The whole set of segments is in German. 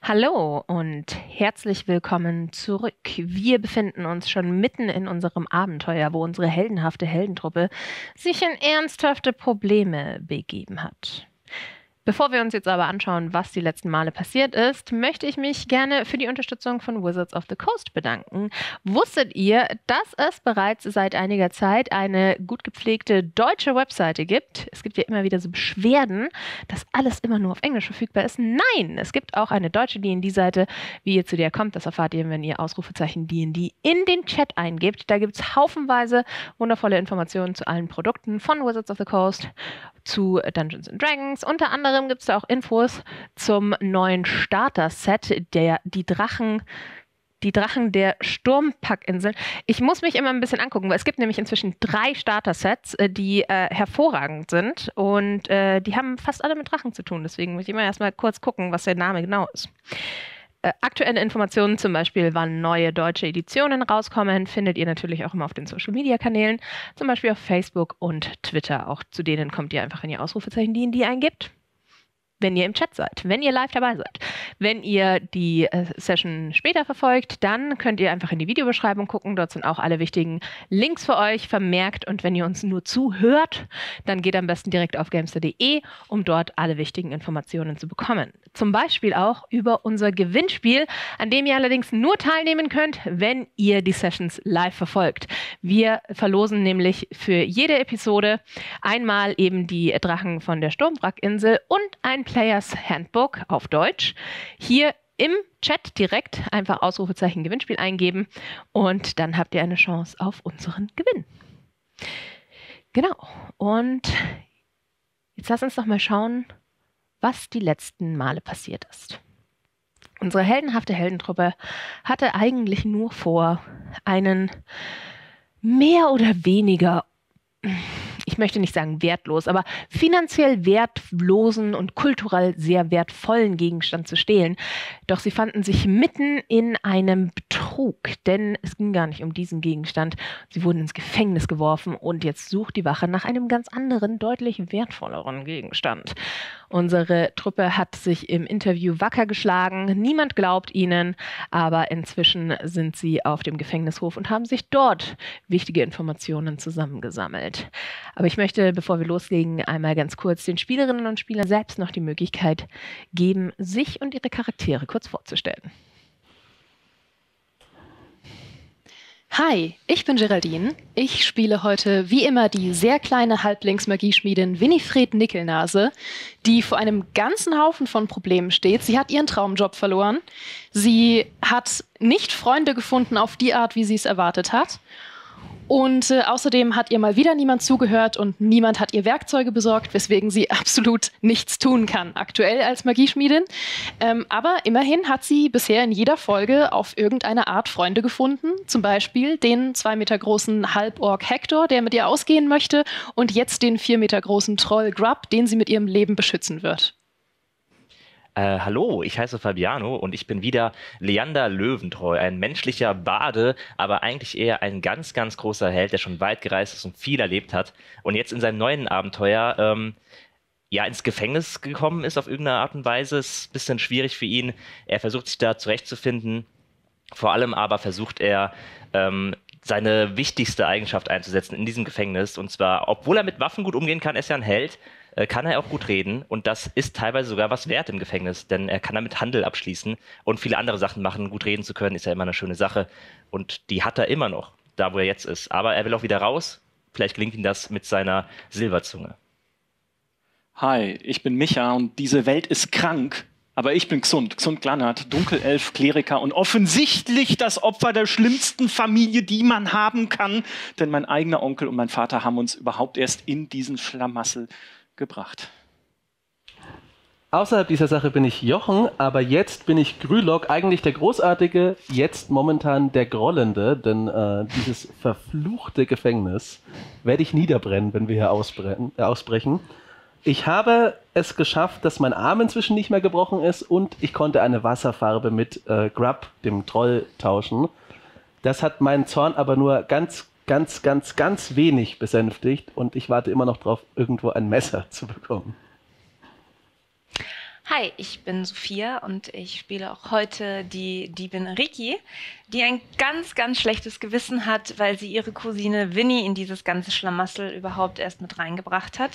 Hallo und herzlich willkommen zurück. Wir befinden uns schon mitten in unserem Abenteuer, wo unsere heldenhafte Heldentruppe sich in ernsthafte Probleme begeben hat. Bevor wir uns jetzt aber anschauen, was die letzten Male passiert ist, möchte ich mich gerne für die Unterstützung von Wizards of the Coast bedanken. Wusstet ihr, dass es bereits seit einiger Zeit eine gut gepflegte deutsche Webseite gibt? Es gibt ja immer wieder so Beschwerden, dass alles immer nur auf Englisch verfügbar ist. Nein, es gibt auch eine deutsche D&D-Seite. Wie ihr zu der kommt, das erfahrt ihr, wenn ihr Ausrufezeichen D&D in den Chat eingebt. Da gibt es haufenweise wundervolle Informationen zu allen Produkten von Wizards of the Coast, zu Dungeons and Dragons. Unter anderem gibt es da auch Infos zum neuen Starter-Set, die Drachen der Sturmpackinseln. Ich muss mich immer ein bisschen angucken, weil es gibt nämlich inzwischen 3 Starter-Sets, die hervorragend sind und die haben fast alle mit Drachen zu tun. Deswegen muss ich immer erstmal kurz gucken, was der Name genau ist. Aktuelle Informationen, zum Beispiel, wann neue deutsche Editionen rauskommen, findet ihr natürlich auch immer auf den Social-Media-Kanälen, zum Beispiel auf Facebook und Twitter. Auch zu denen kommt ihr einfach, wenn ihr Ausrufezeichen D&D eingibt. Wenn ihr im Chat seid, wenn ihr live dabei seid. Wenn ihr die Session später verfolgt, dann könnt ihr einfach in die Videobeschreibung gucken. Dort sind auch alle wichtigen Links für euch vermerkt. Und wenn ihr uns nur zuhört, dann geht am besten direkt auf gamester.de, um dort alle wichtigen Informationen zu bekommen. Zum Beispiel auch über unser Gewinnspiel, an dem ihr allerdings nur teilnehmen könnt, wenn ihr die Sessions live verfolgt. Wir verlosen nämlich für jede Episode einmal eben die Drachen von der Sturmwrackinsel und ein Players Handbook auf Deutsch. Hier im Chat direkt einfach Ausrufezeichen Gewinnspiel eingeben und dann habt ihr eine Chance auf unseren Gewinn. Genau. Und jetzt lass uns doch mal schauen, was die letzten Male passiert ist. Unsere heldenhafte Heldentruppe hatte eigentlich nur vor, einen mehr oder weniger, ich möchte nicht sagen wertlos, aber finanziell wertlosen und kulturell sehr wertvollen Gegenstand zu stehlen. Doch sie fanden sich mitten in einem Betrug, denn es ging gar nicht um diesen Gegenstand. Sie wurden ins Gefängnis geworfen und jetzt sucht die Wache nach einem ganz anderen, deutlich wertvolleren Gegenstand. Unsere Truppe hat sich im Interview wacker geschlagen. Niemand glaubt ihnen, aber inzwischen sind sie auf dem Gefängnishof und haben sich dort wichtige Informationen zusammengesammelt. Aber ich möchte, bevor wir loslegen, einmal ganz kurz den Spielerinnen und Spielern selbst noch die Möglichkeit geben, sich und ihre Charaktere kurz vorzustellen. Hi, ich bin Geraldine. Ich spiele heute wie immer die sehr kleine Halblingsmagieschmiedin Winifred Nickelnase, die vor einem ganzen Haufen von Problemen steht. Sie hat ihren Traumjob verloren. Sie hat nicht Freunde gefunden auf die Art, wie sie es erwartet hat. Und außerdem hat ihr mal wieder niemand zugehört und niemand hat ihr Werkzeuge besorgt, weswegen sie absolut nichts tun kann, aktuell als Magieschmiedin. Aber immerhin hat sie bisher in jeder Folge auf irgendeine Art Freunde gefunden. Zum Beispiel den 2 Meter großen Halborg Hector, der mit ihr ausgehen möchte, und jetzt den 4 Meter großen Troll Grub, den sie mit ihrem Leben beschützen wird. Hallo, ich heiße Fabiano und ich bin wieder Leander Löwentreu, ein menschlicher Bade, aber eigentlich eher ein ganz, ganz großer Held, der schon weit gereist ist und viel erlebt hat und jetzt in seinem neuen Abenteuer ins Gefängnis gekommen ist auf irgendeine Art und Weise. Ist ein bisschen schwierig für ihn. Er versucht sich da zurechtzufinden. Vor allem aber versucht er, seine wichtigste Eigenschaft einzusetzen in diesem Gefängnis. Und zwar, obwohl er mit Waffen gut umgehen kann, er ist ja ein Held, kann er auch gut reden. Und das ist teilweise sogar was wert im Gefängnis, denn er kann damit Handel abschließen und viele andere Sachen machen. Gut reden zu können, ist ja immer eine schöne Sache. Und die hat er immer noch, da wo er jetzt ist. Aber er will auch wieder raus. Vielleicht gelingt ihm das mit seiner Silberzunge. Hi, ich bin Micha und diese Welt ist krank. Aber ich bin Xund Glannert, Dunkelelf, Kleriker und offensichtlich das Opfer der schlimmsten Familie, die man haben kann. Denn mein eigener Onkel und mein Vater haben uns überhaupt erst in diesen Schlamassel gebracht. Außerhalb dieser Sache bin ich Jochen, aber jetzt bin ich Grülock, eigentlich der Großartige, jetzt momentan der Grollende, denn dieses verfluchte Gefängnis werde ich niederbrennen, wenn wir hier ausbrechen. Ich habe es geschafft, dass mein Arm inzwischen nicht mehr gebrochen ist und ich konnte eine Wasserfarbe mit Grub, dem Troll, tauschen. Das hat meinen Zorn aber nur ganz wenig besänftigt und ich warte immer noch drauf, irgendwo ein Messer zu bekommen. Hi, ich bin Sophia und ich spiele auch heute die Diebin Riki, die ein ganz, ganz schlechtes Gewissen hat, weil sie ihre Cousine Winnie in dieses ganze Schlamassel überhaupt erst mit reingebracht hat.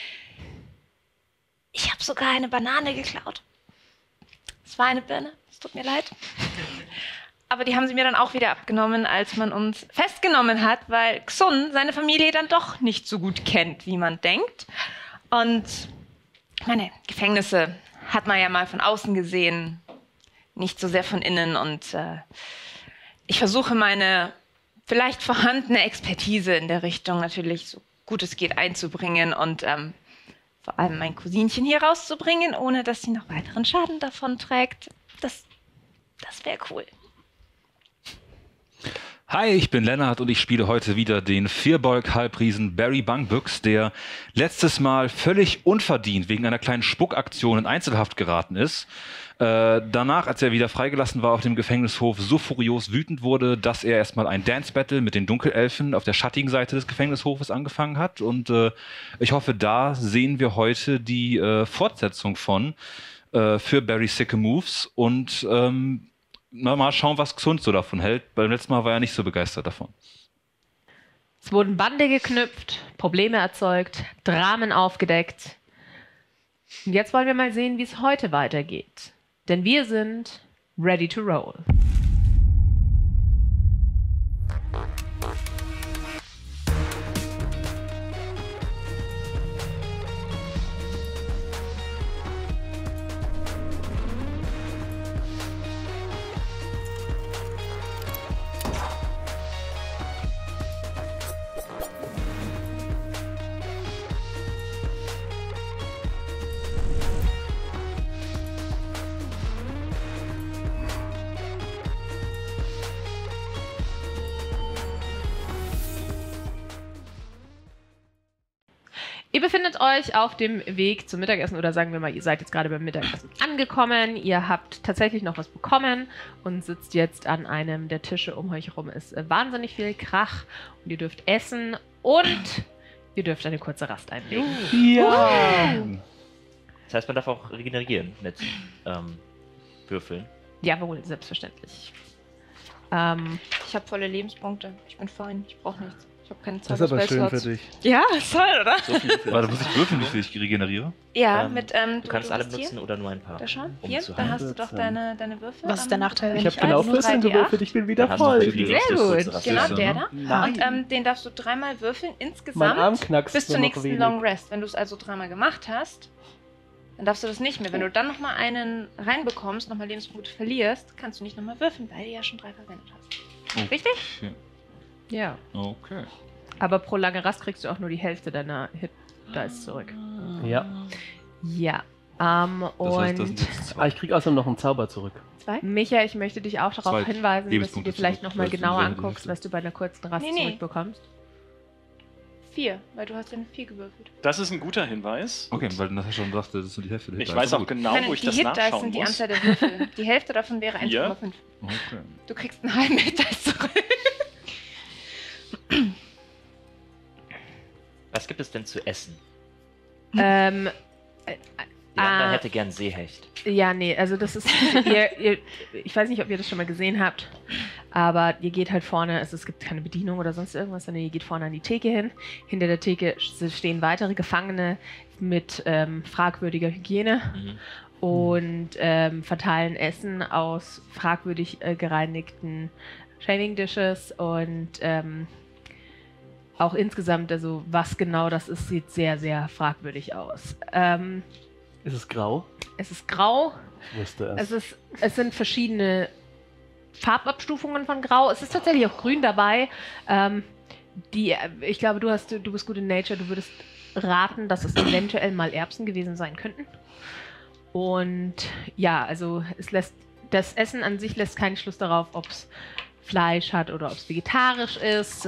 Ich habe sogar eine Banane geklaut. Es war eine Birne, es tut mir leid. Aber die haben sie mir dann auch wieder abgenommen, als man uns festgenommen hat, weil Xun seine Familie dann doch nicht so gut kennt, wie man denkt. Und meine Gefängnisse hat man ja mal von außen gesehen, nicht so sehr von innen. Und ich versuche meine vielleicht vorhandene Expertise in der Richtung natürlich so gut es geht einzubringen und vor allem mein Cousinchen hier rauszubringen, ohne dass sie noch weiteren Schaden davon trägt. Das wäre cool. Hi, ich bin Lennart und ich spiele heute wieder den Firbolg-Halbriesen Barry Bungbooks, der letztes Mal völlig unverdient wegen einer kleinen Spuckaktion in Einzelhaft geraten ist. Danach, als er wieder freigelassen war auf dem Gefängnishof, so furios wütend wurde, dass er erstmal ein Dance-Battle mit den Dunkelelfen auf der schattigen Seite des Gefängnishofes angefangen hat. Und ich hoffe, da sehen wir heute die Fortsetzung von für Barry Sicke Moves und mal schauen, was Xun so davon hält. Beim letzten Mal war er nicht so begeistert davon. Es wurden Bande geknüpft, Probleme erzeugt, Dramen aufgedeckt. Und jetzt wollen wir mal sehen, wie es heute weitergeht. Denn wir sind ready to roll. Ihr befindet euch auf dem Weg zum Mittagessen oder sagen wir mal, ihr seid jetzt gerade beim Mittagessen angekommen. Ihr habt tatsächlich noch was bekommen und sitzt jetzt an einem der Tische. Um euch herum ist wahnsinnig viel Krach und ihr dürft essen und ihr dürft eine kurze Rast einlegen. Ja! Das heißt, man darf auch regenerieren mit Würfeln. Jawohl, selbstverständlich. Ich habe volle Lebenspunkte. Ich bin fein. Ich brauche nichts. Ich habe keine Zeit. Das ist aber schön für dich. Ja, ist toll, oder? So viel Würfel. Warte, muss ich würfeln, wie viel ich regeneriere? Ja, Du kannst alle hast benutzen hier. oder nur ein paar. Da schon. um Hier, zu da heilen. hast du doch deine Würfel. Was ist der Nachteil? Ich wenn habe genau als 14 3D8. gewürfelt, ich bin wieder Dann hast du noch voll. für die Sehr nächste gut. kurze Rast. Genau, Ja, der ne? da. Nein. Und den darfst du dreimal würfeln Mein insgesamt Arm knackst bis zur nur noch nächsten wenig. Long Rest. Wenn du es also dreimal gemacht hast, dann darfst du das nicht mehr. Wenn du dann nochmal einen reinbekommst, nochmal Lebenspunkte verlierst, kannst du nicht nochmal würfeln, weil du ja schon 3 verwendet hast. Richtig? Okay. Ja. Okay. Aber pro lange Rast kriegst du auch nur die Hälfte deiner Hit-Dice zurück. Ja. Ja. Das heißt, das Und sind jetzt zwei. Ah, ich krieg außerdem noch einen Zauber zurück. Micha, ich möchte dich auch darauf 2 hinweisen, dass du Lebenspunkte dir vielleicht zurück, nochmal weil du genauer während der anguckst, Hälfte- was du bei einer kurzen Rast Nee. zurückbekommst. 4, weil du hast ja eine 4 gewürfelt. Das ist ein guter Hinweis. Okay, weil du nachher schon sagte, das ist nur die Hälfte der Ich Hit-Dice. weiß auch Gut. genau, wo ich die das Hit-Dice nachschauen sind die muss. Anzahl der Würfel. Die Hälfte davon wäre Hier? 1,5. Okay. Du kriegst einen halben Hit-Dice zurück. Was gibt es denn zu essen? ähm, Leander Ah. hätte gern Seehecht. ja, nee, also das ist, ich weiß nicht, ob ihr das schon mal gesehen habt, aber ihr geht halt vorne, also es gibt keine Bedienung oder sonst irgendwas, sondern ihr geht vorne an die Theke hin. Hinter der Theke stehen weitere Gefangene mit fragwürdiger Hygiene und verteilen Essen aus fragwürdig gereinigten Shaving Dishes und auch insgesamt, also was genau das ist, sieht sehr, sehr fragwürdig aus. Ist es grau? Es ist grau, Ich wusste es. es sind verschiedene Farbabstufungen von Grau. Es ist tatsächlich auch Grün dabei. Ich glaube, du bist gut in Nature. Du würdest raten, dass es eventuell mal Erbsen gewesen sein könnten. Und ja, also das Essen an sich lässt keinen Schluss darauf, ob es Fleisch hat oder ob es vegetarisch ist.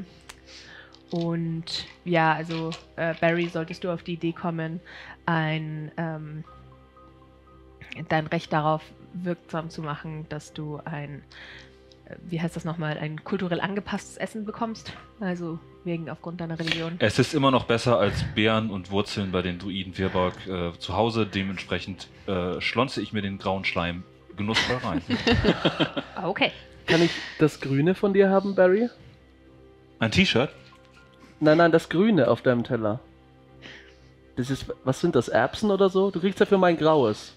Und ja, also Barry, solltest du auf die Idee kommen, dein Recht darauf wirksam zu machen, dass du ein wie heißt das nochmal, ein kulturell angepasstes Essen bekommst. Also aufgrund deiner Religion. Es ist immer noch besser als Beeren und Wurzeln bei den Druiden Firbolg zu Hause. Dementsprechend schlonze ich mir den grauen Schleim genussvoll rein. Okay. Kann ich das Grüne von dir haben, Barry? Ein T-Shirt? Nein, das Grüne auf deinem Teller. Das ist, was sind das, Erbsen oder so? Du kriegst dafür mein Graues.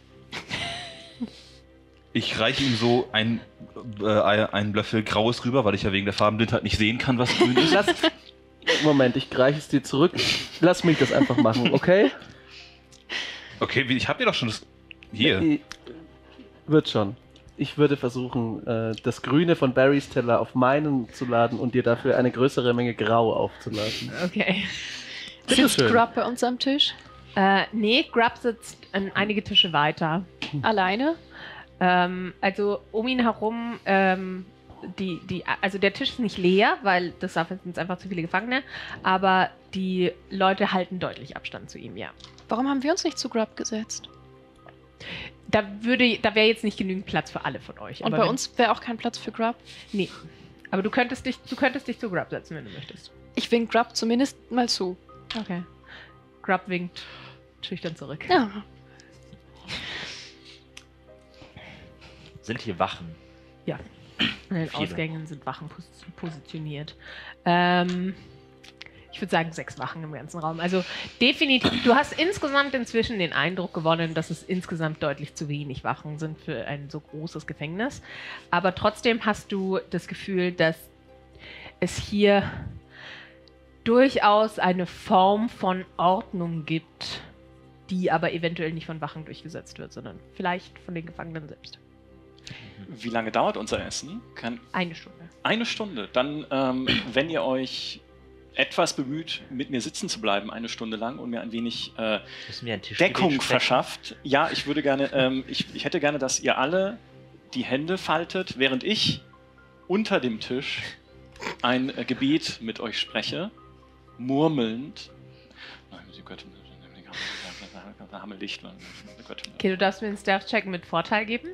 Ich reiche ihm so einen Löffel Graues rüber, weil ich ja wegen der Farbenblindheit nicht sehen kann, was grün ist. Moment, ich reiche es dir zurück. Lass mich das einfach machen, okay? Okay, ich hab dir doch schon das... Hier. Wird schon. Ich würde versuchen, das Grüne von Barrys Teller auf meinen zu laden und dir dafür eine größere Menge Grau aufzuladen. Okay. Sitzt schön. Grub bei uns am Tisch? Nee, Grub sitzt einige Tische weiter. Alleine? Also um ihn herum, also der Tisch ist nicht leer, weil das sind einfach zu viele Gefangene, aber die Leute halten deutlich Abstand zu ihm, ja. Warum haben wir uns nicht zu Grub gesetzt? Da wäre jetzt nicht genügend Platz für alle von euch. Und bei uns wäre auch kein Platz für Grub? Nee. Aber du könntest dich zu Grub setzen, wenn du möchtest. Ich wink Grub zumindest mal zu. Okay. Grub winkt schüchtern zurück. Ja. Sind hier Wachen? Ja. An den Viele. Ausgängen sind Wachen positioniert. Ich würde sagen 6 Wachen im ganzen Raum. Also definitiv, du hast insgesamt inzwischen den Eindruck gewonnen, dass es insgesamt deutlich zu wenig Wachen sind für ein so großes Gefängnis. Aber trotzdem hast du das Gefühl, dass es hier durchaus eine Form von Ordnung gibt, die aber eventuell nicht von Wachen durchgesetzt wird, sondern vielleicht von den Gefangenen selbst. Wie lange dauert unser Essen? Eine Stunde. Eine Stunde. Dann, wenn ihr euch etwas bemüht, mit mir sitzen zu bleiben, eine Stunde lang und mir ein wenig Müssen wir ein Tischgebet Deckung sprechen? verschafft. Ja, ich würde gerne, ich hätte gerne, dass ihr alle die Hände faltet, während ich unter dem Tisch ein Gebet mit euch spreche, murmelnd. Okay, du darfst mir einen Stealth-Check mit Vorteil geben.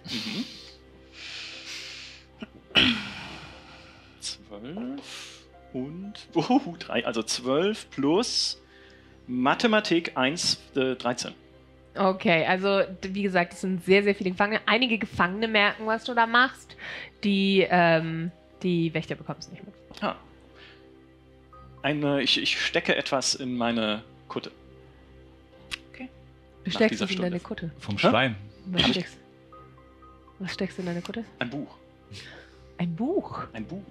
12 und 3, also 12 plus Mathematik 1, 13. Okay, also wie gesagt, es sind sehr, sehr viele Gefangene. Einige Gefangene merken, was du da machst. Die Wächter bekommen es nicht mit. Ah. Ich stecke etwas in meine Kutte. Du Nach steckst dieser es in Stunde. deine Kutte. Vom Schleim. Was steckst du in deine Kutte? Ein Buch. Ein Buch. Ein Buch.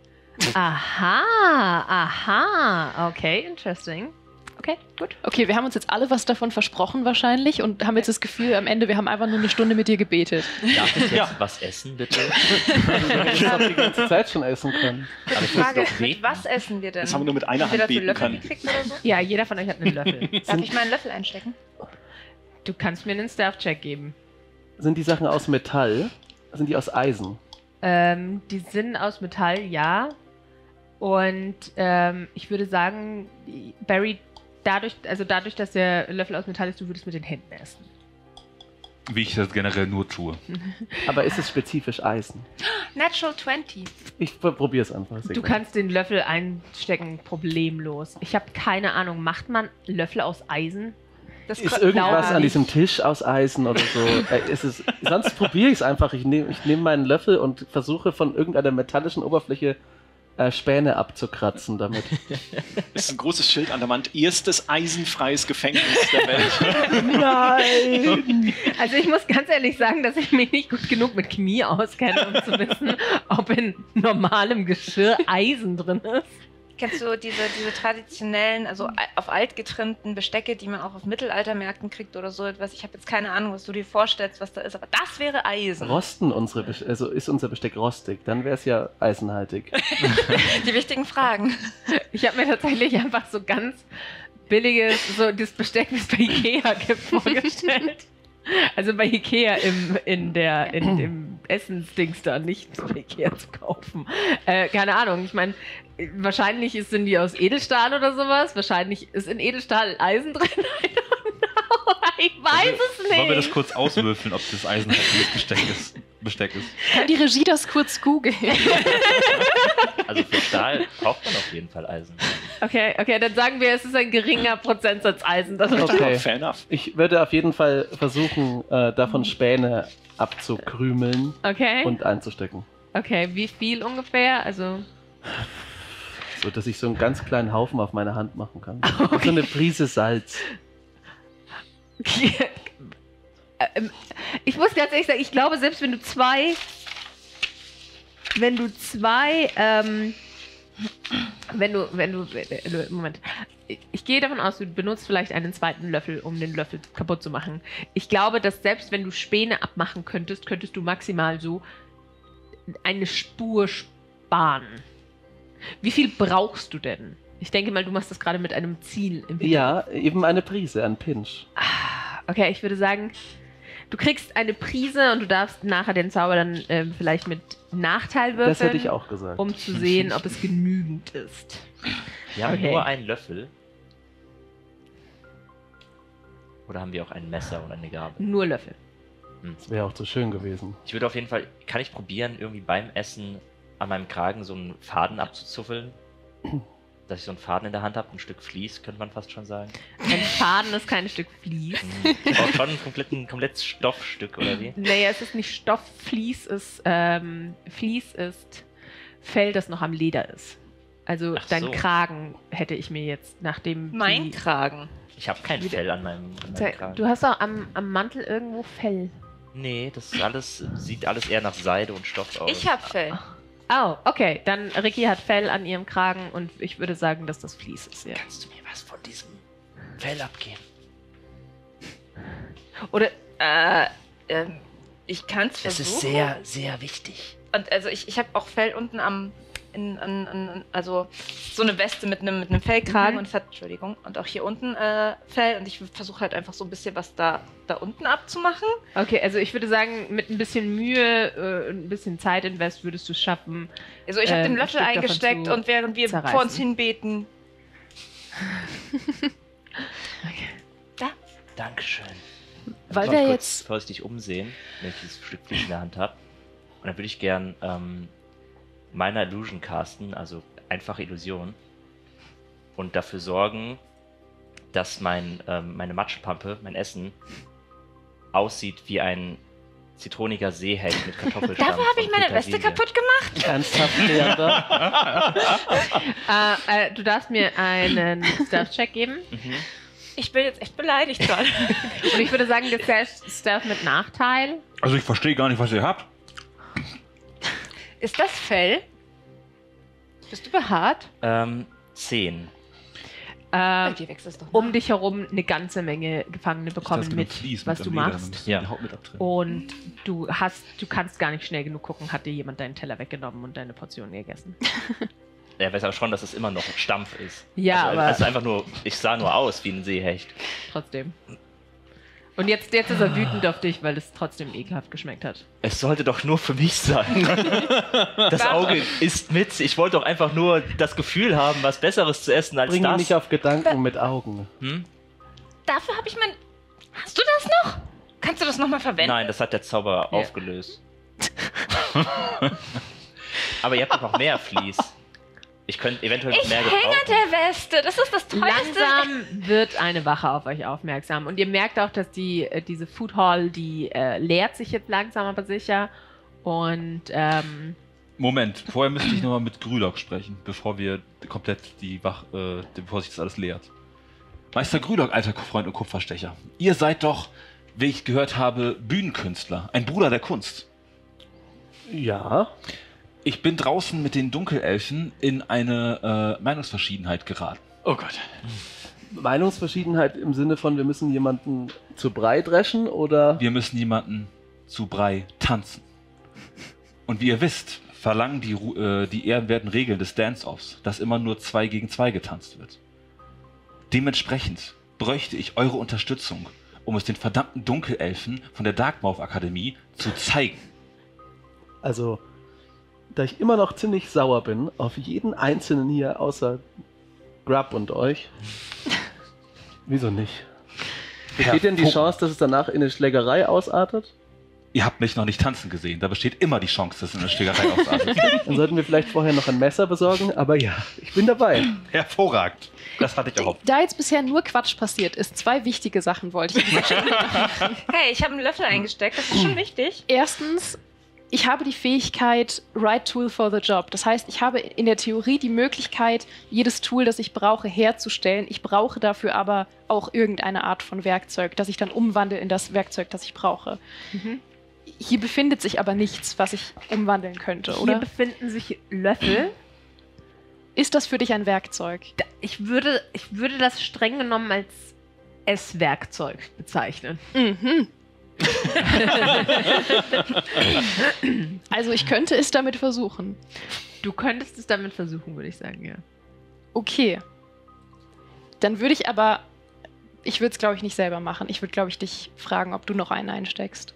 Aha. Okay, interesting. Okay, gut. Okay, wir haben uns jetzt alle was davon versprochen wahrscheinlich und haben jetzt das Gefühl, am Ende, wir haben einfach nur eine Stunde mit dir gebetet. Darf ich jetzt Ja. was essen, bitte? Ich habe die ganze Zeit schon essen können. Aber ich Frage, muss doch mit beten. was essen wir denn? Das haben wir nur mit einer Haben wir Hand dafür beten Löffel können. gekriegt oder so? Ja, jeder von euch hat einen Löffel. Darf ich meinen Löffel einstecken? Du kannst mir einen Stealth-Check geben. Sind die Sachen aus Metall? Sind die aus Eisen? Die sind aus Metall, ja. Und ich würde sagen, Barry, dadurch, dass der Löffel aus Metall ist, du würdest mit den Händen essen. Wie ich das generell nur tue. Aber ist es spezifisch Eisen? Natural 20. Ich probiere es einfach. ist Du egal. kannst den Löffel einstecken, problemlos. Ich habe keine Ahnung, macht man Löffel aus Eisen? Das Ist glaube irgendwas ich an nicht. diesem Tisch aus Eisen oder so? Sonst probiere ich es einfach. Ich nehm meinen Löffel und versuche von irgendeiner metallischen Oberfläche Späne abzukratzen damit. Es ist ein großes Schild an der Wand. Erstes eisenfreies Gefängnis der Welt. Nein! Also ich muss ganz ehrlich sagen, dass ich mich nicht gut genug mit Chemie auskenne, um zu wissen, ob in normalem Geschirr Eisen drin ist. Kennst du diese traditionellen, also auf alt getrimmten Bestecke, die man auch auf Mittelaltermärkten kriegt oder so etwas? Ich habe jetzt keine Ahnung, was du dir vorstellst, was da ist, aber das wäre Eisen. Rosten ist unser Besteck rostig? Dann wäre es ja eisenhaltig. Die wichtigen Fragen. Ich habe mir tatsächlich einfach so ganz billiges, so das Besteck, wie es bei Ikea gibt, vorgestellt. Also bei Ikea in dem Essensdings da nicht bei Ikea zu kaufen. Keine Ahnung, ich meine, wahrscheinlich sind die aus Edelstahl oder sowas. Wahrscheinlich ist in Edelstahl Eisen drin. I don't know. Ich weiß es nicht. Wollen wir das kurz auswürfeln, ob das eisenhaltiges Gesteck ist? Besteck ist. Kann die Regie das kurz googeln? Also für Stahl braucht man auf jeden Fall Eisen. Okay, dann sagen wir, es ist ein geringer Prozentsatz Eisen. Das ist Okay. Fair enough. Ich würde auf jeden Fall versuchen, davon Späne abzukrümeln okay. und einzustecken. Okay, wie viel ungefähr? Also. So, dass ich so einen ganz kleinen Haufen auf meine Hand machen kann. So eine Prise Salz. Ich muss ganz ehrlich sagen, ich glaube, selbst wenn du zwei, Moment. Ich gehe davon aus, du benutzt vielleicht einen zweiten Löffel, um den Löffel kaputt zu machen. Ich glaube, dass selbst wenn du Späne abmachen könntest, könntest du maximal so eine Spur sparen. Wie viel brauchst du denn? Ich denke mal, du machst das gerade mit einem Ziel im Hintergrund. Ja, eben eine Prise, ein Pinch. Okay, ich würde sagen, du kriegst eine Prise und du darfst nachher den Zauber dann vielleicht mit Nachteil würfeln. Das hätte ich auch gesagt. Um zu sehen, ob es genügend ist. Wir haben Okay. nur einen Löffel. Oder haben wir auch ein Messer und eine Gabel? Nur Löffel. Das wäre auch zu schön gewesen. Ich würde auf jeden Fall, kann ich probieren, irgendwie beim Essen an meinem Kragen so einen Faden abzuzuffeln? Dass ich so einen Faden in der Hand habe, ein Stück Vlies, könnte man fast schon sagen. Ein Faden ist kein Stück Vlies. Ich brauche schon ein komplettes Stoffstück, oder wie? Naja, es ist nicht Stoff, Vlies ist Fell, das noch am Leder ist. Also Ach dein so. Kragen hätte ich mir jetzt, nachdem Mein Kragen. Ich habe kein Fell an meinem Kragen. Du hast auch am Mantel irgendwo Fell. Nee, das ist alles, sieht alles eher nach Seide und Stoff aus. Ich hab Fell. Oh, okay. Dann Ricky hat Fell an ihrem Kragen und ich würde sagen, dass das Vlies ist, ja. Kannst du mir was von diesem Fell abgeben? Oder, Ich kann's versuchen. Es ist sehr, sehr wichtig. Und also ich habe auch Fell unten also so eine Weste mit einem Fellkragen und Entschuldigung. Und auch hier unten Fell. Und ich versuche halt einfach so ein bisschen was da unten abzumachen. okay, also ich würde sagen, mit ein bisschen Mühe, ein bisschen Zeit invest, würdest du es schaffen. Also ich habe den ein Löffel Stück davon eingesteckt zu und während wir zerreißen. vor uns hinbeten. Dankeschön. Weil Ich wir muss kurz jetzt. vorsichtig umsehen, wenn ich dieses Stück Vlies in der Hand habe. Und dann würde ich gern meine Illusion casten, also einfache Illusion. Und dafür sorgen, dass meine Matschepampe, mein Essen, aussieht wie ein zitroniger Seehecht mit Kartoffelstampf. Dafür habe ich und meine Weste Petersilie. kaputt gemacht. Ernsthaft, Leander? Du darfst mir einen Stealth-Check geben. Ich bin jetzt echt beleidigt gerade. Und ich würde sagen, das ist Stealth mit Nachteil. Also ich verstehe gar nicht, was ihr habt. Ist das Fell? Bist du behaart? 10. Bei dir wächst es doch Um nach. dich herum eine ganze Menge Gefangene bekommen mit, was du machst. Ja. Die Haut mit abtrennen. Und du kannst gar nicht schnell genug gucken, hat dir jemand deinen Teller weggenommen und deine Portion gegessen. Er weiß aber schon, dass es immer noch Stampf ist. Ja, also, aber also einfach nur, ich sah nur aus wie ein Seehecht. trotzdem. Und jetzt ist er wütend auf dich, weil es trotzdem ekelhaft geschmeckt hat. Es sollte doch nur für mich sein. Das Auge isst mit. Ich wollte doch einfach nur das Gefühl haben, was Besseres zu essen als Bring ihn das. nicht auf Gedanken mit Augen. Dafür habe ich mein... Hast du das noch? Kannst du das nochmal verwenden? Nein, das hat der Zauber Ja. aufgelöst. Aber ihr habt doch noch mehr Vlies. Ich könnte eventuell noch Ich mehr hänge gebrauchen. an der Weste. Das ist das Teuerste. Langsam wird eine Wache auf euch aufmerksam. Und ihr merkt auch, dass diese Food Hall, die leert sich jetzt langsam aber sicher. Und Moment, vorher müsste ich nochmal mit Grülock sprechen, bevor wir komplett bevor sich das alles leert. Meister Grülock, alter Freund und Kupferstecher. Ihr seid doch, wie ich gehört habe, Bühnenkünstler, ein Bruder der Kunst. Ja. Ich bin draußen mit den Dunkelelfen in eine Meinungsverschiedenheit geraten. Oh Gott. Meinungsverschiedenheit im Sinne von, wir müssen jemanden zu Brei dreschen oder. Wir müssen jemanden zu Brei tanzen. Und wie ihr wisst, verlangen die ehrenwerten Regeln des Dance-Offs, dass immer nur 2 gegen 2 getanzt wird. Dementsprechend bräuchte ich eure Unterstützung, um es den verdammten Dunkelelfen von der Darkmouth Akademie zu zeigen. Also, da ich immer noch ziemlich sauer bin auf jeden Einzelnen hier, außer Grub und euch. Wieso nicht? Besteht denn die Chance, dass es danach in eine Schlägerei ausartet? Ihr habt mich noch nicht tanzen gesehen. Da besteht immer die Chance, dass es eine Schlägerei ausartet. Dann sollten wir vielleicht vorher noch ein Messer besorgen, aber ja, ich bin dabei. Hervorragend. Das hatte ich erhofft. Da jetzt bisher nur Quatsch passiert ist, 2 wichtige Sachen wollte ich sagen. Hey, ich habe einen Löffel eingesteckt, das ist schon wichtig. Erstens, ich habe die Fähigkeit Right Tool for the Job. Das heißt, ich habe in der Theorie die Möglichkeit, jedes Tool, das ich brauche, herzustellen. Ich brauche dafür aber auch irgendeine Art von Werkzeug, das ich dann umwandle in das Werkzeug, das ich brauche. Hier befindet sich aber nichts, was ich umwandeln könnte, Hier oder? befinden sich Löffel. Ist das für dich ein Werkzeug? Ich würde das streng genommen als Esswerkzeug bezeichnen. Mhm. Also ich könnte es damit versuchen. Du könntest es damit versuchen, würde ich sagen, ja. Okay. Dann würde ich aber... Ich würde es, glaube ich, nicht selber machen. Ich würde, glaube ich, dich fragen, ob du noch einen einsteckst.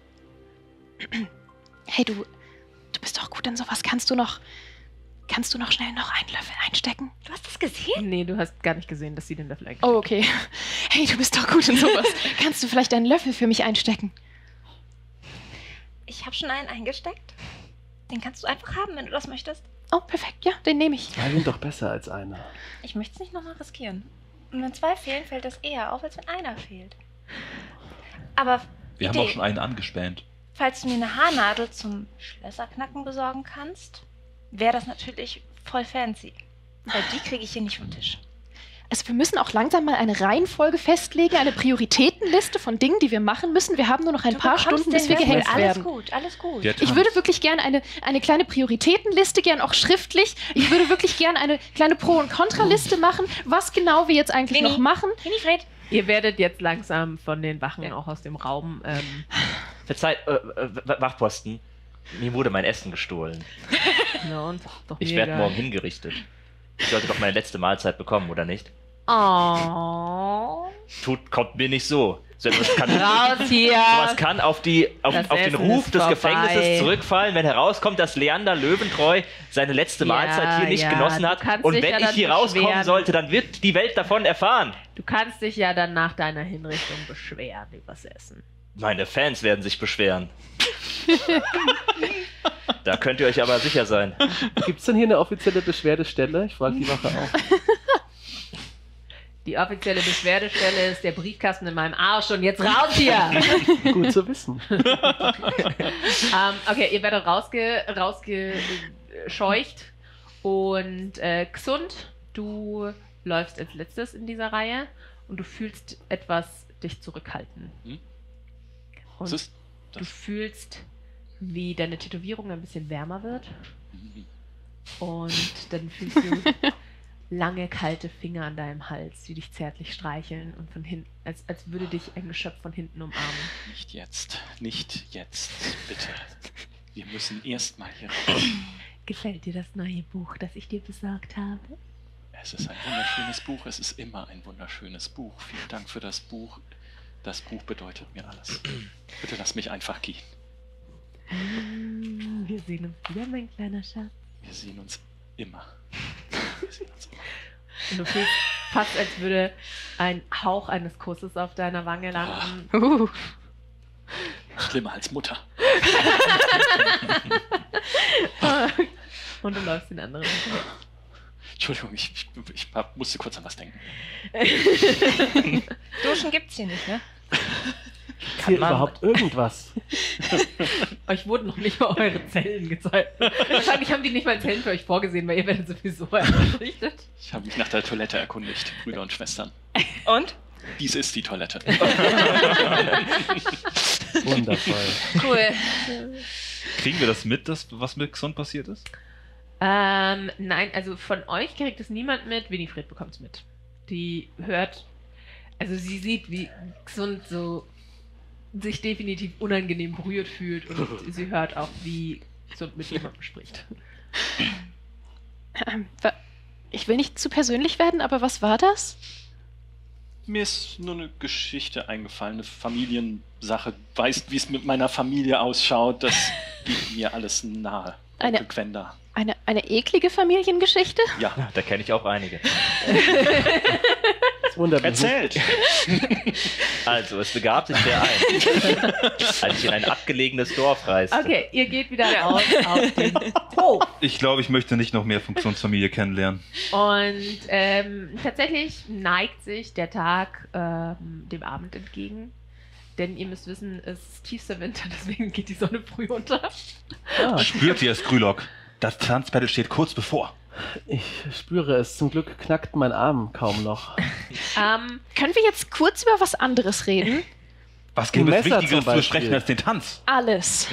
Hey, du bist doch gut in sowas. Kannst du noch schnell noch einen Löffel einstecken? Du hast das gesehen? Nee, du hast gar nicht gesehen, dass sie den Löffel eingesteckt Oh, okay. Hey, du bist doch gut in sowas. Kannst du vielleicht einen Löffel für mich einstecken? Ich habe schon einen eingesteckt. Den kannst du einfach haben, wenn du das möchtest. Oh, perfekt. Ja, den nehme ich. 2 sind doch besser als einer. Ich möchte es nicht nochmal riskieren. Und wenn 2 fehlen, fällt das eher auf, als wenn einer fehlt. Aber Wir haben Idee. auch schon einen angespänt. Falls du mir eine Haarnadel zum Schlösserknacken besorgen kannst, wäre das natürlich voll fancy. Weil die kriege ich hier nicht vom Tisch. Also wir müssen auch langsam mal eine Reihenfolge festlegen, eine Prioritätenliste von Dingen, die wir machen müssen. Wir haben nur noch ein paar Stunden, bis wir gehängt alles werden. Gut, alles gut. Der Ich Tanz. würde wirklich gerne eine kleine Prioritätenliste, gern auch schriftlich. Ich würde wirklich gerne eine kleine Pro- und Kontraliste machen, was genau wir jetzt eigentlich Winnie. noch machen. Winifred, Ihr werdet jetzt langsam von den Wachen auch aus dem Raum. Verzeiht, Wachposten. Mir wurde mein Essen gestohlen. Na und? Doch Ich mir werde egal. morgen hingerichtet. Ich sollte doch meine letzte Mahlzeit bekommen, oder nicht? Oh. Kommt mir nicht so. So etwas kann, Raus hier! sowas kann auf den Das Ruf Essen ist des vorbei. Gefängnisses zurückfallen, wenn herauskommt, dass Leander Löwentreu seine letzte Ja, Mahlzeit hier nicht ja, genossen du hat. kannst Und dich wenn ja ich dann hier rauskommen beschweren. sollte, dann wird die Welt davon erfahren. Du kannst dich ja dann nach deiner Hinrichtung beschweren übers Essen. Meine Fans werden sich beschweren. Da könnt ihr euch aber sicher sein. Gibt es denn hier eine offizielle Beschwerdestelle? Ich frage die Wache auch. Die offizielle Beschwerdestelle ist der Briefkasten in meinem Arsch und jetzt raus hier! Gut zu wissen. Okay, ihr werdet rausgescheucht und Xund, du läufst als letztes in dieser Reihe und du fühlst etwas dich zurückhalten. Was Und ist du das? fühlst, wie deine Tätowierung ein bisschen wärmer wird und dann fühlst du lange, kalte Finger an deinem Hals, die dich zärtlich streicheln und von hinten, als würde dich ein Geschöpf von hinten umarmen. Nicht jetzt. Nicht jetzt. Bitte. Wir müssen erst mal hier raus. Gefällt dir das neue Buch, das ich dir besorgt habe? Es ist ein wunderschönes Buch. Es ist immer ein wunderschönes Buch. Vielen Dank für das Buch. Das Buch bedeutet mir alles. Bitte lass mich einfach gehen. Wir sehen uns wieder, mein kleiner Schatz. Wir sehen uns immer. Wir sehen uns immer. Und du fühlst fast, als würde ein Hauch eines Kusses auf deiner Wange landen. Schlimmer als Mutter. Und du läufst den anderen. Entschuldigung, ich musste kurz an was denken. Duschen gibt's hier nicht, ne? Ist hier überhaupt irgendwas? Euch wurden noch nicht mal eure Zellen gezeigt. Wahrscheinlich haben die nicht mal Zellen für euch vorgesehen, weil ihr werdet sowieso errichtet. Ich habe mich nach der Toilette erkundigt, Brüder und Schwestern. Und? Dies ist die Toilette. Wundervoll. Cool. Kriegen wir das mit, was mit Xund passiert ist? Nein, also von euch kriegt es niemand mit. Winifred bekommt es mit. Die hört, also sie sieht, wie Xund so sich definitiv unangenehm berührt fühlt und sie hört auch, wie Xund mit jemandem spricht. Ich will nicht zu persönlich werden, aber was war das? Mir ist nur eine Geschichte eingefallen, eine Familiensache. Weißt, wie es mit meiner Familie ausschaut, das liegt mir alles nahe. Eine- Gwenda. Eine eklige Familiengeschichte? Ja, Da kenne ich auch einige. Das wundert mich nicht. Erzählt! Also, es begab sich der ein, als ich in ein abgelegenes Dorf reiste. Okay, ihr geht wieder raus auf den Hof. Ich glaube, ich möchte nicht noch mehr Funktionsfamilie kennenlernen. Und tatsächlich neigt sich der Tag dem Abend entgegen. Denn ihr müsst wissen, es ist tiefster Winter, deswegen geht die Sonne früh unter. Spürt ihr es, Grülock? Das Tanzbattle steht kurz bevor. Ich spüre es. Zum Glück knackt mein Arm kaum noch. Können wir jetzt kurz über was anderes reden? Was gibt es Messer Wichtigeres zum zu besprechen Beispiel. als den Tanz? Alles.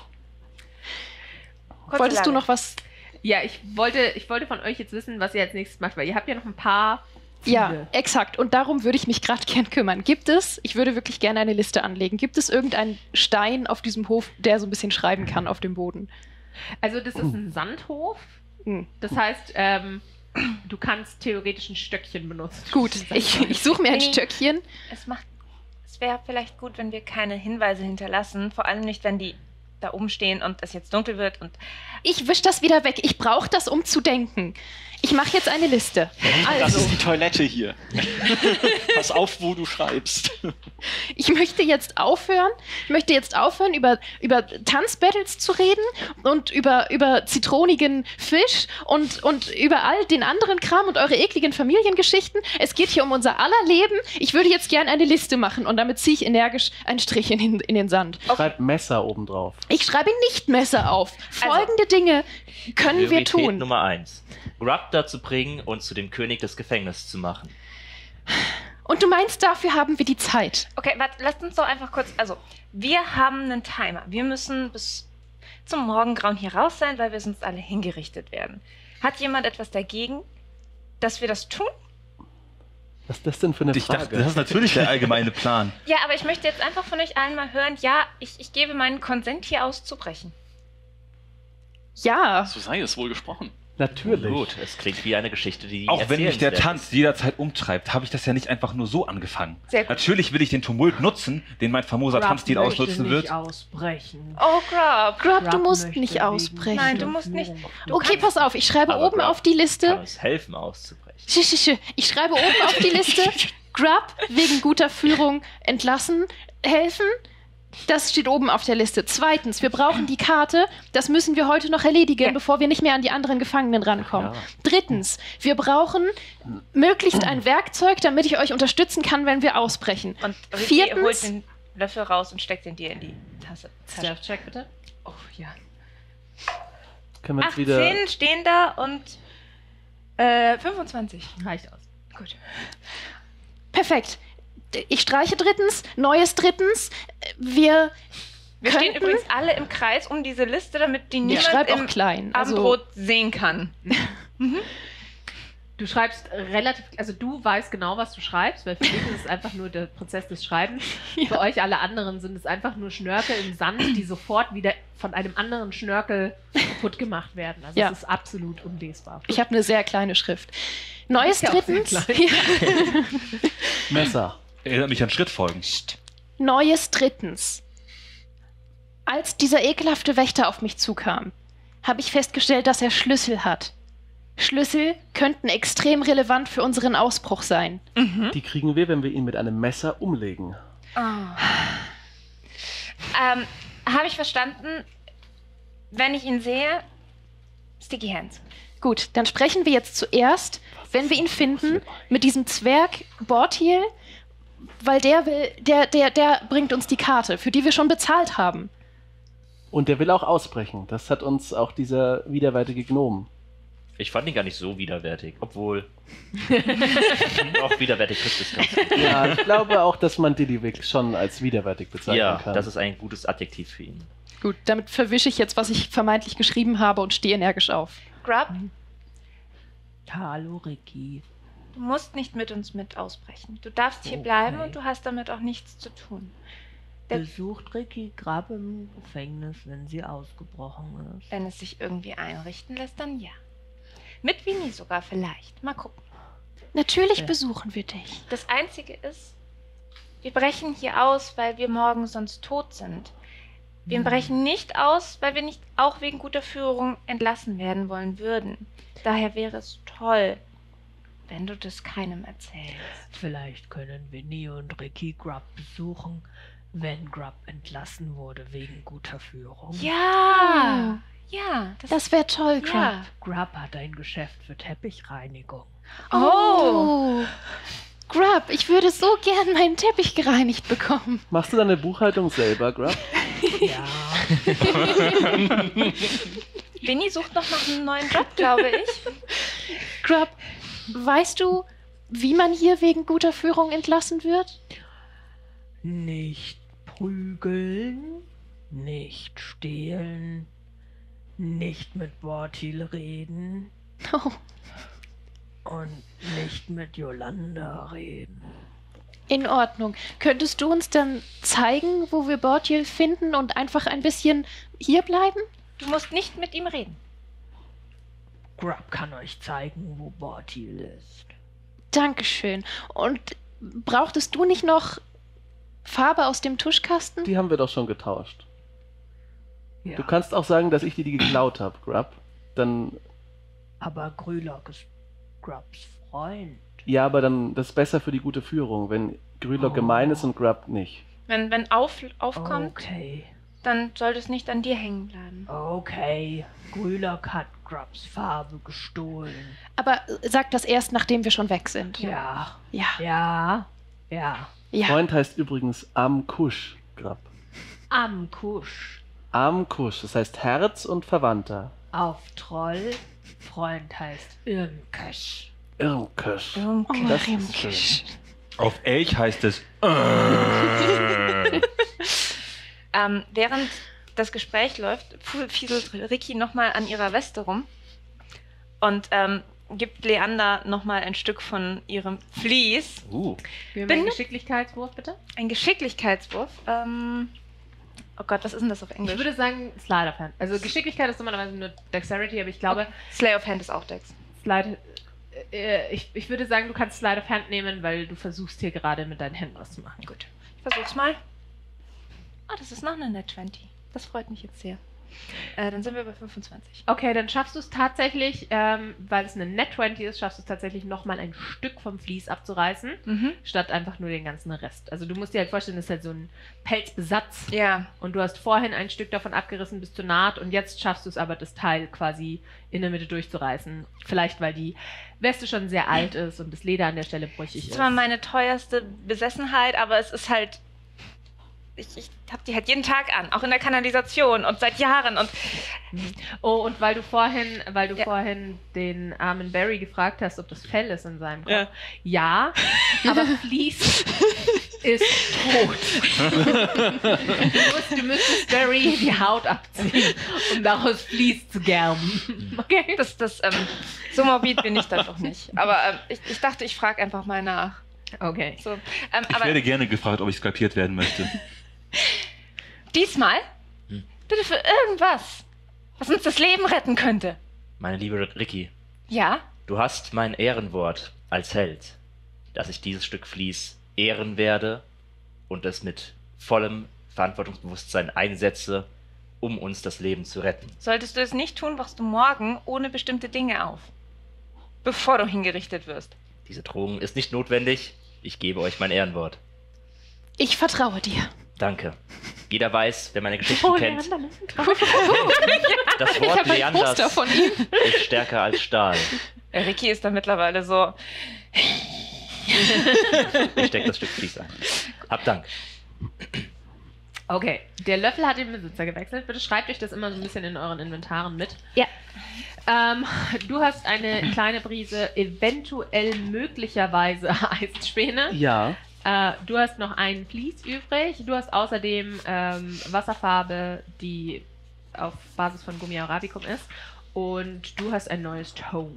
Kurze Wolltest du Lage. noch was? Ja, ich wollte von euch jetzt wissen, was ihr als nächstes macht, weil ihr habt ja noch ein paar Ja, Ziele. exakt. Und darum würde ich mich gerade gern kümmern. Ich würde wirklich gerne eine Liste anlegen. Gibt es irgendeinen Stein auf diesem Hof, der so ein bisschen schreiben kann auf dem Boden? Also das ist ein Sandhof. Hm. Das heißt, du kannst theoretisch ein Stöckchen benutzen. Gut, ich suche mir ein Nee. Stöckchen. Es wäre vielleicht gut, wenn wir keine Hinweise hinterlassen. Vor allem nicht, wenn die da oben stehen und es jetzt dunkel wird. Und Ich wisch das wieder weg. Ich brauche das, um zu denken. Ich mache jetzt eine Liste. Das Also, ist die Toilette hier. Pass auf, wo du schreibst. ich möchte jetzt aufhören, über Tanzbattles zu reden und über zitronigen Fisch und über all den anderen Kram und eure ekligen Familiengeschichten. Es geht hier um unser aller Leben. Ich würde jetzt gerne eine Liste machen und damit ziehe ich energisch einen Strich in den Sand. Schreib Messer obendrauf. Ich schreibe nicht Messer auf. Folgende Dinge können wir Priorität tun. Nummer 1. Grub dazu bringen und zu dem König des Gefängnisses zu machen. Und du meinst, dafür haben wir die Zeit. okay, warte, lasst uns doch einfach kurz. Also, wir haben einen Timer. Wir müssen bis zum Morgengrauen hier raus sein, weil wir sonst alle hingerichtet werden. Hat jemand etwas dagegen, dass wir das tun? Was ist das denn für eine Ich Frage? dachte, das ist natürlich der allgemeine Plan. Ja, aber ich möchte jetzt einfach von euch allen mal hören, ja, ich gebe meinen Konsent hier auszubrechen. Ja. So sei es wohl gesprochen. Natürlich. Gut, es klingt wie eine Geschichte, die Auch wenn mich der erzählenswert Tanz jederzeit umtreibt, habe ich das ja nicht einfach nur so angefangen. Sehr gut. Natürlich will ich den Tumult nutzen, den mein famoser Tanzstil ausnutzen wird. ausbrechen. Oh, Grub. Grub, du musst nicht ausbrechen. Nein, du musst nicht. Okay, pass auf, ich schreibe Aber oben Grub auf die Kann Liste. uns helfen, auszubrechen. Ich schreibe oben auf die Liste. Grub wegen guter Führung entlassen, helfen. Das steht oben auf der Liste. Zweitens, wir brauchen die Karte. Das müssen wir heute noch erledigen, Ja. bevor wir nicht mehr an die anderen Gefangenen rankommen. Ja. Drittens, wir brauchen möglichst ein Werkzeug, damit ich euch unterstützen kann, wenn wir ausbrechen. Und Ricky Viertens- holt den Löffel raus und steckt den dir in die Tasche. Self-check bitte. Oh ja. Können wir jetzt wieder. 18 stehen da und 25. Reicht aus. Gut. Perfekt. Ich streiche drittens, neues drittens. Wir stehen könnten- übrigens alle im Kreis um diese Liste, damit die Ich niemand schreibe auch im klein. Also, Abendrot sehen kann. Du schreibst relativ, also du weißt genau, was du schreibst, weil für dich ist es einfach nur der Prozess des Schreibens. Für euch alle anderen sind es einfach nur Schnörkel im Sand, die sofort wieder von einem anderen Schnörkel kaputt gemacht werden. Also Ja. es ist absolut unlesbar. ich habe eine sehr kleine Schrift. Neues ist ja auch sehr drittens. klein. Ja. Messer. Erinnert mich an Schrittfolgen. Neues drittens. Als dieser ekelhafte Wächter auf mich zukam, habe ich festgestellt, dass er Schlüssel hat. Schlüssel könnten extrem relevant für unseren Ausbruch sein. Die kriegen wir, wenn wir ihn mit einem Messer umlegen. Habe ich verstanden, wenn ich ihn sehe, Sticky Hands. Gut, dann sprechen wir jetzt zuerst, wenn wir ihn finden, mit diesem Zwerg Bortil, weil der bringt uns die Karte, für die wir schon bezahlt haben. Und der will auch ausbrechen. Das hat uns auch dieser widerwärtige Gnom. Ich fand ihn gar nicht so widerwärtig, obwohl auch widerwärtig trifft es ganz gut. Ja, ich glaube auch, dass man Didivik schon als widerwärtig bezeichnen Ja, kann. das ist ein gutes Adjektiv für ihn. Gut, damit verwische ich jetzt, was ich vermeintlich geschrieben habe und stehe energisch auf. Grub, Hallo Ricky. du musst nicht mit uns mit ausbrechen. Du darfst hier bleiben Okay. und du hast damit auch nichts zu tun. Besucht Ricky Grab im Gefängnis, wenn sie ausgebrochen ist. Wenn es sich irgendwie einrichten lässt, dann ja. Mit Winnie sogar vielleicht. Mal gucken. Natürlich Ja. besuchen wir dich. Das Einzige ist, wir brechen hier aus, weil wir morgen sonst tot sind. Wir brechen nicht aus, weil wir nicht auch wegen guter Führung entlassen werden wollen würden. Daher wäre es toll, wenn du das keinem erzählst. Vielleicht können Winnie und Ricky Grubb besuchen, wenn Grubb entlassen wurde wegen guter Führung. Ja, Das wäre toll, Grubb. ja. Grubb hat ein Geschäft für Teppichreinigung. Oh, Grubb, ich würde so gern meinen Teppich gereinigt bekommen. Machst du deine Buchhaltung selber, Grubb? Ja. Winnie sucht noch nach einem neuen Job, glaube ich. Grubb, weißt du, wie man hier wegen guter Führung entlassen wird? Nicht prügeln, nicht stehlen, nicht mit Bortil reden Oh, und nicht mit Yolanda reden. in Ordnung. Könntest du uns dann zeigen, wo wir Bortil finden und einfach ein bisschen hier bleiben? Du musst nicht mit ihm reden. Grubb kann euch zeigen, wo Bortil ist. Dankeschön. Und brauchtest du nicht noch Farbe aus dem Tuschkasten? Die haben wir doch schon getauscht. Ja, Du kannst auch sagen, dass ich die geklaut habe, Grubb. Dann, aber Grülock ist Grubbs Freund. ja, aber dann, das ist besser für die gute Führung, wenn Grülock Oh. gemein ist und Grubb nicht. Wenn aufkommt, Okay, dann sollte es nicht an dir hängen bleiben. okay. Grülock hat Grubbs Farbe gestohlen. Aber sag das erst, nachdem wir schon weg sind. Ja, Ja. ja, ja. Ja. Freund heißt übrigens Amkush, Grubb. Am Kusch. Amkush, das heißt Herz und Verwandter. Auf Troll. Freund heißt Irmkesch. Irmkush. Oh, Das ist Rimkisch. Auf Elch heißt es. Während das Gespräch läuft, fieselt Ricky nochmal an ihrer Weste rum und gibt Leander nochmal ein Stück von ihrem Vlies. Wir haben Bin- einen Geschicklichkeitswurf, bitte. Ein Geschicklichkeitswurf. Oh Gott, was ist denn das auf Ich Englisch? würde sagen Slide of Hand. Also Geschicklichkeit ist normalerweise nur Dexterity, aber ich glaube, Slay of Hand ist auch Dex. Slide. Ich würde sagen, du kannst Slide of Hand nehmen, weil du versuchst hier gerade mit deinen Händen was zu machen. Gut. Ich versuch's mal. Ah, das ist noch eine Net 20. Das freut mich jetzt sehr. Dann sind wir bei 25. Okay, dann schaffst du es tatsächlich, weil es eine Net 20 ist, schaffst du es tatsächlich nochmal ein Stück vom Vlies abzureißen, Mhm. statt einfach nur den ganzen Rest. Also du musst dir halt vorstellen, das ist halt so ein Pelzbesatz Ja. und du hast vorhin ein Stück davon abgerissen bis zur Naht und jetzt schaffst du es aber, das Teil quasi in der Mitte durchzureißen. Vielleicht, weil die Weste schon sehr alt ist und das Leder an der Stelle brüchig Das ist. ist zwar meine teuerste Besessenheit, aber es ist halt. Ich habe die halt jeden Tag an, auch in der Kanalisation und seit Jahren. Und Oh, und weil du vorhin Ja. vorhin den armen Barry gefragt hast, ob das Fell ist in seinem Kopf. Ja. Ja, aber Fleece ist tot. Du müsstest Barry die Haut abziehen, um daraus Fleece zu gerben. Okay. so morbid bin ich dann doch nicht. Aber ich dachte, ich frage einfach mal nach. Okay. So, Ich aber werde gerne gefragt, ob ich skalpiert werden möchte. diesmal bitte für irgendwas, was uns das Leben retten könnte. Meine liebe Ricky, Ja? du hast mein Ehrenwort als Held, dass ich dieses Stück Vlies ehren werde und es mit vollem Verantwortungsbewusstsein einsetze, um uns das Leben zu retten. Solltest du es nicht tun, wachst du morgen ohne bestimmte Dinge auf. Bevor du hingerichtet wirst. Diese Drohung ist nicht notwendig. Ich gebe euch mein Ehrenwort. Ich vertraue dir. Danke. Jeder weiß, wer meine Geschichten kennt, das Ich Wort habe ein Leanders Poster von ihm. ist stärker als Stahl. Ricky ist da mittlerweile so. Ich stecke das Stück Vlies ein. Hab Dank. Okay, der Löffel hat den Besitzer gewechselt. Bitte schreibt euch das immer so ein bisschen in euren Inventaren mit. Ja. Du hast eine kleine Prise, eventuell möglicherweise Eisspäne. Ja, Du hast noch einen Vlies übrig. Du hast außerdem Wasserfarbe, die auf Basis von Gummi Arabicum ist. Und du hast ein neues Tome.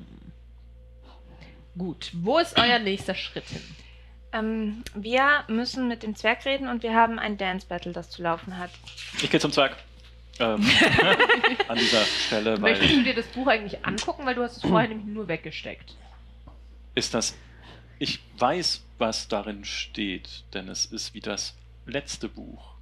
Gut, wo ist euer nächster Schritt hin? Wir müssen mit dem Zwerg reden und wir haben ein Dance Battle, das zu laufen hat. Ich gehe zum Zwerg. An dieser Stelle, Möchtest weil du dir das Buch eigentlich angucken, weil du hast es vorher nämlich nur weggesteckt. ist das. Ich weiß, was darin steht, denn es ist wie das letzte Buch.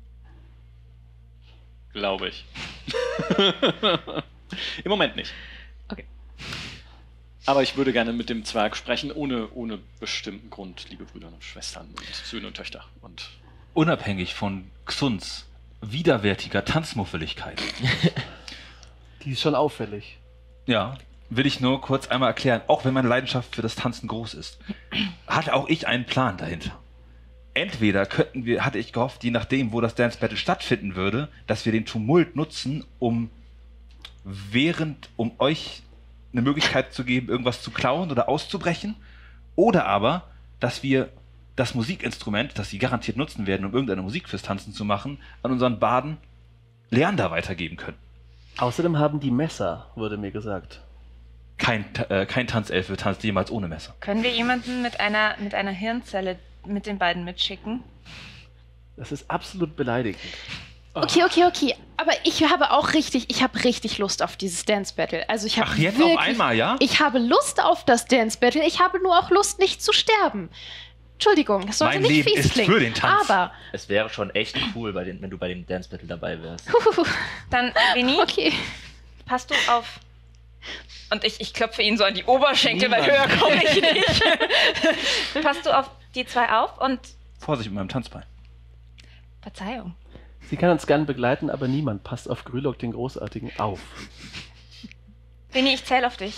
Glaube ich. Im Moment nicht. Aber ich würde gerne mit dem Zwerg sprechen, ohne bestimmten Grund, liebe Brüder und Schwestern und Söhne und Töchter. Und Unabhängig von Xuns widerwärtiger Tanzmuffeligkeit. Die ist schon auffällig. Ja, will ich nur kurz einmal erklären, auch wenn meine Leidenschaft für das Tanzen groß ist, hatte auch ich einen Plan dahinter. Entweder hatte ich gehofft, je nachdem, wo das Dance Battle stattfinden würde, dass wir den Tumult nutzen, um euch eine Möglichkeit zu geben, irgendwas zu klauen oder auszubrechen. Oder aber, dass wir das Musikinstrument, das sie garantiert nutzen werden, um irgendeine Musik fürs Tanzen zu machen, an unseren Baden Leander weitergeben können. Außerdem haben die Messer, wurde mir gesagt. Kein Tanzelfe tanzt jemals ohne Messer. Können wir jemanden mit einer Hirnzelle mit den beiden mitschicken? Das ist absolut beleidigend. Okay. Aber ich habe richtig Lust auf dieses Dance Battle. Also ich habe Ach, jetzt wirklich, auf einmal, ja? Ich habe Lust auf das Dance Battle. Ich habe nur auch Lust, nicht zu sterben. Entschuldigung, das sollte Mein nicht Leben fies ist klingen. für den Tanz. Aber Es wäre schon echt cool, wenn du bei dem Dance Battle dabei wärst. Dann, Vinny, okay. passt du auf... Und ich klopfe ihn so an die Oberschenkel, weil höher komme ich nicht. Passt du auf die zwei auf und... Vorsicht mit meinem Tanzbein. Verzeihung. Sie kann uns gern begleiten, aber niemand passt auf Grülock den Großartigen auf. Vinny, ich zähle auf dich.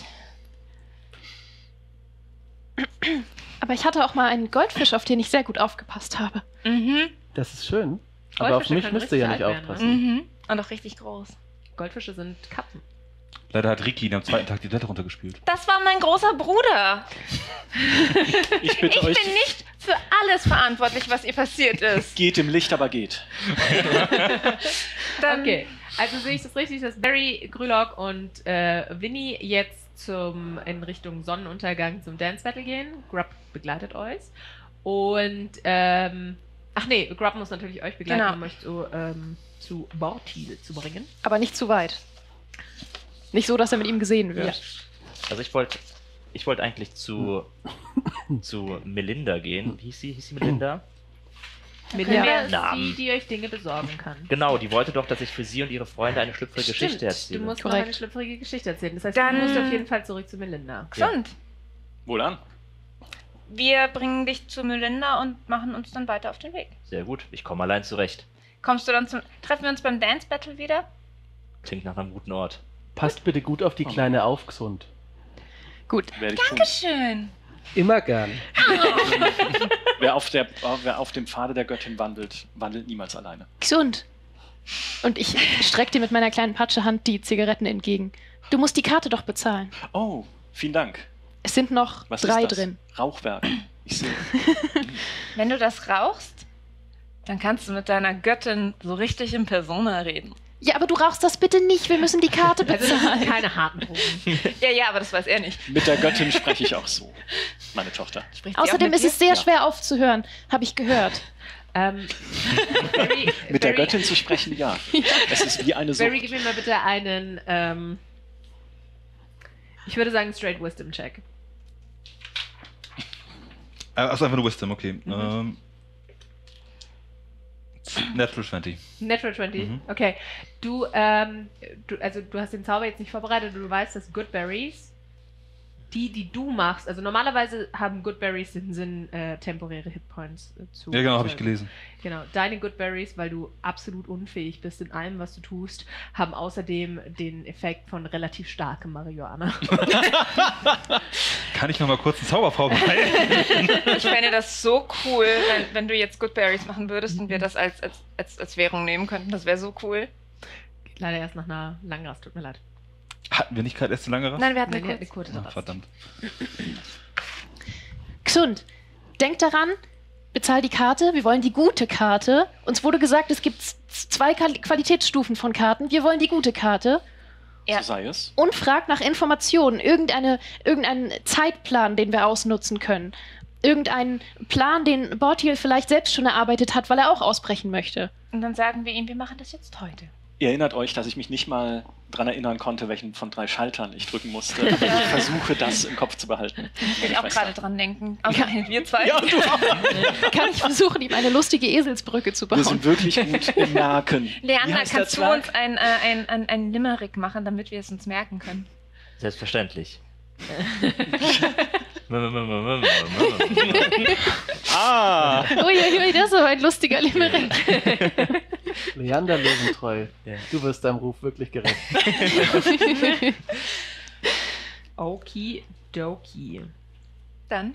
Aber ich hatte auch mal einen Goldfisch, auf den ich sehr gut aufgepasst habe. Mhm. Das ist schön. Aber auf Goldfische mich können müsst ihr ja nicht richtig alt werden, aufpassen. Mhm. Und auch richtig groß. Goldfische sind Katzen. Leider hat Ricky am zweiten Tag die Blätter runtergespült. Das war mein großer Bruder. ich bitte Ich euch, bin nicht für alles verantwortlich, was ihr passiert ist. geht im Licht, aber geht. Dann, Okay, also sehe ich das richtig, dass Barry, Grülock und Vinny jetzt in Richtung Sonnenuntergang zum Dance Battle gehen. Grub begleitet euch. Und, Grub muss natürlich euch begleiten, Genau. um euch zu Bortil zu bringen. Aber nicht zu weit. Nicht so, dass er mit ihm gesehen wird. Ja. Also ich wollte eigentlich zu Melinda gehen. Wie hieß sie? Hieß sie Melinda? Melinda ist Namen. die euch Dinge besorgen kann. Genau, die wollte doch, dass ich für sie und ihre Freunde eine schlüpfrige Stimmt, Geschichte erzähle. du musst noch Korrekt. eine schlüpfrige Geschichte erzählen. Das heißt, Dann- du musst auf jeden Fall zurück zu Melinda. gesund. Wohlan. Wir bringen dich zu Melinda und machen uns dann weiter auf den Weg. Sehr gut, ich komme allein zurecht. Treffen wir uns beim Dance Battle wieder? Klingt nach einem guten Ort. Passt bitte gut auf die Kleine auf, gesund. Gut. Werde ich tun. Dankeschön. Immer gern. Wer auf dem Pfade der Göttin wandelt niemals alleine. Gesund. Und ich strecke dir mit meiner kleinen Patschehand die Zigaretten entgegen. Du musst die Karte doch bezahlen. Oh, vielen Dank. Es sind noch Was 3 ist das? drin. Rauchwerk. Ich sehe. Wenn du das rauchst, dann kannst du mit deiner Göttin so richtig in Persona reden. Ja, aber du rauchst das bitte nicht. Wir müssen die Karte Also das sind bezahlen. keine harten Drogen. Ja, aber das weiß er nicht. Mit der Göttin spreche ich auch so, meine Tochter. Spricht sie auch Außerdem mit ist dir? es sehr schwer aufzuhören, habe ich gehört. Barry, Mit der Barry- Göttin zu sprechen, ja. Es ist wie eine Barry, Sucht. gib mir mal bitte einen, ich würde sagen, Straight Wisdom Check. Also einfach nur Wisdom, okay. Natural 20. Natural 20, Mhm. okay. Du hast den Zauber jetzt nicht vorbereitet und du weißt, dass Good Berries, die du machst, also normalerweise haben Good Berries den Sinn, temporäre Hitpoints zu. Ja, genau, habe ich gelesen. Genau, deine Good Berries, weil du absolut unfähig bist in allem, was du tust, haben außerdem den Effekt von relativ starkem Marihuana. Kann ich noch mal kurz einen Zauber vorbereiten? Ich fände das so cool, wenn du jetzt Good Berries machen würdest und wir das als Währung nehmen könnten. Das wäre so cool. Geht leider erst nach einer langen Rast, tut mir leid. Hatten wir nicht gerade erst eine lange Rast? Nein, wir hatten Nein, eine eine kurze. kurze Ach, Rast. verdammt. Gesund. Denk daran, bezahl die Karte. Wir wollen die gute Karte. Uns wurde gesagt, es gibt 2 Qualitätsstufen von Karten. Wir wollen die gute Karte. Ja. So sei es. Und frag nach Informationen. Irgendeinen Zeitplan, den wir ausnutzen können. Irgendeinen Plan, den Bortil vielleicht selbst schon erarbeitet hat, weil er auch ausbrechen möchte. Und dann sagen wir ihm, wir machen das jetzt heute. Ihr erinnert euch, dass ich mich nicht mal daran erinnern konnte, welchen von 3 Schaltern ich drücken musste. Aber ich versuche, das im Kopf zu behalten. Ich will auch gerade dran denken. Ausgerechnet wir zwei. Ja, du auch. Kann ich versuchen, ihm eine lustige Eselsbrücke zu Wir bauen? sind wirklich gut im Merken. Wie Leander, heißt der kannst du Zwerg? uns ein Limerick machen, damit wir es uns merken können? Selbstverständlich. Uiuiui, das ist aber ein lustiger Limerick. Leander Löwentreu, du wirst deinem Ruf wirklich gerecht. Okidoki. Dann.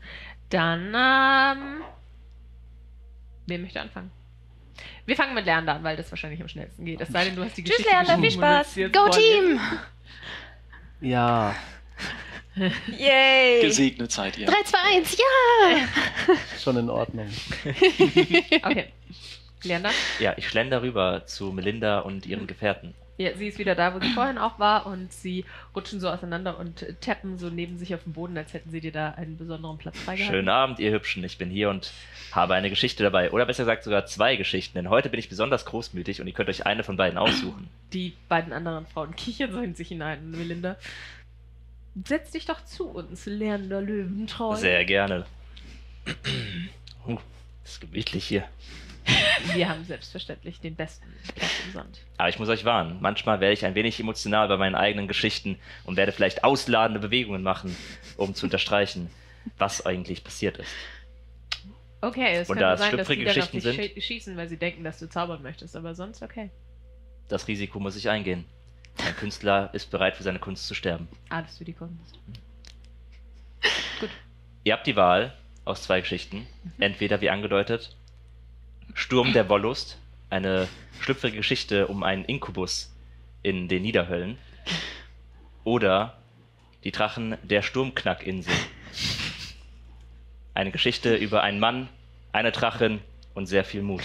Dann, wer möchte anfangen? Wir fangen mit Leander an, weil das wahrscheinlich am schnellsten geht. Es sei denn, du hast die Tschüss, Geschichte Leander, viel geschrieben und Spaß. willst sie jetzt Go vorlesen. Team! Ja, Yay! Gesegnet seid ihr. 3, 2, 1, ja! schon in Ordnung. Okay. Leander? Ja, ich schlender rüber zu Melinda und ihren Gefährten. Ja, sie ist wieder da, wo sie vorhin auch war und sie rutschen so auseinander und tappen so neben sich auf dem Boden, als hätten sie dir da einen besonderen Platz freigehalten. Schönen Abend, ihr Hübschen. Ich bin hier und habe eine Geschichte dabei. Oder besser gesagt sogar 2 Geschichten. Denn heute bin ich besonders großmütig und ihr könnt euch eine von beiden aussuchen. Die beiden anderen Frauen kichern so in sich hinein. Melinda, setz dich doch zu uns, Leander Löwentreu. Sehr gerne. Ist gemütlich hier. Wir haben selbstverständlich den besten Platz im Sand. Aber ich muss euch warnen, manchmal werde ich ein wenig emotional bei meinen eigenen Geschichten und werde vielleicht ausladende Bewegungen machen, um zu unterstreichen, was eigentlich passiert ist. Okay, es Und könnte da es sein, dass schlüpfrige die dann auf dich Geschichten schießen, weil sie denken, dass du zaubern möchtest, aber sonst okay. Das Risiko muss ich eingehen. Ein Künstler ist bereit, für seine Kunst zu sterben. Alles für die Kunst. Ihr habt die Wahl aus 2 Geschichten. Entweder, wie angedeutet, Sturm der Wollust, eine schlüpfrige Geschichte um einen Inkubus in den Niederhöllen. Oder die Drachen der Sturmknackinsel. Eine Geschichte über einen Mann, eine Drachin und sehr viel Mut.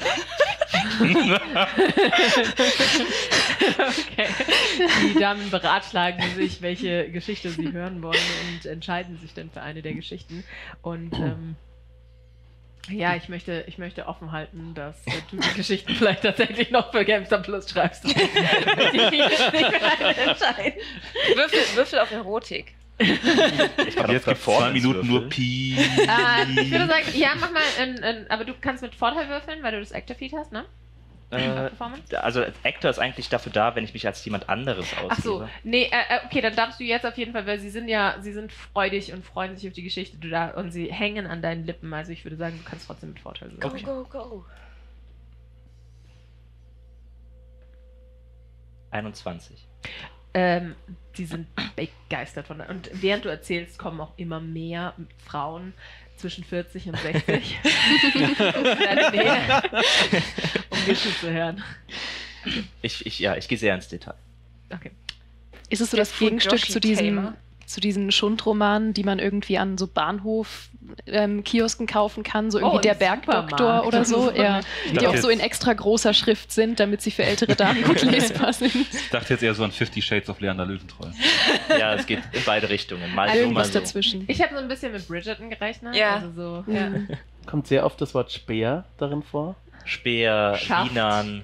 Okay. Die Damen beratschlagen sich, welche Geschichte sie hören wollen und entscheiden sich dann für eine der Geschichten. Und ja, ich möchte offen halten, dass du die Geschichten vielleicht tatsächlich noch für Gamester Plus schreibst. Die entscheiden. Würfel auf Erotik. Ich kann Jetzt gibt 2 Minuten nur Pi. Ich würde sagen, ja, mach mal, aber du kannst mit Vorteil würfeln, weil du das Active Feed hast, ne? Performance? Also Actor ist eigentlich dafür da, wenn ich mich als jemand anderes ausgebe. Ach so, nee, okay, dann darfst du jetzt auf jeden Fall, weil sie sind freudig und freuen sich auf die Geschichte und sie hängen an deinen Lippen, also ich würde sagen, du kannst trotzdem mit Vorteil Go, würfeln. go, go. 21. Die sind begeistert von. Und während du erzählst, kommen auch immer mehr Frauen zwischen 40 und 60 deine Nähe, um Geschichte zu hören. Ich gehe sehr ins Detail. Okay. Ist es so Der das Gegenstück zu Fujoshi-Tamer. diesen Schundromanen, die man irgendwie an so Bahnhof-Kiosken kaufen kann, so irgendwie im der Bergdoktor Supermarkt. oder so, ja, die dachte auch so in extra großer Schrift sind, damit sie für ältere Damen gut lesbar sind. Ich dachte jetzt eher so an 50 Shades of Leander Löwentreu. Ja, es geht in beide Richtungen. Mal so, mal Irgendwas so. dazwischen. Ich habe so ein bisschen mit Bridgerton gerechnet. Ja. Also so, ja. Kommt sehr oft das Wort Speer darin vor. Speer, Schaft. Wienern.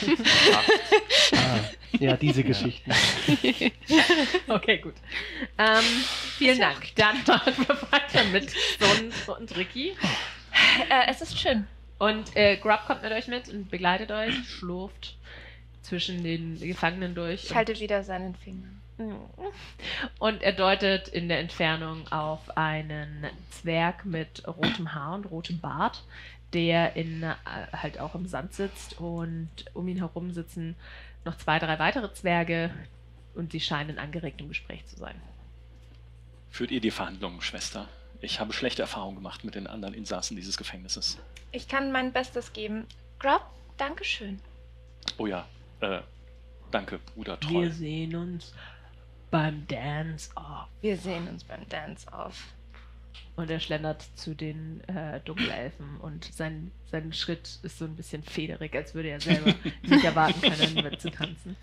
Ja, diese Geschichten. Okay, gut. Vielen Dank. Dann machen wir weiter mit Son und Ricky. Es ist schön. Und Grub kommt mit euch mit und begleitet euch, schlurft zwischen den Gefangenen durch. Ich halte wieder seinen Finger. Und er deutet in der Entfernung auf einen Zwerg mit rotem Haar und rotem Bart, der halt auch im Sand sitzt, und um ihn herum sitzen noch 2, 3 weitere Zwerge und sie scheinen angeregt im Gespräch zu sein. Führt ihr die Verhandlungen, Schwester? Ich habe schlechte Erfahrungen gemacht mit den anderen Insassen dieses Gefängnisses. Ich kann mein Bestes geben. Grub, Dankeschön. Oh ja, danke, Bruder Troll. Wir sehen uns beim Dance-Off. Wir sehen uns beim Dance-Off. Und er schlendert zu den Dunkelelfen und sein Schritt ist so ein bisschen federig, als würde er selber nicht erwarten können, mitzutanzen.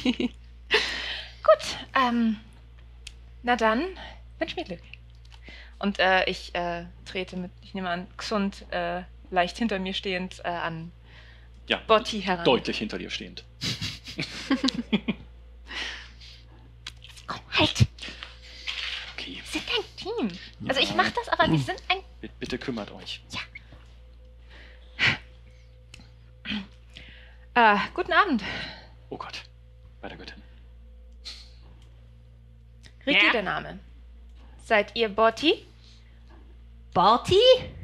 Gut, na dann, wünsch mir Glück. Und ich trete mit, ich nehme an, Xund leicht hinter mir stehend an Ja, Botti heran. deutlich hinter dir stehend. Komm, halt! Okay, Wir sind ein Team. Also ich mach das, aber wir sind ein... bitte kümmert euch. Guten Abend. Oh Gott, bei der Göttin. Ricky, Ja? der Name. Seid ihr Borti? Borti?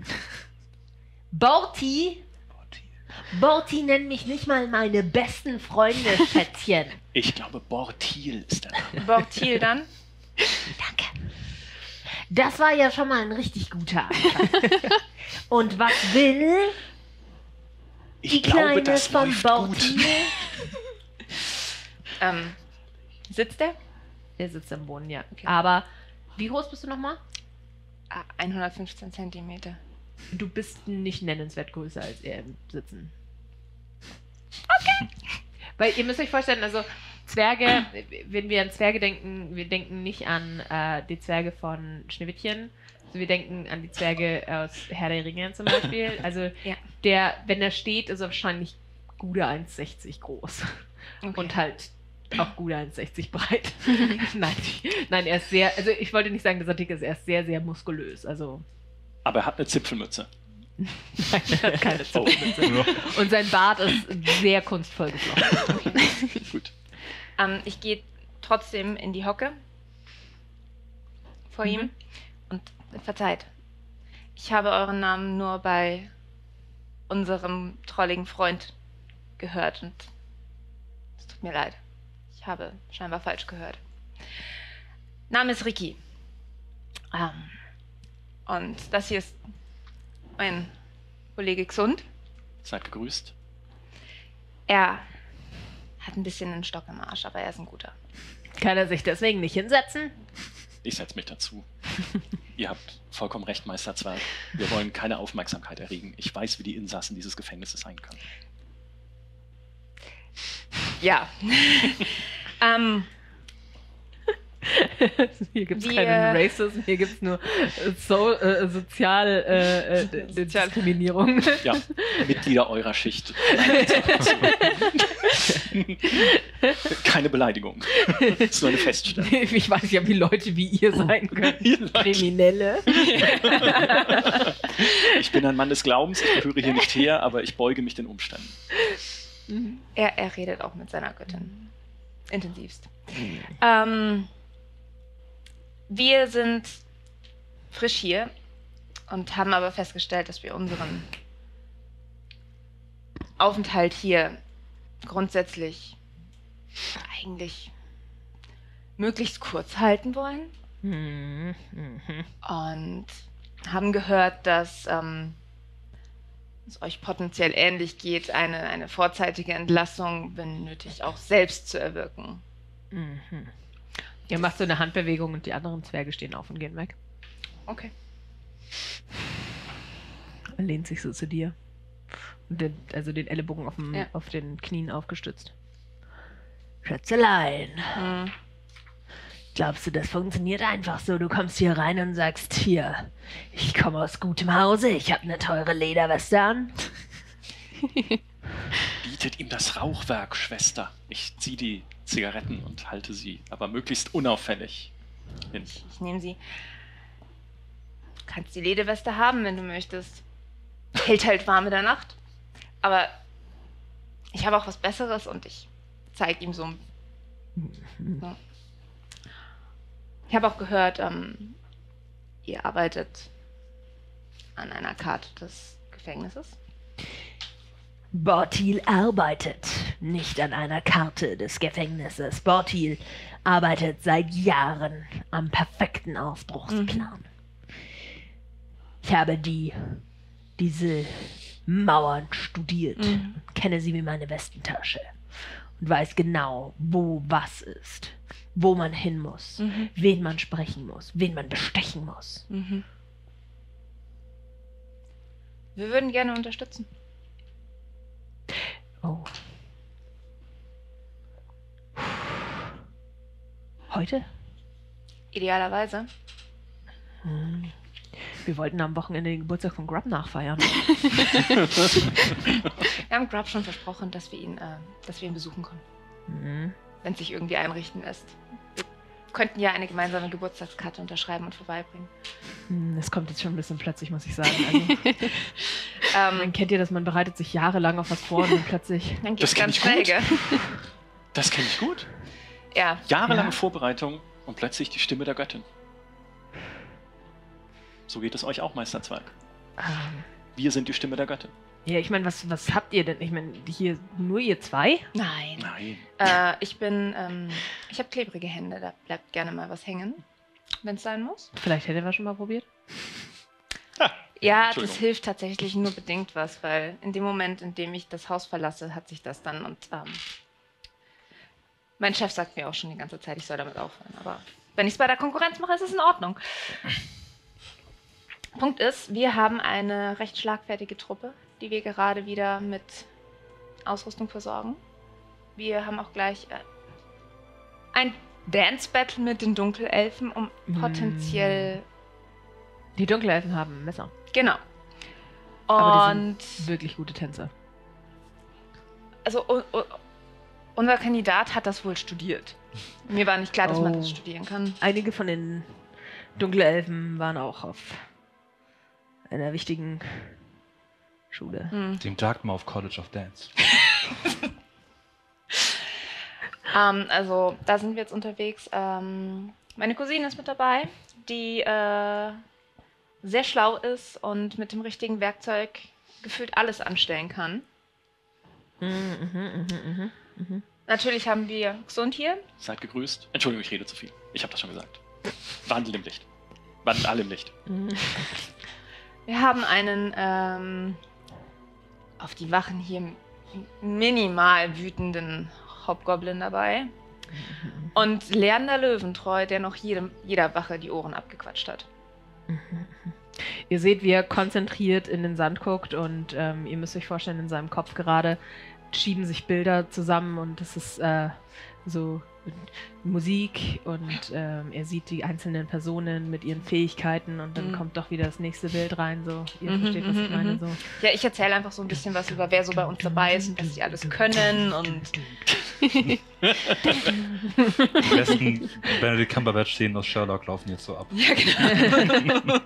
Borti? Borti nennen mich nicht mal meine besten Freunde, Schätzchen. Ich glaube, Bortil ist der Name. Bortil dann? Danke. Das war ja schon mal ein richtig guter Anfang. Und was will die Ich glaube, Kleine das von läuft Borti? gut. Sitzt der? Der sitzt am Boden, ja. Aber wie groß bist du nochmal? 115 Zentimeter. Du bist nicht nennenswert größer als er im Sitzen. Okay. Weil ihr müsst euch vorstellen, also Zwerge, wenn wir an Zwerge denken, wir denken nicht an die Zwerge von Schneewittchen. Also wir denken an die Zwerge aus Herr der Ringe zum Beispiel. Also Ja. wenn er steht, ist er wahrscheinlich gute 1,60 groß. Okay. Und halt auch gute 1,60 breit. Nein, er ist sehr, also ich wollte nicht sagen, dass er dick ist, er ist sehr, sehr muskulös. Also Aber er hat eine Zipfelmütze. nein, er hat keine Zipfelmütze. Und sein Bart ist sehr kunstvoll geflochten. Gut. Ich gehe trotzdem in die Hocke vor ihm und verzeiht. Ich habe euren Namen nur bei unserem trolligen Freund gehört und es tut mir leid. Ich habe scheinbar falsch gehört. Name ist Ricky. Und das hier ist mein Kollege Xund. Seid gegrüßt. Er hat ein bisschen einen Stock im Arsch, aber er ist ein guter. Kann er sich deswegen nicht hinsetzen? Ich setze mich dazu. Ihr habt vollkommen recht, Meister Zwerg. Wir wollen keine Aufmerksamkeit erregen. Ich weiß, wie die Insassen dieses Gefängnisses sein können. Ja. Hier gibt es Wir- keinen Racism, hier gibt es nur Diskriminierung. Ja, Mitglieder eurer Schicht. Keine Beleidigung. Das ist nur eine Feststellung. Ich weiß ja, wie Leute wie ihr sein können. Ihr Leute. Kriminelle. Ich bin ein Mann des Glaubens, ich gehöre hier nicht her, aber ich beuge mich den Umständen. Er redet auch mit seiner Göttin. Intensivst. Wir sind frisch hier und haben aber festgestellt, dass wir unseren Aufenthalt hier grundsätzlich eigentlich möglichst kurz halten wollen. Mhm. Und haben gehört, dass es euch potenziell ähnlich geht, eine vorzeitige Entlassung, wenn nötig, auch selbst zu erwirken. Mhm. Ihr macht so eine Handbewegung und die anderen Zwerge stehen auf und gehen weg. Okay. Er lehnt sich so zu dir. Und den Ellenbogen Ja. auf den Knien aufgestützt. Schätzelein, glaubst du, das funktioniert einfach so? Du kommst hier rein und sagst, hier, ich komme aus gutem Hause, ich habe eine teure Lederweste an. Bietet ihm das Rauchwerk, Schwester. Ich ziehe die Zigaretten und halte sie, aber möglichst unauffällig hin. Ich nehme sie. Du kannst die Lederweste haben, wenn du möchtest. Hält halt warm in der Nacht. Aber ich habe auch was Besseres und ich zeige ihm so. Ja. Ich habe auch gehört, ihr arbeitet an einer Karte des Gefängnisses. Bortil arbeitet nicht an einer Karte des Gefängnisses. Bortil arbeitet seit Jahren am perfekten Ausbruchsplan. Ich habe diese Mauern studiert, kenne sie wie meine Westentasche und weiß genau, wo was ist, wo man hin muss, wen man sprechen muss, wen man bestechen muss. Wir würden gerne unterstützen. Oh. Heute? Idealerweise. Wir wollten am Wochenende den Geburtstag von Grub nachfeiern. Wir haben Grub schon versprochen, dass wir ihn besuchen können. Wenn es sich irgendwie einrichten lässt. Wir könnten ja eine gemeinsame Geburtstagskarte unterschreiben und vorbeibringen. Das kommt jetzt schon ein bisschen plötzlich, muss ich sagen. Also, man kennt ja, dass man bereitet sich jahrelang auf was vor und dann plötzlich... Dann Das geht's kenn ganz ich gut. träge. Das kenne ich gut. Ja. Jahrelange Ja. Vorbereitung Und plötzlich die Stimme der Göttin. So geht es euch auch, Meisterzwerg. Wir sind die Stimme der Göttin. Ja, ich meine, was habt ihr denn? Ich meine, hier nur ihr zwei? Nein. Nein. Ich habe klebrige Hände, da bleibt gerne mal was hängen, wenn es sein muss. Vielleicht hätte er schon mal probiert. Ja, das Entschuldigung. hilft tatsächlich nur bedingt was, weil in dem Moment, in dem ich das Haus verlasse, hat sich das dann und mein Chef sagt mir auch schon die ganze Zeit, ich soll damit aufhören. Aber wenn ich es bei der Konkurrenz mache, ist es in Ordnung. Punkt ist, wir haben eine recht schlagfertige Truppe, die wir gerade wieder mit Ausrüstung versorgen. Wir haben auch gleich ein Dance-Battle mit den Dunkelelfen, um potenziell... Die Dunkelelfen haben Messer. Genau. Aber die Und sind wirklich gute Tänzer. also unser Kandidat hat das wohl studiert. Mir war nicht klar, dass man das studieren kann. Einige von den Dunkelelfen waren auch auf einer wichtigen Schule. Dem Dartmouth College of Dance. Also da sind wir jetzt unterwegs. Meine Cousine ist mit dabei, die sehr schlau ist und mit dem richtigen Werkzeug gefühlt alles anstellen kann. Natürlich haben wir Xund hier. Seid gegrüßt. Entschuldigung, ich rede zu viel. Ich habe das schon gesagt. Wandelt im Licht. Wandelt alle im Licht. Wir haben einen auf die Wachen hier minimal wütenden Hobgoblin dabei. Und Leander Löwentreu, der noch jeder Wache die Ohren abgequatscht hat. Ihr seht, wie er konzentriert in den Sand guckt und ihr müsst euch vorstellen, in seinem Kopf gerade schieben sich Bilder zusammen und es ist so Musik und er sieht die einzelnen Personen mit ihren Fähigkeiten und dann kommt doch wieder das nächste Bild rein, so, ihr versteht, was ich meine, so. Ja, ich erzähle einfach so ein bisschen was über wer so bei uns dabei ist und was sie alles können und Die besten Benedict Cumberbatch-Szenen aus Sherlock laufen jetzt so ab. ja, genau.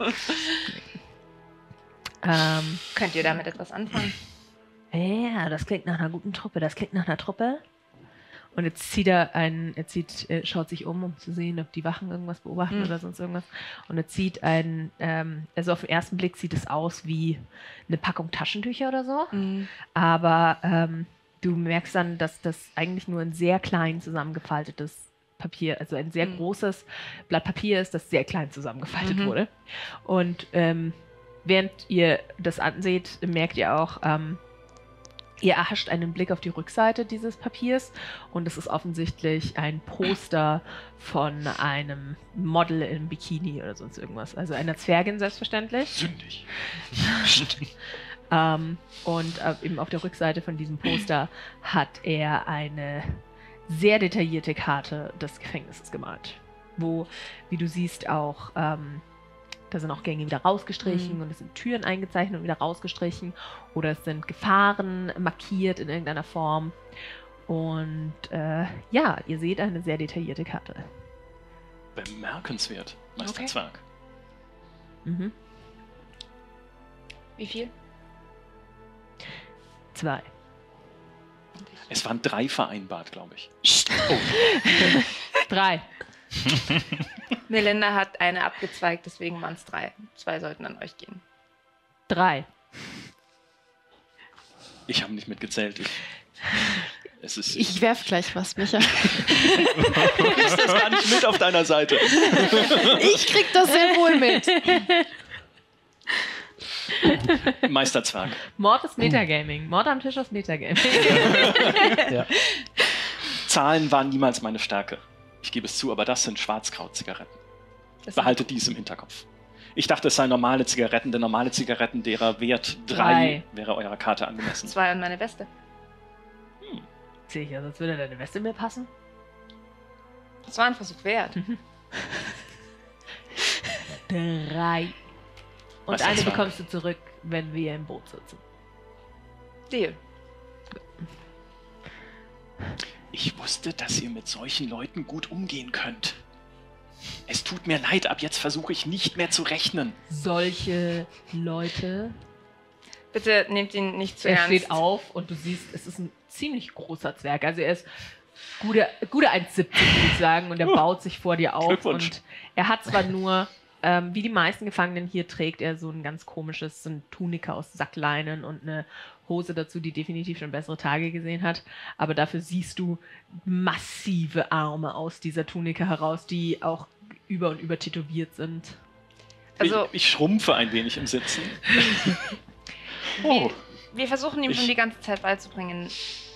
Könnt ihr damit etwas anfangen? Ja, das klingt nach einer guten Truppe, das klingt nach einer Truppe. Und jetzt zieht er schaut sich um zu sehen, ob die Wachen irgendwas beobachten oder sonst irgendwas. Und er zieht also auf den ersten Blick sieht es aus wie eine Packung Taschentücher oder so. Aber du merkst dann, dass das eigentlich nur ein sehr klein zusammengefaltetes Papier, also ein sehr großes Blatt Papier ist, das sehr klein zusammengefaltet wurde. Und während ihr das anseht, merkt ihr auch, ihr erhascht einen Blick auf die Rückseite dieses Papiers und es ist offensichtlich ein Poster von einem Model im Bikini oder sonst irgendwas. Also einer Zwergin selbstverständlich. Sündig. Und eben auf der Rückseite von diesem Poster hat er eine sehr detaillierte Karte des Gefängnisses gemalt. Wo, wie du siehst, auch da sind auch Gänge wieder rausgestrichen und es sind Türen eingezeichnet und wieder rausgestrichen oder es sind Gefahren markiert in irgendeiner Form. Und ja, ihr seht eine sehr detaillierte Karte. Bemerkenswert, Meister Okay. Zwerg. Wie viel? 2. Es waren 3 vereinbart, glaube ich. 3. Melinda hat eine abgezweigt, deswegen waren es 3. 2 sollten an euch gehen. 3. Ich habe nicht mitgezählt. Ich werf gleich was, Micha. Du kriegst das gar nicht mit auf deiner Seite. Ich krieg das sehr wohl mit. Meister Zwerg. Mord ist Metagaming. Mord am Tisch ist Metagaming. Ja. Zahlen waren niemals meine Stärke. Ich gebe es zu, aber das sind Schwarzkraut-Zigaretten. Behaltet dies im Hinterkopf. Ich dachte, es seien normale Zigaretten, denn normale Zigaretten, derer Wert 3 wäre eurer Karte angemessen. 2 an meine Weste. Sehe ich, also als würde deine Weste mir passen. Das war ein Versuch wert. 3. Und Was ist eine das? bekommst du zurück, wenn wir im Boot sitzen. Deal. Ich wusste, dass ihr mit solchen Leuten gut umgehen könnt. Es tut mir leid, ab jetzt versuche ich nicht mehr zu rechnen. Solche Leute. Bitte nehmt ihn nicht zu Er ernst. steht auf und du siehst, es ist ein ziemlich großer Zwerg. Also er ist Gute 1,70 würde ich sagen. Und er baut sich vor dir auf. Glückwunsch. Und er hat zwar nur, wie die meisten Gefangenen hier, trägt er so ein ganz komisches, so ein Tunika aus Sackleinen und eine Hose dazu, die definitiv schon bessere Tage gesehen hat. Aber dafür siehst du massive Arme aus dieser Tunika heraus, die auch über und über tätowiert sind. Also, ich schrumpfe ein wenig im Sitzen. wir versuchen ihm schon die ganze Zeit beizubringen,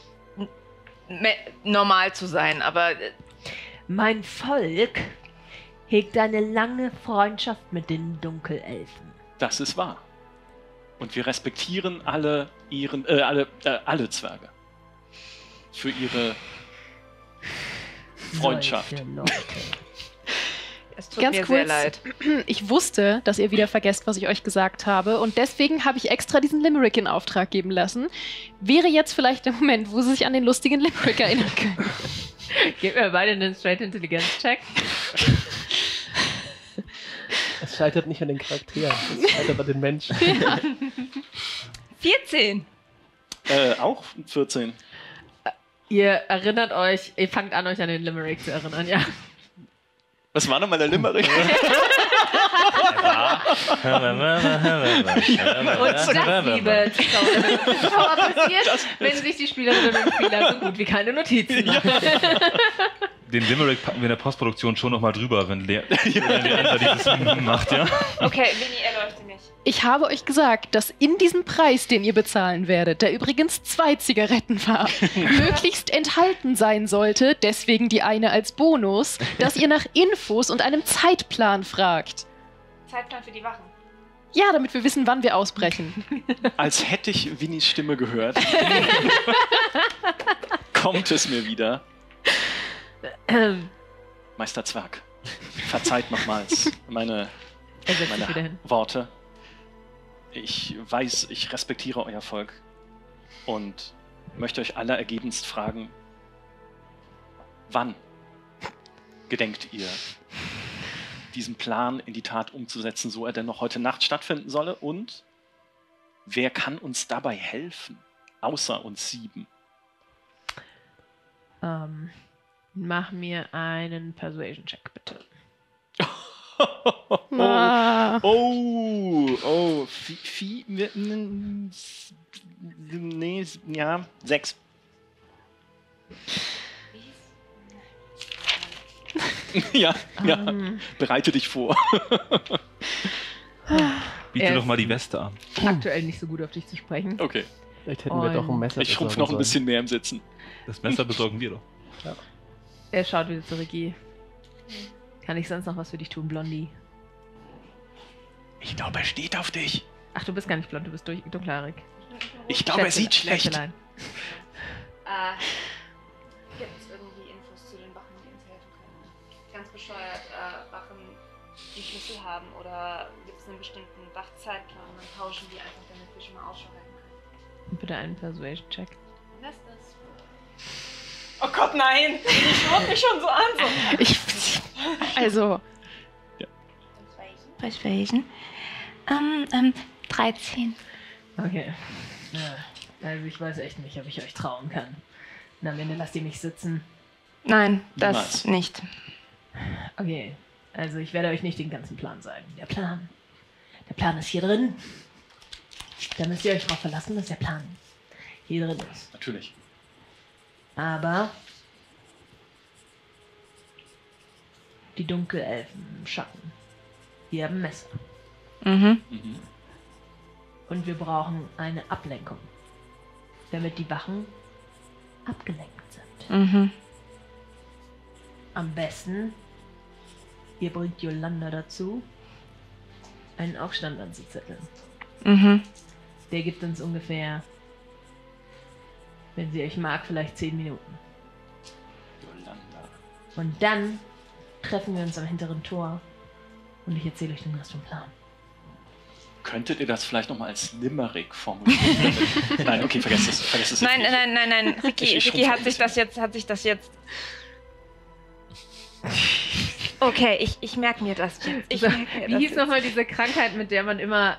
normal zu sein, aber Mein Volk hegt eine lange Freundschaft mit den Dunkelelfen. Das ist wahr. Und wir respektieren alle Zwerge. Für ihre Freundschaft. Solche Leute. es tut Ganz mir kurz, sehr leid. ich wusste, dass ihr wieder vergesst, was ich euch gesagt habe. Und deswegen habe ich extra diesen Limerick in Auftrag geben lassen. Wäre jetzt vielleicht der Moment, wo sie sich an den lustigen Limerick erinnern können. Gebt mir beide einen Straight Intelligenz-Check. Es scheitert nicht an den Charakteren, es scheitert an den Menschen. 14. Auch 14. Ihr erinnert euch, ihr fangt an, euch an den Limerick zu erinnern, ja. Was war nochmal der Limerick? Und das, liebe Zuschauer, passiert, wenn sich die Spielerinnen und Spieler so gut wie keine Notizen machen. Den Limerick packen wir in der Postproduktion schon nochmal drüber, wenn Leander dieses macht, ja? Okay, Winnie, erleuchte mich. Ich habe euch gesagt, dass in diesem Preis, den ihr bezahlen werdet, da übrigens 2 Zigaretten war, möglichst enthalten sein sollte, deswegen die eine als Bonus, dass ihr nach Infos und einem Zeitplan fragt. Zeitplan für die Wachen. Ja, damit wir wissen, wann wir ausbrechen. Als hätte ich Winnies Stimme gehört. Kommt es mir wieder. Meister Zwerg, verzeiht nochmals meine Er setzt sich wieder hin. Worte. Ich weiß, ich respektiere euer Volk und möchte euch allerergebenst fragen, wann gedenkt ihr, diesen Plan in die Tat umzusetzen, so er denn noch heute Nacht stattfinden solle? Und wer kann uns dabei helfen, außer uns 7? Mach mir einen Persuasion-Check, bitte. Nee, ja, 6. ja, bereite dich vor. Biete doch mal die Weste an. Aktuell nicht so gut auf dich zu sprechen. Okay, Vielleicht hätten wir doch ein Messer. ich schrumpf noch ein bisschen mehr im Sitzen. Das Messer besorgen wir doch. Er schaut wieder zu Regie. Kann ich sonst noch was für dich tun, Blondie? Ich glaube, er steht auf dich. Ach, du bist gar nicht blond, du bist dunkelhaarig. Ich glaube, er sieht schlecht. Schätzelein. Gibt es irgendwie Infos zu den Wachen, die uns helfen können? Ganz bescheuert, Wachen, die Schlüssel haben, oder gibt es einen bestimmten Wachzeitplan, dann tauschen die einfach, damit wir schon mal Ausschau halten können. Bitte einen Persuasion-Check. Was ist das? Oh Gott, nein! Ich schaut mich schon so an. Also, Persuasion. 13. Okay. Ja, also ich weiß echt nicht, ob ich euch trauen kann. Und am Ende lasst ihr mich sitzen. Nein, das Niemals. nicht. Okay, also ich werde euch nicht den ganzen Plan sagen. Der Plan ist hier drin. Da müsst ihr euch darauf verlassen, dass der Plan hier drin ist. Natürlich. Aber die Dunkelelfen im Schatten, die haben Messer. Mhm. Und wir brauchen eine Ablenkung, damit die Wachen abgelenkt sind. Mhm. Am besten, ihr bringt Yolanda dazu, einen Aufstand anzuzetteln. Mhm. Der gibt uns ungefähr, wenn sie euch mag, vielleicht 10 Minuten. Yolanda. Und dann treffen wir uns am hinteren Tor und ich erzähle euch den Rest vom Plan. Könntet ihr das vielleicht nochmal als Limerick formulieren? Nein, okay, vergesst es. Nein. Ricky Ich hat sich das jetzt. Okay, ich merke mir das jetzt. Wie hieß nochmal diese Krankheit, mit der man immer,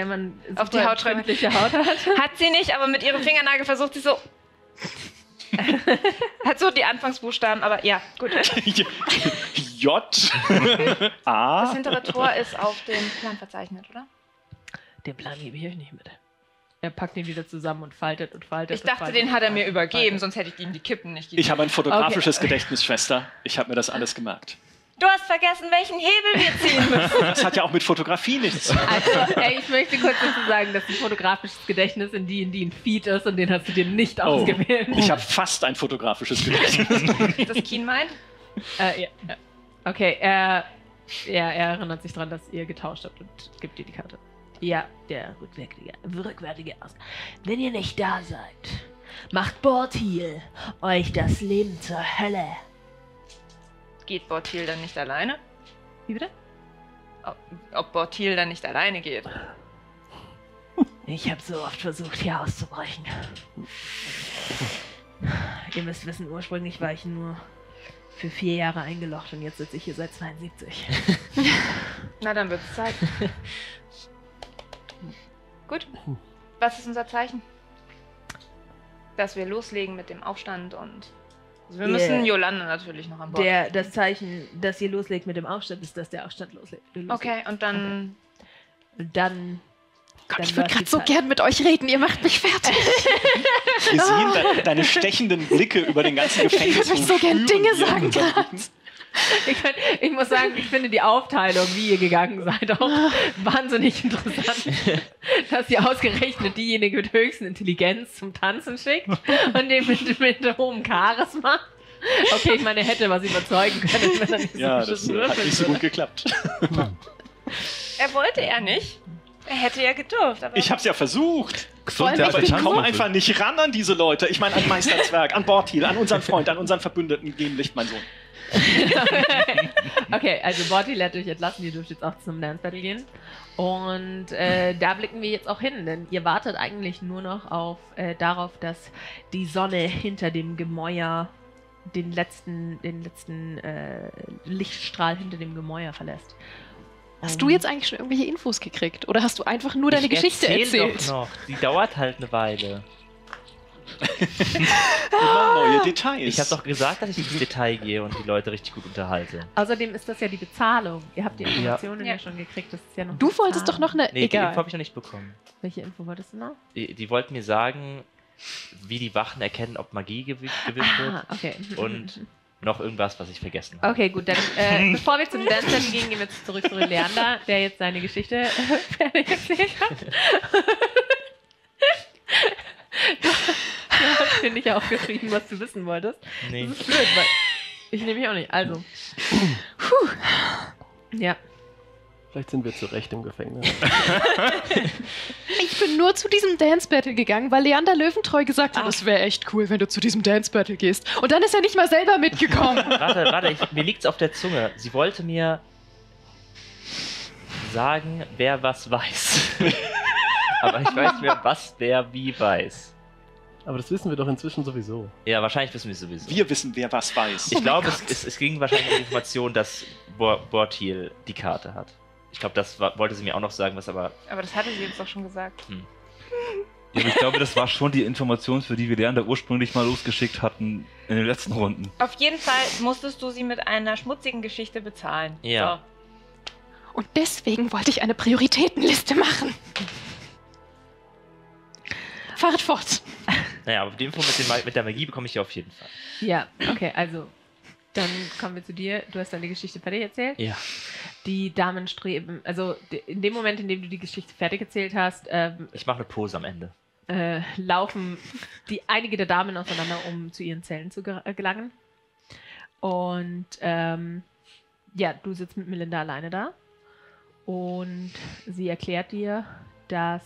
Auf die super Haut schreiben. empfindliche Haut hat? Hat sie nicht, aber mit ihrem Fingernagel versucht sie so. Hat so die Anfangsbuchstaben, aber ja, gut. J. A. Das hintere Tor ist auf dem Plan verzeichnet, oder? Den Plan gebe ich euch nicht mit. Er packt ihn wieder zusammen und faltet und faltet. Ich dachte, den hat er mir übergeben, sonst hätte ich ihm die Kippen nicht gegeben. Ich habe ein fotografisches Gedächtnis, Schwester. Ich habe mir das alles gemerkt. Du hast vergessen, welchen Hebel wir ziehen müssen. Das hat ja auch mit Fotografie nichts zu tun. Also, ich möchte kurz dazu sagen, dass ein fotografisches Gedächtnis in D&D ein Feed ist und den hast du dir nicht ausgewählt. Ich habe fast ein fotografisches Gedächtnis. Das Keen meint? Ja. Okay, er erinnert sich daran, dass ihr getauscht habt und gibt dir die Karte. Ja, der rückwärtige aus. Wenn ihr nicht da seid, macht Bortil euch das Leben zur Hölle. Geht Bortil dann nicht alleine? Wie bitte? Ob Bortil dann nicht alleine geht? Ich habe so oft versucht, hier auszubrechen. Ihr müsst wissen, ursprünglich war ich nur für 4 Jahre eingelocht und jetzt sitze ich hier seit 72. Na, dann wird's Zeit. Gut. Was ist unser Zeichen? Dass wir loslegen mit dem Aufstand und... Also wir müssen Yolanda natürlich noch an Bord. Das Zeichen, dass ihr loslegt mit dem Aufstand, ist, dass der Aufstand loslegt. Okay, und dann... Okay. Und dann... Gott, ich würde gerade so gern mit euch reden, ihr macht mich fertig. Wir sehen deine stechenden Blicke über den ganzen Gefängnis. Ich würde euch so gern Dinge sagen gerade. Ich muss sagen, ich finde die Aufteilung, wie ihr gegangen seid, auch wahnsinnig interessant. Dass ihr ausgerechnet diejenige mit höchsten Intelligenz zum Tanzen schickt und den mit hohem Charisma. Okay, ich meine, er hätte was überzeugen können, wenn er nicht so das hat nicht so gut geklappt. Er wollte nicht. Er hätte ja gedurft. Aber ich hab's ja versucht. Gesund, Aber ich komme einfach nicht ran an diese Leute. Ich meine an Meisterzwerg, an Bortil, an unseren Freund, an unseren Verbündeten, Gegenlicht, mein Sohn. Okay, also Bortil hat euch entlassen, ihr dürft jetzt auch zum Dance Battle gehen. Und da blicken wir jetzt auch hin, denn ihr wartet eigentlich nur noch darauf, dass die Sonne hinter dem Gemäuer den letzten Lichtstrahl hinter dem Gemäuer verlässt. Hast du jetzt eigentlich schon irgendwelche Infos gekriegt? Oder hast du einfach nur deine Geschichte erzählt? Doch noch. Die dauert halt eine Weile. Immer neue Details. Ich habe doch gesagt, dass ich ins Detail gehe und die Leute richtig gut unterhalte. Außerdem ist das ja die Bezahlung. Ihr habt die Informationen ja schon gekriegt. Das ist ja noch Du wolltest doch noch eine... Nee, die Egal. Info habe ich noch nicht bekommen. Welche Info wolltest du noch? Die wollten mir sagen, wie die Wachen erkennen, ob Magie gewischt wird. Okay. Und noch irgendwas, was ich vergessen habe. Okay, gut, dann bevor wir zum Dance Battle gehen, gehen wir jetzt zurück zu Leander, der jetzt seine Geschichte fertig erzählt hat. Du hast, finde ich, aufgeschrieben, was du wissen wolltest. Nee. Das ist blöd, weil ich nehme mich auch nicht. Also. Ja. Vielleicht sind wir zu Recht im Gefängnis. Ich bin nur zu diesem Dance Battle gegangen, weil Leander Löwentreu gesagt hat, es wäre echt cool, wenn du zu diesem Dance Battle gehst. Und dann ist er nicht mal selber mitgekommen. Warte, mir liegt's auf der Zunge. Sie wollte mir sagen, wer was weiß. Aber ich weiß nicht mehr, was wer wie weiß. Aber das wissen wir doch inzwischen sowieso. Ja, wahrscheinlich wissen wir es sowieso. Wir wissen, wer was weiß. Ich glaube, es ging wahrscheinlich um die Information, dass Bortil die Karte hat. Ich glaube, das wollte sie mir auch noch sagen, was aber... Aber das hatte sie jetzt doch schon gesagt. Ja, aber ich glaube, das war schon die Information, für die wir Leander ursprünglich mal losgeschickt hatten in den letzten Runden. Auf jeden Fall musstest du sie mit einer schmutzigen Geschichte bezahlen. Ja. Und deswegen wollte ich eine Prioritätenliste machen. Fahrt fort. Naja, aber die Info mit der Magie bekomme ich ja auf jeden Fall. Ja, okay, also. Dann kommen wir zu dir. Du hast deine Geschichte fertig erzählt. Ja. Die Damen streben, also in dem Moment, in dem du die Geschichte fertig erzählt hast, Ich mache eine Pose am Ende. laufen einige der Damen auseinander, um zu ihren Zellen zu gelangen. Und ja, du sitzt mit Melinda alleine da. Und sie erklärt dir, dass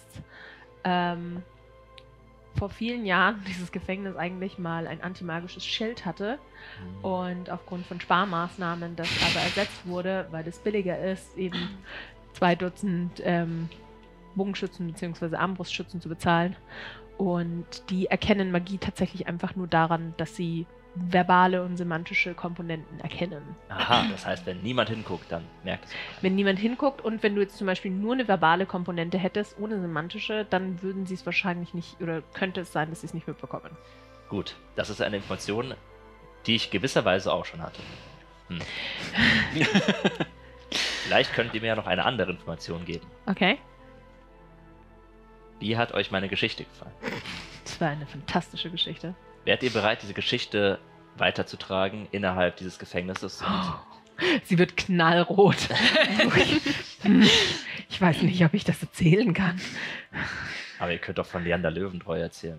vor vielen Jahren dieses Gefängnis eigentlich mal ein antimagisches Schild hatte und aufgrund von Sparmaßnahmen das aber ersetzt wurde, weil es billiger ist, eben 2 Dutzend Bogenschützen bzw. Armbrustschützen zu bezahlen. Und die erkennen Magie tatsächlich einfach nur daran, dass sie verbale und semantische Komponenten erkennen. Aha, das heißt, wenn niemand hinguckt, dann merkt es auch. Wenn niemand hinguckt und wenn du jetzt zum Beispiel nur eine verbale Komponente hättest, ohne semantische, dann würden sie es wahrscheinlich nicht, oder könnte es sein, dass sie es nicht mitbekommen. Gut, das ist eine Information, die ich gewisserweise auch schon hatte. Vielleicht könnt ihr mir ja noch eine andere Information geben. Okay. Wie hat euch meine Geschichte gefallen? Das war eine fantastische Geschichte. Wärt ihr bereit, diese Geschichte weiterzutragen innerhalb dieses Gefängnisses? Sie wird knallrot. Ich weiß nicht, ob ich das erzählen kann. Aber ihr könnt doch von Leander Löwentreu erzählen.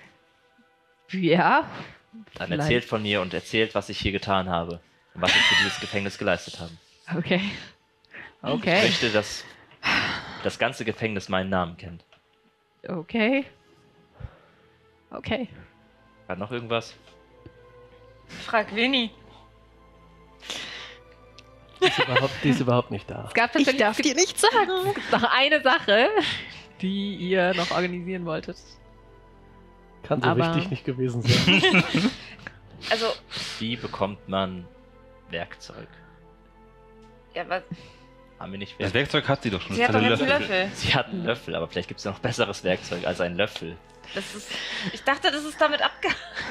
Ja. Dann Vielleicht. erzählt von mir und erzählt, was ich hier getan habe und was ich für dieses Gefängnis geleistet habe. Okay. Ich Okay. möchte, dass das ganze Gefängnis meinen Namen kennt. Okay. Okay. Hat noch irgendwas? Frag Winnie. Die ist überhaupt nicht da. Es gab Ich tatsächlich darf dir nichts sagen. noch eine Sache, die ihr noch organisieren wolltet. Kann so Aber- wichtig nicht gewesen sein. Also, Wie bekommt man Werkzeug? ja, was? Haben wir nicht Das Werkzeug? Werkzeug hat sie doch schon. Sie hat doch jetzt einen Löffel. Sie hat einen Löffel, aber vielleicht gibt es ja noch besseres Werkzeug als einen Löffel. Das ist. Ich dachte, das ist damit abge.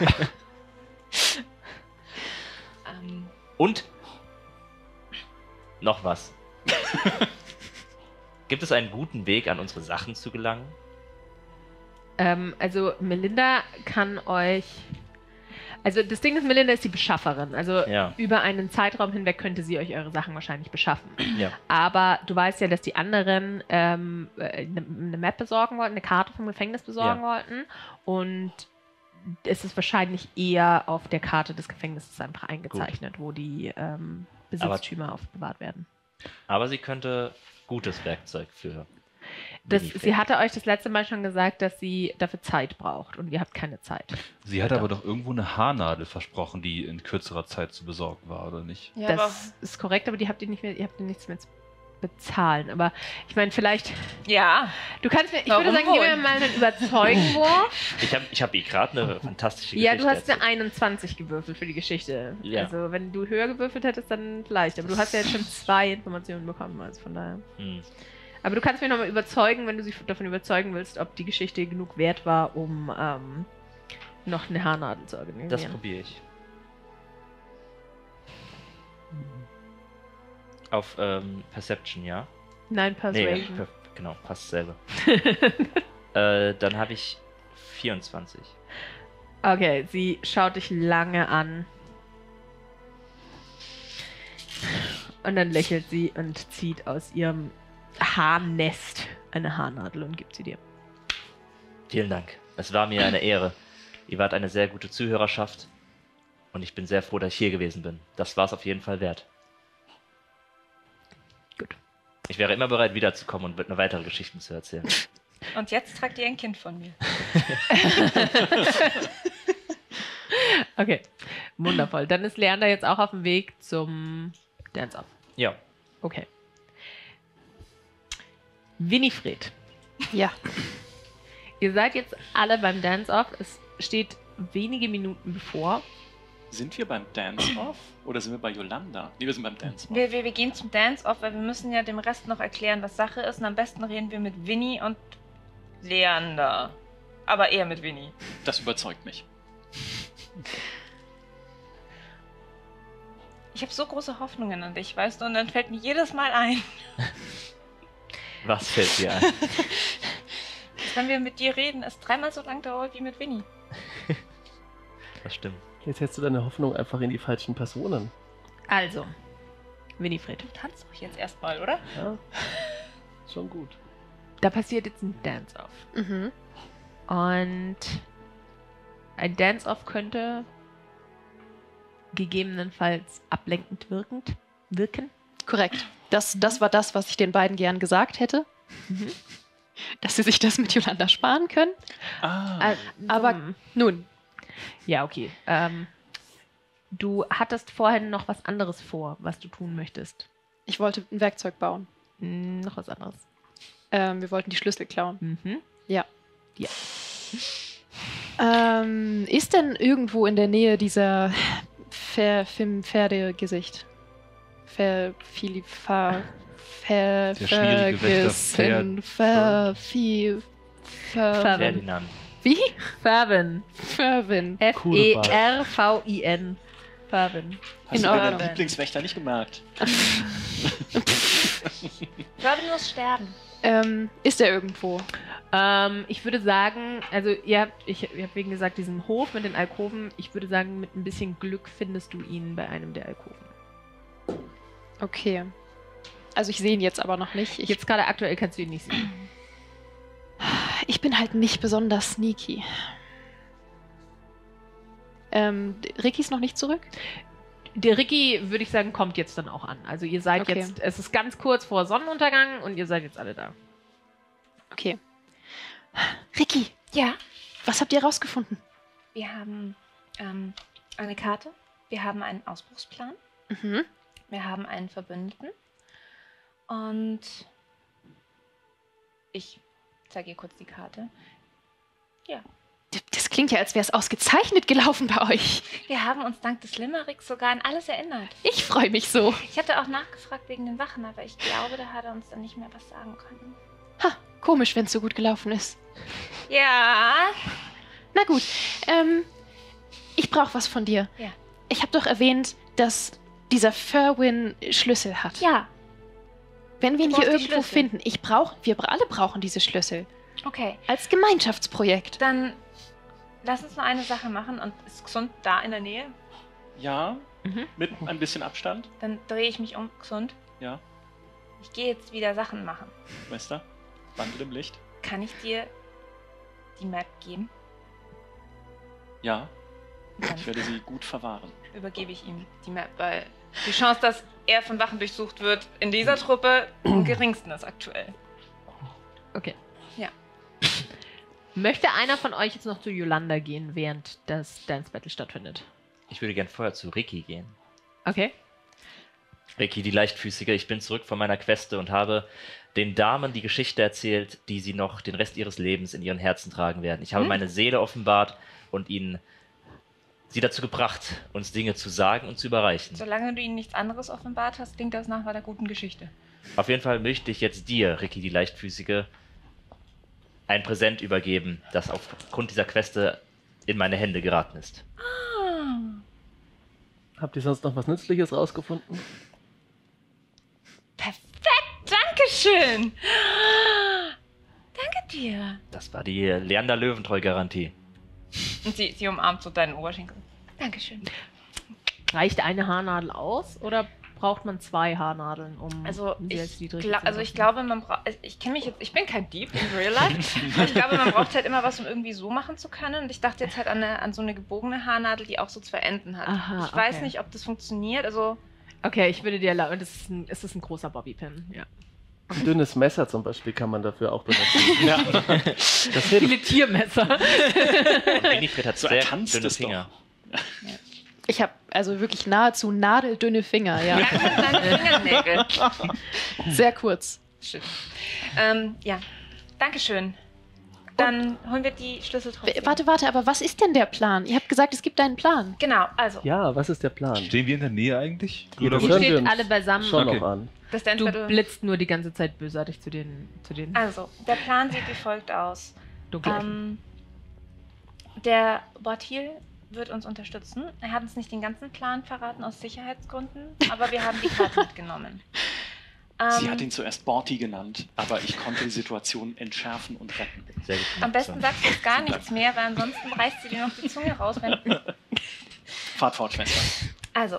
Und noch was. Gibt es einen guten Weg, an unsere Sachen zu gelangen? Also Melinda kann euch... Also das Ding ist, Melinda ist die Beschafferin. Also Ja. über einen Zeitraum hinweg könnte sie euch eure Sachen wahrscheinlich beschaffen. Ja. Aber du weißt ja, dass die anderen eine Map besorgen wollten, eine Karte vom Gefängnis besorgen wollten. Und es ist wahrscheinlich eher auf der Karte des Gefängnisses einfach eingezeichnet, wo die Besitztümer aufbewahrt werden. Aber sie könnte gutes Werkzeug für. Sie hatte euch das letzte Mal schon gesagt, dass sie dafür Zeit braucht und ihr habt keine Zeit. Sie hat aber doch irgendwo eine Haarnadel versprochen, die in kürzerer Zeit zu besorgen war, oder nicht? Ja, aber. Das ist korrekt, aber die habt ihr nicht mehr, ihr habt ihr nichts mehr zu bezahlen. Aber ich meine, vielleicht. Ja. Du kannst mir, ich Warum würde sagen, gib wohl? mir mal einen Überzeugenwurf. Ich hab ihr gerade eine fantastische Ja, Geschichte du hast erzählt. eine 21 gewürfelt für die Geschichte. Ja. Also wenn du höher gewürfelt hättest, dann vielleicht. Aber du hast ja jetzt schon 2 Informationen bekommen, also von daher. Aber du kannst mich nochmal überzeugen, wenn du sie davon überzeugen willst, ob die Geschichte genug wert war, um noch eine Haarnadel zu Das organisieren. probiere ich. Auf Perception, ja? Nein, Nee, Persuasion. genau, passt selber. Dann habe ich 24. Okay, sie schaut dich lange an. Und dann lächelt sie und zieht aus ihrem Haarnest eine Haarnadel und gibt sie dir. Vielen Dank. Es war mir eine Ehre. Ihr wart eine sehr gute Zuhörerschaft. Und ich bin sehr froh, dass ich hier gewesen bin. Das war es auf jeden Fall wert. Gut. Ich wäre immer bereit, wiederzukommen und noch weitere Geschichten zu erzählen. Und jetzt tragt ihr ein Kind von mir. Okay, wundervoll. Dann ist Leander jetzt auch auf dem Weg zum Dance-Off. Ja. Okay. Winifred, Ja. ihr seid jetzt alle beim Dance-Off. Es steht wenige Minuten bevor. Sind wir beim Dance-Off oder sind wir bei Yolanda? Nee, wir sind beim Dance-Off. Wir gehen zum Dance-Off, weil wir müssen ja dem Rest noch erklären, was Sache ist. Und am besten reden wir mit Winnie und Leander. Aber eher mit Winnie. Das überzeugt mich. Ich habe so große Hoffnungen an dich, weißt du, und dann fällt mir jedes Mal ein, Was fällt dir ein? dass wenn wir mit dir reden, es 3-mal so lang dauert wie mit Winnie. Das stimmt. Jetzt setzt du deine Hoffnung einfach in die falschen Personen. Also, Winifred, Du tanzt doch jetzt erstmal, oder? Ja, schon gut. da passiert jetzt ein Dance-Off. Mhm. Und ein Dance-Off könnte gegebenenfalls ablenkend wirken. Korrekt. Das war das, was ich den beiden gern gesagt hätte. Mhm. Dass sie sich das mit Yolanda sparen können. Ah, Aber nun, Ja, okay. Du hattest vorhin noch was anderes vor, was du tun möchtest. ich wollte ein Werkzeug bauen. Noch was anderes. Wir wollten die Schlüssel klauen. Mhm. Ist denn irgendwo in der Nähe dieser Pferdegesicht? Der schwierige Wächter Ferguson, Ferdinand. Wie? Fervin. Fervin. F-E-R-V-I-N. Fervin. Hast In du deinen Ordnung. Lieblingswächter nicht gemerkt? Robin muss sterben. Ist er irgendwo? Ich würde sagen, also ihr habt wegen gesagt, diesen Hof mit den Alkoven, ich würde sagen, mit ein bisschen Glück findest du ihn bei einem der Alkoven. Okay. Also ich sehe ihn jetzt aber noch nicht. Jetzt gerade aktuell kannst du ihn nicht sehen. Ich bin halt nicht besonders sneaky. Ricky ist noch nicht zurück? Der Ricky, würde ich sagen, kommt jetzt dann auch an. Also ihr seid Okay. jetzt, es ist ganz kurz vor Sonnenuntergang und ihr seid jetzt alle da. Okay. Ricky, Ja, was habt ihr rausgefunden? wir haben eine Karte, wir haben einen Ausbruchsplan, Mhm. wir haben einen Verbündeten und ich zeige ihr kurz die Karte. Das klingt ja, als wäre es ausgezeichnet gelaufen bei euch. Wir haben uns dank des Limericks sogar an alles erinnert. Ich freue mich so. Ich hatte auch nachgefragt wegen den Wachen, aber ich glaube, da hat er uns dann nicht mehr was sagen können. Ha, komisch, wenn es so gut gelaufen ist. Ja. Na gut, ich brauche was von dir. Ja. Ich habe doch erwähnt, dass dieser Ferwin Schlüssel hat. Ja, Wenn wir ihn Du hier brauchst die irgendwo Schlüssel. finden, wir alle brauchen diese Schlüssel. okay. Als Gemeinschaftsprojekt. Dann lass uns nur eine Sache machen und ist Xund da in der Nähe? Ja, Mhm. mit ein bisschen Abstand. Dann drehe ich mich um, Xund. Ja, Ich gehe jetzt wieder Sachen machen. Meister. Wandel im Licht. Kann ich dir die Map geben? Ja, Dann ich werde sie gut verwahren. übergebe ich ihm die Map, weil die Chance, dass er von Wachen durchsucht wird, in dieser Truppe am geringsten ist aktuell. Okay. Ja. Möchte einer von euch jetzt noch zu Yolanda gehen, während das Dance Battle stattfindet? Ich würde gern vorher zu Ricky gehen. Okay. Ricky, die Leichtfüßige, ich bin zurück von meiner Queste und habe den Damen die Geschichte erzählt, die sie noch den Rest ihres Lebens in ihren Herzen tragen werden. Ich habe meine Seele offenbart und sie dazu gebracht, uns Dinge zu sagen und zu überreichen. Solange du ihnen nichts anderes offenbart hast, klingt das nach einer guten Geschichte. Auf jeden Fall möchte ich jetzt dir, Ricky, die Leichtfüßige, ein Präsent übergeben, das aufgrund dieser Queste in meine Hände geraten ist. Habt ihr sonst noch was Nützliches rausgefunden? Perfekt, Dankeschön. Danke dir. Das war die Leander Löwentreu-Garantie. Und sie umarmt so deinen Oberschenkel. Dankeschön. Reicht eine Haarnadel aus oder braucht man 2 Haarnadeln, um Also sie als niedrig ich glaube, man braucht. Ich kenne mich jetzt. Ich bin kein Dieb in Real Life. Aber ich glaube, man braucht halt immer was, um irgendwie so machen zu können. Und ich dachte jetzt halt an so eine gebogene Haarnadel, die auch so 2 Enden hat. Aha, ich weiß okay. nicht, ob das funktioniert. Also Okay, ich würde dir erlauben, es ist ein großer Bobbypin. Ja. Ein dünnes Messer zum Beispiel kann man dafür auch benutzen. Ja, Das hilft. Viele Tiermesser. Und Winifred hat So sehr ertanzt dünne es doch. Finger. Ich habe also wirklich nahezu nadeldünne Finger, ja. ja, mit deinen Fingernägel. Sehr kurz. Schön. Ja, Dankeschön. Dann holen wir die Schlüssel trotzdem. Warte, aber was ist denn der Plan? Ihr habt gesagt, es gibt einen Plan. Genau, also Ja, was ist der Plan? Stehen wir in der Nähe eigentlich? Ja, Oder das Ihr hören wir steht uns alle beisammen. schon Okay. noch an. das Dance Du Battle. blitzt nur die ganze Zeit bösartig zu den Also, der Plan sieht wie folgt aus. Dunkelelfen. Der Bortil wird uns unterstützen. Er hat uns nicht den ganzen Plan verraten aus Sicherheitsgründen, aber wir haben die Karte mitgenommen. sie hat ihn zuerst Borti genannt, aber ich konnte die Situation entschärfen und retten. Sehr gut. Am besten So. sagst du jetzt gar nichts mehr, weil ansonsten reißt sie dir noch die Zunge raus. Fahrt fort, Schwester. Also.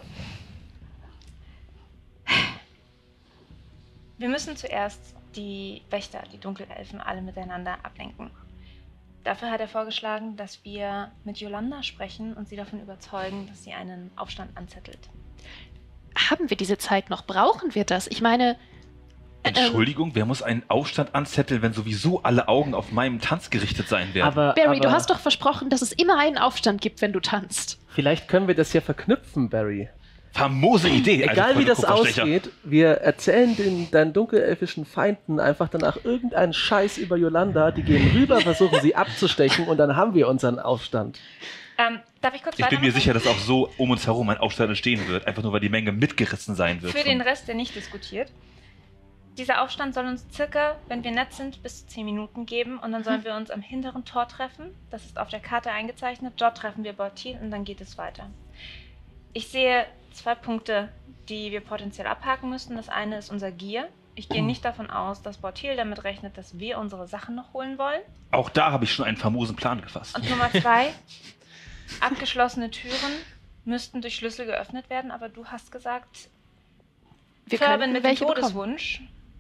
Wir müssen zuerst die Wächter, die Dunkelelfen, alle miteinander ablenken. Dafür hat er vorgeschlagen, dass wir mit Yolanda sprechen und sie davon überzeugen, dass sie einen Aufstand anzettelt. Haben wir diese Zeit noch? Brauchen wir das? Ich meine, Entschuldigung, wer muss einen Aufstand anzetteln, wenn sowieso alle Augen auf meinem Tanz gerichtet sein werden? Barry, du hast doch versprochen, dass es immer einen Aufstand gibt, wenn du tanzt. Vielleicht können wir das ja verknüpfen, Barry. Famose Idee. Egal alte wie das Kupferstecher. ausgeht, wir erzählen deinen dunkelelfischen Feinden einfach danach irgendeinen Scheiß über Yolanda, die gehen rüber, versuchen sie abzustechen und dann haben wir unseren Aufstand. Darf ich kurz Ich bin mir weitermachen? sicher, dass auch so um uns herum ein Aufstand entstehen wird, einfach nur weil die Menge mitgerissen sein wird. Für den Rest, der nicht diskutiert. Dieser Aufstand soll uns circa, wenn wir nett sind, bis zu 10 Minuten geben und dann sollen wir uns am hinteren Tor treffen. Das ist auf der Karte eingezeichnet. Dort treffen wir Bortil und dann geht es weiter. Ich sehe 2 Punkte, die wir potenziell abhaken müssen. Das eine ist unser Gier. Ich gehe nicht davon aus, dass Bortil damit rechnet, dass wir unsere Sachen noch holen wollen. Auch da habe ich schon einen famosen Plan gefasst. Und Nummer 2, abgeschlossene Türen müssten durch Schlüssel geöffnet werden, aber du hast gesagt, Wir Ferben können mit dem welche bekommen. Todeswunsch.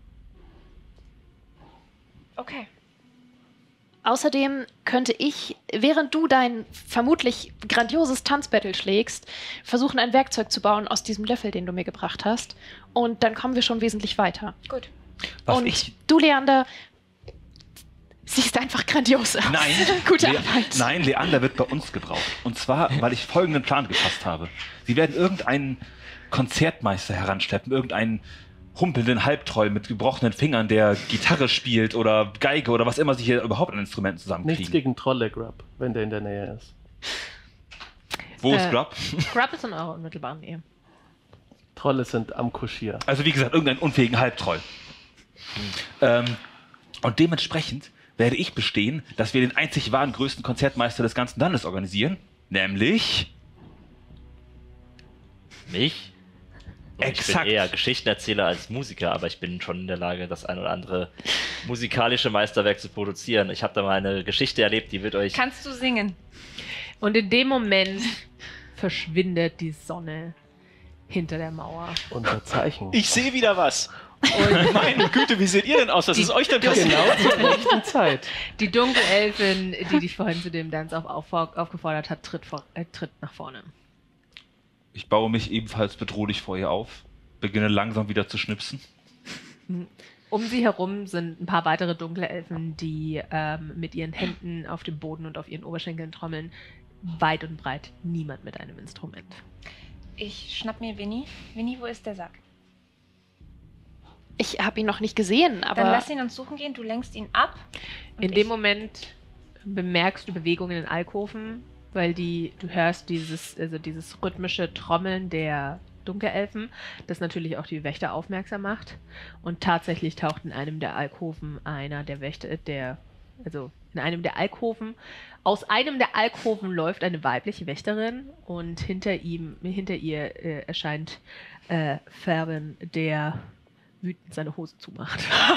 Okay. Außerdem könnte ich, während du dein vermutlich grandioses Tanzbattle schlägst, versuchen, ein Werkzeug zu bauen aus diesem Löffel, den du mir gebracht hast. Und dann kommen wir schon wesentlich weiter. Gut. Und du, Leander, siehst einfach grandios aus. Nein, Gute Arbeit. Nein, Leander wird bei uns gebraucht. Und zwar, weil ich folgenden Plan gefasst habe. Sie werden irgendeinen Konzertmeister heranschleppen, irgendeinen humpelnden Halbtreu mit gebrochenen Fingern, der Gitarre spielt oder Geige oder was immer sie hier überhaupt an Instrumenten Nichts zusammenkriegen. gegen Trolle Grub, wenn der in der Nähe ist. Wo ist Grub? Grub ist in eurer unmittelbaren Nähe. Trolle sind am Kuschier. Also wie gesagt, irgendeinen unfähigen Halbtreu. Und dementsprechend werde ich bestehen, dass wir den einzig wahren größten Konzertmeister des ganzen Landes organisieren, nämlich Mich? Und ich Exakt. bin eher Geschichtenerzähler als Musiker, aber ich bin schon in der Lage, das ein oder andere musikalische Meisterwerk zu produzieren. Ich habe da mal eine Geschichte erlebt, die wird euch... Kannst du singen? Und in dem Moment verschwindet die Sonne hinter der Mauer. Unser Zeichen. Ich sehe wieder was. Und meine Güte, wie seht ihr denn aus? Was ist euch denn passiert? Genau zur rechten Zeit. Die Dunkelelfin, die dich vorhin zu dem Dance aufgefordert hat, tritt nach vorne. ich baue mich ebenfalls bedrohlich vor ihr auf, beginne langsam wieder zu schnipsen. Um sie herum sind ein paar weitere dunkle Elfen, die mit ihren Händen auf dem Boden und auf ihren Oberschenkeln trommeln. Weit und breit niemand mit einem Instrument. Ich schnapp mir Winnie. Winnie, wo ist der Sack? Ich habe ihn noch nicht gesehen, aber Dann lass ihn uns suchen gehen, du lenkst ihn ab. und In ich- dem Moment bemerkst du Bewegungen in den Alkoven, weil du hörst dieses rhythmische Trommeln der Dunkelelfen, das natürlich auch die Wächter aufmerksam macht. Und tatsächlich taucht in einem der Alkoven einer der Wächter, aus einem der Alkoven läuft eine weibliche Wächterin und hinter ihr erscheint Ferben, der wütend seine Hose zumacht.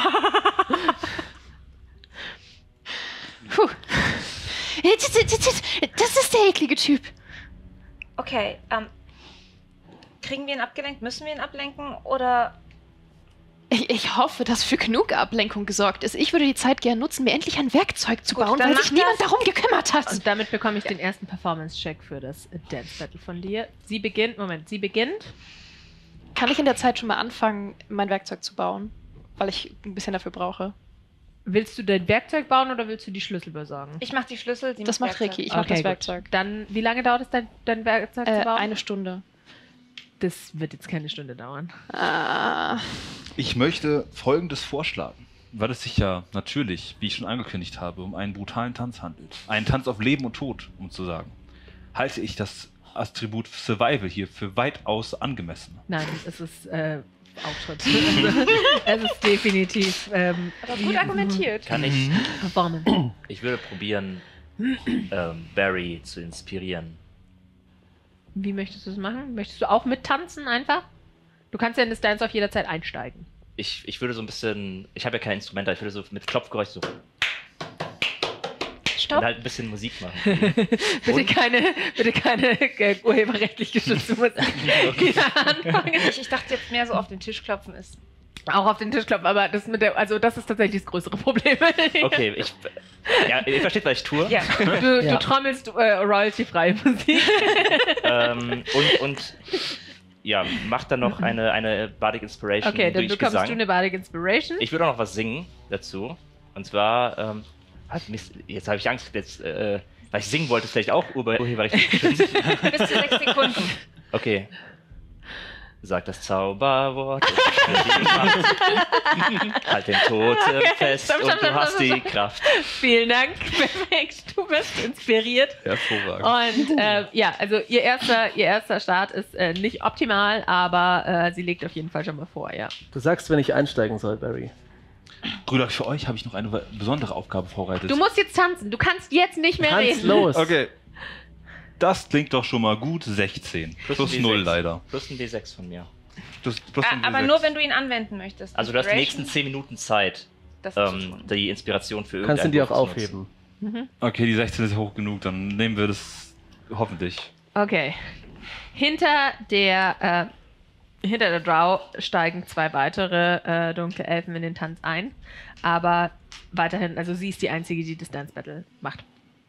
Puh. Das ist der eklige Typ. Okay, kriegen wir ihn abgelenkt? Müssen wir ihn ablenken? Oder Ich hoffe, dass für genug Ablenkung gesorgt ist. Ich würde die Zeit gerne nutzen, mir endlich ein Werkzeug zu Gut, bauen, dann weil mach sich niemand das. darum gekümmert hat. Und damit bekomme ich den ersten Performance-Check für das Dance Battle von dir. Sie beginnt. Kann ich in der Zeit schon mal anfangen, mein Werkzeug zu bauen? Weil ich ein bisschen dafür brauche. Willst du dein Werkzeug bauen oder willst du die Schlüssel besorgen? ich mach die Schlüssel, sie Das macht Ricky. Ich Okay, mach das gut. Werkzeug. Dann, wie lange dauert es, dein Werkzeug zu bauen? 1 Stunde. Das wird jetzt keine Stunde dauern. Ah, Ich möchte Folgendes vorschlagen, weil es sich ja natürlich, wie ich schon angekündigt habe, um einen brutalen Tanz handelt. Einen Tanz auf Leben und Tod, um zu sagen. Halte ich das Attribut Survival hier für weitaus angemessen. Nein, es ist Auftritt. Es ist definitiv Aber gut argumentiert. Kann ich... Performance. Ich würde probieren, Barry zu inspirieren. Wie möchtest du es machen? Möchtest du auch mittanzen einfach? Du kannst ja in das Dance-Off jederzeit einsteigen. Ich würde so ein bisschen... Ich habe ja kein Instrument, aber ich würde so mit Klopfgeräusch so... Stopp. Und halt ein bisschen Musik machen. Bitte keine urheberrechtlich geschützte Musik anfangen. Ich dachte jetzt mehr so auf den Tisch klopfen ist. Auch auf den Tisch klopfen, aber das ist tatsächlich das größere Problem. Okay, ihr versteht, was ich tue. Ja. Du trommelst royalty-freie Musik. Und ja, macht dann noch eine Bardic Inspiration Okay, dann durch bekommst Gesang. du eine Bardic Inspiration. Ich würde auch noch was singen dazu. Und zwar, Mist, jetzt habe ich Angst, weil ich singen wollte, vielleicht auch urheberrechtlich geschützt. Bis zu 6 Sekunden. Okay. Sag das Zauberwort. Halt den Toten fest stopp, und stopp, du hast stopp, die stopp. Kraft. Vielen Dank, perfekt, du bist inspiriert. Hervorragend. Und ja, also ihr erster Start ist nicht optimal, aber sie legt auf jeden Fall schon mal vor, ja. Du sagst, wenn ich einsteigen soll, Barry. Brüder, für euch habe ich noch eine besondere Aufgabe vorbereitet. Du musst jetzt tanzen, du kannst jetzt nicht mehr Tanz reden. los. Okay. Das klingt doch schon mal gut. 16. Plus ein 0 D6. leider. Plus ein D6 von mir. Plus ein Aber D6. nur, wenn du ihn anwenden möchtest. Also du hast die Inspiration, nächsten 10 Minuten Zeit, das zu tun. die Inspiration für Kannst du irgendeinen die auch Wurf zu nutzen. aufheben? Okay, die 16 ist hoch genug. Dann nehmen wir das hoffentlich. Okay. Hinter der Drow steigen 2 weitere dunkle Elfen in den Tanz ein. Aber weiterhin, also sie ist die Einzige, die das Dance Battle macht.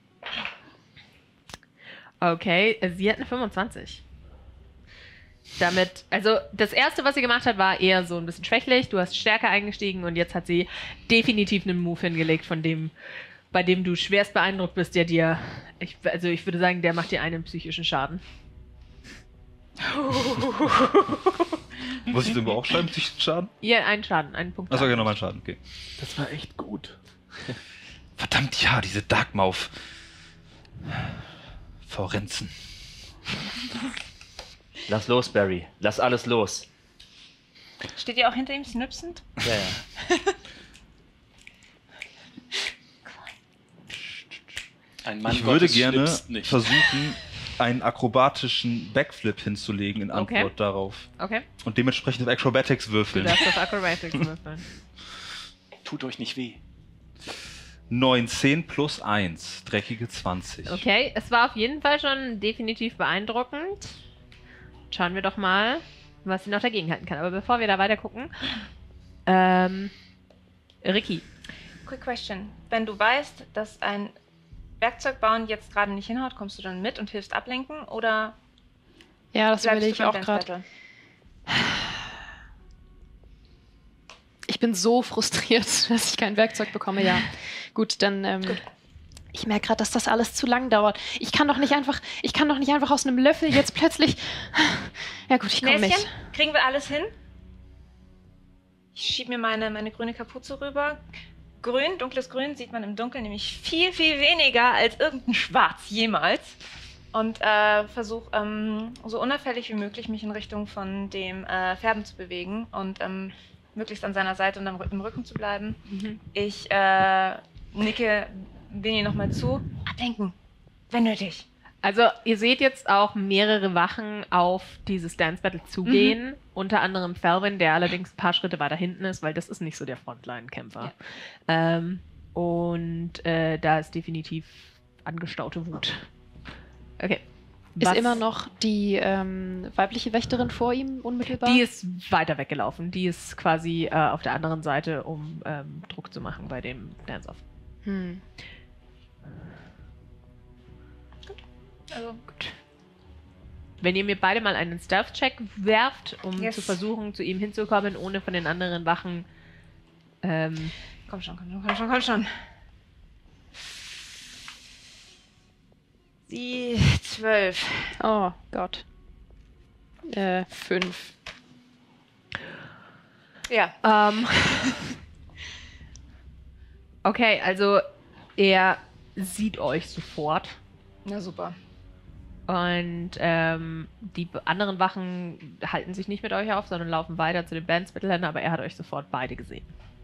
Okay, sie hat eine 25. Damit, also das erste, was sie gemacht hat, war eher so ein bisschen schwächlich. Du hast stärker eingestiegen und jetzt hat sie definitiv einen Move hingelegt, bei dem du schwerst beeindruckt bist, der dir, ich würde sagen, der macht dir einen psychischen Schaden. Muss ich das irgendwo aufschreiben? Psychischen Schaden? Ja, einen Schaden, einen Punkt. Achso, Schaden. genau, mein Schaden. Okay. Das war echt gut. Verdammt, ja, diese Darkmouth. Forenzen. Lass los, Barry. Lass alles los. Steht ihr auch hinter ihm snipsend? Ja, ja. Ein Mann Ich würde Gottes gerne schlipst nicht. versuchen, einen akrobatischen Backflip hinzulegen in Antwort Okay. darauf. Okay, Und dementsprechend auf Acrobatics du würfeln. darfst auf Acrobatics würfeln. Tut euch nicht weh. 19 plus 1, dreckige 20. Okay, es war auf jeden Fall schon definitiv beeindruckend. Schauen wir doch mal, was sie noch dagegen halten kann. Aber bevor wir da weiter gucken, Ricky. Quick question. Wenn du weißt, dass ein Werkzeug bauen jetzt gerade nicht hinhaut, kommst du dann mit und hilfst ablenken oder Ja, das bleibst überlege du ich beim auch Dance gerade. Battle? Ich bin so frustriert, dass ich kein Werkzeug bekomme. Ja, gut, dann. Ich merke gerade, dass das alles zu lang dauert. Ich kann doch nicht einfach aus einem Löffel jetzt plötzlich. Ja gut, ich komme Näschen, mit. kriegen wir alles hin? Ich schiebe mir meine grüne Kapuze rüber. Grün, dunkles Grün sieht man im Dunkeln nämlich viel, viel weniger als irgendein Schwarz jemals. Und versuche so unauffällig wie möglich mich in Richtung von dem Färben zu bewegen und möglichst an seiner Seite und im Rücken zu bleiben. Ich nicke Vinny nochmal zu. Ablenken, wenn nötig. Also ihr seht jetzt auch mehrere Wachen auf dieses Dance Battle zugehen. Unter anderem Felvin, der allerdings ein paar Schritte weiter hinten ist, weil das ist nicht so der Frontline-Kämpfer. Und da ist definitiv angestaute Wut. Okay. Ist immer noch die weibliche Wächterin vor ihm unmittelbar? Die ist weiter weggelaufen. Die ist quasi auf der anderen Seite, um Druck zu machen bei dem Dance-Off. Hm. Also, Gut. Wenn ihr mir beide mal einen Stealth-Check werft, um Yes. zu versuchen, zu ihm hinzukommen, ohne von den anderen Wachen. komm schon. Die 12. Oh Gott. 5. Ja. Okay, also er sieht euch sofort. Na super. Und die anderen Wachen halten sich nicht mit euch auf, sondern laufen weiter zu den Bandsmitteln, aber er hat euch sofort beide gesehen.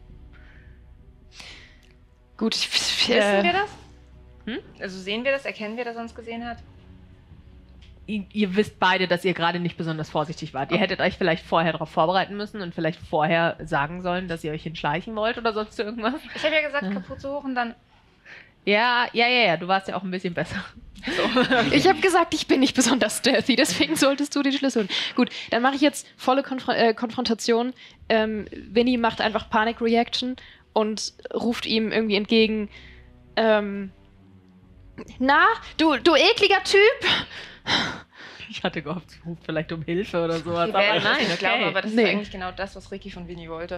Gut, Wissen wir das? Also sehen wir das? Erkennen wir, dass er uns gesehen hat? Ihr wisst beide, dass ihr gerade nicht besonders vorsichtig wart. Ihr hättet euch vielleicht vorher darauf vorbereiten müssen und vielleicht vorher sagen sollen, dass ihr euch hinschleichen wollt oder sonst irgendwas. Ich habe ja gesagt, Kapuze hoch und dann... Ja, du warst ja auch ein bisschen besser. Ich habe gesagt, ich bin nicht besonders stealthy, deswegen solltest du den Schlüssel holen. Gut, dann mache ich jetzt volle Konfrontation. Vinny macht einfach Panik-Reaction und ruft ihm irgendwie entgegen, na, du ekliger Typ! Ich hatte gehofft, sie ruft vielleicht um Hilfe oder sowas. Die Aber werden nein, ich glaube, aber das Nee. ist eigentlich genau das, was Ricky von Vinny wollte.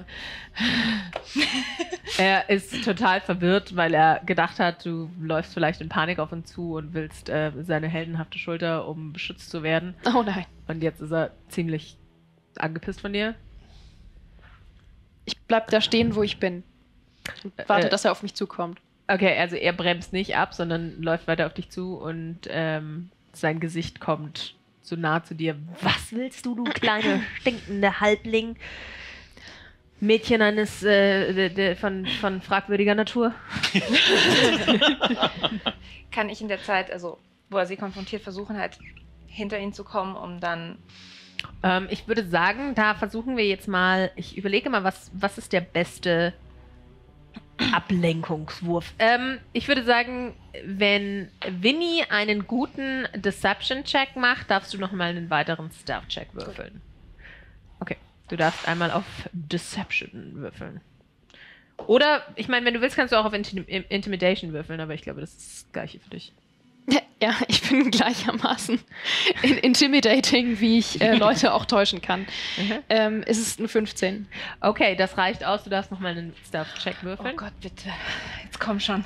Er ist total verwirrt, weil er gedacht hat, du läufst vielleicht in Panik auf ihn zu und willst seine heldenhafte Schulter, um beschützt zu werden. Oh nein. Und jetzt ist er ziemlich angepisst von dir. Ich bleib da stehen, wo ich bin. Und warte, dass er auf mich zukommt. Okay, also er bremst nicht ab, sondern läuft weiter auf dich zu und sein Gesicht kommt so nah zu dir. Was willst du kleine, stinkende Halbling? Mädchen eines von fragwürdiger Natur? Kann ich in der Zeit, also wo er sie konfrontiert, versuchen halt hinter ihn zu kommen, um dann... Ich würde sagen, da versuchen wir jetzt mal, ich überlege mal, was ist der beste Ablenkungswurf? Ich würde sagen, wenn Winnie einen guten Deception-Check macht, darfst du nochmal einen weiteren Stealth-Check würfeln. Okay, du darfst einmal auf Deception würfeln. Oder, ich meine, wenn du willst, kannst du auch auf Intimidation würfeln, aber ich glaube, das ist das Gleiche für dich. Ja, ich bin gleichermaßen intimidating, wie ich Leute auch täuschen kann. Es ist eine 15. Okay, das reicht aus. Du darfst nochmal einen Stealth-Check Oh würfeln. Gott, bitte. Jetzt komm schon.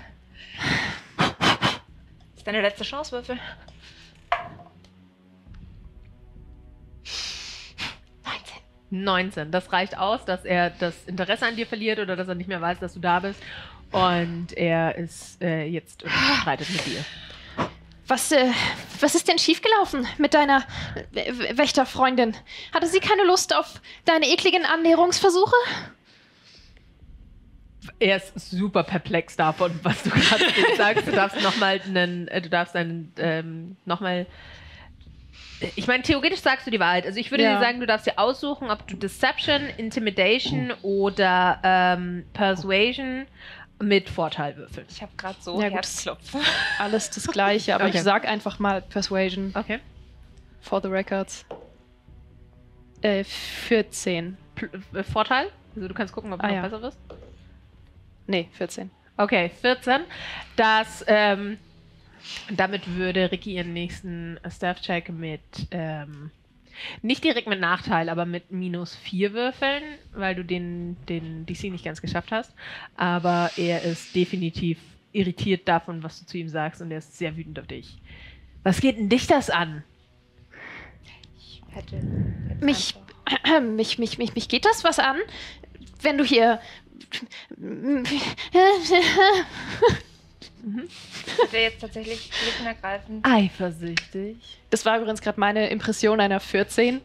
Ist deine letzte Chance, Würfel? 19. Das reicht aus, dass er das Interesse an dir verliert oder dass er nicht mehr weiß, dass du da bist. Und er ist jetzt und streitet mit dir. Was ist denn schiefgelaufen mit deiner Wächterfreundin? Hatte sie keine Lust auf deine ekligen Annäherungsversuche? Er ist super perplex davon, was du gerade sagst. Du darfst nochmal ich meine, theoretisch sagst du die Wahrheit. Also ich würde dir sagen, du darfst dir aussuchen, ob du Deception, Intimidation oder Persuasion mit Vorteil würfelst. Ich habe gerade so Herzklopfen. Alles das Gleiche, aber Okay. ich sag einfach mal Persuasion. Okay. For the records. 14. Vorteil? Also du kannst gucken, ob du noch ja. besser wirst. Nee, 14. Okay, 14. Damit würde Ricky ihren nächsten Stealth-Check mit, nicht direkt mit Nachteil, aber mit -4 würfeln, weil du den DC nicht ganz geschafft hast. Aber er ist definitiv irritiert davon, was du zu ihm sagst, und er ist sehr wütend auf dich. Was geht denn dich das an? Ich hätte Mich geht das was an, wenn du hier... Ich hätte jetzt tatsächlich schlicht und ergreifend... Eifersüchtig. Das war übrigens gerade meine Impression einer 14.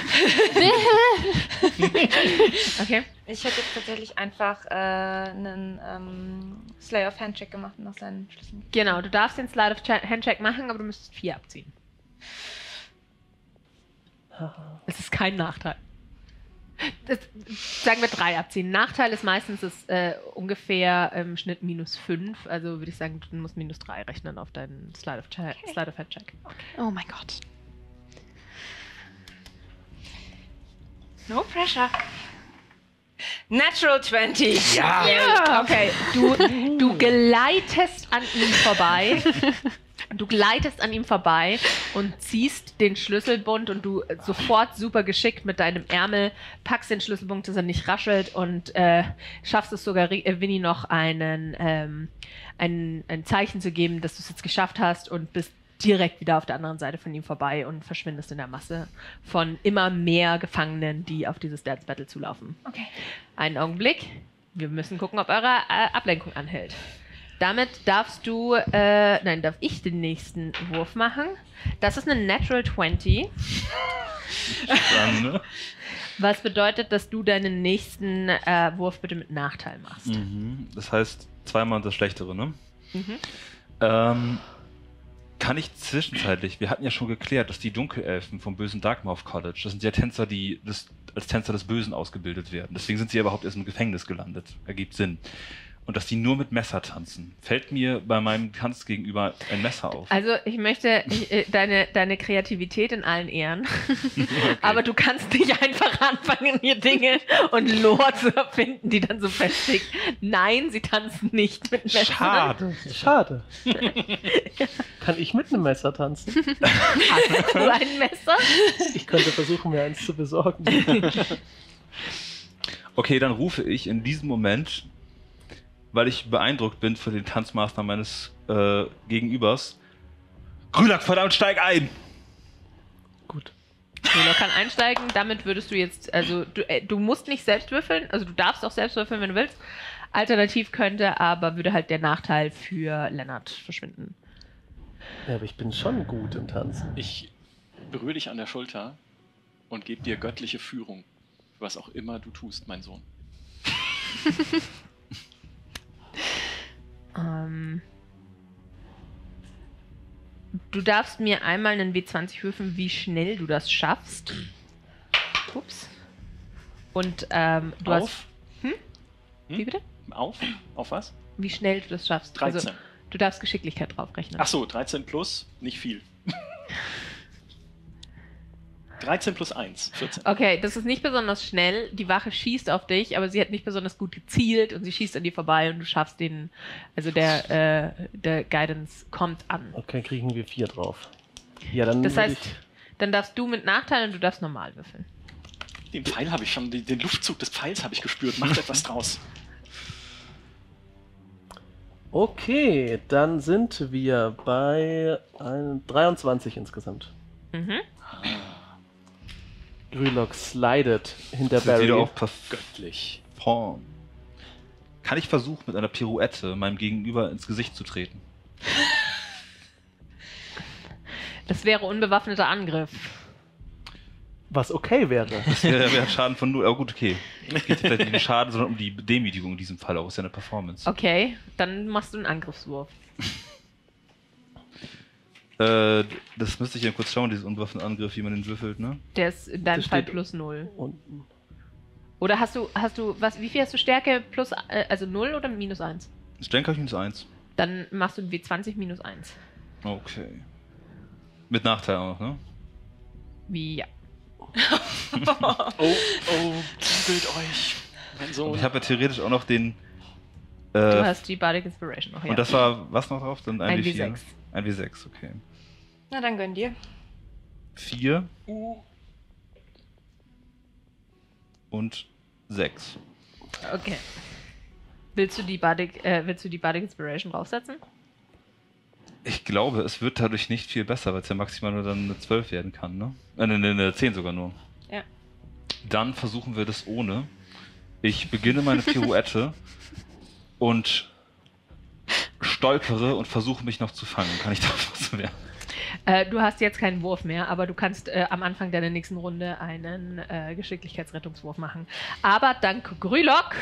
Okay. Ich hätte jetzt tatsächlich einfach einen Slay of Handcheck gemacht und nach seinen Schlüsseln. Genau, du darfst den Slide of Handcheck machen, aber du müsstest 4 abziehen. Es ist kein Nachteil. Sagen wir 3 abziehen. Nachteil ist meistens ungefähr im Schnitt -5. Also würde ich sagen, du musst -3 rechnen auf deinen Slide of Handcheck. Oh mein Gott. No pressure. Natural 20. Ja! Okay, du gleitest an ihm vorbei. Du gleitest an ihm vorbei und ziehst den Schlüsselbund und du sofort super geschickt mit deinem Ärmel packst den Schlüsselbund, dass er nicht raschelt und schaffst es sogar Winnie noch ein Zeichen zu geben, dass du es jetzt geschafft hast und bist direkt wieder auf der anderen Seite von ihm vorbei und verschwindest in der Masse von immer mehr Gefangenen, die auf dieses Dance Battle zulaufen. Okay. Einen Augenblick. Wir müssen gucken, ob eure Ablenkung anhält. Damit darf ich den nächsten Wurf machen. Das ist eine Natural 20. Spannend, Was bedeutet, dass du deinen nächsten Wurf bitte mit Nachteil machst. ne? Das heißt, zweimal das Schlechtere, ne? Kann ich zwischenzeitlich, wir hatten ja schon geklärt, dass die Dunkelelfen vom bösen Darkmouth College, das sind ja Tänzer, die als Tänzer des Bösen ausgebildet werden. Deswegen sind sie ja überhaupt erst im Gefängnis gelandet. Ergibt Sinn. Und dass die nur mit Messer tanzen. Fällt mir bei meinem Tanz gegenüber ein Messer auf. Also ich möchte deine Kreativität in allen Ehren, aber du kannst nicht einfach anfangen, hier Dinge und Lore zu erfinden, die dann so festlegt. Nein, sie tanzen nicht mit Messer. Schade. Kann ich mit einem Messer tanzen? Hast du ein Messer? Ich könnte versuchen, mir eins zu besorgen. Okay, dann rufe ich in diesem Moment, weil ich beeindruckt bin für den Tanzmaster meines Gegenübers, Grülack, verdammt, steig ein! Gut. Grülock kann einsteigen. Damit würdest du jetzt, also du musst nicht selbst würfeln, also du darfst auch selbst würfeln, wenn du willst. Alternativ würde halt der Nachteil für Lennart verschwinden. Ja, aber ich bin schon gut im Tanzen. Ich berühre dich an der Schulter und gebe dir göttliche Führung. Was auch immer du tust, mein Sohn. Du darfst mir einmal einen W20 würfeln, wie schnell du das schaffst. Ups. Und du hast... Wie bitte? Auf was? Wie schnell du das schaffst. 13. Also, du darfst Geschicklichkeit draufrechnen. Ach so, 13 plus, nicht viel. 13 plus 1, 14. Okay, das ist nicht besonders schnell. Die Wache schießt auf dich, aber sie hat nicht besonders gut gezielt und sie schießt an dir vorbei und du schaffst den, also der Guidance kommt an. Okay, kriegen wir 4 drauf. Ja, dann Das würde heißt, dann darfst du mit Nachteil und du darfst normal würfeln. Den Pfeil habe ich schon, den Luftzug des Pfeils habe ich gespürt. Macht etwas draus. Okay, dann sind wir bei 23 insgesamt. Mhm. Grülock slidet hinter Das ist wieder Barry. auch Göttlich. Form. Kann ich versuchen, mit einer Pirouette meinem Gegenüber ins Gesicht zu treten? Das wäre unbewaffneter Angriff. Was okay wäre. Das wäre ein Schaden von 0. Aber gut, okay. Es geht vielleicht nicht um den Schaden, sondern um die Demütigung in diesem Fall auch. Ist ja eine Performance. Okay, dann machst du einen Angriffswurf. Das müsste ich ja kurz schauen, diesen unbewaffneten Angriff, wie man den würfelt, ne? Der ist in deinem Das Fall steht plus 0. Unten. Oder hast du, wie viel hast du Stärke plus, also 0 oder minus 1? Stärke habe ich -1. Dann machst du ein W20 minus 1. Okay. Mit Nachteil auch, ne? Wie, ja. Oh, zügelt euch, mein Sohn. Und ich habe ja theoretisch auch noch den... Du hast die Bardic Inspiration noch, ja. Und das war, was noch drauf? Dann Ein W4. W6. Ein W6, okay. Na, dann gönn dir. 4 und 6. Okay. Willst du die Bardic Inspiration draufsetzen? Ich glaube, es wird dadurch nicht viel besser, weil es ja maximal nur dann eine 12 werden kann, ne? Eine 10 sogar nur. Ja. Dann versuchen wir das ohne. Ich beginne meine Pirouette und stolpere und versuche mich noch zu fangen. Kann ich da was mehr? Du hast jetzt keinen Wurf mehr, aber du kannst am Anfang deiner nächsten Runde einen Geschicklichkeitsrettungswurf machen. Aber dank Grülock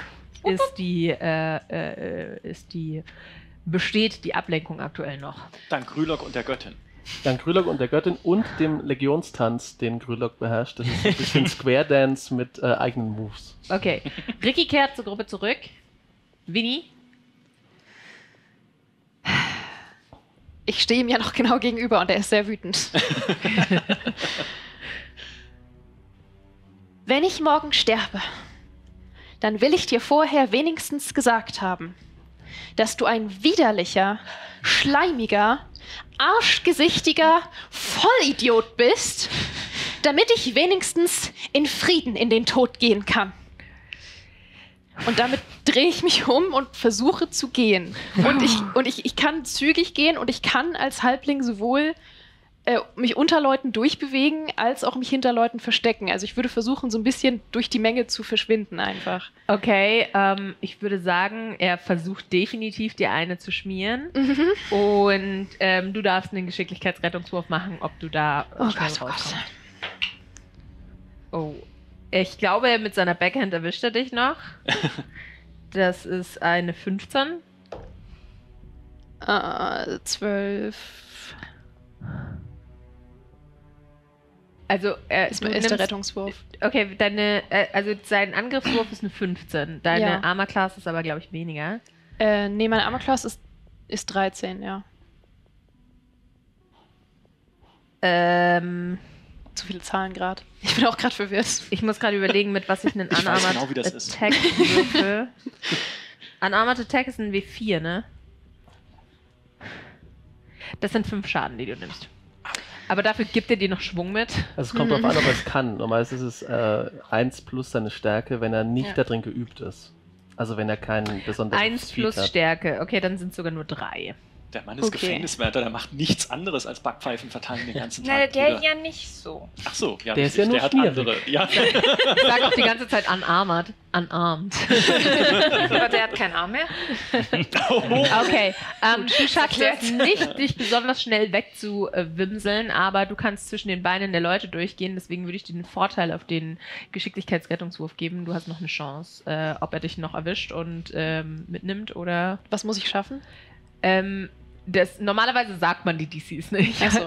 besteht die Ablenkung aktuell noch. Dank Grülock und der Göttin. Dank Grülock und der Göttin und dem Legionstanz, den Grülock beherrscht. Das ist ein bisschen Square Dance mit eigenen Moves. Okay. Ricky kehrt zur Gruppe zurück. Winnie? Ich stehe ihm ja noch genau gegenüber und er ist sehr wütend. Wenn ich morgen sterbe, dann will ich dir vorher wenigstens gesagt haben, dass du ein widerlicher, schleimiger, arschgesichtiger Vollidiot bist, damit ich wenigstens in Frieden in den Tod gehen kann. Und damit drehe ich mich um und versuche zu gehen. Und ich kann zügig gehen und ich kann als Halbling sowohl mich unter Leuten durchbewegen, als auch mich hinter Leuten verstecken. Also ich würde versuchen, so ein bisschen durch die Menge zu verschwinden einfach. Okay, ich würde sagen, er versucht definitiv, dir eine zu schmieren. Und du darfst einen Geschicklichkeitsrettungswurf machen, ob du da schnell rauskommst. Oh, ich glaube, mit seiner Backhand erwischt er dich noch. Das ist eine 15. 12. Also, Ist mein erster Rettungswurf. Okay, also sein Angriffswurf ist eine 15. Deine Armor-Class ist aber, glaube ich, weniger. Nee, meine Armor-Class ist 13, ja. Zu viele Zahlen gerade. Ich bin auch gerade verwirrt. Ich muss gerade überlegen, mit was ich einen Ich weiß Unarmored genau, wie das ist. Attack würfe. Unarmored Attack ist ein W4, ne? Das sind 5 Schaden, die du nimmst. Aber dafür gibt er dir noch Schwung mit. Also es kommt darauf an, ob er es kann. Normalerweise ist es 1 plus seine Stärke, wenn er nicht darin geübt ist. Also wenn er keinen besonderen 1 plus hat. Stärke. Okay, dann sind es sogar nur 3. Der Mann ist Okay. Gefängniswärter, der macht nichts anderes als Backpfeifen verteilen den ganzen Tag. Nein, der Bruder. ja nicht so. Ach so, ja, Der ist ja richtig, nur der hat schmierig. andere. Ja. Ich sage auch die ganze Zeit unarmed. Aber der hat keinen Arm mehr. Okay, du schaffst erklärt. es nicht, dich besonders schnell wegzuwimseln, aber du kannst zwischen den Beinen der Leute durchgehen, deswegen würde ich dir den Vorteil auf den Geschicklichkeitsrettungswurf geben. Du hast noch eine Chance, ob er dich noch erwischt und mitnimmt oder... Was muss ich schaffen? Normalerweise sagt man die DCs nicht. Ach so.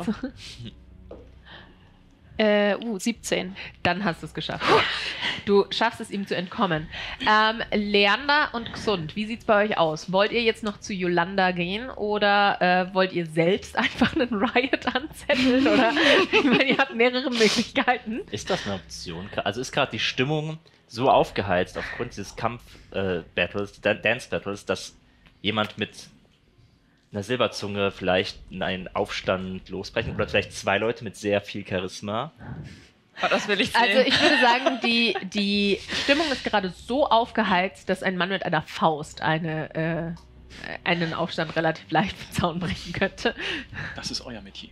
Also, 17. dann hast du es geschafft. Du schaffst es, ihm zu entkommen. Leander und Xund, wie sieht's bei euch aus? Wollt ihr jetzt noch zu Yolanda gehen oder wollt ihr selbst einfach einen Riot anzetteln? Oder ich meine, ihr habt mehrere Möglichkeiten. Ist das eine Option? Also ist gerade die Stimmung so aufgeheizt aufgrund dieses Kampf-Battles, Dance-Battles, dass jemand mit einer Silberzunge vielleicht einen Aufstand losbrechen oder vielleicht zwei Leute mit sehr viel Charisma. Oh, das will ich sehen. Also ich würde sagen, die Stimmung ist gerade so aufgeheizt, dass ein Mann mit einer Faust einen Aufstand relativ leicht vom Zaun brechen könnte. Das ist euer Metier.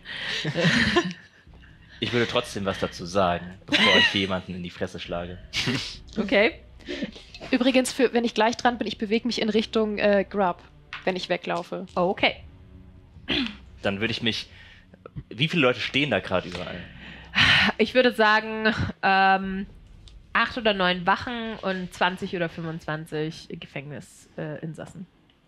Ich würde trotzdem was dazu sagen, bevor ich jemanden in die Fresse schlage. Okay. Übrigens, wenn ich gleich dran bin, ich bewege mich in Richtung Grub, wenn ich weglaufe. Okay. Dann würde ich mich... Wie viele Leute stehen da gerade überall? Ich würde sagen, 8 oder 9 Wachen und 20 oder 25 Gefängnisinsassen.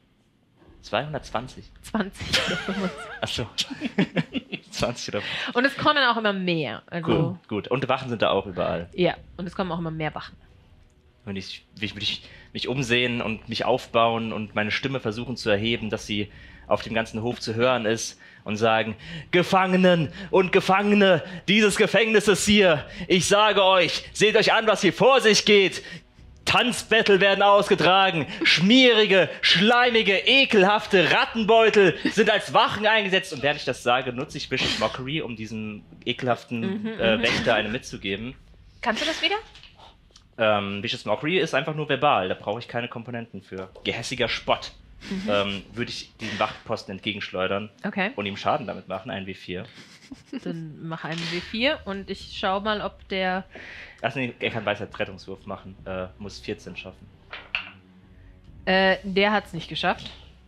220. 20 oder 25. Achso. 20 oder... Und es kommen auch immer mehr. Also, Gut. Und Wachen sind da auch überall. ja, und es kommen auch immer mehr Wachen. Würde ich mich umsehen und mich aufbauen und meine Stimme versuchen zu erheben, dass sie auf dem ganzen Hof zu hören ist und sagen, Gefangenen und Gefangene dieses Gefängnisses hier, ich sage euch, seht euch an, was hier vor sich geht. Tanzbattle werden ausgetragen, schmierige, schleimige, ekelhafte Rattenbeutel sind als Wachen eingesetzt. Und während ich das sage, nutze ich Vicious Mockery, um diesem ekelhaften Wächter eine mitzugeben. Kannst du das wieder? Vicious Mockery ist einfach nur verbal, da brauche ich keine Komponenten für. Gehässiger Spott würde ich diesem Wachposten entgegenschleudern Okay, und ihm Schaden damit machen, ein W4. dann mach einen W4 und ich schau mal, ob der... Achso, nee, er kann Weisheit-Rettungswurf machen, muss 14 schaffen. Der hat's nicht geschafft.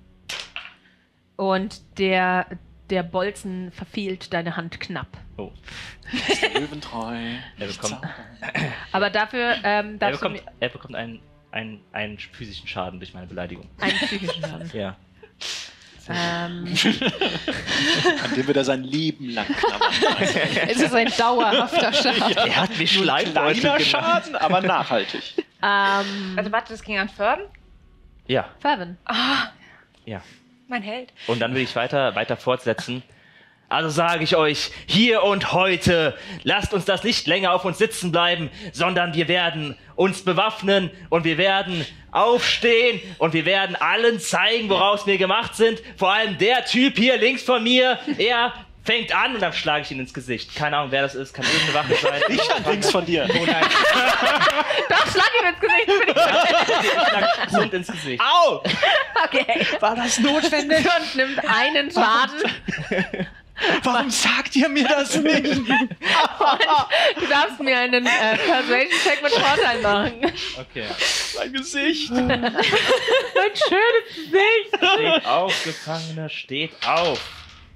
Und der Bolzen verfehlt deine Hand knapp. Oh. Ist der Löwentreu. Er bekommt, Aber dafür darfst du mir er bekommt einen physischen Schaden durch meine Beleidigung. einen psychischen Schaden. Ja. An dem wird er sein Leben lang knabbern. Es ist ein dauerhafter Schaden. Er hat mich Nur ein Schleimbeutel kleiner genannt. Schaden, aber nachhaltig. Also warte, das ging an Fern? Ja, Faven. ja. Mein Held. Und dann will ich weiter fortsetzen. Also sage ich euch, hier und heute, lasst uns das nicht länger auf uns sitzen bleiben, sondern wir werden uns bewaffnen und wir werden aufstehen und wir werden allen zeigen, woraus wir gemacht sind. Vor allem der Typ hier links von mir, er fängt an und dann schlage ich ihn ins Gesicht. Keine Ahnung, wer das ist, kann irgendeine Waffe sein. Ich stand links von dir. Oh nein, Doch, schlag ihm ins Gesicht. Finde ich ich schlag Xund ins Gesicht. Au! okay. War das notwendig? Und nimmt einen Schaden. Warum sagt ihr mir das nicht? Und du darfst mir einen Persuasion-Check mit Vorteil machen. Okay. Mein Gesicht. Ein schönes Gesicht. Steht auf, Gefangener, steht auf.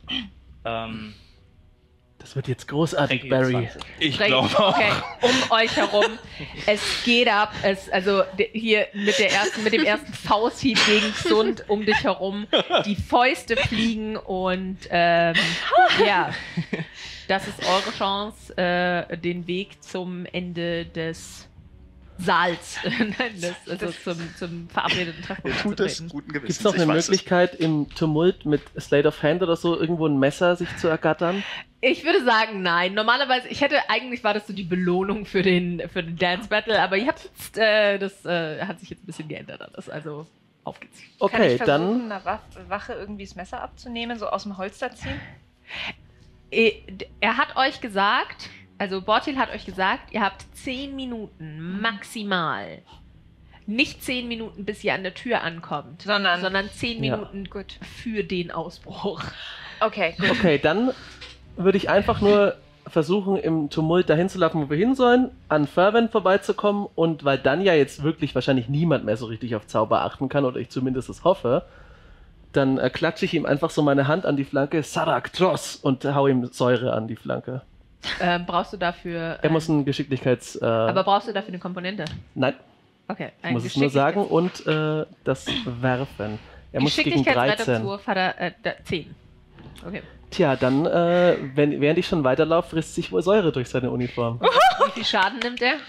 Das wird jetzt großartig, Barry. 20. Ich glaube auch. Okay, um euch herum. Es geht ab. Hier mit dem ersten Fausthieb gegen Xund um dich herum. Die Fäuste fliegen und ja. Das ist eure Chance, den Weg zum Ende des Saals, zum verabredeten Treffen Tut es anzutreten. guten Gibt Gewissens. es noch eine ich weiß es. Möglichkeit, im Tumult mit Slate of Hand oder so irgendwo ein Messer sich zu ergattern? Ich würde sagen, nein. Normalerweise, eigentlich war das so die Belohnung für den Dance Battle, aber ihr habt jetzt, das hat sich jetzt ein bisschen geändert alles. Also, auf geht's. Kann Okay, ich versuchen, dann einer Wache irgendwie das Messer abzunehmen, so aus dem Holster ziehen? Er hat euch gesagt, also Bortil hat euch gesagt, ihr habt 10 Minuten maximal nicht 10 Minuten, bis ihr an der Tür ankommt, sondern 10 Ja. Minuten für den Ausbruch. Okay, gut. Okay, dann würde ich einfach nur versuchen, im Tumult dahin zu laufen, wo wir hin sollen, an Fervent vorbeizukommen und weil dann ja jetzt wirklich wahrscheinlich niemand mehr so richtig auf Zauber achten kann, oder ich zumindest es hoffe, dann klatsche ich ihm einfach so meine Hand an die Flanke, Sarak, Dross, und hau ihm Säure an die Flanke. Brauchst du dafür... Er muss einen Geschicklichkeits... aber brauchst du dafür eine Komponente? Nein, Okay. ich muss es nur sagen und das Werfen. Er muss gegen 13. Geschicklichkeitsrettungswurf hat er 10. Okay. Tja, dann, während ich schon weiterlaufe, frisst sich wohl Säure durch seine Uniform. Wie viel Schaden nimmt er?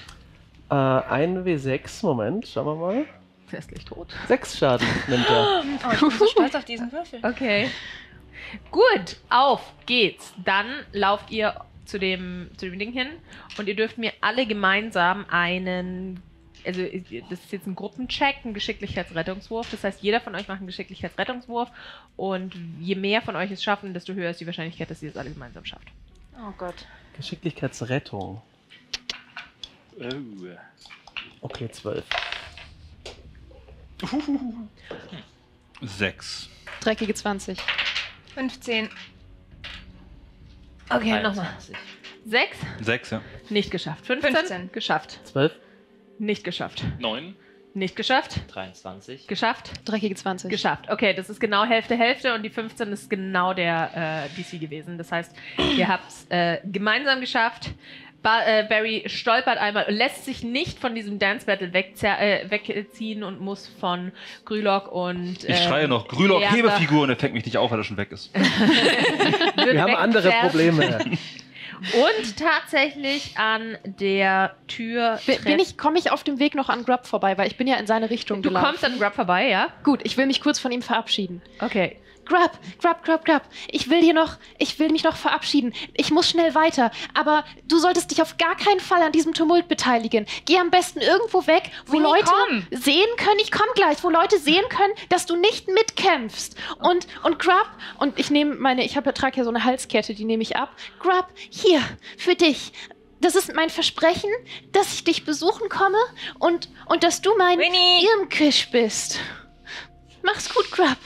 1W6, Moment, schauen wir mal. Er ist gleich tot. 6 Schaden nimmt er. Oh, ich bin so stolz auf diesen Würfel. Okay. Gut, auf geht's. Dann lauft ihr zu dem Ding hin und ihr dürft mir alle gemeinsam einen... Also, das ist jetzt ein Gruppencheck, ein Geschicklichkeitsrettungswurf. Das heißt, jeder von euch macht einen Geschicklichkeitsrettungswurf und je mehr von euch es schaffen, desto höher ist die Wahrscheinlichkeit, dass ihr es alle gemeinsam schafft. Oh Gott. Geschicklichkeitsrettung. Oh. Okay, 12. 6. Dreckige 20. 15. Okay, nochmal. 6, 6, ja. nicht geschafft. 15, 15. geschafft. 12? Nicht geschafft. 9. Nicht geschafft. 23. Geschafft. Dreckige 20. Geschafft. Okay, das ist genau Hälfte und die 15 ist genau der DC gewesen. Das heißt, ihr habt es gemeinsam geschafft. Barry stolpert einmal und lässt sich nicht von diesem Dance Battle wegziehen und muss von Grülock und Ich schreie noch, Grülock, Leander Hebefigur, und er fängt mich nicht auf, weil er schon weg ist. Wir haben andere wegzerrt. Probleme. Und tatsächlich an der Tür Komme ich auf dem Weg noch an Grub vorbei, weil ich bin ja in seine Richtung Du gelaufen. kommst an Grub vorbei, ja? Gut, ich will mich kurz von ihm verabschieden. Okay. Grub. Ich will mich noch verabschieden. Ich muss schnell weiter. Aber du solltest dich auf gar keinen Fall an diesem Tumult beteiligen. Geh am besten irgendwo weg, wo Winnie, Leute komm. sehen können, ich komme gleich, wo Leute sehen können, dass du nicht mitkämpfst. Und Grub, und ich trage ja so eine Halskette, die nehme ich ab. Grub, hier, für dich. Das ist mein Versprechen, dass ich dich besuchen komme und dass du mein Winnie. Irmkisch bist. Mach's gut, Grub.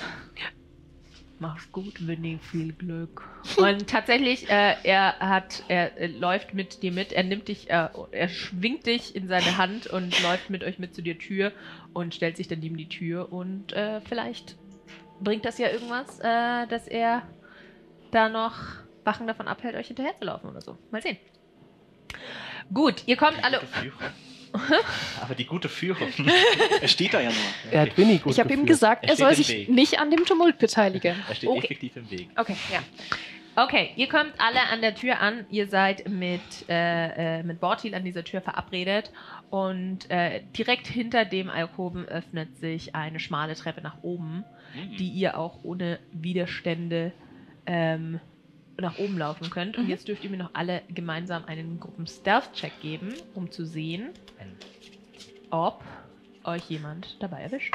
Mach's gut, Winnie, viel Glück. Und tatsächlich, er läuft mit dir mit, er nimmt dich, er schwingt dich in seine Hand und läuft mit euch mit zu der Tür und stellt sich dann neben die Tür und vielleicht bringt das ja irgendwas, dass er da noch Wachen davon abhält, euch hinterher zu laufen oder so. Mal sehen. Gut, ihr kommt alle... Aber die gute Führung. Er steht da ja nur. Er hat Winnie gut Ich habe ihm geführt. gesagt, Er er steht soll im sich Weg. nicht an dem Tumult beteiligen. Er steht Okay. effektiv im Weg. Okay, ja. Okay, ihr kommt alle an der Tür an. Ihr seid mit Bortil an dieser Tür verabredet. Und direkt hinter dem Alkoven öffnet sich eine schmale Treppe nach oben, die ihr auch ohne Widerstände nach oben laufen könnt. Und jetzt dürft ihr mir noch alle gemeinsam einen Gruppen-Stealth-Check geben, um zu sehen, ob euch jemand dabei erwischt.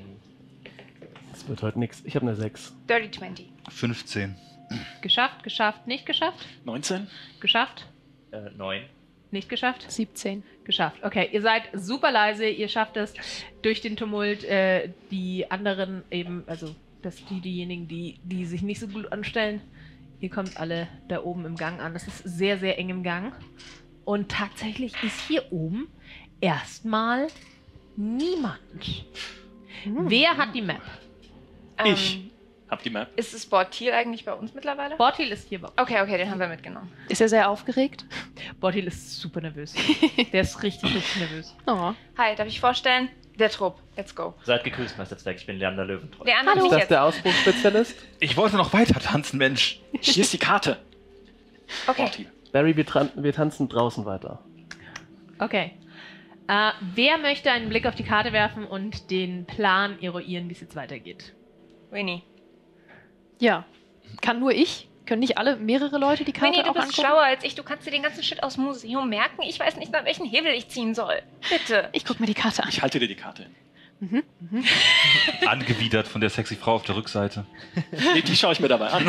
Das wird heute nichts. Ich habe eine 6. Dirty 20. 15. Geschafft, nicht geschafft? 19? Geschafft, 9. nicht geschafft? 17. Geschafft. Okay, ihr seid super leise, ihr schafft es durch den Tumult, die anderen eben, also diejenigen, die sich nicht so gut anstellen, ihr kommt alle da oben im Gang an. Das ist sehr, sehr eng im Gang. Und tatsächlich ist hier oben erstmal niemand. Wer hat die Map? Ich hab die Map. Ist das Bortil eigentlich bei uns mittlerweile? Bortil ist hier. Okay, den haben wir mitgenommen. Ist er sehr aufgeregt? Bortil ist super nervös. Der ist richtig, richtig nervös. Oh. Hi, darf ich vorstellen? Der Trupp. Let's go. Seid gegrüßt, Meisterzweck. Ich bin Leander Löwentreu. Der andere Hallo. Ist nicht das jetzt. der Ausbruchsspezialist? Ich wollte noch weiter tanzen, Mensch. Hier ist die Karte. Okay. Bortil. Barry, wir tanzen draußen weiter. Okay. Wer möchte einen Blick auf die Karte werfen und den Plan eruieren, wie es jetzt weitergeht? Winnie. Ja. Kann nur ich? Können nicht mehrere Leute die Karte Winnie, du auch bist angucken? schlauer als ich. Du kannst dir den ganzen Shit aus dem Museum merken. Ich weiß nicht, an welchen Hebel ich ziehen soll. Bitte. Ich guck mir die Karte an. Ich halte dir die Karte hin. Angewidert von der sexy Frau auf der Rückseite. Nee, die schaue ich mir dabei an.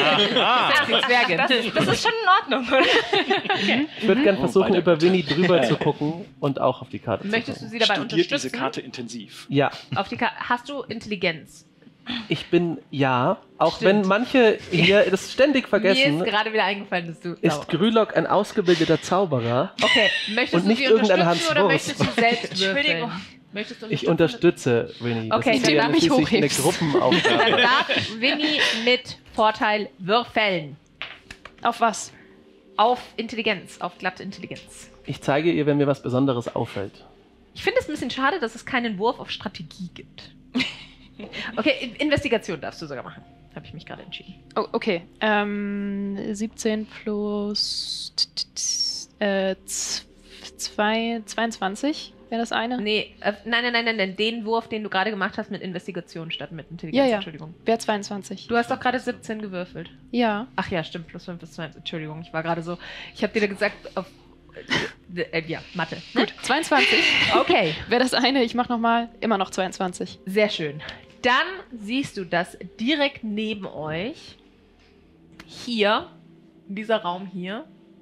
Das ist schon in Ordnung, oder? Ich würde gerne versuchen, weiter über bitte. Winnie drüber zu gucken und auch auf die Karte Möchtest zu du gucken. sie dabei Studiert diese unterstützen? Karte intensiv. Ja, Auf die Hast du Intelligenz? ich bin auch Stimmt. wenn manche hier das ständig vergessen, Mir ist gerade wieder eingefallen, dass du ist Grülock ein ausgebildeter Zauberer. Okay, möchtest Und du nicht sie irgendein unterstützen Hans oder Wurst. möchtest du selbst würfeln? Entschuldigung. Möchtest du Ich unterstütze Winnie. Das Okay, ist indem ja du mich schließlich eine hochhebst. Gruppenaufgabe. Dann darf Winnie mit Vorteil würfeln. Auf was? Auf Intelligenz, auf glatte Intelligenz. Ich zeige ihr, wenn mir was Besonderes auffällt. Ich finde es ein bisschen schade, dass es keinen Wurf auf Strategie gibt. Okay, Investigation darfst du sogar machen. Habe ich mich gerade entschieden. Oh, okay. 17 plus 22 wäre das eine. Nee, nein. Den Wurf, den du gerade gemacht hast mit Investigation statt mit Intelligenz. Ja. Entschuldigung. Wäre 22. Du hast doch gerade 17 gewürfelt. Ja. Ach ja, stimmt, plus 5 ist 2. Entschuldigung, ich war gerade so. Ich habe dir gesagt, auf. Ja, Mathe. Gut, 22 Okay, wäre das eine. Ich mache nochmal. Immer noch 22. sehr schön. Dann siehst du, dass direkt neben euch, hier, in dieser Raum hier,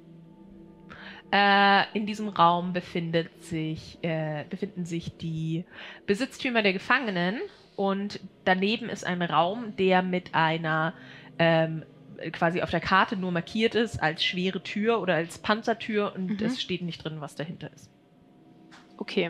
in diesem Raum befinden sich die Besitztümer der Gefangenen und daneben ist ein Raum, der mit einer quasi auf der Karte nur markiert ist als schwere Tür oder als Panzertür und es steht nicht drin, was dahinter ist. Okay.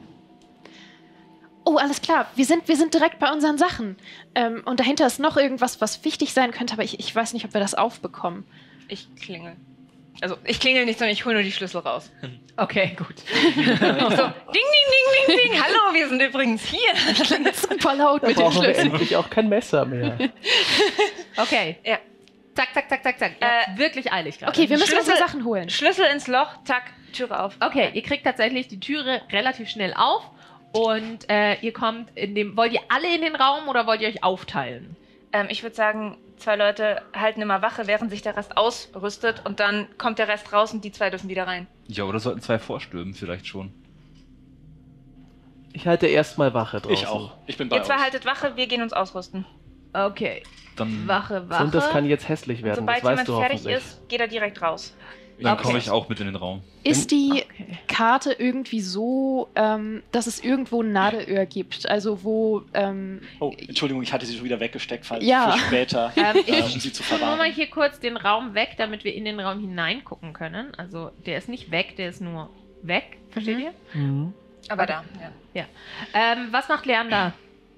Oh, alles klar. Wir sind direkt bei unseren Sachen. Und dahinter ist noch irgendwas, was wichtig sein könnte, aber ich weiß nicht, ob wir das aufbekommen. Ich klingel. Also, ich klingel nicht, sondern ich hole nur die Schlüssel raus. Okay, gut. So, ding, ding, ding, ding, ding. Hallo, wir sind übrigens hier. Super laut Da mit den brauchen wir Schlüsseln. endlich auch kein Messer mehr. Okay. Ja. Zack. Ihr habt wirklich eilig gerade. Okay, wir müssen Schlüssel- unsere Sachen holen. Schlüssel ins Loch, zack, Türe auf. Okay, ihr kriegt tatsächlich die Türe relativ schnell auf und ihr kommt in dem. Wollt ihr alle in den Raum oder wollt ihr euch aufteilen? Ich würde sagen, 2 Leute halten immer Wache, während sich der Rest ausrüstet und dann kommt der Rest raus und die 2 dürfen wieder rein. Ja, oder sollten 2 vorstürmen vielleicht schon. Ich halte erstmal Wache draußen. Ich auch. Ich bin bei Ihr 2 euch. haltet Wache, wir gehen uns ausrüsten. Okay. Dann, Wache. Und das kann jetzt hässlich werden, Sobald das weißt jemand du fertig hoffentlich. ist, geht er direkt raus. dann Okay. komme ich auch mit in den Raum. Ist die Okay. Karte irgendwie so, dass es irgendwo ein Nadelöhr gibt? Also wo... Oh, Entschuldigung, ich hatte sie schon wieder weggesteckt, falls Ja. für später, Ich um sie zu tue nur mal verwahren. hier kurz den Raum weg, damit wir in den Raum hineingucken können. Also der ist nicht weg, der ist nur weg. Versteht ihr? Mhm. Aber da, ja. Was macht Leander?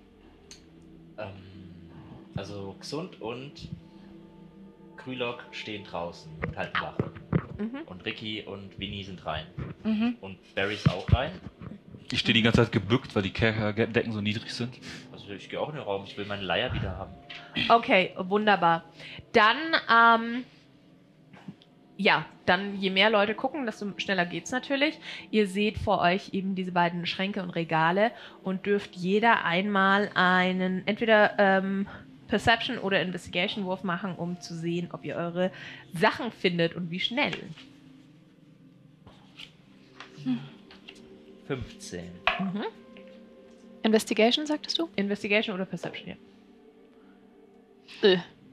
Also Xund und Krylok stehen draußen und halten Wache. Mhm. Und Ricky und Winnie sind rein. Mhm. Und Barry ist auch rein. Ich stehe die ganze Zeit gebückt, weil die Kerkerdecken so niedrig sind. Also ich gehe auch in den Raum, ich will meine Leier wieder haben. Okay, wunderbar. Dann, dann je mehr Leute gucken, desto schneller geht's natürlich. Ihr seht vor euch eben diese beiden Schränke und Regale und dürft jeder einmal einen entweder Perception oder Investigation Wurf machen, um zu sehen, ob ihr eure Sachen findet und wie schnell. 15. Investigation, sagtest du? Investigation oder Perception, ja.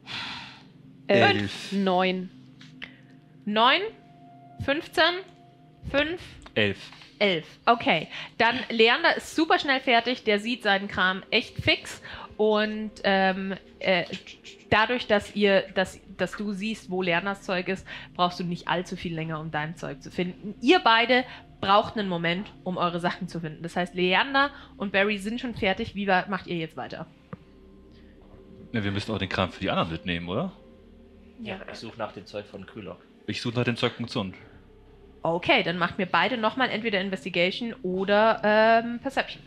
11. 9. 9, 15, 5, 11. 11. Okay, dann Leander ist super schnell fertig, der sieht seinen Kram echt fix und dadurch, dass du siehst, wo Leanders Zeug ist, brauchst du nicht allzu viel länger, um dein Zeug zu finden. Ihr beide braucht einen Moment, um eure Sachen zu finden. Das heißt, Leander und Barry sind schon fertig. Wie macht ihr jetzt weiter? Ja, wir müssen auch den Kram für die anderen mitnehmen, oder? Ja, ich suche nach dem Zeug von Krylok. Ich suche nach dem Zeug von Xund. Okay, dann macht mir beide nochmal entweder Investigation oder Perception.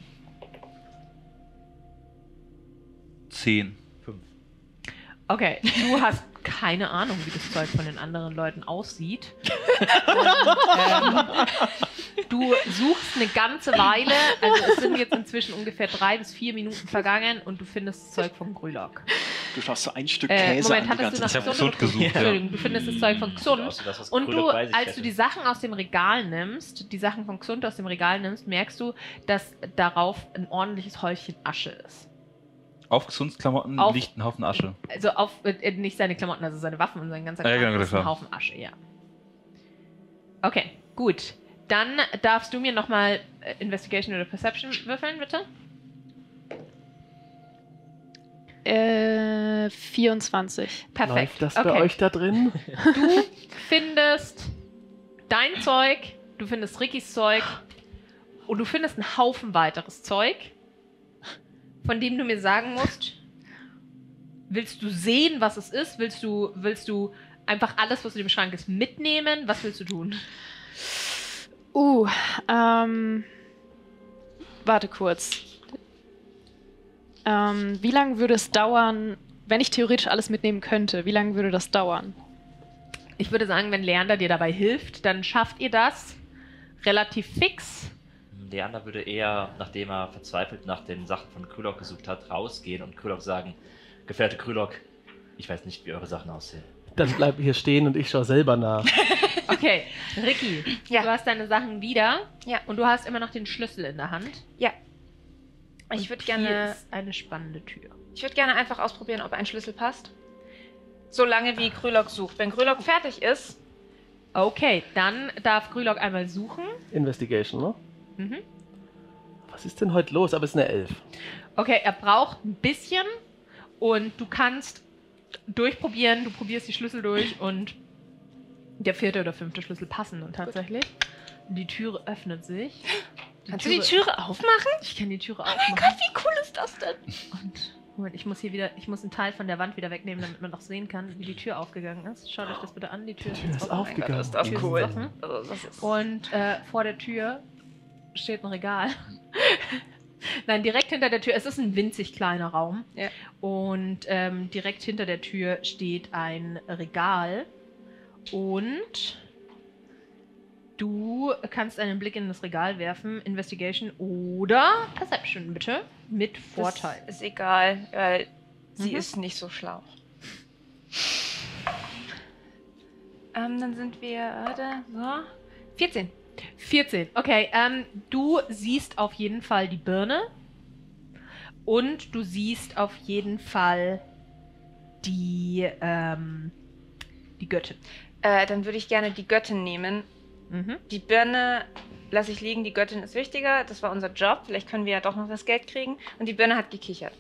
10. 5. Okay, du hast keine Ahnung, wie das Zeug von den anderen Leuten aussieht. Du suchst eine ganze Weile, also es sind jetzt inzwischen ungefähr 3 bis 4 Minuten vergangen und du findest das Zeug von Grülok. Du schaust so ein Stück Käse Moment, an die hattest du ganze nach Ich hab Xund Xund gesucht, ja. Entschuldigung, du findest das Zeug von Xund. Also das, was Und Grülok du, bei sich als du hätte. die Sachen aus dem Regal nimmst, die Sachen von Xund aus dem Regal nimmst, merkst du, dass darauf ein ordentliches Häufchen Asche ist. Auf Xunds Klamotten Auf- liegt ein Haufen Asche. Also auf, nicht seine Klamotten, also seine Waffen und sein ganzer Ja, Kram genau, ist ein klar. Haufen Asche, ja. Okay, gut. Dann darfst du mir nochmal Investigation oder Perception würfeln, bitte. 24. Perfekt. Läuft das bei euch da drin? Du findest dein Zeug, du findest Rickys Zeug und du findest einen Haufen weiteres Zeug, von dem du mir sagen musst, willst du sehen, was es ist? Willst du einfach alles, was in dem Schrank ist, mitnehmen? Was willst du tun? Warte kurz. Wie lange würde es dauern, wenn ich theoretisch alles mitnehmen könnte? Wie lange würde das dauern? Ich würde sagen, wenn Leander dir dabei hilft, dann schafft ihr das relativ fix. Leander würde eher, nachdem er verzweifelt nach den Sachen von Krylok gesucht hat, rausgehen und Krylok sagen, Gefährte Krylok, ich weiß nicht, wie eure Sachen aussehen. Dann bleib hier stehen und ich schaue selber nach. Okay, Ricky, Ja. du hast deine Sachen wieder Ja. und du hast immer noch den Schlüssel in der Hand. Ja. Und Ich würde hier gerne, ist eine spannende Tür. einfach ausprobieren, ob ein Schlüssel passt. Solange wie Krylok sucht. Wenn Krylok fertig ist, Okay, dann darf Krylok einmal suchen. Investigation, ne? Mhm. Was ist denn heute los? Aber es ist eine 11. Okay, er braucht ein bisschen und du kannst durchprobieren, du probierst die Schlüssel durch und der 4. oder 5. Schlüssel passen dann tatsächlich. Die Türe öffnet sich. kannst du die Türe aufmachen? Ich kann die Türe Oh mein aufmachen. Gott, wie cool ist das denn? Und Moment, ich muss einen Teil von der Wand wieder wegnehmen, damit man noch sehen kann, wie die Tür aufgegangen ist. Schaut euch das bitte an, die Tür Die Tür ist offen. aufgegangen. ist das Die Tür ist cool. offen. Also, das ist Und vor der Tür steht ein Regal. Nein, direkt hinter der Tür, es ist ein winzig kleiner Raum. Ja. Und direkt hinter der Tür steht ein Regal. Und du kannst einen Blick in das Regal werfen. Investigation oder Perception, bitte. Mit Vorteil. Das ist egal, weil sie Mhm. ist nicht so schlau. Dann sind wir, warte, so, 14. 14. Okay, du siehst auf jeden Fall die Birne und du siehst auf jeden Fall die Göttin. Dann würde ich gerne die Göttin nehmen. Mhm. Die Birne lasse ich liegen, die Göttin ist wichtiger. Das war unser Job. Vielleicht können wir ja doch noch das Geld kriegen. Und die Birne hat gekichert.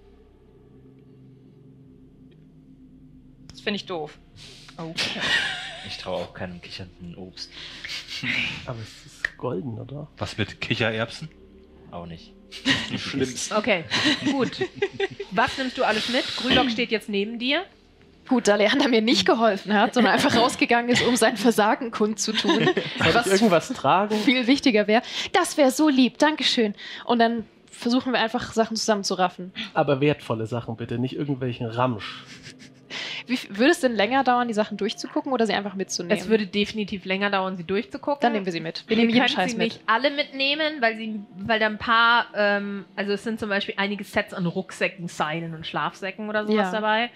Das finde ich doof. Okay. Ich traue auch keinem kichernden Obst. Aber es ist golden, oder? Was mit Kichererbsen? Auch nicht. Die schlimmsten. Okay, gut. Was nimmst du alles mit? Grülok steht jetzt neben dir. Gut, da Leander mir nicht geholfen hat, sondern einfach rausgegangen ist, um sein Versagen kundzutun, Soll ich was irgendwas tragen? viel wichtiger wäre. Das wäre so lieb, Dankeschön. Und dann versuchen wir einfach, Sachen zusammenzuraffen. Aber wertvolle Sachen bitte, nicht irgendwelchen Ramsch. Würde es denn länger dauern, die Sachen durchzugucken oder sie einfach mitzunehmen? Es würde definitiv länger dauern, sie durchzugucken. Dann nehmen wir sie mit. Wir Wir nehmen jeden können Scheiß sie mit. nicht alle mitnehmen, weil da ein paar, also es sind zum Beispiel einige Sets an Rucksäcken, Seilen und Schlafsäcken oder sowas Ja. dabei.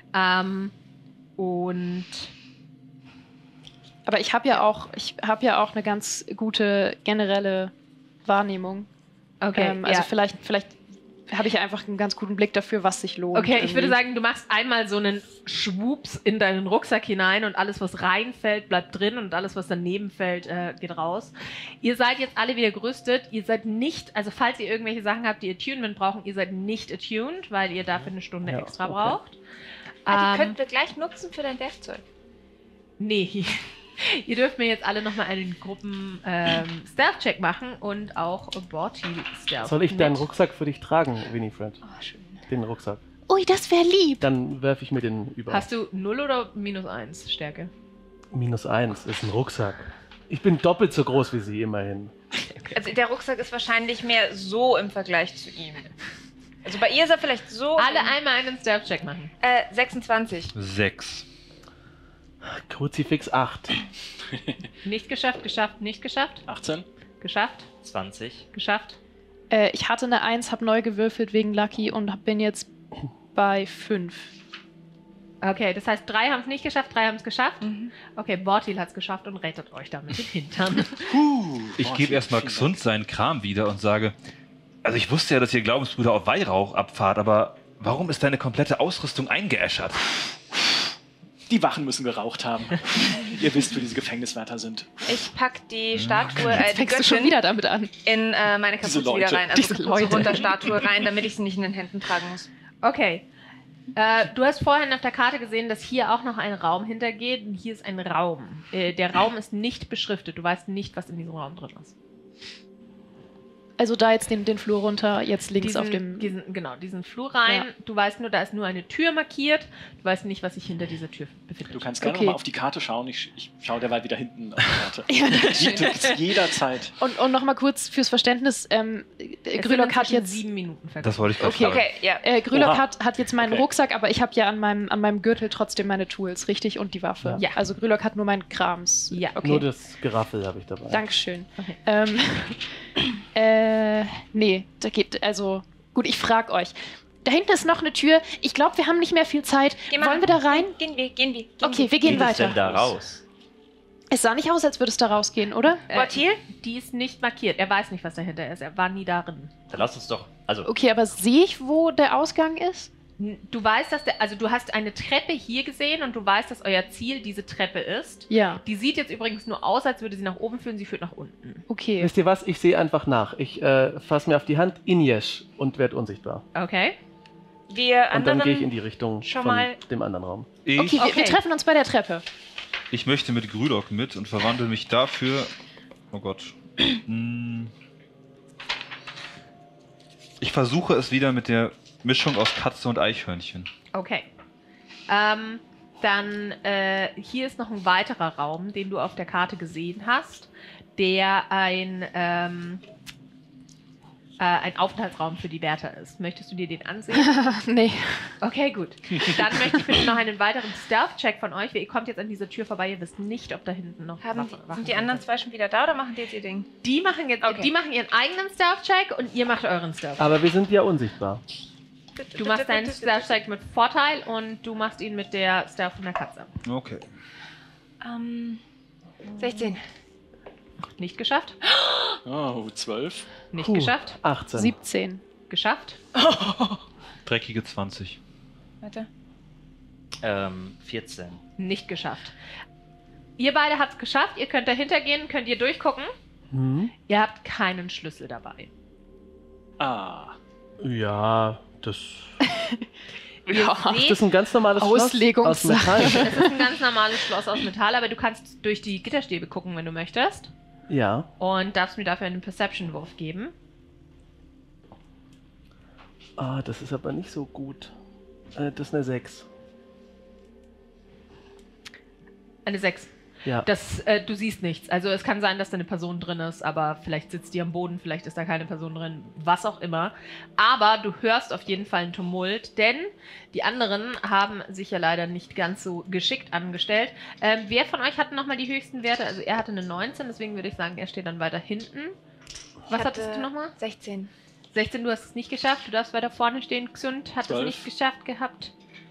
Und Aber ich habe ja auch eine ganz gute generelle Wahrnehmung. okay, Also ja. vielleicht habe ich ja einfach einen ganz guten Blick dafür, was sich lohnt. Okay, ich würde irgendwie. sagen, du machst einmal so einen Schwups in deinen Rucksack hinein und alles, was reinfällt, bleibt drin und alles, was daneben fällt, geht raus. Ihr seid jetzt alle wieder gerüstet. Ihr seid nicht, also falls ihr irgendwelche Sachen habt, die Attunement brauchen, ihr seid nicht attuned, weil ihr dafür eine Stunde Ja, extra okay. braucht. Die könnten wir gleich nutzen für dein Werkzeug. Nee. Ihr dürft mir jetzt alle nochmal einen Gruppen-Stealth-Check machen und auch Borti-Stealth. Soll ich deinen Rucksack für dich tragen, Winifred? Oh, schön. Den Rucksack. Ui, das wäre lieb. Dann werfe ich mir den über. Hast du 0 oder -1 Stärke? -1 ist ein Rucksack. Ich bin doppelt so groß wie sie, immerhin. Also der Rucksack ist wahrscheinlich mehr so im Vergleich zu ihm. Also bei ihr ist er vielleicht so... Alle einmal einen Stealth-Check machen. 26. 6. Kruzifix 8. Nicht geschafft, geschafft, nicht geschafft. 18. Geschafft, 20. geschafft. Ich hatte eine 1, habe neu gewürfelt wegen Lucky und bin jetzt bei 5. Okay, das heißt, 3 haben es nicht geschafft, 3 haben es geschafft. Okay, Bortil hat es geschafft und rettet euch damit den Hintern. Ich gebe erstmal Xund seinen Kram wieder und sage, also ich wusste ja, dass ihr Glaubensbrüder auf Weihrauch abfahrt, aber warum ist deine komplette Ausrüstung eingeäschert? Die Wachen müssen geraucht haben. Ihr wisst, wie diese Gefängniswärter sind. Ich pack die Statue, Jetzt die fängst du schon Göttin, wieder damit an. in meine Diese Kapuze wieder Leute. rein. Also Diese Kapuze Leute. runter Statue rein, damit ich sie nicht in den Händen tragen muss. Okay. Du hast vorhin auf der Karte gesehen, dass hier auch noch ein Raum hintergeht. Und hier ist ein Raum. Der Raum ist nicht beschriftet. Du weißt nicht, was in diesem Raum drin ist. Also da jetzt den Flur runter, jetzt links auf dem... Diesen Flur rein. Ja. Du weißt nur, da ist nur eine Tür markiert. Du weißt nicht, was sich hinter dieser Tür befindet. Du kannst gerne Okay. noch mal auf die Karte schauen. Ich schaue derweil wieder hinten auf die Karte. Ja, danke schön. Jederzeit. Und nochmal kurz fürs Verständnis, Es sind Grülock hat inzwischen jetzt... 7 Minuten vergangen. Das wollte ich gerade Okay. fragen. Okay, ja. Grülock Oha. hat jetzt meinen Okay. Rucksack, aber ich habe ja an meinem Gürtel trotzdem meine Tools, richtig? Und die Waffe. Ja. Also Grülock hat nur meinen Krams. Ja. Okay. Nur das Geraffel habe ich dabei. Dankeschön. Okay. Nee, da geht, also, gut, ich frag euch. Da hinten ist noch eine Tür. Ich glaube, wir haben nicht mehr viel Zeit. Geh mal. Wollen wir da rein? Gehen wir. Okay, wir gehen Geht es denn weiter. da raus? Es sah nicht aus, als würde es da rausgehen, oder? Bortil? Die ist nicht markiert. Er weiß nicht, was dahinter ist. Er war nie darin. Dann lass uns doch. Also, Okay, aber sehe ich, wo der Ausgang ist? Du weißt, also du hast eine Treppe hier gesehen und du weißt, dass euer Ziel diese Treppe ist. Ja. Die sieht jetzt übrigens nur aus, als würde sie nach oben führen. Sie führt nach unten. Okay. Wisst ihr was? Ich sehe einfach nach. Ich fasse mir auf die Hand Inyesh und werde unsichtbar. Okay. Wir Und anderen... dann gehe ich in die Richtung schon von mal- dem anderen Raum. Okay, wir treffen uns bei der Treppe. Ich möchte mit Grülock mit und verwandle mich dafür. Oh Gott. Ich versuche es wieder mit der Mischung aus Katze und Eichhörnchen. Okay. Dann hier ist noch ein weiterer Raum, den du auf der Karte gesehen hast, der ein Aufenthaltsraum für die Wärter ist. Möchtest du dir den ansehen? Nee. Okay, gut. Dann möchte ich bitte noch einen weiteren Stealth-Check von euch. Ihr kommt jetzt an dieser Tür vorbei, ihr wisst nicht, ob da hinten noch Haben Wachen sind die anderen zwei schon wieder da oder machen die jetzt ihr Ding? Die machen jetzt Okay. die machen ihren eigenen Stealth-Check und ihr macht euren Stealth. Aber wir sind ja unsichtbar. Du machst deinen Stealth-Check mit Vorteil und du machst ihn mit der Stealth von der Katze. Okay. 16. Nicht geschafft? Oh, 12. Nicht geschafft? 18. 17. Geschafft? Dreckige 20. Warte. 14. Nicht geschafft. Ihr beide habt es geschafft, ihr könnt dahinter gehen, könnt ihr durchgucken. Hm? Ihr habt keinen Schlüssel dabei. Ah. Ja, das Ja. Seht, ist ein ganz normales Schloss aus Auslegungssache. Metall. es ist ein ganz normales Schloss aus Metall, aber du kannst durch die Gitterstäbe gucken, wenn du möchtest. Ja. Und darfst mir dafür einen Perception-Wurf geben. Ah, das ist aber nicht so gut. Das ist eine 6. Eine 6. Ja. Du siehst nichts. Also es kann sein, dass da eine Person drin ist, aber vielleicht sitzt die am Boden, vielleicht ist da keine Person drin, was auch immer. Aber du hörst auf jeden Fall einen Tumult, denn die anderen haben sich ja leider nicht ganz so geschickt angestellt. Wer von euch hatte nochmal die höchsten Werte? Also er hatte eine 19, deswegen würde ich sagen, er steht dann weiter hinten. Was Ich hattest hatte du nochmal? 16, 16. du hast es nicht geschafft. Du darfst weiter vorne stehen. Xund hat 12. es nicht geschafft gehabt.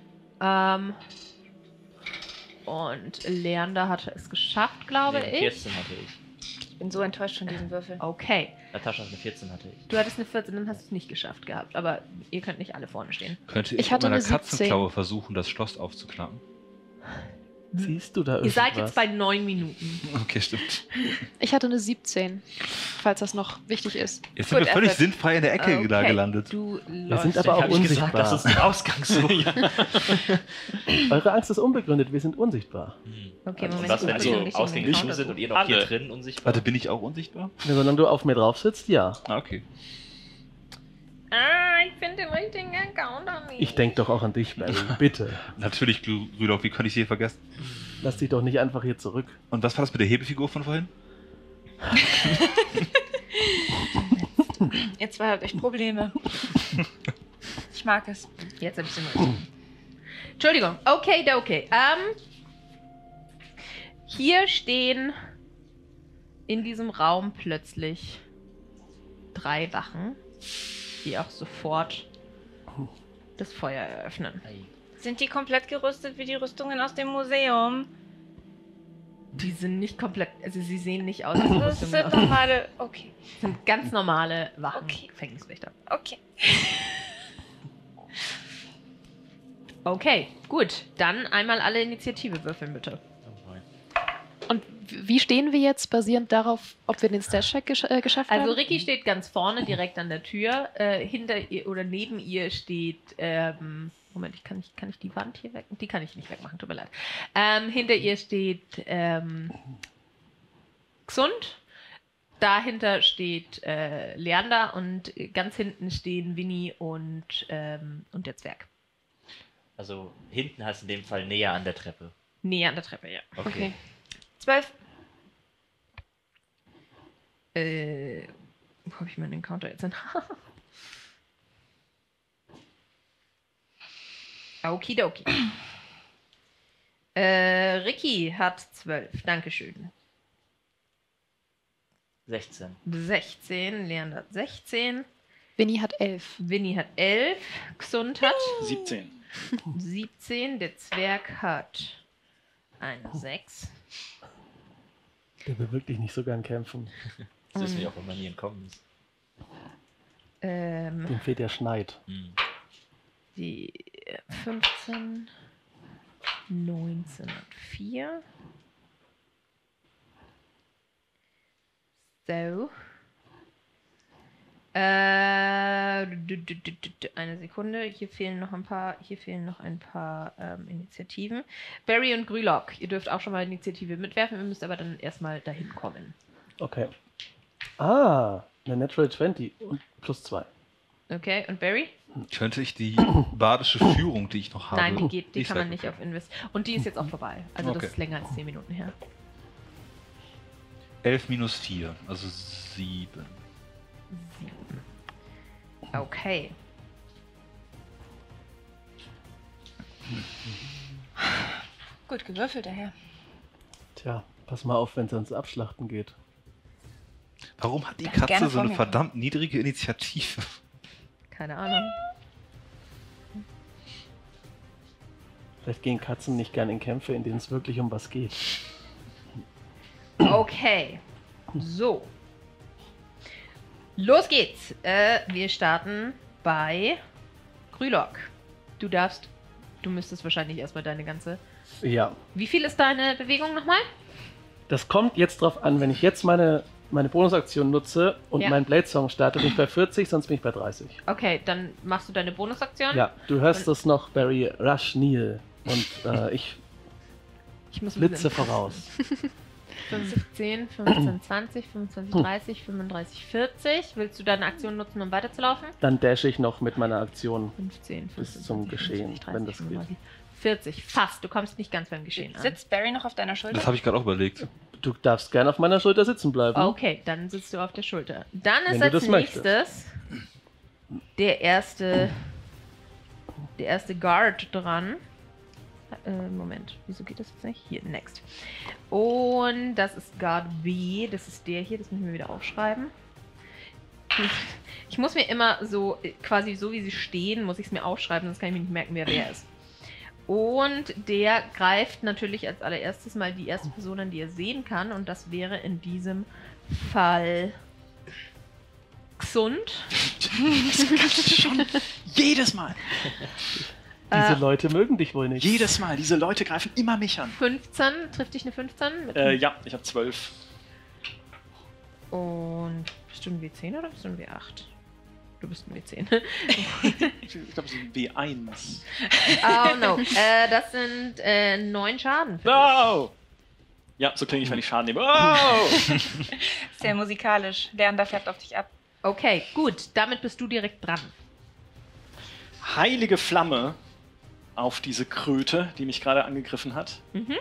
Und Leander hatte es geschafft, glaube Nee, ich. 14 hatte ich. Ich bin so enttäuscht von diesem Würfel. Okay. Natascha eine 14 hatte ich. Du hattest eine 14, dann hast du es nicht geschafft gehabt. Aber ihr könnt nicht alle vorne stehen. Könnte Ich ich mit hatte meiner eine 17. Katzenklaue versuchen, das Schloss aufzuknacken? Siehst du da Ihr irgendwas? seid jetzt bei 9 Minuten. Okay, stimmt. Ich hatte eine 17, falls das noch wichtig ist. Jetzt sind Gut, wir völlig Effort. sinnfrei in der Ecke da gelandet. Du Wir sind läufst. aber auch Hab ich gesagt, unsichtbar. lass uns den Ausgang suchen. Eure Angst ist unbegründet, wir sind unsichtbar. Okay, Und Moment. was, ich wenn muss die schon richtig Ausgänge den zu Counter sind und ihr suchen. noch hier Alle. drin unsichtbar? Warte, bin ich auch unsichtbar? Ja, solange du auf mir drauf sitzt, ja. Ah, okay. Ich finde den richtigen Counter nicht. Ich denke doch auch an dich, Barry. Bitte. Natürlich, Grülock, wie könnte ich sie vergessen? Lass dich doch nicht einfach hier zurück. Und was war das mit der Hebefigur von vorhin? Ihr zwei habt echt Probleme. Ich mag es. Jetzt ein bisschen ruhig. Entschuldigung. Okay. Hier stehen in diesem Raum plötzlich 3 Wachen, die auch sofort das Feuer eröffnen. Sind die komplett gerüstet wie die Rüstungen aus dem Museum? Die sind nicht komplett, also sie sehen nicht aus wie Das Rüstungen sind aus. normale. Okay. Das sind ganz normale Wachen, Okay. Gefängniswächter. Okay. Okay, gut. Dann einmal alle Initiative würfeln, bitte. Und wie stehen wir jetzt, basierend darauf, ob wir den Stat-Check geschafft haben? Also Ricky steht ganz vorne, direkt an der Tür. Hinter ihr oder neben ihr steht, Moment, kann ich die Wand hier weg? Die kann ich nicht wegmachen, tut mir leid. Hinter ihr steht Xund. Dahinter steht Leander und ganz hinten stehen Winnie und der Zwerg. Also hinten heißt in dem Fall näher an der Treppe. Näher an der Treppe, ja. Okay. 12. Wo habe ich meinen Encounter jetzt hin? Okidoki. Ricky hat 12. Dankeschön. 16. 16. Leander hat 16. Winnie hat 11. Winnie hat 11. Xund hat 17. 17. Der Zwerg hat eine 6. Der will wirklich nicht so gern kämpfen. Das wissen wir auch, wenn man hier entkommen ist. Dem fehlt der Schneid. Die 15, 19 und 4. So. Eine Sekunde. Hier fehlen noch ein paar Initiativen. Barry und Grülock, ihr dürft auch schon mal Initiative mitwerfen, ihr müsst aber dann erstmal dahin kommen. Okay. Ah, eine Natural 20 und +2. Okay, und Barry? Könnte ich die badische Führung, die ich noch habe? Nein, die nicht kann man weg- nicht auf Invest. Und die ist jetzt auch vorbei. Also Okay. das ist länger als 10 Minuten her. 11 minus 4, also 7. Okay. Gut gewürfelt, der Herr. Tja, pass mal auf, wenn es ans Abschlachten geht. Warum hat die Darf gerne Katze so vor eine mir verdammt niedrige Initiative? Keine Ahnung. Vielleicht gehen Katzen nicht gern in Kämpfe, in denen es wirklich um was geht. Okay. So. Los geht's. Wir starten bei Grülock. Du müsstest wahrscheinlich erstmal deine ganze... Ja, Wie viel ist deine Bewegung nochmal? das kommt jetzt drauf an, wenn ich jetzt meine Bonusaktion nutze und Ja. mein Blade Song starte, bin ich bei 40, sonst bin ich bei 30. Okay, dann machst du deine Bonusaktion. Ja, du hörst es noch, Barry, Rush Neil. Und ich Ich muss blitze voraus. 15, 15, 20, 25, 30, 35, 40. Willst du deine Aktion nutzen, um weiterzulaufen? Dann dashe ich noch mit meiner Aktion. 15, 15, Bis zum 20, Geschehen, 30, wenn das geht. 35, 40. Fast. Du kommst nicht ganz beim Geschehen an. Sitzt Barry noch auf deiner Schulter? Das habe ich gerade auch überlegt. Du darfst gerne auf meiner Schulter sitzen bleiben. Okay, dann sitzt du auf der Schulter. Dann Wenn ist du als das möchtest. nächstes der erste Guard dran. Moment, wieso geht das jetzt nicht? Hier, next. Und das ist Guard B, das ist der hier, das müssen wir wieder aufschreiben. Ich muss mir immer so, quasi so wie sie stehen, muss ich es mir aufschreiben, sonst kann ich mir nicht merken, wer ist. Und der greift natürlich als allererstes mal die erste Person an, die er sehen kann. Und das wäre in diesem Fall Xund. Schon jedes Mal. Diese Leute mögen dich wohl nicht. Jedes Mal. Diese Leute greifen immer mich an. 15, trifft dich eine 15? Mit Ja, ich habe 12. Und bist du ein W10 oder bist du ein W8? Du bist ein W10. Ich glaube, es ist ein B1. Oh no. Das sind 9 Schaden für dich. No! Ja, so klinge ich, wenn ich Schaden nehme. Oh! Sehr musikalisch. Leander färbt auf dich ab. Okay, gut. Damit bist du direkt dran. Heilige Flamme auf diese Kröte, die mich gerade angegriffen hat.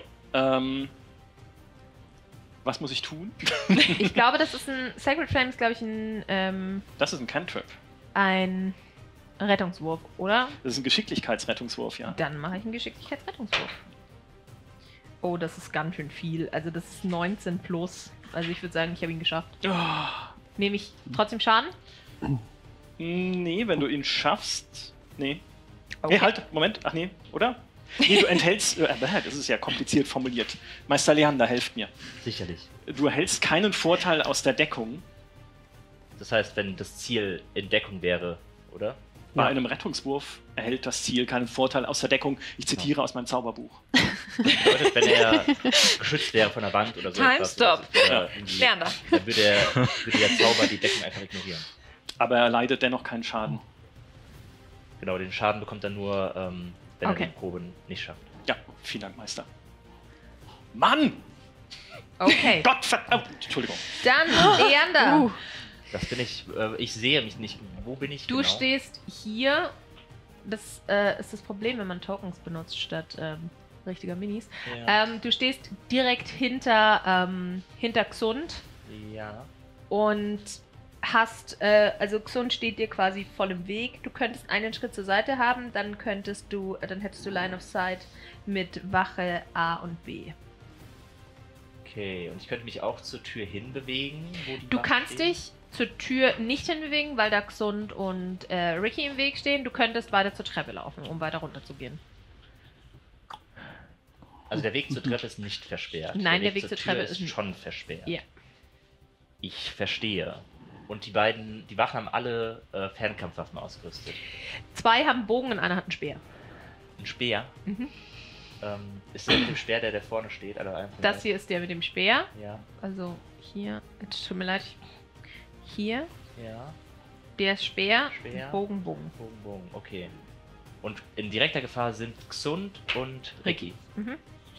Was muss ich tun? Ich glaube, das ist ein Sacred Flame ist, glaube ich, Das ist ein Cantrip. ein Rettungswurf, oder? Das ist ein Geschicklichkeitsrettungswurf, ja. Dann mache ich einen Geschicklichkeitsrettungswurf. Oh, das ist ganz schön viel. Also das ist 19 plus. Also ich würde sagen, ich habe ihn geschafft. Nehme ich trotzdem Schaden? Nee, wenn du ihn schaffst. Nee. Okay. Nee, halt, Moment. Ach nee, oder? Nee, du enthältst. Das ist ja kompliziert formuliert. Meister Leander, helft mir. Sicherlich. Du erhältst keinen Vorteil aus der Deckung. Das heißt, wenn das Ziel in Deckung wäre, oder? Bei einem Rettungswurf erhält das Ziel keinen Vorteil aus der Deckung. Ich zitiere aus meinem Zauberbuch. Bedeutet, wenn er geschützt wäre von der Wand oder so. Time etwas, stop. oder irgendwie, Leander. dann würde der Zauber die Deckung einfach ignorieren. Aber er leidet dennoch keinen Schaden. Genau, den Schaden bekommt er nur, wenn Okay. er die Proben nicht schafft. Ja, vielen Dank, Meister. Mann! Okay. Gott verdammt! Entschuldigung. Dann, Leander. Das bin ich. Ich sehe mich nicht. Wo bin ich? Du genau? stehst hier. Das ist das Problem, wenn man Tokens benutzt statt richtiger Minis. Ja. Du stehst direkt hinter Xund Ja. und hast, also Xund steht dir quasi voll im Weg. Du könntest einen Schritt zur Seite haben, dann hättest du Line of Sight mit Wache A und B. Okay, und ich könnte mich auch zur Tür hinbewegen, wo die Du Wache kannst steht? dich zur Tür nicht hinbewegen, weil da Xund und Ricky im Weg stehen. Du könntest weiter zur Treppe laufen, um weiter runter zu gehen. Also der Weg zur Treppe ist nicht versperrt. Nein, der Weg zur zur Tür Treppe ist ist schon versperrt. Ja. Ich verstehe. Und die Wachen haben alle Fernkampfwaffen ausgerüstet. 2 haben Bogen und einer hat einen Speer. Ein Speer. Mhm. Ist der mit dem Speer, der vorne steht? Also einer von Das beiden? hier ist der mit dem Speer. Ja, Also hier, es tut mir leid. Hier, ja. der Speer, Speer. Bogen. Bogen. Okay. Und in direkter Gefahr sind Xund und Ricky. Mhm.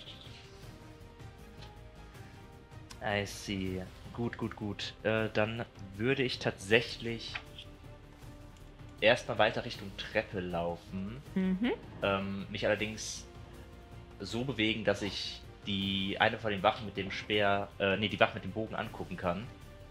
I see. Gut. Dann würde ich tatsächlich erstmal weiter Richtung Treppe laufen. Mhm. Mich allerdings so bewegen, dass ich eine von den Wachen mit dem Speer, die Wache mit dem Bogen angucken kann.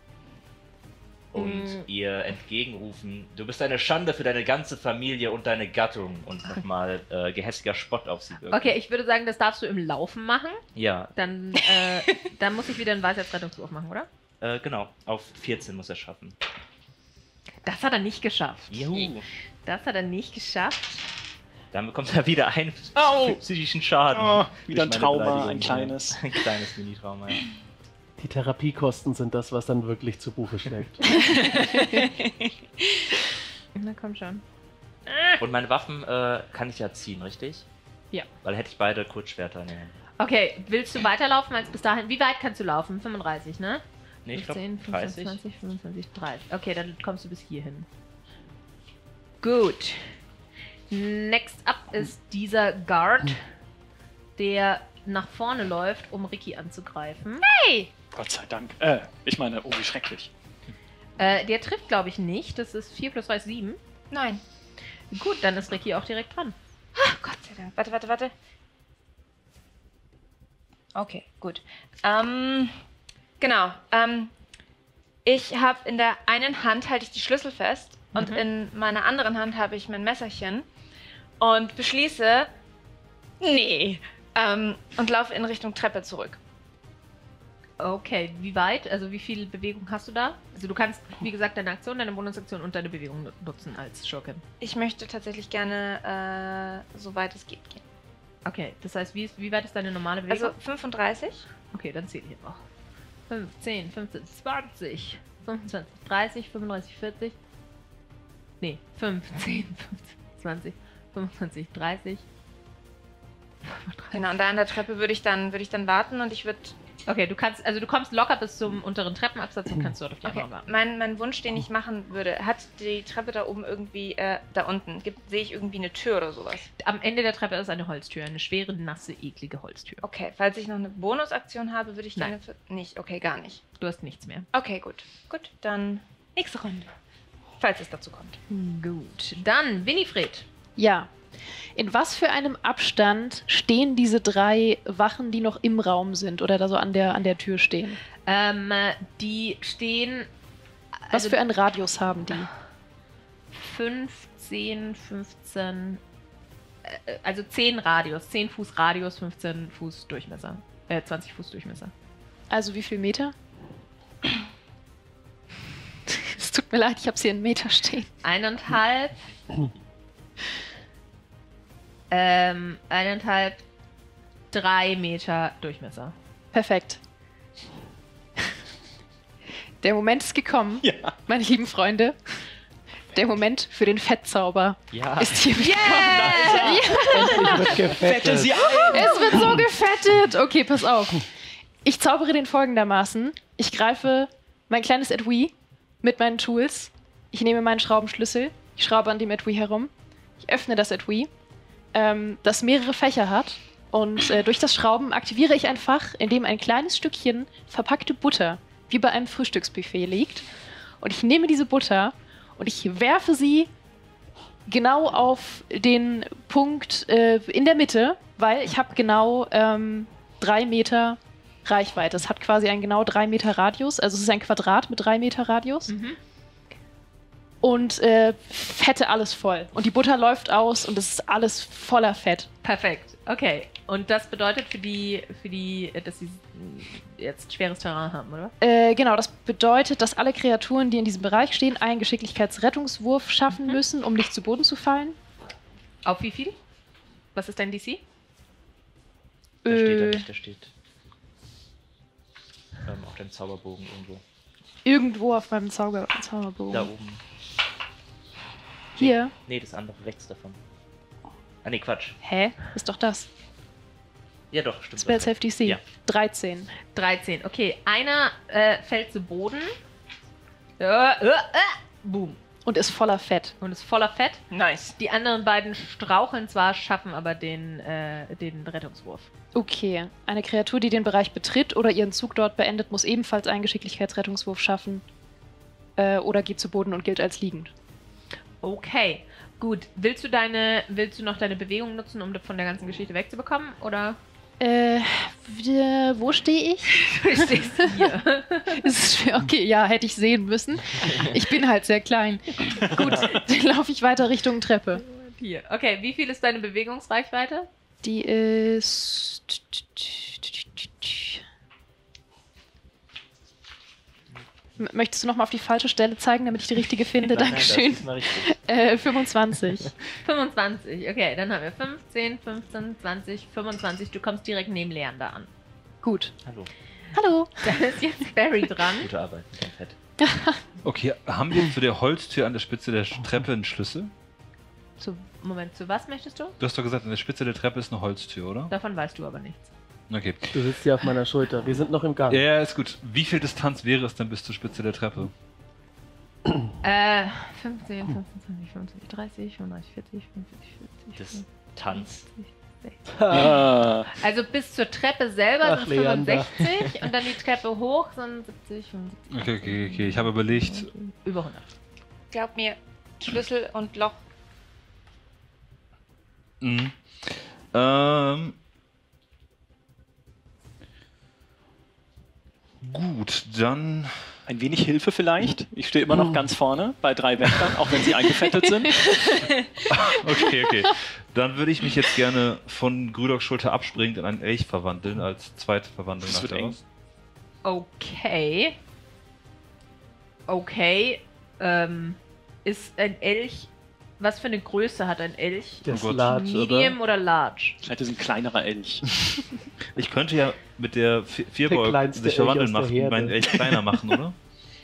Und ihr entgegenrufen, du bist eine Schande für deine ganze Familie und deine Gattung. Und nochmal gehässiger Spott auf sie wirken. Okay, ich würde sagen, das darfst du im Laufen machen. Ja, Dann muss ich wieder einen Weisheitsrettungswurf machen, oder? genau. Auf 14 muss er schaffen. Das hat er nicht geschafft. Juhu. Das hat er nicht geschafft. Dann bekommt er wieder einen Au. psychischen Schaden. Oh, wieder ein Durch meine Trauma, Beleidigung. ein kleines. Ein kleines Mini-Trauma, ja. Die Therapiekosten sind das, was dann wirklich zu Buche schlägt. Na komm schon. Und meine Waffen kann ich ja ziehen, richtig? Ja. Weil hätte ich beide Kurzschwerter in der Hand. Okay, willst du weiterlaufen als bis dahin? Wie weit kannst du laufen? 35, ne? Nee, ich glaube 15, 30. 20, 25, 30. Okay, dann kommst du bis hierhin. Gut. Next up ist dieser Guard, der nach vorne läuft, um Ricky anzugreifen. Hey! Gott sei Dank. Ich meine, oh, wie schrecklich. Der trifft, glaube ich, nicht. Das ist 4 plus 3 ist 7. Nein. Gut, dann ist Ricky auch direkt dran. Ah, Gott sei Dank. Warte. Okay, gut. Genau. Ich habe in der einen Hand halte ich die Schlüssel fest und in meiner anderen Hand habe ich mein Messerchen und beschließe, nee, und laufe in Richtung Treppe zurück. Okay, wie weit? Also wie viel Bewegung hast du da? Also du kannst, wie gesagt, deine Aktion, deine Bonusaktion und deine Bewegung nutzen als Schurkin. Ich möchte tatsächlich gerne, so weit es geht, gehen. Okay, das heißt, wie weit ist deine normale Bewegung? Also 35. Okay, dann zähle ich jetzt noch. 15, 15, 20, 25, 30, 35, 40. Nee, 15, 15, 20, 25, 30. 35. Genau, und da an der Treppe würde ich dann warten und ich würde. Okay, du kommst locker bis zum unteren Treppenabsatz und kannst dort auf die Okay, anderen warten. mein Wunsch, den ich machen würde, hat die Treppe da oben irgendwie, da unten, sehe ich irgendwie eine Tür oder sowas? Am Ende der Treppe ist eine Holztür, eine schwere, nasse, eklige Holztür. Okay, falls ich noch eine Bonusaktion habe, würde ich Nein. gerne. Nicht, okay, gar nicht. Du hast nichts mehr. Okay, gut. Gut, dann nächste Runde. Falls es dazu kommt. Gut, dann Winifred. Ja. In was für einem Abstand stehen diese 3 Wachen, die noch im Raum sind oder da so an der Tür stehen? Die stehen. Was für einen Radius haben die? 15, 15, also 10 Radius, 10 Fuß Radius, 15 Fuß Durchmesser. 20 Fuß Durchmesser. Also wie viel Meter? Es tut mir leid, ich habe hier in Meter stehen. 1,5. 1,5, 3 Meter Durchmesser. Perfekt. Der Moment ist gekommen, Ja. meine lieben Freunde. Der Moment für den Fettzauber Ja. ist hier gekommen. Endlich wird gefettet. Fette sie ein! Es wird so gefettet. Okay, pass auf. Ich zaubere den folgendermaßen. Ich greife mein kleines Etui mit meinen Tools. Ich nehme meinen Schraubenschlüssel. Ich schraube an dem Etui herum. Ich öffne das Etui, das mehrere Fächer hat. Und durch das Schrauben aktiviere ich ein Fach, in dem ein kleines Stückchen verpackte Butter wie bei einem Frühstücksbuffet liegt. Und ich nehme diese Butter und ich werfe sie genau auf den Punkt in der Mitte, weil ich habe genau 3 Meter Reichweite. Es hat quasi einen genau 3 Meter Radius. Also es ist ein Quadrat mit 3 Meter Radius. Und fette alles voll. Und die Butter läuft aus und es ist alles voller Fett. Perfekt. Okay. Und das bedeutet für die, dass sie jetzt schweres Terrain haben, oder? Genau, das bedeutet, dass alle Kreaturen, die in diesem Bereich stehen, einen Geschicklichkeitsrettungswurf schaffen müssen, um nicht zu Boden zu fallen. Auf wie viel? Was ist dein DC? Da steht er nicht, da steht auf dem Zauberbogen irgendwo. Irgendwo auf meinem Zauberbogen. Da oben. Hier. Nee, das andere rechts davon. Ah, nee, Quatsch. Hä? Ist doch das. Ja, doch, stimmt. Spell Save DC. Ja. 13. 13. Okay, einer fällt zu Boden. Boom. Und ist voller Fett. Und ist voller Fett. Nice. Die anderen beiden straucheln zwar, schaffen aber den Rettungswurf. Okay. Eine Kreatur, die den Bereich betritt oder ihren Zug dort beendet, muss ebenfalls einen Geschicklichkeitsrettungswurf schaffen. Oder geht zu Boden und gilt als liegend. Okay, gut. Willst du noch deine Bewegung nutzen, um von der ganzen Geschichte wegzubekommen? Oder? Wo stehe ich? Du stehst hier. Okay, ja, hätte ich sehen müssen. Ich bin halt sehr klein. Gut, dann laufe ich weiter Richtung Treppe. Hier. Okay, wie viel ist deine Bewegungsreichweite? Die ist... Möchtest du nochmal auf die falsche Stelle zeigen, damit ich die richtige finde? Dankeschön. Das ist mal richtig. 25. 25. Okay, dann haben wir 15, 15, 20, 25. Du kommst direkt neben Leander an. Gut. Hallo. Hallo. Dann ist jetzt Barry dran. Gute Arbeit mit dem Fett. Okay, haben wir zu der Holztür an der Spitze der Treppe einen Schlüssel? Moment, zu was möchtest du? Du hast doch gesagt, an der Spitze der Treppe ist eine Holztür, oder? Davon weißt du aber nichts. Okay. Du sitzt hier auf meiner Schulter. Wir sind noch im Gang. Ja, ist gut. Wie viel Distanz wäre es denn bis zur Spitze der Treppe? 15, 15, 20, 25, 30, 35, 40, 45, 40. Das Tanz. 60. Ah, Also bis zur Treppe selber Ach, sind Leander. 65 und dann die Treppe hoch sind 70, 75. Okay. Ich habe überlegt, Über 100. Glaub mir, Schlüssel und Loch. gut, dann... Ein wenig Hilfe vielleicht. Ich stehe immer noch ganz vorne bei 3 Wächtern, auch wenn sie eingefettet sind. Okay. Dann würde ich mich jetzt gerne von Grüdoks Schulter abspringend in einen Elch verwandeln, als zweite Verwandlung Das nach wird eng. daraus. Okay. Ist ein Elch. Was für eine Größe hat ein Elch? der ist Gott. large, Medium oder large? Scheint es ein kleinerer Elch. Ich könnte ja mit der Vierbeug kleinste sich verwandeln Elch aus der machen, Herde. meinen Elch kleiner machen, oder?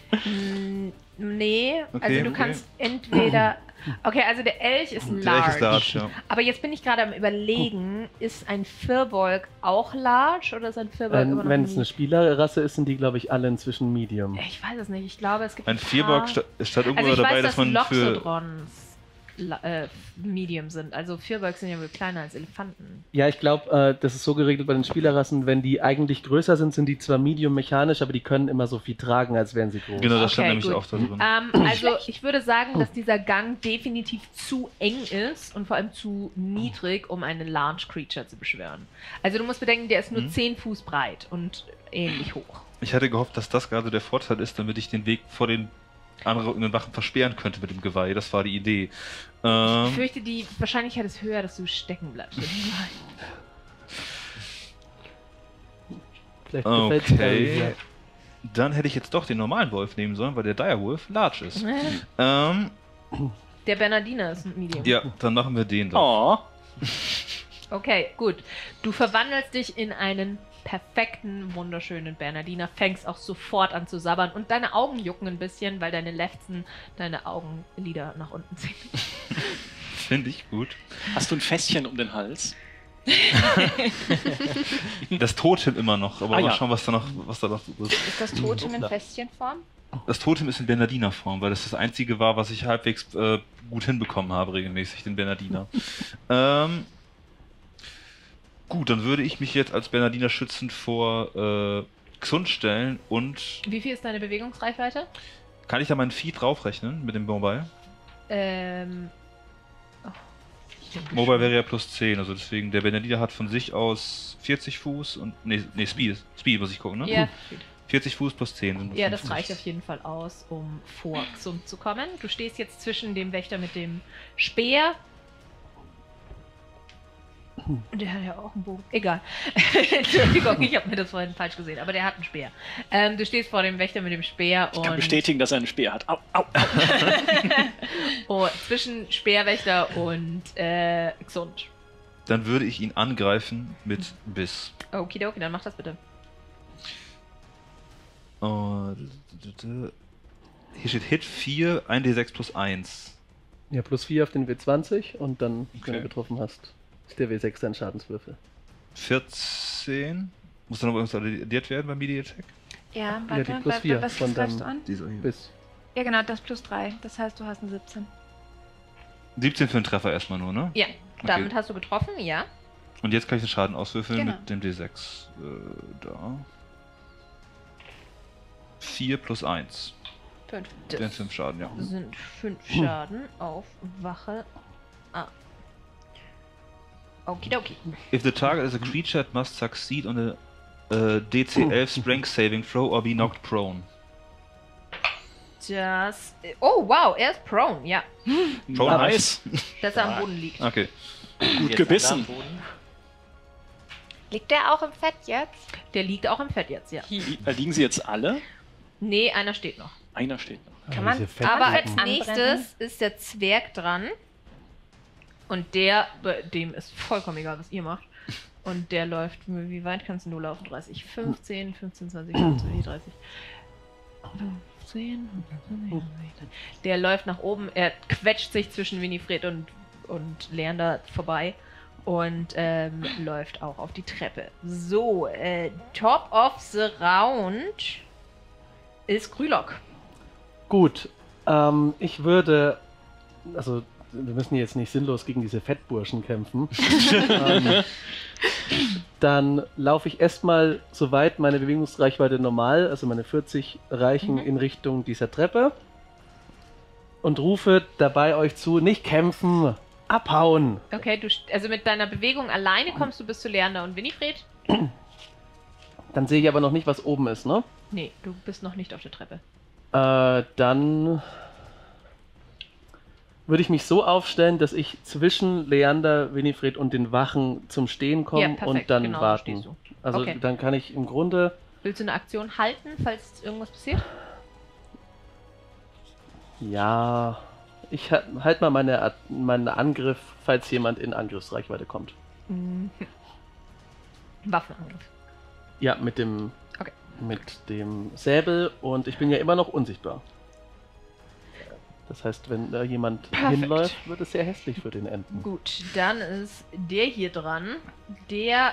Nee, Okay, also du okay. kannst entweder. Okay, also der Elch ist Der Elch ist large. large, ja. Aber jetzt bin ich gerade am Überlegen, ist ein Firbolg auch large oder ist ein Firbolg immer noch Wenn es eine Spielerrasse ist, sind die, glaube ich, alle inzwischen Medium. Ich weiß es nicht. Ich glaube, es gibt Ein paar- Vierbeug statt irgendwo Also ich dabei, weiß, dass dass man für... Loxodrons Medium sind. Also Firbolgs sind ja wohl kleiner als Elefanten. Ja, ich glaube, das ist so geregelt bei den Spielerrassen, wenn die eigentlich größer sind, sind die zwar medium mechanisch, aber die können immer so viel tragen, als wären sie groß. Genau, das stand Okay, nämlich gut. auch da drin. Also ich würde sagen, dass dieser Gang definitiv zu eng ist und vor allem zu niedrig, um eine Large Creature zu beschwören. Also du musst bedenken, der ist nur 10 Fuß breit und ähnlich hoch. Ich hatte gehofft, dass das gerade der Vorteil ist, damit ich den Weg vor den andere in den Wachen versperren könnte mit dem Geweih. Das war die Idee. Ich fürchte, die Wahrscheinlichkeit ist höher, dass du stecken bleibst. Vielleicht gefällt's Barry, ja. Okay. Dann hätte ich jetzt doch den normalen Wolf nehmen sollen, weil der Direwolf large ist. Der Bernardiner ist ein Medium. Ja, dann machen wir den doch. Oh. Okay, gut. Du verwandelst dich in einen perfekten, wunderschönen Bernardiner, fängst auch sofort an zu sabbern und deine Augen jucken ein bisschen, weil deine Lefzen deine Augenlider nach unten ziehen. Finde ich gut. Hast du ein Fässchen um den Hals? Das Totem immer noch, aber Ah, mal ja. schauen, was da noch ist. Ist das Totem in Fässchenform? Das Totem ist in Bernardinerform, weil das das einzige war, was ich halbwegs gut hinbekommen habe, regelmäßig, den Bernardiner. Gut, dann würde ich mich jetzt als Bernardiner schützend vor Xund stellen und Wie viel ist deine Bewegungsreichweite? kann ich da mein Vieh draufrechnen mit dem Mobile? Mobile wäre ja plus 10, also deswegen, der Bernardiner hat von sich aus 40 Fuß und, nee, Speed muss ich gucken, ne? Ja, 40 Fuß plus 10 sind ja, das 50. reicht auf jeden Fall aus, um vor Xund zu kommen. Du stehst jetzt zwischen dem Wächter mit dem Speer. Und der hat ja auch einen Bogen. Egal. Entschuldigung, ich habe mir das vorhin falsch gesehen, aber der hat einen Speer. Du stehst vor dem Wächter mit dem Speer Ich kann und bestätigen, dass er einen Speer hat. Au, au, au. oh, zwischen Speerwächter und Xund. Dann würde ich ihn angreifen mit Biss. Okidoki, dann mach das bitte. Hier steht Hit 4, 1d6 plus 1. Ja, plus 4 auf den W20 und dann, wenn Okay. du getroffen hast, ist der W6 dein Schadenswürfel. 14. Muss dann noch irgendwas addiert werden beim Melee Attack? Ja, Ja, die plus 4 was von greifst deinem du an? Dieser hier. Biss. Ja, genau, das plus 3. Das heißt, du hast einen 17. 17 für einen Treffer erstmal nur, ne? Ja, damit hast du getroffen, ja. Und jetzt kann ich den Schaden auswürfeln Genau. mit dem D6. Da. 4 plus 1. 5. Den 5 Schaden, ja. Sind 5 Schaden auf Wache A. Okidoki. If the target is a creature, it must succeed on a DC-11 Strength Saving Throw or be knocked prone. Das. Oh, wow, er ist prone, ja. Prone Nice. Dass er am Boden liegt. Okay. Gut gebissen. Liegt der auch im Fett jetzt? Der liegt auch im Fett jetzt, ja. Liegen sie jetzt alle? Nee, einer steht noch. Einer steht noch. Kann man- diese Fetten- Aber als Anbrennen. nächstes ist der Zwerg dran. Und dem ist vollkommen egal, was ihr macht. Und der läuft, wie weit kannst du laufen? 30, 15, 15, 20, 25, 30. 15, 20. Der läuft nach oben, er quetscht sich zwischen Winifred und Leander vorbei und läuft auch auf die Treppe. So, top of the round ist Krylok. Gut, ich würde, also wir müssen jetzt nicht sinnlos gegen diese Fettburschen kämpfen. Dann laufe ich erstmal, soweit meine Bewegungsreichweite normal, also meine 40 reichen, in Richtung dieser Treppe und rufe dabei euch zu, nicht kämpfen, abhauen. Okay, also mit deiner Bewegung alleine kommst du bis zu Leander und Winifred? Dann sehe ich aber noch nicht, was oben ist, ne? Nee, du bist noch nicht auf der Treppe. Dann würde ich mich so aufstellen, dass ich zwischen Leander, Winifred und den Wachen zum Stehen komme Ja, perfekt, und dann genau, da warten. stehst du. Also Okay. dann kann ich im Grunde, Willst du eine Aktion halten, falls irgendwas passiert? ja, ich halt mal meinen Angriff, falls jemand in Angriffsreichweite kommt. Waffenangriff. Ja, mit dem Okay. Säbel und ich bin ja immer noch unsichtbar. Das heißt, wenn da jemand Perfekt. hinläuft, wird es sehr hässlich für den enden. Gut, dann ist der hier dran. Der,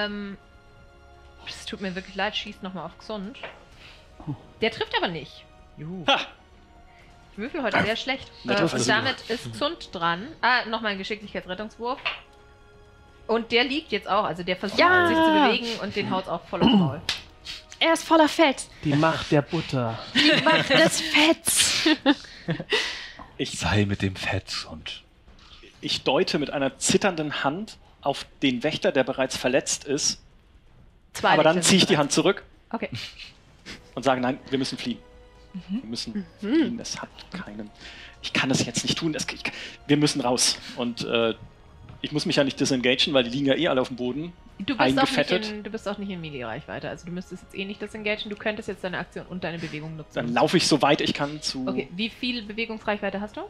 es tut mir wirklich leid, schießt nochmal auf Xund. Der trifft aber nicht. Ha! Ich würfel heute sehr schlecht. Na, Und das damit ist Xund dran. Nochmal ein Geschicklichkeitsrettungswurf. Und der liegt jetzt auch, also der versucht Ja! sich zu bewegen und den haut auch voll aufs Maul. Er ist voller Fett. Die Macht der Butter. Die Macht des Fetts. Sei mit dem Fett und. Ich deute mit einer zitternden Hand auf den Wächter, der bereits verletzt ist. Zwei Aber dann Lichter ziehe ich sind die dran. Hand zurück Okay. und sage, nein, wir müssen fliehen. Wir müssen gehen, es hat keinen... Ich kann das jetzt nicht tun, wir müssen raus. Und ich muss mich ja nicht disengagen, weil die liegen ja eh alle auf dem Boden. Du bist auch nicht in Melee-Reichweite, also du müsstest jetzt eh nicht disengagen, du könntest jetzt deine Aktion und deine Bewegung nutzen. Dann laufe ich so weit ich kann zu... Okay, wie viel Bewegungsreichweite hast du?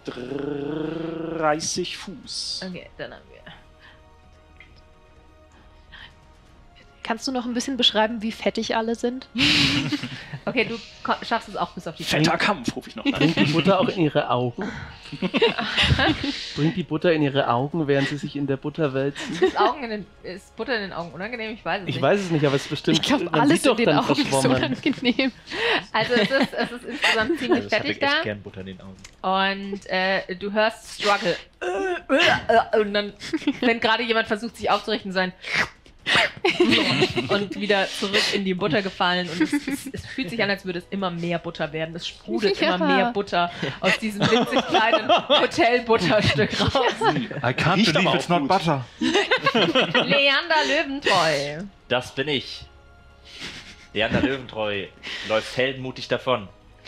30 Fuß. Okay, dann haben wir... Kannst du noch ein bisschen beschreiben, wie fettig alle sind? Okay, du schaffst es auch bis auf die Fetter Kampf, rufe ich noch Bringt an. die Butter auch in ihre Augen? Bringt die Butter in ihre Augen, während sie sich in der Butter wälzen? Ist Butter in den Augen unangenehm? Ich weiß es nicht. Ich weiß es nicht, aber es ist bestimmt... Ich glaube, man alles sieht doch in den dann Augen ist verschwommen. unangenehm. Also es ist insgesamt ziemlich Also ich fettig habe echt da. gern Butter in den Augen. Und du hörst Struggle. Und dann, wenn gerade jemand versucht, sich aufzurichten, so ein und wieder zurück in die Butter gefallen. Und es fühlt sich an, als würde es immer mehr Butter werden. Es sprudelt immer mehr Butter aus diesem winzig kleinen Hotel-Butterstück raus. I can't Riecht believe aber it's auch not gut. butter. Leander Löwentreu. Das bin ich. Leander Löwentreu läuft heldenmutig davon.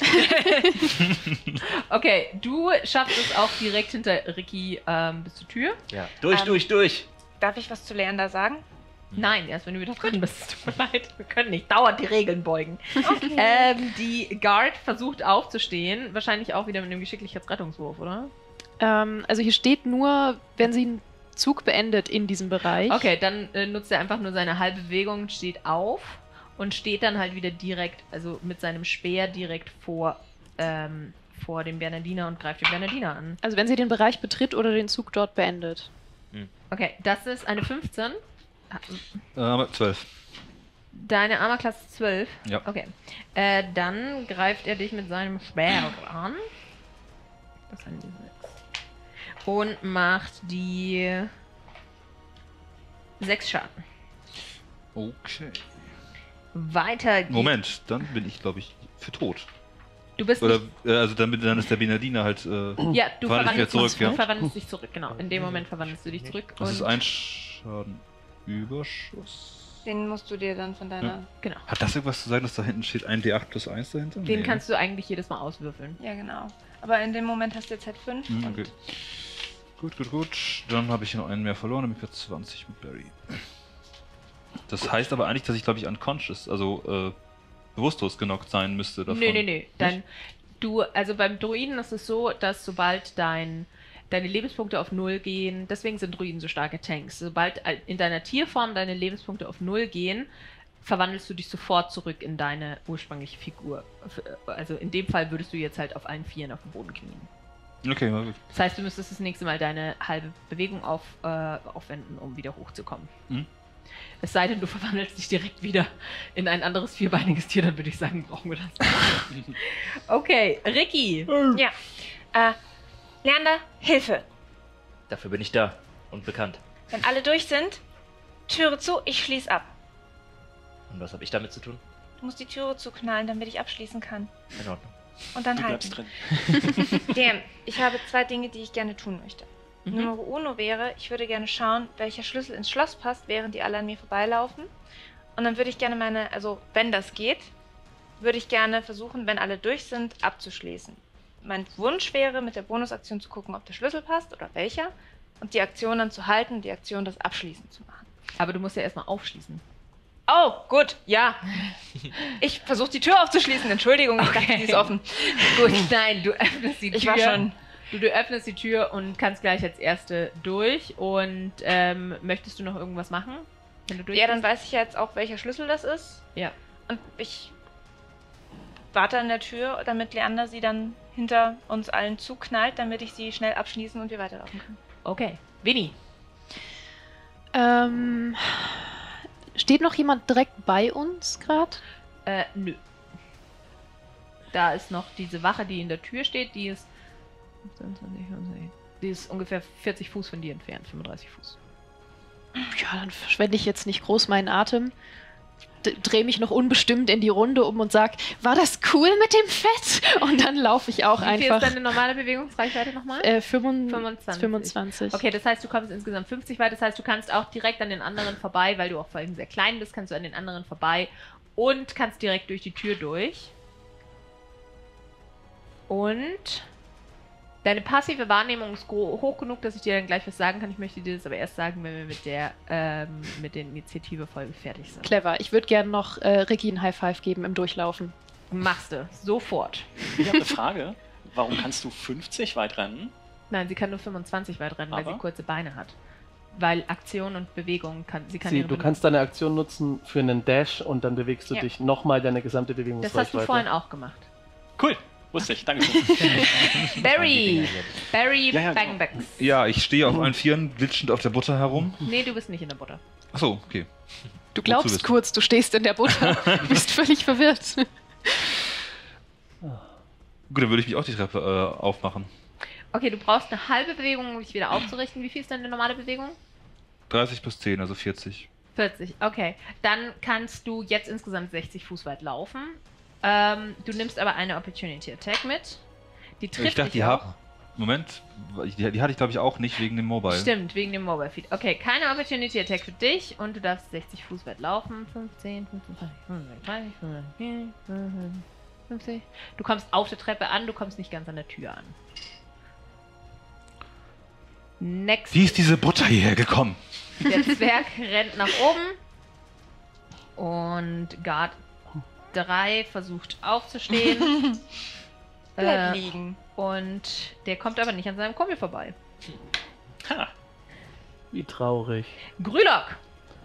Okay, du schaffst es auch direkt hinter Ricky bis zur Tür. Ja. Durch. Darf ich was zu Leander sagen? Nein, erst wenn du wieder drin bist. Es tut mir leid, wir können nicht dauernd die Regeln beugen. Okay. Die Guard versucht aufzustehen, wahrscheinlich auch wieder mit einem Geschicklichkeitsrettungswurf, oder? Also hier steht nur, wenn sie einen Zug beendet in diesem Bereich. Okay, dann nutzt er einfach nur seine halbe Bewegung, steht auf und steht dann halt wieder direkt, also mit seinem Speer direkt vor dem Bernardiner und greift den Bernardiner an. Also wenn sie den Bereich betritt oder den Zug dort beendet. Okay, das ist eine 15. 12. Deine Armorklasse 12? Ja. Okay. Dann greift er dich mit seinem Schwert an. Das ist ein D6. Und macht die 6 Schaden. Okay. Weiter geht's. Moment, dann bin ich, glaube ich, für tot. Du bist Oder, nicht, also dann ist der Bernardiner halt... ja, du verwandelt mich verwandelst, zurück, ja? dich zurück, genau. In dem Moment verwandelst du dich zurück. Das ist und- ein Schadenüberschuss. Den musst du dir dann von deiner... Genau. Hat das irgendwas zu sagen, dass da hinten steht 1d8 plus 1 dahinter? Den kannst du eigentlich jedes Mal auswürfeln. Ja, genau. Aber in dem Moment hast du jetzt halt 5. Okay. Gut. Dann habe ich noch einen mehr verloren, nämlich für 20 mit Barry. Das heißt aber eigentlich, dass ich, glaube ich, unconscious, also bewusstlos genockt sein müsste davon. Nee. Also beim Druiden ist es so, dass sobald deine Lebenspunkte auf 0 gehen, deswegen sind Druiden so starke Tanks, sobald in deiner Tierform deine Lebenspunkte auf 0 gehen, verwandelst du dich sofort zurück in deine ursprüngliche Figur. Also in dem Fall würdest du jetzt halt auf allen Vieren auf dem Boden knien. Okay, na gut. Das heißt, du müsstest das nächste Mal deine halbe Bewegung aufwenden, um wieder hochzukommen. Mhm. Es sei denn, du verwandelst dich direkt wieder in ein anderes vierbeiniges Tier, dann würde ich sagen, brauchen wir das. Okay, Ricky. Ja. Leander, Hilfe. Dafür bin ich da und bekannt. Wenn alle durch sind, Türe zu, ich schließe ab. Und was habe ich damit zu tun? Du musst die Türe zuknallen, damit ich abschließen kann. In Ordnung. Und dann Du halten. bleibst drin. Damn, ich habe 2 Dinge, die ich gerne tun möchte. Mhm. Nummer uno wäre, ich würde gerne schauen, welcher Schlüssel ins Schloss passt, während die alle an mir vorbeilaufen. Und dann würde ich gerne also wenn das geht, würde ich gerne versuchen, wenn alle durch sind, abzuschließen. Mein Wunsch wäre, mit der Bonusaktion zu gucken, ob der Schlüssel passt oder welcher. Und die Aktion dann zu halten, die Aktion das Abschließen zu machen. Aber du musst ja erstmal aufschließen. Oh, gut, ja. Ich versuche die Tür aufzuschließen. Entschuldigung, ich dachte, die ist offen. Gut, nein, du öffnest die Tür. Ich war schon... Du öffnest die Tür und kannst gleich als Erste durch. Und möchtest du noch irgendwas machen, wenn du durch Ja, dann bist? weiß ich ja jetzt auch, welcher Schlüssel das ist. Ja. Und ich warte an der Tür, damit Leander sie dann hinter uns allen zuknallt, damit ich sie schnell abschließen und wir weiterlaufen können. Okay. Winnie. Steht noch jemand direkt bei uns gerade? Nö. Da ist noch diese Wache, die in der Tür steht, die ist ungefähr 40 Fuß von dir entfernt, 35 Fuß. Ja, dann verschwende ich jetzt nicht groß meinen Atem. Drehe mich noch unbestimmt in die Runde um und sag, war das cool mit dem Fett? Und dann laufe ich auch Wie viel einfach. ist deine normale Bewegungsreichweite nochmal? 25. Okay, das heißt, du kommst insgesamt 50 weit. Das heißt, du kannst auch direkt an den anderen vorbei, weil du auch vor allem sehr klein bist, kannst du an den anderen vorbei und kannst direkt durch die Tür durch. Und deine passive Wahrnehmung ist hoch genug, dass ich dir dann gleich was sagen kann. Ich möchte dir das aber erst sagen, wenn wir mit der Initiative-Folge fertig sind. Clever. Ich würde gerne noch Ricky ein High Five geben im Durchlaufen. Machst du. Sofort. Ich habe eine Frage. Warum kannst du 50 weit rennen? Nein, sie kann nur 25 weit rennen, weil Aber? sie kurze Beine hat. Weil Aktion und Bewegung kann sie kann. Du kannst deine Aktion nutzen für einen Dash und dann bewegst du dich nochmal deine gesamte Bewegungsreichweite. Das hast du vorhin auch gemacht. Cool. Wusste ich. Dankeschön. Barry Ja, Bangbacks. Ja, ich stehe auf allen Vieren, glitschend auf der Butter herum. Nee, du bist nicht in der Butter. Achso, okay. Du zu glaubst wissen. kurz, du stehst in der Butter. Du bist völlig verwirrt. Gut, dann würde ich mich auch die Treppe aufmachen. Okay, du brauchst eine halbe Bewegung, um dich wieder aufzurichten. Wie viel ist denn eine normale Bewegung? 30 plus 10, also 40. 40, okay. Dann kannst du jetzt insgesamt 60 Fuß weit laufen. Du nimmst aber eine Opportunity Attack mit. Die trifft Ich dachte, dich die auch. haben. Moment, die hatte ich glaube ich auch nicht wegen dem Mobile. Stimmt, wegen dem Mobile Feed. Okay, keine Opportunity Attack für dich und du darfst 60 Fuß weit laufen. 15, 15, 20, 30, 50. Du kommst auf der Treppe an, du kommst nicht ganz an der Tür an. Next. Wie ist diese Butter hierher gekommen? Der Zwerg rennt nach oben und Guard 3 versucht aufzustehen. Bleib liegen. Und der kommt aber nicht an seinem Kumpel vorbei. Ha. Wie traurig. Grülock!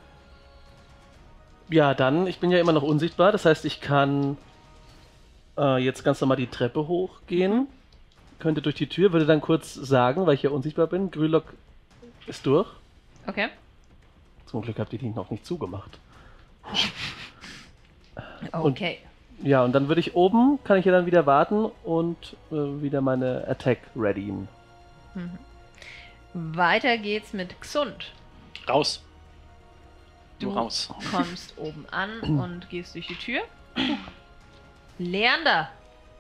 Ja, dann, ich bin ja immer noch unsichtbar, das heißt, ich kann jetzt ganz normal die Treppe hochgehen, könnte durch die Tür, würde dann kurz sagen, weil ich ja unsichtbar bin, Grülock ist durch. Okay. Zum Glück habt ihr die noch nicht zugemacht. Okay. Ja, und dann würde ich oben, kann ich ja dann wieder warten und wieder meine Attack readyen. Weiter geht's mit Xund. Raus. Du Nur raus. kommst oben an und gehst durch die Tür. Leander.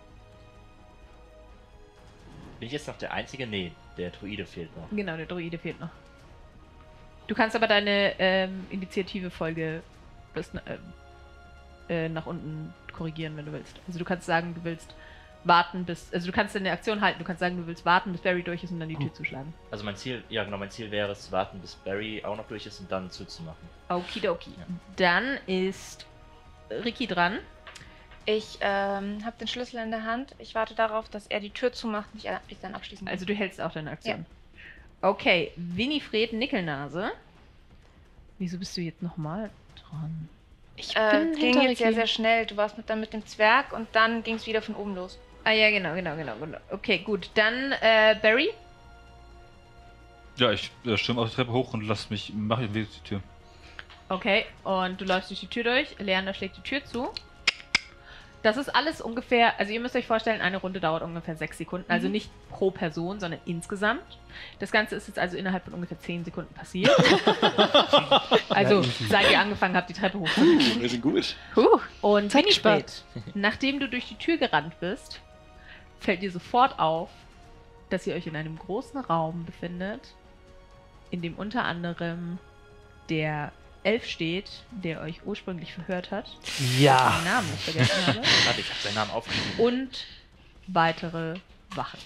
Bin ich jetzt noch der Einzige? Nee, der Druide fehlt noch. Genau, der Druide fehlt noch. Du kannst aber deine Initiative-Folge bis nach unten korrigieren, wenn du willst. Also du kannst sagen, du willst warten bis... Also du kannst deine Aktion halten. Du kannst sagen, du willst warten, bis Barry durch ist und dann die Tür zuschlagen. Also mein Ziel wäre es zu warten, bis Barry auch noch durch ist und dann zuzumachen. Okidoki. Ja. Dann ist Ricky dran. Ich habe den Schlüssel in der Hand. Ich warte darauf, dass er die Tür zumacht und ich dann abschließen kann. Also du hältst auch deine Aktion. Okay, Winifred Nickelnase. Wieso bist du jetzt nochmal dran? Ich bin ging hinter jetzt sehr, Ricky. sehr schnell. Du warst dann mit dem Zwerg und dann ging es wieder von oben los. Ah ja, genau. Okay, gut. Dann Barry. Ja, ich stürme auf die Treppe hoch und mache den Weg zur Tür. Okay, und du läufst durch die Tür durch. Leander schlägt die Tür zu. Das ist alles ungefähr, also ihr müsst euch vorstellen, eine Runde dauert ungefähr 6 Sekunden. Also nicht pro Person, sondern insgesamt. Das Ganze ist jetzt also innerhalb von ungefähr 10 Sekunden passiert. Also seit ihr angefangen habt, die Treppe hochzugehen. Wir sind gut. Und Zeit Winifred, nachdem du durch die Tür gerannt bist, fällt dir sofort auf, dass ihr euch in einem großen Raum befindet, in dem unter anderem der Elf steht, der euch ursprünglich verhört hat. Ja. Den Namen nicht vergessen habe. Warte, ich habe seinen Namen aufgeschrieben. Und weitere Wachen.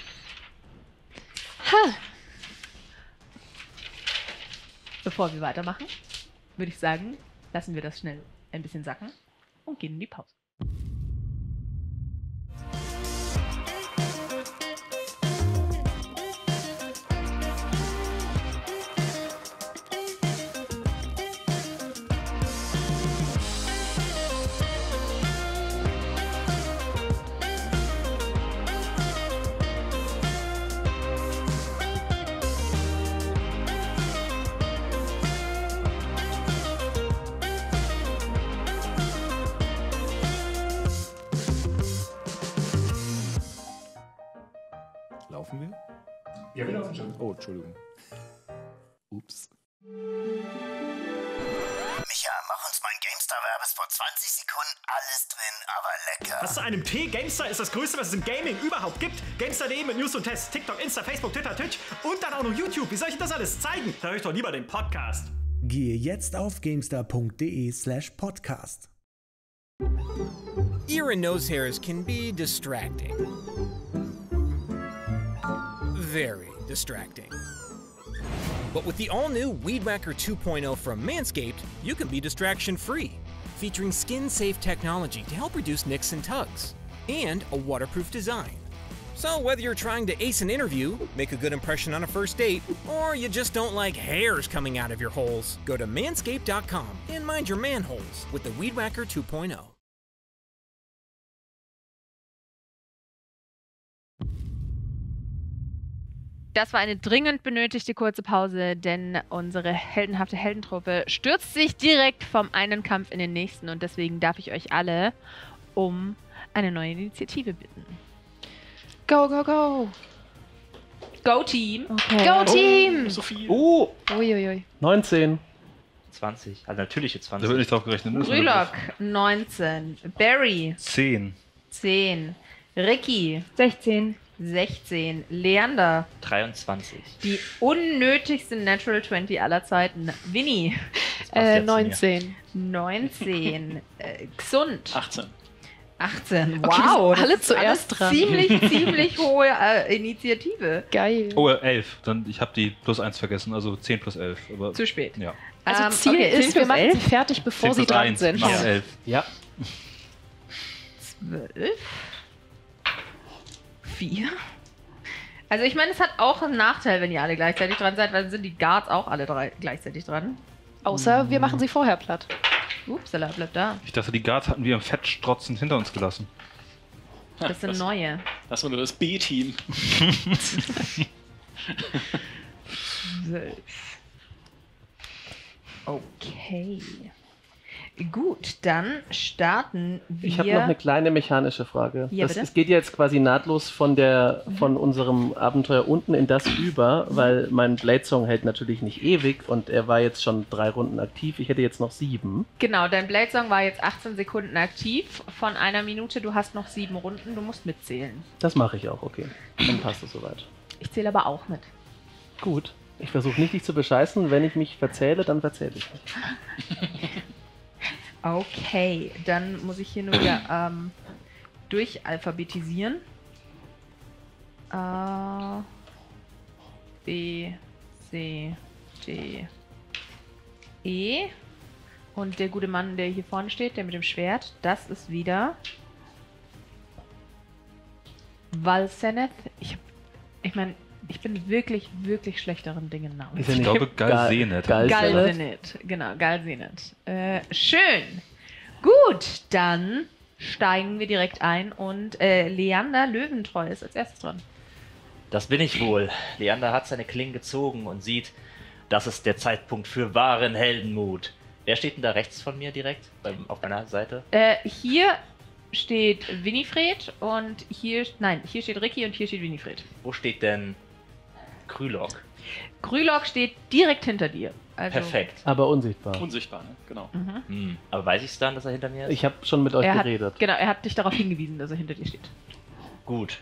Bevor wir weitermachen, würde ich sagen, lassen wir das schnell ein bisschen sacken und gehen in die Pause. Laufen wir? Ja, wir laufen schon. Oh, Entschuldigung. Ups. Micha, mach uns mal einen GameStar-Werbespot. 20 Sekunden, alles drin, aber lecker. Was zu einem Tee? GameStar ist das Größte, was es im Gaming überhaupt gibt. GameStar.de mit News und Tests, TikTok, Insta, Facebook, Twitter, Twitch und dann auch noch YouTube. Wie soll ich das alles zeigen? Da höre ich doch lieber den Podcast. Gehe jetzt auf gamestar.de/podcast. Ear and nose hairs can be distracting. very distracting. But with the all-new Weed Whacker 2.0 from Manscaped, you can be distraction-free, featuring skin-safe technology to help reduce nicks and tugs, and a waterproof design. So whether you're trying to ace an interview, make a good impression on a first date, or you just don't like hairs coming out of your holes, go to manscaped.com and mind your manholes with the Weed Whacker 2.0. Das war eine dringend benötigte kurze Pause, denn unsere heldenhafte Heldentruppe stürzt sich direkt vom einen Kampf in den nächsten und deswegen darf ich euch alle um eine neue Initiative bitten. Go, go, go. Go Team. Okay. Go Team. So viel. Uiuiui. 19. 20. Also natürliche 20. Da wird nicht drauf gerechnet. Ne? Grülock 19. Barry 10. 10. Ricky 16. 16. Leander 23. die unnötigste Natural 20 aller Zeiten. Winnie 19. 19. Xund 18. 18. Okay, Wow. alle das ist zuerst alles dran. Ziemlich hohe Initiative. Geil. Oh, 11. Dann, ich habe die +1 vergessen, also 10 + 11. Aber, Zu spät. Ja. Also Ziel okay, ist, 10 wir plus machen 11? sie fertig, bevor 10 sie plus dran 1 sind. macht 11. Ja. 12. 4. Also ich meine, es hat auch einen Nachteil, wenn ihr alle gleichzeitig dran seid, weil dann sind die Guards auch alle drei gleichzeitig dran. Außer wir machen sie vorher platt. Upsala, bleibt da. Ich dachte, die Guards hatten wir im Fettstrotzen hinter uns gelassen. Das sind neue. Das war nur das B-Team. 12. Okay. Gut, dann starten wir. Ich habe noch eine kleine mechanische Frage. Ja, bitte? Es geht jetzt quasi nahtlos von unserem Abenteuer unten in das über, weil mein Blade-Song hält natürlich nicht ewig und er war jetzt schon 3 Runden aktiv. Ich hätte jetzt noch 7. Genau, dein Blade-Song war jetzt 18 Sekunden aktiv von 1 Minute. Du hast noch 7 Runden, du musst mitzählen. Das mache ich auch, okay. Dann passt es soweit. Ich zähle aber auch mit. Gut. Ich versuche nicht, dich zu bescheißen. Wenn ich mich verzähle, dann verzähle ich mich. Okay, dann muss ich hier nur wieder durchalphabetisieren. A, B, C, D, E. Und der gute Mann, der hier vorne steht, der mit dem Schwert, das ist wieder Valseneth. Ich meine, ich bin wirklich schlechteren Dingen Namen. Ich glaube, Galsenet. Galsenet, genau, Galsenet. Schön. Gut, dann steigen wir direkt ein und Leander Löwentreu ist als erstes dran. Das bin ich wohl. Leander hat seine Klingen gezogen und sieht, das ist der Zeitpunkt für wahren Heldenmut. Wer steht denn da rechts von mir direkt auf meiner Seite? Hier steht Winifred und hier steht Ricky und hier steht Winifred. Wo steht denn Grülock? Grülock steht direkt hinter dir. Also Perfekt. Aber unsichtbar. Unsichtbar, ne? Genau. Aber weiß ich es dann, dass er hinter mir ist? Ich habe schon mit euch geredet. Genau, er hat dich darauf hingewiesen, dass er hinter dir steht. Gut.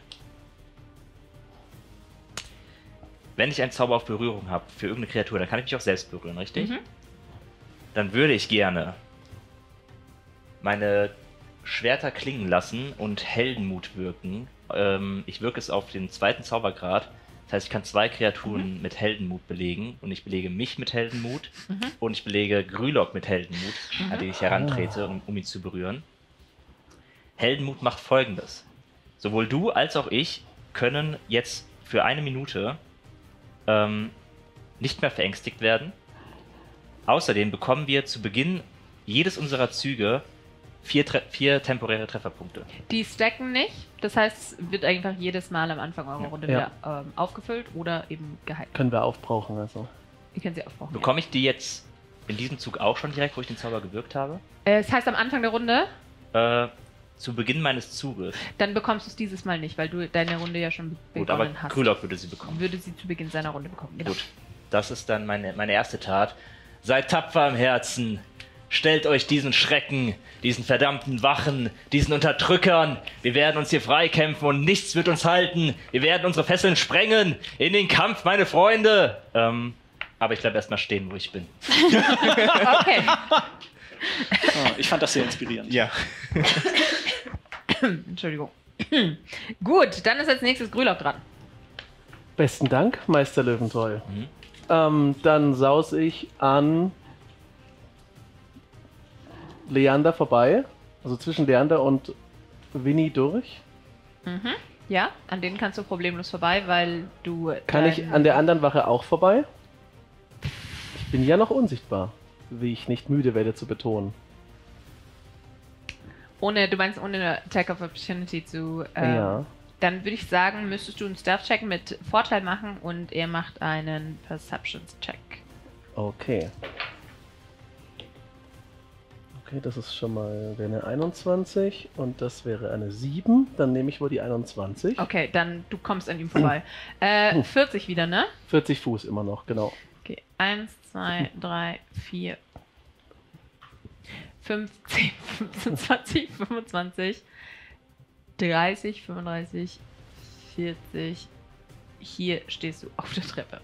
Wenn ich einen Zauber auf Berührung habe für irgendeine Kreatur, dann kann ich mich auch selbst berühren, richtig? Dann würde ich gerne meine Schwerter klingen lassen und Heldenmut wirken. Ich wirke es auf den 2. Zaubergrad. Das heißt, ich kann 2 Kreaturen mit Heldenmut belegen. Und ich belege mich mit Heldenmut. Und ich belege Grülock mit Heldenmut, an den ich herantrete, um ihn zu berühren. Heldenmut macht Folgendes. Sowohl du als auch ich können jetzt für 1 Minute nicht mehr verängstigt werden. Außerdem bekommen wir zu Beginn jedes unserer Züge 4 temporäre Trefferpunkte. Die stacken nicht. Das heißt, es wird einfach jedes Mal am Anfang eurer Runde wieder aufgefüllt oder eben geheilt. Können wir aufbrauchen, also. Ihr könnt sie aufbrauchen. Bekomme ich die jetzt in diesem Zug auch schon direkt, wo ich den Zauber gewirkt habe? Das heißt, am Anfang der Runde, Zu Beginn meines Zuges. dann bekommst du es dieses Mal nicht, weil du deine Runde ja schon Gut, aber begonnen hast. Grülock würde sie bekommen. Würde sie zu Beginn seiner Runde bekommen. Genau. Gut, das ist dann meine erste Tat. Seid tapfer im Herzen. Stellt euch diesen Schrecken, diesen verdammten Wachen, diesen Unterdrückern. Wir werden uns hier freikämpfen und nichts wird uns halten. Wir werden unsere Fesseln sprengen. In den Kampf, meine Freunde. Aber ich bleibe erstmal stehen, wo ich bin. Okay. Ich fand das sehr inspirierend. Ja. Entschuldigung. Gut, dann ist als nächstes Grülock dran. Besten Dank, Meister Löwentreu. Dann saus ich an Leander vorbei. Also zwischen Leander und Winnie durch. Ja, an denen kannst du problemlos vorbei, weil du... Kann ich an der anderen Wache auch vorbei? Ich bin ja noch unsichtbar, wie ich nicht müde werde zu betonen. Du meinst ohne eine Attack of Opportunity zu... Ja. Dann würde ich sagen, müsstest du einen Stealth-Check mit Vorteil machen und er macht einen Perceptions-Check. Okay. Okay, das ist schon mal eine 21 und das wäre eine 7. Dann nehme ich wohl die 21. Okay, dann du kommst an ihm vorbei. 40 wieder, ne? 40 Fuß immer noch, genau. Okay, 1, 2, 3, 4, 15, 15, 20, 25, 30, 35, 40. Hier stehst du auf der Treppe.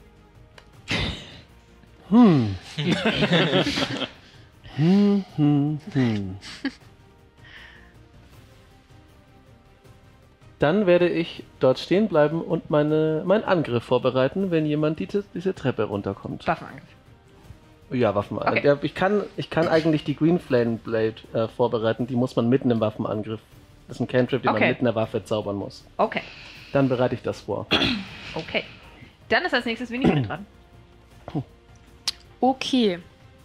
Dann werde ich dort stehen bleiben und meinen Angriff vorbereiten, wenn jemand diese Treppe runterkommt. Waffenangriff. Ja, Waffenangriff. Okay. Ja, ich kann eigentlich die Green Flame Blade vorbereiten, die muss man mitten im Waffenangriff. Das ist ein Cantrip, den man mit einer Waffe zaubern muss. Okay. Dann bereite ich das vor. Okay. Dann ist als nächstes Winnie dran. Okay.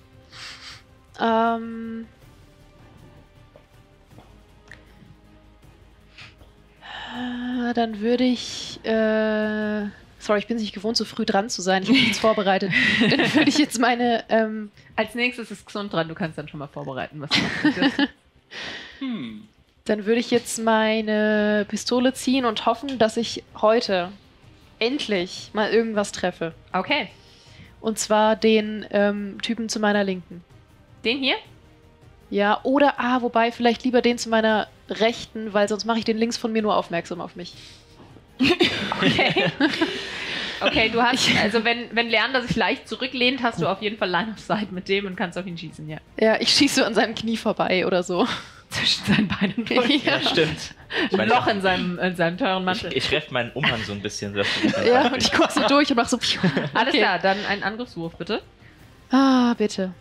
Dann würde ich... sorry, ich bin nicht gewohnt, so früh dran zu sein. Ich habe nichts vorbereitet. Dann würde ich jetzt meine... Als nächstes ist Gesund dran. Du kannst dann schon mal vorbereiten, was du machst. Dann würde ich jetzt meine Pistole ziehen und hoffen, dass ich heute endlich mal irgendwas treffe. Okay. Und zwar den Typen zu meiner Linken. Den hier? Ja, oder, wobei vielleicht lieber den zu meiner Rechten, weil sonst mache ich den links von mir nur aufmerksam auf mich. Okay. Okay, du hast, also wenn Leander sich leicht zurücklehnt, hast du auf jeden Fall Line of Sight mit dem und kannst auf ihn schießen, ja. Ja, ich schieße an seinem Knie vorbei oder so. Zwischen seinen Beinen durch. Ja, stimmt. Ein Loch in seinem teuren Mantel. Ich treffe meinen Umhang so ein bisschen. Ja, und ich gucke so durch und mache so... Alles klar, dann einen Angriffswurf, bitte. Bitte.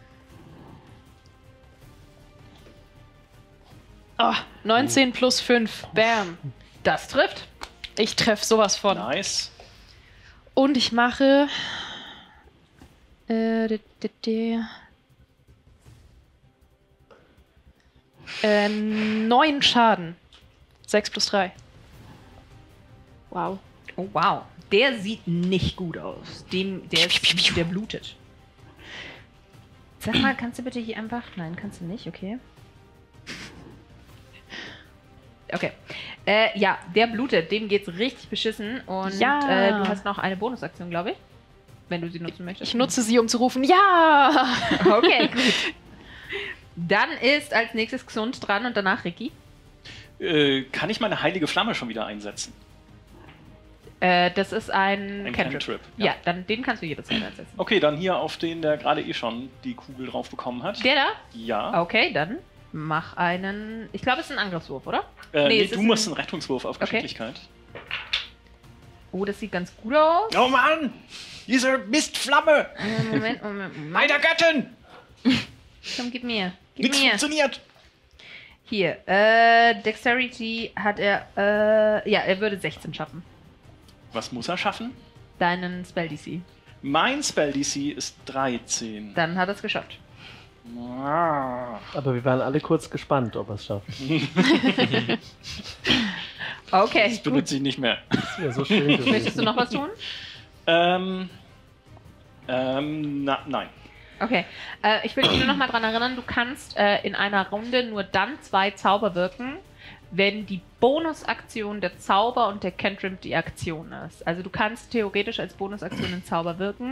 19 plus 5. Bam. Das trifft. Ich treffe sowas von. Nice. Und ich mache... 9 Schaden. 6 plus 3. Wow. Oh, wow. Der sieht nicht gut aus. Der blutet. Sag mal, kannst du bitte hier einfach... Nein, kannst du nicht, okay. Okay. Ja, der blutet. Dem geht's richtig beschissen. Und du hast noch eine Bonusaktion, glaube ich. Wenn du sie nutzen möchtest. Ich nutze sie, um zu rufen, ja! Okay, gut. Dann ist als nächstes Gesund dran und danach Ricky. Kann ich meine heilige Flamme schon wieder einsetzen? Das ist ein Cantrip. Ja, dann den kannst du jederzeit einsetzen. Okay, dann hier auf den, der gerade schon die Kugel drauf bekommen hat. Der da? Ja. Okay, dann mach einen... Ich glaube, es ist ein Angriffswurf, oder? Nee, du musst einen Rettungswurf auf Geschicklichkeit. Oh, das sieht ganz gut aus. Oh Mann! Diese Mistflamme! Moment. Meine Göttin! Komm, gib mir. Nichts funktioniert! Hier, Dexterity hat er... ja, er würde 16 schaffen. Was muss er schaffen? Deinen Spell-DC. Mein Spell-DC ist 13. Dann hat er es geschafft. Aber wir waren alle kurz gespannt, ob er es schafft. Okay. Das benutze ich nicht mehr. Das wäre so schön gewesen. Möchtest du noch was tun? Nein. Okay. Ich will dich nur noch mal daran erinnern, du kannst in einer Runde nur dann 2 Zauber wirken, wenn die Bonusaktion der Zauber und der Cantrip die Aktion ist. Also du kannst theoretisch als Bonusaktion einen Zauber wirken.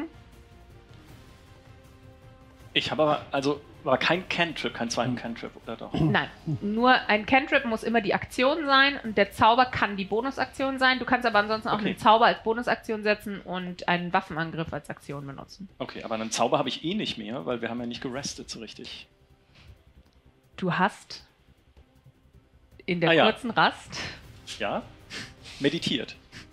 Ich habe aber kein Cantrip, keinen zweiten Cantrip, oder doch? Nein, nur ein Cantrip muss immer die Aktion sein und der Zauber kann die Bonusaktion sein. Du kannst aber ansonsten auch einen Zauber als Bonusaktion setzen und einen Waffenangriff als Aktion benutzen. Okay, aber einen Zauber habe ich eh nicht mehr, weil wir haben ja nicht gerestet so richtig. Du hast in der kurzen Rast... Ja, meditiert.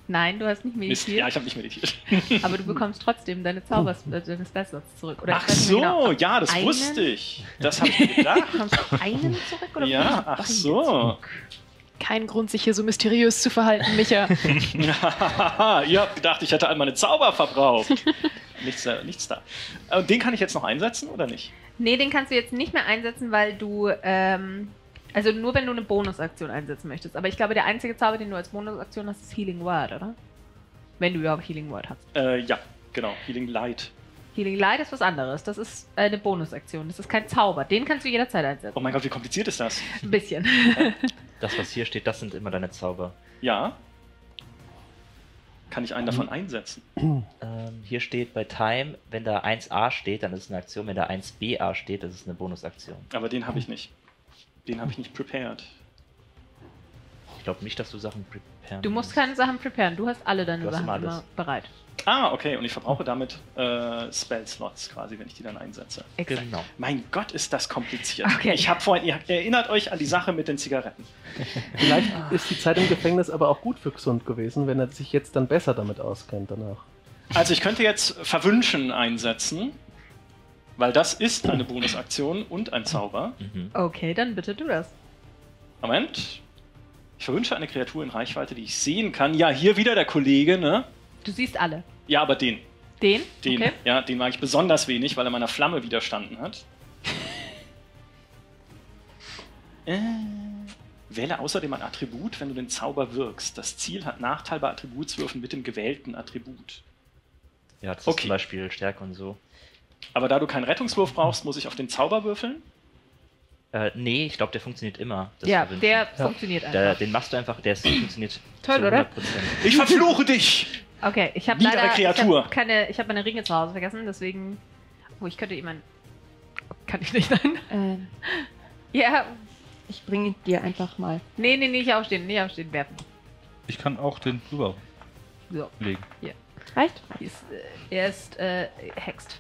Nein, du hast nicht Mist, meditiert. ja, ich habe nicht meditiert. Aber du bekommst trotzdem deine deine Spellslots zurück. Oder Ach ich weiß nicht so, mehr genau. ja, das Einen? wusste ich. Das habe ich mir gedacht. Bekommst du einen zurück oder Ja, bekommst du ach beide so. zurück? Kein Grund, sich hier so mysteriös zu verhalten, Micha. Ihr habt gedacht, ich hätte all meine Zauber verbraucht. Nichts da. Und den kann ich jetzt noch einsetzen oder nicht? Nee, den kannst du jetzt nicht mehr einsetzen, weil du, also nur wenn du eine Bonusaktion einsetzen möchtest. Aber ich glaube, der einzige Zauber, den du als Bonusaktion hast, ist Healing Word, oder? Wenn du überhaupt Healing Word hast. Ja, genau. Healing Light. Healing Light ist was anderes. Das ist eine Bonusaktion. Das ist kein Zauber. Den kannst du jederzeit einsetzen. Oh mein Gott, wie kompliziert ist das? Ein bisschen. Das, was hier steht, das sind immer deine Zauber. Ja. Kann ich einen davon einsetzen? Hier steht bei Time, wenn da 1a steht, dann ist es eine Aktion. Wenn da 1ba steht, das ist eine Bonusaktion. Aber den habe ich nicht. Den habe ich nicht prepared. Ich glaube nicht, dass du Sachen preparen Du musst keine Sachen preparen. Du hast alle deine Du hast Sachen immer alles. immer bereit. Ah, okay. Und ich verbrauche damit Spell-Slots quasi, wenn ich die dann einsetze. Genau. Mein Gott, ist das kompliziert. Okay. Ich habe vorhin, ihr erinnert euch an die Sache mit den Zigaretten. Vielleicht ist die Zeit im Gefängnis aber auch gut für Gesund gewesen, wenn er sich jetzt dann besser damit auskennt danach. Also ich könnte jetzt Verwünschen einsetzen, weil das ist eine Bonusaktion und ein Zauber. Okay, dann bitte tu das. Moment. Ich verwünsche eine Kreatur in Reichweite, die ich sehen kann. Ja, hier wieder der Kollege, ne? Du siehst alle. Ja, aber den. Den? Den, Okay. ja, den mag ich besonders wenig, weil er meiner Flamme widerstanden hat. Wähle außerdem ein Attribut, wenn du den Zauber wirkst. Das Ziel hat Nachteil bei Attributswürfen mit dem gewählten Attribut. Ja, das ist zum Beispiel Stärke und so. Aber da du keinen Rettungswurf brauchst, muss ich auf den Zauber würfeln? Nee, ich glaube, der funktioniert immer. Das Ja, Verwünschen. der funktioniert einfach. Den machst du einfach, funktioniert Toll, zu oder? 100%. Ich verfluche dich! Okay, ich habe Niedere leider Kreatur. Ich habe meine Ringe zu Hause vergessen, deswegen. Oh, ich könnte jemanden. Kann ich nicht, nein. Ja. Ich bringe dir einfach mal. Nee, nicht aufstehen, werfen. Ich kann auch den drüber So. legen. Hier. Reicht? Er ist hext.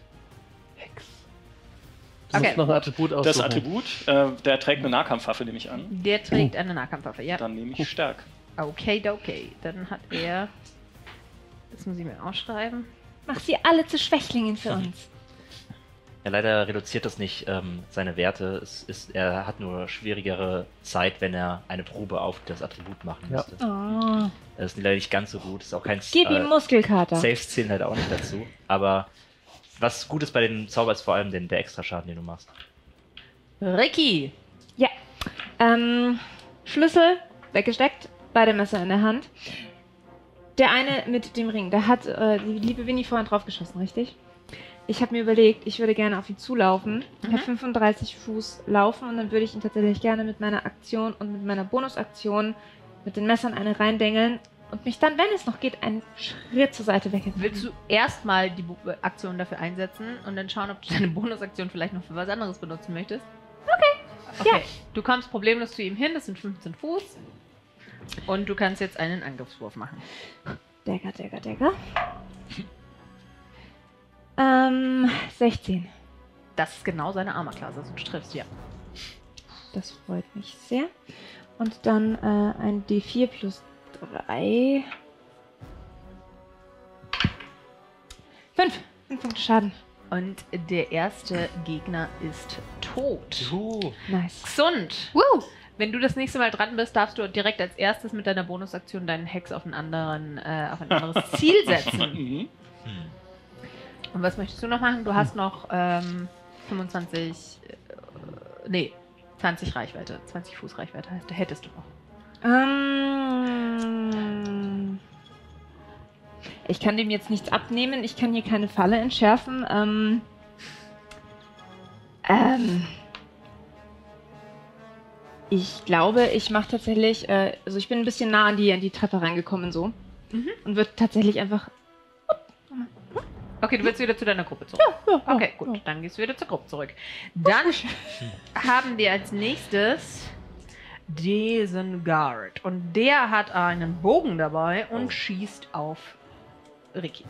Du Okay. musst noch ein Attribut aussuchen. Das Attribut, der trägt eine Nahkampfwaffe, nehme ich an. Der trägt eine Nahkampfwaffe, ja. Dann nehme ich Stärk. Okay. Dann hat er. Das muss ich mir aufschreiben. Mach sie alle zu Schwächlingen für uns. Ja, leider reduziert das nicht seine Werte. Er hat nur schwierigere Zeit, wenn er eine Probe auf das Attribut machen Ja. müsste. Oh. Das ist leider nicht ganz so gut. Ist auch kein Gib ihm Muskelkater. Saves zählen halt auch nicht dazu. Aber was gut ist bei den Zauber ist vor allem der Extraschaden, den du machst. Ricky! Ja. Schlüssel weggesteckt, beide Messer in der Hand. Der eine mit dem Ring, da hat die liebe Winnie vorhin drauf geschossen, richtig? Ich habe mir überlegt, ich würde gerne auf ihn zulaufen. Ich habe 35 Fuß laufen und dann würde ich ihn tatsächlich gerne mit meiner Aktion und mit meiner Bonusaktion mit den Messern eine reindengeln und mich dann, wenn es noch geht, einen Schritt zur Seite weg. Willst du erstmal die Aktion dafür einsetzen und dann schauen, ob du deine Bonusaktion vielleicht noch für was anderes benutzen möchtest? Okay. Ja. Du kommst problemlos zu ihm hin, das sind 15 Fuß. Und du kannst jetzt einen Angriffswurf machen. Dagger. 16. Das ist genau seine Armorklasse, also du triffst, ja. Das freut mich sehr. Und dann ein D4 plus 3. 5 Punkte Schaden. Und der erste Gegner ist tot. Nice. Gesund. Wenn du das nächste Mal dran bist, darfst du direkt als erstes mit deiner Bonusaktion deinen Hex auf ein anderes Ziel setzen. Und was möchtest du noch machen? Du hast noch 20 Reichweite. 20 Fuß Reichweite heißt, hättest du noch. Ich kann dem jetzt nichts abnehmen. Ich kann hier keine Falle entschärfen. Ich glaube, ich mache tatsächlich, also ich bin ein bisschen nah an die Treppe reingekommen so. Und würde tatsächlich einfach. Okay, du willst wieder zu deiner Gruppe zurück. Ja, okay, gut, dann gehst du wieder zur Gruppe zurück. Dann haben wir als nächstes diesen Guard. Und der hat einen Bogen dabei und schießt auf Ricky.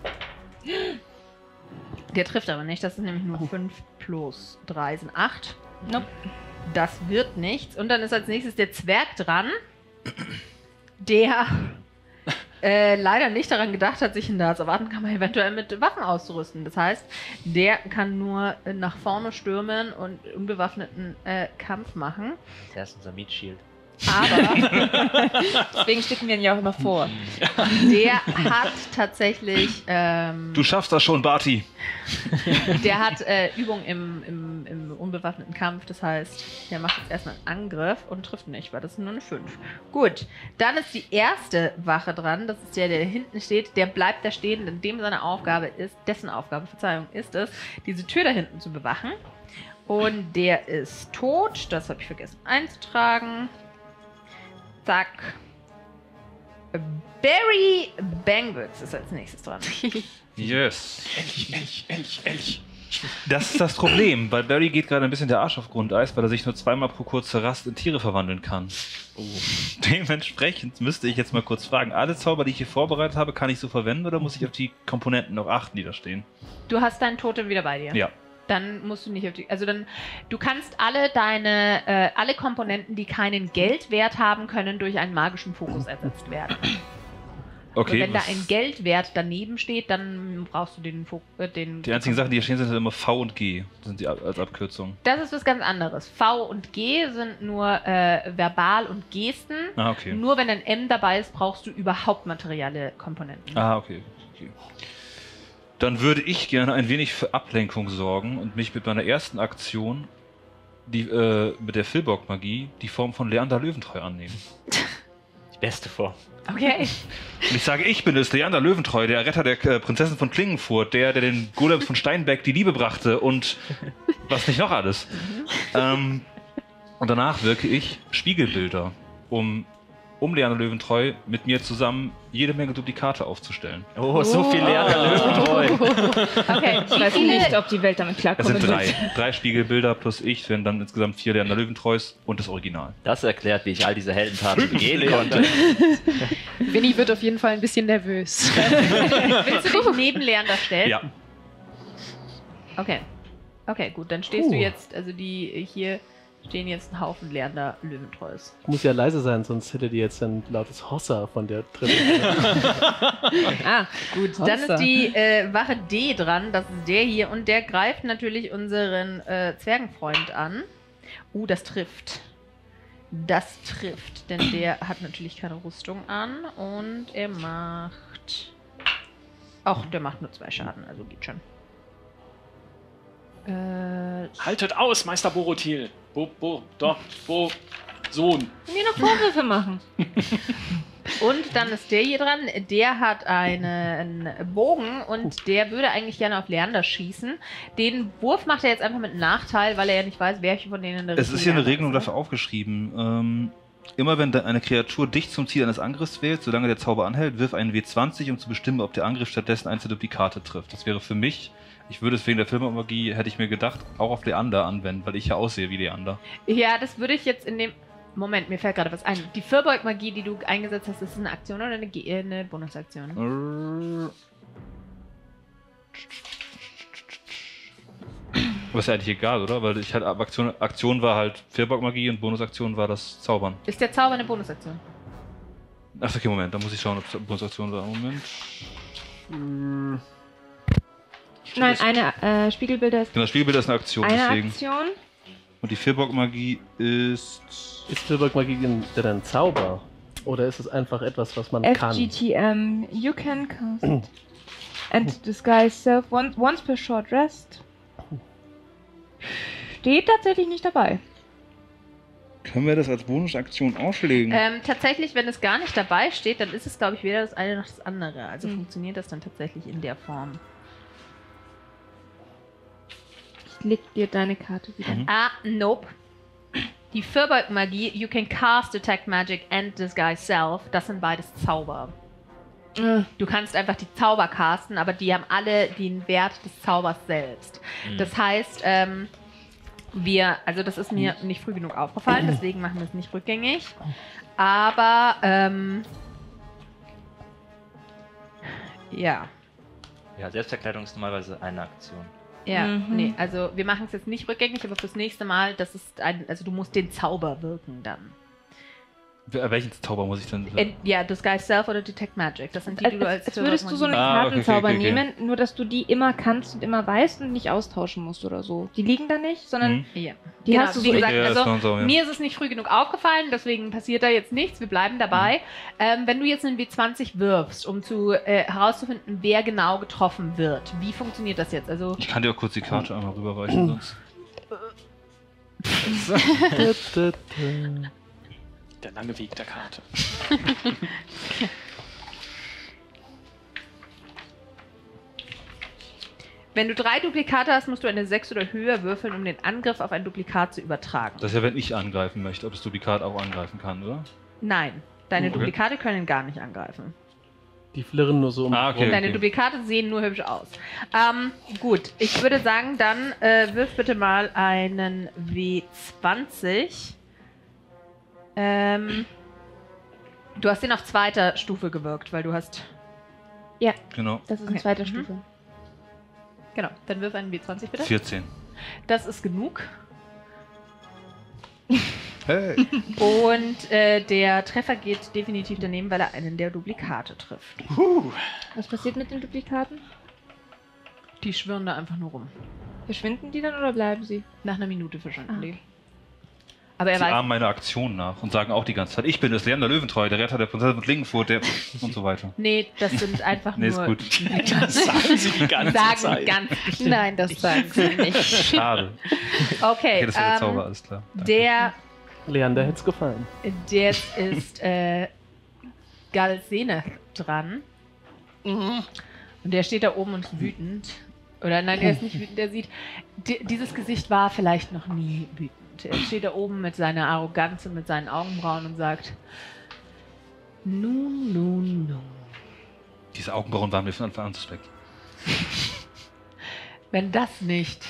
Der trifft aber nicht, das ist nämlich nur 5 plus 3 sind 8. Nope. Das wird nichts. Und dann ist als nächstes der Zwerg dran. Der leider nicht daran gedacht hat, sich in der Asservatenkammer eventuell mit Waffen auszurüsten. Das heißt, der kann nur nach vorne stürmen und unbewaffneten Kampf machen. Das ist unser Meat Shield. Aber Deswegen schicken wir ihn ja auch immer vor. der hat tatsächlich... Du schaffst das schon, Barty. Der hat Übung im unbewaffneten Kampf, das heißt, der macht jetzt erstmal einen Angriff und trifft nicht, weil das ist nur eine 5. Gut, dann ist die erste Wache dran, das ist der hinten steht, der bleibt da stehen, denn dessen Aufgabe ist es, diese Tür da hinten zu bewachen. Und der ist tot, das habe ich vergessen einzutragen. Zack. Barry Bangbooks ist als nächstes dran. Yes. Elch. Das ist das Problem, weil Barry geht gerade ein bisschen der Arsch auf Grundeis, weil er sich nur zweimal pro kurze Rast in Tiere verwandeln kann. Dementsprechend müsste ich jetzt mal kurz fragen, alle Zauber, die ich hier vorbereitet habe, kann ich so verwenden oder muss ich auf die Komponenten noch achten, die da stehen? Du hast deinen Totem wieder bei dir. Ja. Dann musst du nicht auf die... Also dann, du kannst alle alle Komponenten, die keinen Geldwert haben, können durch einen magischen Fokus ersetzt werden. Okay. Und wenn da ein Geldwert daneben steht, dann brauchst du den Die einzigen Sachen, die hier stehen, sind immer V und G. Das sind die als Abkürzung. Das ist was ganz anderes. V und G sind nur Verbal und Gesten. Ah, okay. Nur wenn ein M dabei ist, brauchst du überhaupt materielle Komponenten. Ah, okay. Dann würde ich gerne ein wenig für Ablenkung sorgen und mich mit meiner ersten Aktion, mit der Philborg-Magie, die Form von Leander Löwentreu annehmen. Die beste Form. Okay. Und ich sage, ich bin es, Leander Löwentreu, der Retter der Prinzessin von Klingenfurt, der den Golem von Steinbeck die Liebe brachte und was nicht noch alles. Und danach wirke ich Spiegelbilder, um Leander Löwentreu mit mir zusammen jede Menge Duplikate aufzustellen. Oh, so viel Leander Löwentreu. Okay, Ich weiß nicht, ob die Welt damit Es klarkommt. sind 3. 3 Spiegelbilder plus ich, wären dann insgesamt 4 Leander Löwentreus und das Original. Das erklärt, wie ich all diese Heldentaten begehen konnte. Winnie wird auf jeden Fall ein bisschen nervös. Willst du dich neben Leander stellen? Ja. Okay. Okay, gut, dann stehst du jetzt, also die hier stehen jetzt ein Haufen Leander Löwentreus. Muss ja leise sein, sonst hätte die jetzt ein lautes Hossa von der dritten. Gut, dann ist die Wache D dran, das ist der hier und der greift natürlich unseren Zwergenfreund an. Das trifft. Das trifft, denn der hat natürlich keine Rüstung an und er macht... der macht nur 2 Schaden, also geht schon. Haltet aus, Meister Borotil. Sohn. Mir noch Vorwürfe machen. Und dann ist der hier dran, der hat einen Bogen und der würde eigentlich gerne auf Leander schießen. Den Wurf macht er jetzt einfach mit Nachteil, weil er ja nicht weiß, welche von denen der Es ist hier eine Regelung dafür aufgeschrieben. Immer wenn eine Kreatur dich zum Ziel eines Angriffs wählt, solange der Zauber anhält, wirf einen W20, um zu bestimmen, ob der Angriff stattdessen einzelne Duplikate trifft. Das wäre für mich, ich würde es wegen der Filmmagie, hätte ich mir gedacht, auch auf Leander anwenden, weil ich ja aussehe wie Leander. Ja, das würde ich jetzt in dem... Moment, mir fällt gerade was ein. Die Firbolg-Magie, die du eingesetzt hast, ist es eine Aktion oder eine Bonusaktion? Aber ist ja eigentlich egal, oder? Weil ich halt Aktion war halt Firbolg-Magie und Bonusaktion war das Zaubern. Ist der Zauber eine Bonusaktion? Ach, okay, Moment, da muss ich schauen, ob es eine Bonusaktion war. Moment. Nein, eine Spiegelbilder ist Genau, Spiegelbild ist eine Aktion, eine deswegen. Aktion. Und die Firbolg-Magie ist... Ist Firbolg-Magie denn ein Zauber? Oder ist es einfach etwas, was man kann? FGTM. You can cast and disguise self once per short rest. Steht tatsächlich nicht dabei. Können wir das als Bonusaktion auflegen? Tatsächlich, wenn es gar nicht dabei steht, dann ist es, glaube ich, weder das eine noch das andere. Also funktioniert das dann tatsächlich in der Form. Ich leg dir deine Karte wieder. Nope. Die Firbolg-Magie, you can cast Detect Magic and Disguise Self, das sind beides Zauber. Du kannst einfach die Zauber casten, aber die haben alle den Wert des Zaubers selbst. Das heißt, das ist mir nicht früh genug aufgefallen, deswegen machen wir es nicht rückgängig. Aber, ja. Ja, Selbstverkleidung ist normalerweise eine Aktion. Ja, nee, also wir machen es jetzt nicht rückgängig, aber fürs nächste Mal, du musst den Zauber wirken dann. Welchen Zauber muss ich denn? Ja, Disguise Self oder Detect Magic. Das sind die, die du als Als würdest du so eine Kartenzauber nehmen, nur dass du die immer kannst und immer weißt und nicht austauschen musst oder so. Die liegen da nicht, sondern Ja. die Genau, hast du wie so. gesagt, Ja, also so, ja. mir ist es nicht früh genug aufgefallen, deswegen passiert da jetzt nichts. Wir bleiben dabei. Wenn du jetzt einen W20 wirfst, um herauszufinden, wer genau getroffen wird, wie funktioniert das jetzt? Also Ich kann dir auch kurz die Karte einmal rüberreichen, sonst. Der lange Weg der Karte. wenn du 3 Duplikate hast, musst du eine 6 oder höher würfeln, um den Angriff auf ein Duplikat zu übertragen. Das ist ja, wenn ich angreifen möchte, ob das Duplikat auch angreifen kann, oder? Nein, deine Okay. Duplikate können gar nicht angreifen. Die flirren nur so um. Okay. Deine Duplikate sehen nur hübsch aus. Gut, ich würde sagen, dann wirf bitte mal einen W20. Du hast den auf 2. Stufe gewirkt, weil du hast... Ja, Genau. das ist Okay. in 2. Stufe. Genau, dann wirf einen W20 bitte. 14. Das ist genug. Hey. Und der Treffer geht definitiv daneben, weil er einen der Duplikate trifft. Was passiert mit den Duplikaten? Die schwirren da einfach nur rum. Verschwinden die dann oder bleiben sie? Nach einer Minute verschwinden Ah, die. Aber er Sie weiß... ahmen meine Aktion nach und sagen auch die ganze Zeit, ich bin es, Leander Löwentreu, der Retter der Prinzessin von Klingenfurt, der und so weiter. Nee, das sind einfach Nee, ist nur... gut. Das sagen sie die ganze sagen Zeit. ganz bestimmt. Nein, das sagen sie nicht. Schade. Okay, Okay, das war der Zauber, alles klar. der Leander hätte es gefallen. jetzt ist Galsene dran. Und der steht da oben und ist wütend. Oder nein, er ist nicht wütend, er sieht, dieses Gesicht war vielleicht noch nie wütend. Er steht da oben mit seiner Arroganz und mit seinen Augenbrauen und sagt, nun. Diese Augenbrauen waren mir von Anfang an suspekt. Wenn das nicht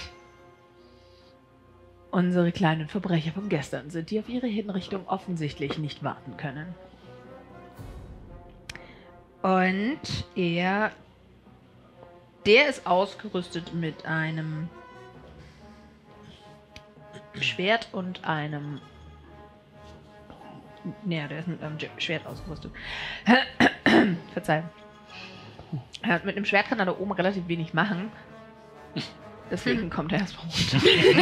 unsere kleinen Verbrecher von gestern sind, die auf ihre Hinrichtung offensichtlich nicht warten können. Und der ist ausgerüstet mit einem Schwert und einem... Nee, der ist mit einem Schwert ausgerüstet. Verzeihung. Mit einem Schwert kann er da oben relativ wenig machen. Deswegen kommt er erstmal runter.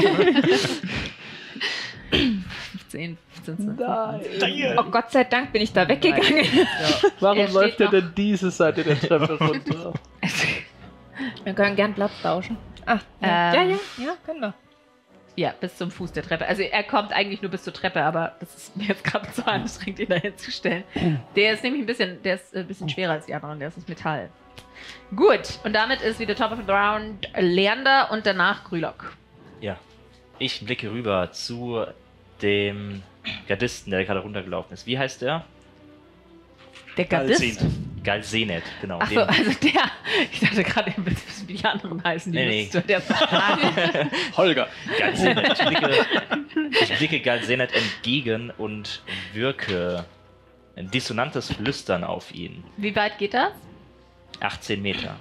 15, 15. Oh Gott sei Dank bin ich da weggegangen. Warum Er läuft steht er denn diese Seite der Treppe runter? Wir können gern Platz tauschen. Ach, ja, ja, können wir. Ja, bis zum Fuß der Treppe. Also er kommt eigentlich nur bis zur Treppe, aber das ist mir jetzt gerade zu anstrengend, ihn da hinzustellen. Der ist nämlich ein bisschen schwerer als die anderen, der ist aus Metall. Gut, und damit ist wieder Top of the Round Leander und danach Grülock. Ja. Ich blicke rüber zu dem Gardisten, der gerade runtergelaufen ist. Wie heißt der? Der Gardist? Galsenet, genau. Achso, also der. Ich dachte gerade, ein bisschen wie die anderen heißen. Die Nee. müsstest du der sagen. Holger. Galsenet. Ich blicke Galsenet entgegen und wirke ein dissonantes Flüstern auf ihn. Wie weit geht das? 18 Meter.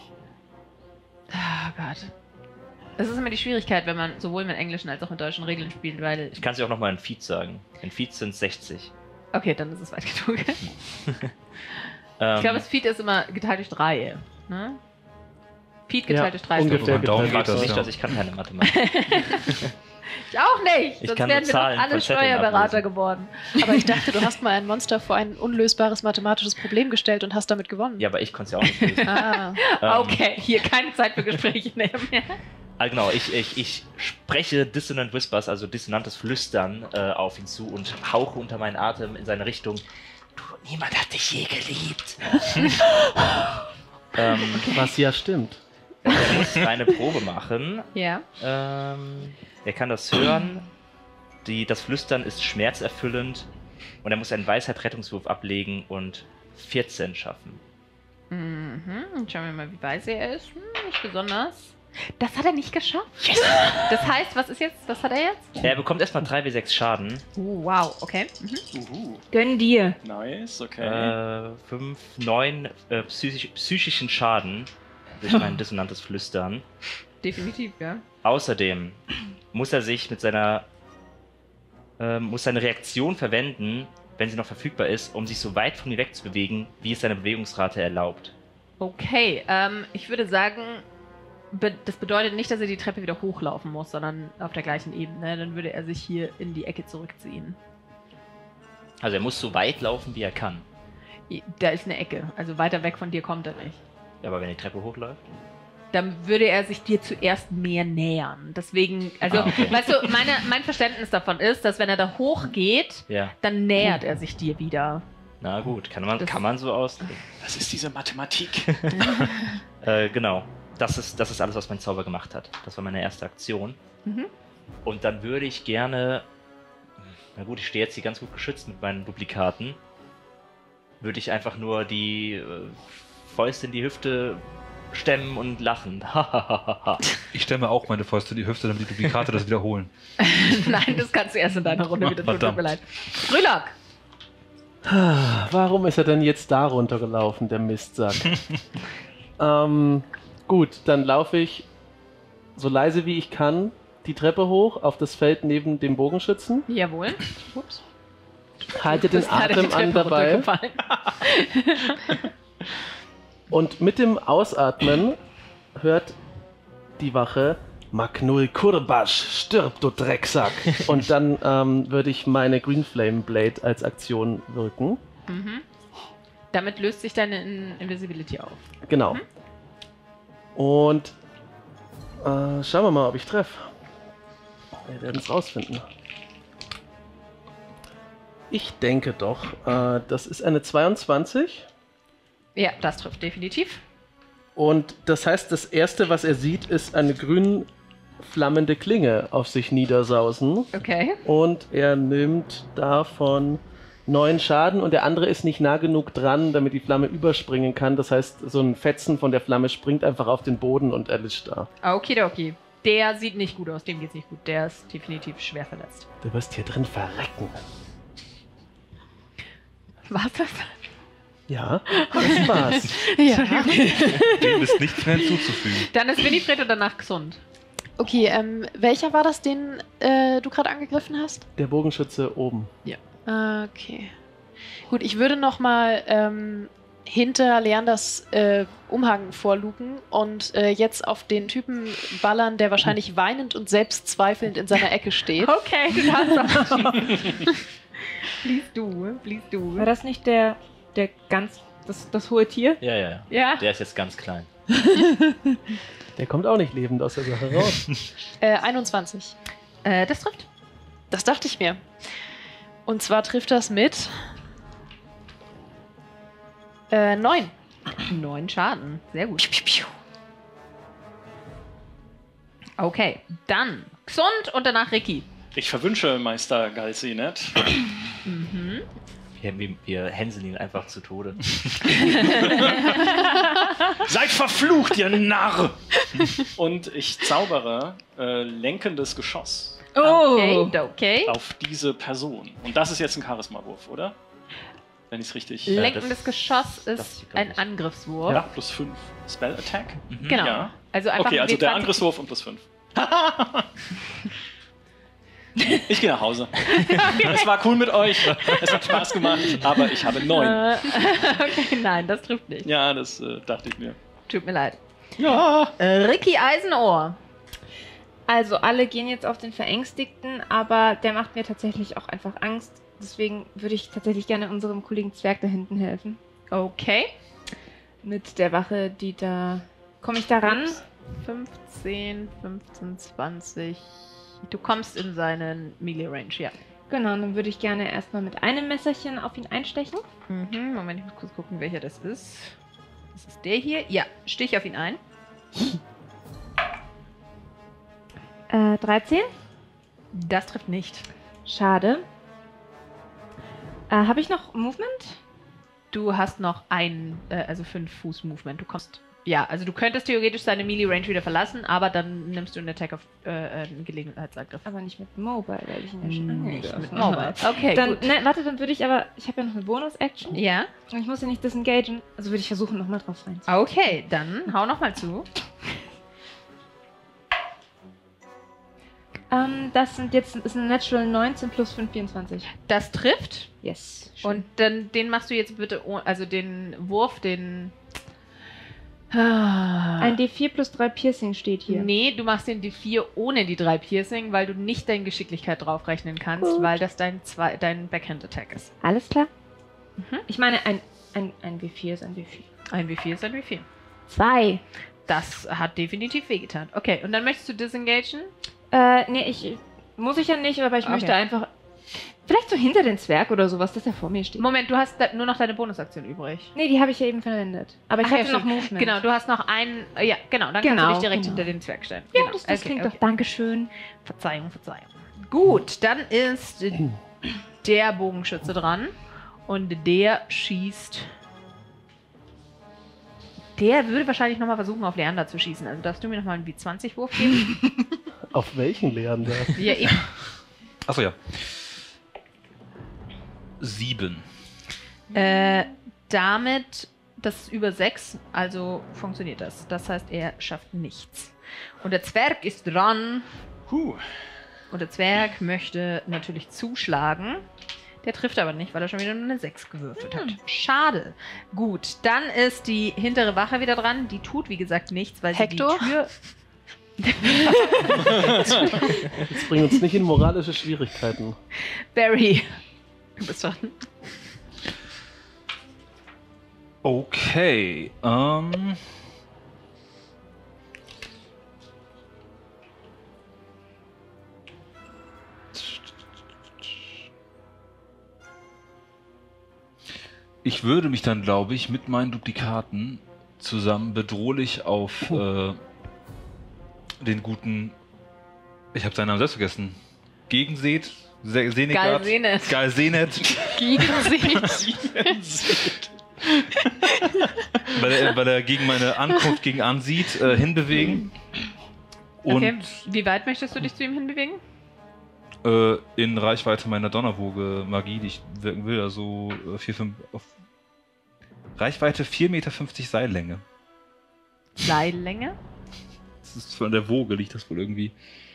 Oh Gott. Das ist immer die Schwierigkeit, wenn man sowohl mit englischen als auch mit deutschen Regeln spielt, weil... Ich kann es ja auch nochmal in Feet sagen. In Feet sind 60. Okay, dann ist es weit genug. Ich glaube, das Feet ist immer geteilt durch 3. Ne? Feet geteilt durch 3. ungefähr Über den Daumen geteilt Fragst geht du das, nicht, ja. dass ich kann keine Mathematik. Ich auch nicht. Ich Sonst kann wären nur wir doch Zahlen alle von Zetteln Steuerberater ablesen. geworden. Aber ich dachte, du hast mal ein Monster vor ein unlösbares mathematisches Problem gestellt und hast damit gewonnen. Ja, aber ich konnte es ja auch nicht lösen. Ah. Okay, hier keine Zeit für Gespräche nehmen. Genau, ich spreche Dissonant Whispers, also dissonantes Flüstern auf ihn zu und hauche unter meinen Atem in seine Richtung. Du, niemand hat dich je geliebt. Was ja stimmt. Er muss eine Probe machen. Ja. Er kann das hören. Das Flüstern ist schmerzerfüllend. Und er muss einen Weisheit-Rettungswurf ablegen und 14 schaffen. Mhm. Schauen wir mal, wie weiß er ist. Nicht besonders. Das hat er nicht geschafft. Yes. Das heißt, was hat er jetzt? Er bekommt erstmal 3w6 Schaden. Wow, okay. Gönn dir. Nice, okay. 5, 9 psychischen Schaden durch mein dissonantes Flüstern. Definitiv, ja. Außerdem muss er sich mit seiner muss seine Reaktion verwenden, wenn sie noch verfügbar ist, um sich so weit von mir wegzubewegen, wie es seine Bewegungsrate erlaubt. Okay, ich würde sagen, das bedeutet nicht, dass er die Treppe wieder hochlaufen muss, sondern auf der gleichen Ebene. Dann würde er sich hier in die Ecke zurückziehen. Also er muss so weit laufen, wie er kann. Da ist eine Ecke, also weiter weg von dir kommt er nicht. Ja, aber wenn die Treppe hochläuft? Dann würde er sich dir zuerst mehr nähern. Deswegen, also, okay. Weißt du, mein Verständnis davon ist, dass wenn er da hochgeht, dann nähert er sich dir wieder. Na gut, kann man so ausdrücken. Das ist diese Mathematik. Genau. Das ist alles, was mein Zauber gemacht hat. Das war meine erste Aktion. Mhm. Und dann würde ich gerne... Na gut, ich stehe jetzt hier ganz gut geschützt mit meinen Duplikaten. Würde ich einfach nur die Fäuste in die Hüfte stemmen und lachen. Ich stemme auch meine Fäuste in die Hüfte, damit die Duplikate das wiederholen. Nein, das kannst du erst in deiner Runde wieder tun. Tut mir leid. Grülock! Warum ist er denn jetzt da runtergelaufen, der Mistsack? Gut, dann laufe ich so leise wie ich kann die Treppe hoch auf das Feld neben dem Bogenschützen. Jawohl. Ups. Halte den Atem an dabei. Und mit dem Ausatmen hört die Wache Magnul Kurbasch, stirb, du Drecksack. Und dann würde ich meine Green Flame Blade als Aktion wirken. Mhm. Damit löst sich deine Invisibility auf. Genau. Mhm. Und schauen wir mal, ob ich treffe. Wir werden es rausfinden. Ich denke doch, das ist eine 22. Ja, das trifft definitiv. Und das heißt, das Erste, was er sieht, ist eine grün flammende Klinge auf sich niedersausen. Okay. Und er nimmt davon 9 Schaden und der andere ist nicht nah genug dran, damit die Flamme überspringen kann. Das heißt, so ein Fetzen von der Flamme springt einfach auf den Boden und erlischt da. Okidoki. Der sieht nicht gut aus, dem geht's nicht gut. Der ist definitiv schwer verletzt. Du wirst hier drin verrecken. Was das? Ja, das war's. Ja. Dem ist nichts mehr hinzuzufügen. Dann ist Winifred und danach gesund. Okay, welcher war das, den du gerade angegriffen hast? Der Bogenschütze oben. Ja. Okay. Gut, ich würde nochmal hinter Leanders Umhang vorluken und jetzt auf den Typen ballern, der wahrscheinlich weinend und selbstzweifelnd in seiner Ecke steht. Okay, du darfst auch. Please du. War das nicht das hohe Tier? Ja. Ja. Der ist jetzt ganz klein. Der kommt auch nicht lebend aus der Sache raus. 21. Das trifft. Das dachte ich mir. Und zwar trifft das mit 9. 9 Schaden. Sehr gut. Okay, dann Xund und danach Ricky. Ich verwünsche Meister Galsinet. Mhm. Wir hänseln ihn einfach zu Tode. Seid verflucht, ihr Narr! Und ich zaubere lenkendes Geschoss Okay. auf diese Person. Und das ist jetzt ein Charisma-Wurf, oder? Wenn ich es richtig... Lenkendes Geschoss ist ein Angriffswurf. Ja, plus 5. Spell Attack? Mhm. Genau. Ja. Also einfach Okay, also der W20. Angriffswurf und plus 5. Ich gehe nach Hause. Es war cool mit euch. Es hat Spaß gemacht, aber ich habe 9. Okay, nein, das trifft nicht. Ja, das dachte ich mir. Tut mir leid. Ja. Ricky Eisenohr. Also alle gehen jetzt auf den Verängstigten, aber der macht mir tatsächlich auch einfach Angst. Deswegen würde ich tatsächlich gerne unserem Kollegen Zwerg da hinten helfen. Okay. Mit der Wache, die da... Komme ich da ran? 15, 20. Du kommst in seinen Melee-Range, ja. Genau, dann würde ich gerne erstmal mit einem Messerchen auf ihn einstechen. Mhm, Moment, ich muss kurz gucken, welcher das ist. Das ist der hier. Ja, stich auf ihn ein. 13. Das trifft nicht. Schade. Habe ich noch Movement? Du hast noch 5 Fuß Movement. Du kommst. Ja, also du könntest theoretisch seine Melee-Range wieder verlassen, aber dann nimmst du einen Attack auf einen Gelegenheitsangriff. Aber nicht mit Mobile, weil ich ihn ja schon Nicht angegriffen mit Mobile. Okay, dann, gut. Ne, warte, dann würde ich aber... Ich habe ja noch eine Bonus-Action. Ja. Und ich muss ja nicht disengagen. Also würde ich versuchen, nochmal drauf rein. Okay, dann hau nochmal zu. Das ist ein Natural 19 plus 5, 24. Das trifft. Yes. Und dann den machst du jetzt bitte, also den Wurf, den... Ein D4 plus 3 Piercing steht hier. Nee, du machst den D4 ohne die 3 Piercing, weil du nicht deine Geschicklichkeit draufrechnen kannst, Gut. weil das dein Backhand-Attack ist. Alles klar. Ich meine, ein W4 ist ein W4. Ein W4 ist ein W4. 2. Das hat definitiv wehgetan. Okay, und dann möchtest du disengagen? Nee, muss ich ja nicht, aber ich möchte einfach... Vielleicht so hinter den Zwerg oder sowas, dass er vor mir steht. Moment, du hast nur noch deine Bonusaktion übrig. Nee, die habe ich ja eben verwendet. Aber ich hatte noch Movement. Genau, du hast noch einen... Ja, genau, dann kannst du dich direkt hinter den Zwerg stellen. Ja, Genau. das klingt doch... Dankeschön. Verzeihung. Gut, dann ist der Bogenschütze dran. Und der schießt... Der würde wahrscheinlich nochmal versuchen, auf Leander zu schießen. Also darfst du mir nochmal einen W20-Wurf geben? Auf welchen Leander? Ja, eben. Achso, ja. 7. Damit, das ist über 6, also funktioniert das. Das heißt, er schafft nichts. Und der Zwerg ist dran. Und der Zwerg möchte natürlich zuschlagen. Der trifft aber nicht, weil er schon wieder nur eine 6 gewürfelt hat. Schade. Gut, dann ist die hintere Wache wieder dran. Die tut, wie gesagt, nichts, weil Hector? sie die Tür... Jetzt bringen uns nicht in moralische Schwierigkeiten. Barry, du bist dran. Okay, ich würde mich dann, glaube ich, mit meinen Duplikaten zusammen bedrohlich auf den guten, ich habe seinen Namen selbst vergessen, Gegenseht, Senegard, Galsenet. Gegenseht. weil er gegen meine Ankunft gegen ansieht, hinbewegen. Und Okay, wie weit möchtest du dich zu ihm hinbewegen? in Reichweite meiner Donnerwoge-Magie, die ich wirken will, also 4, 5 auf Reichweite 4,50 Meter Seillänge. Seillänge? Das ist von der Woge, liegt das wohl irgendwie.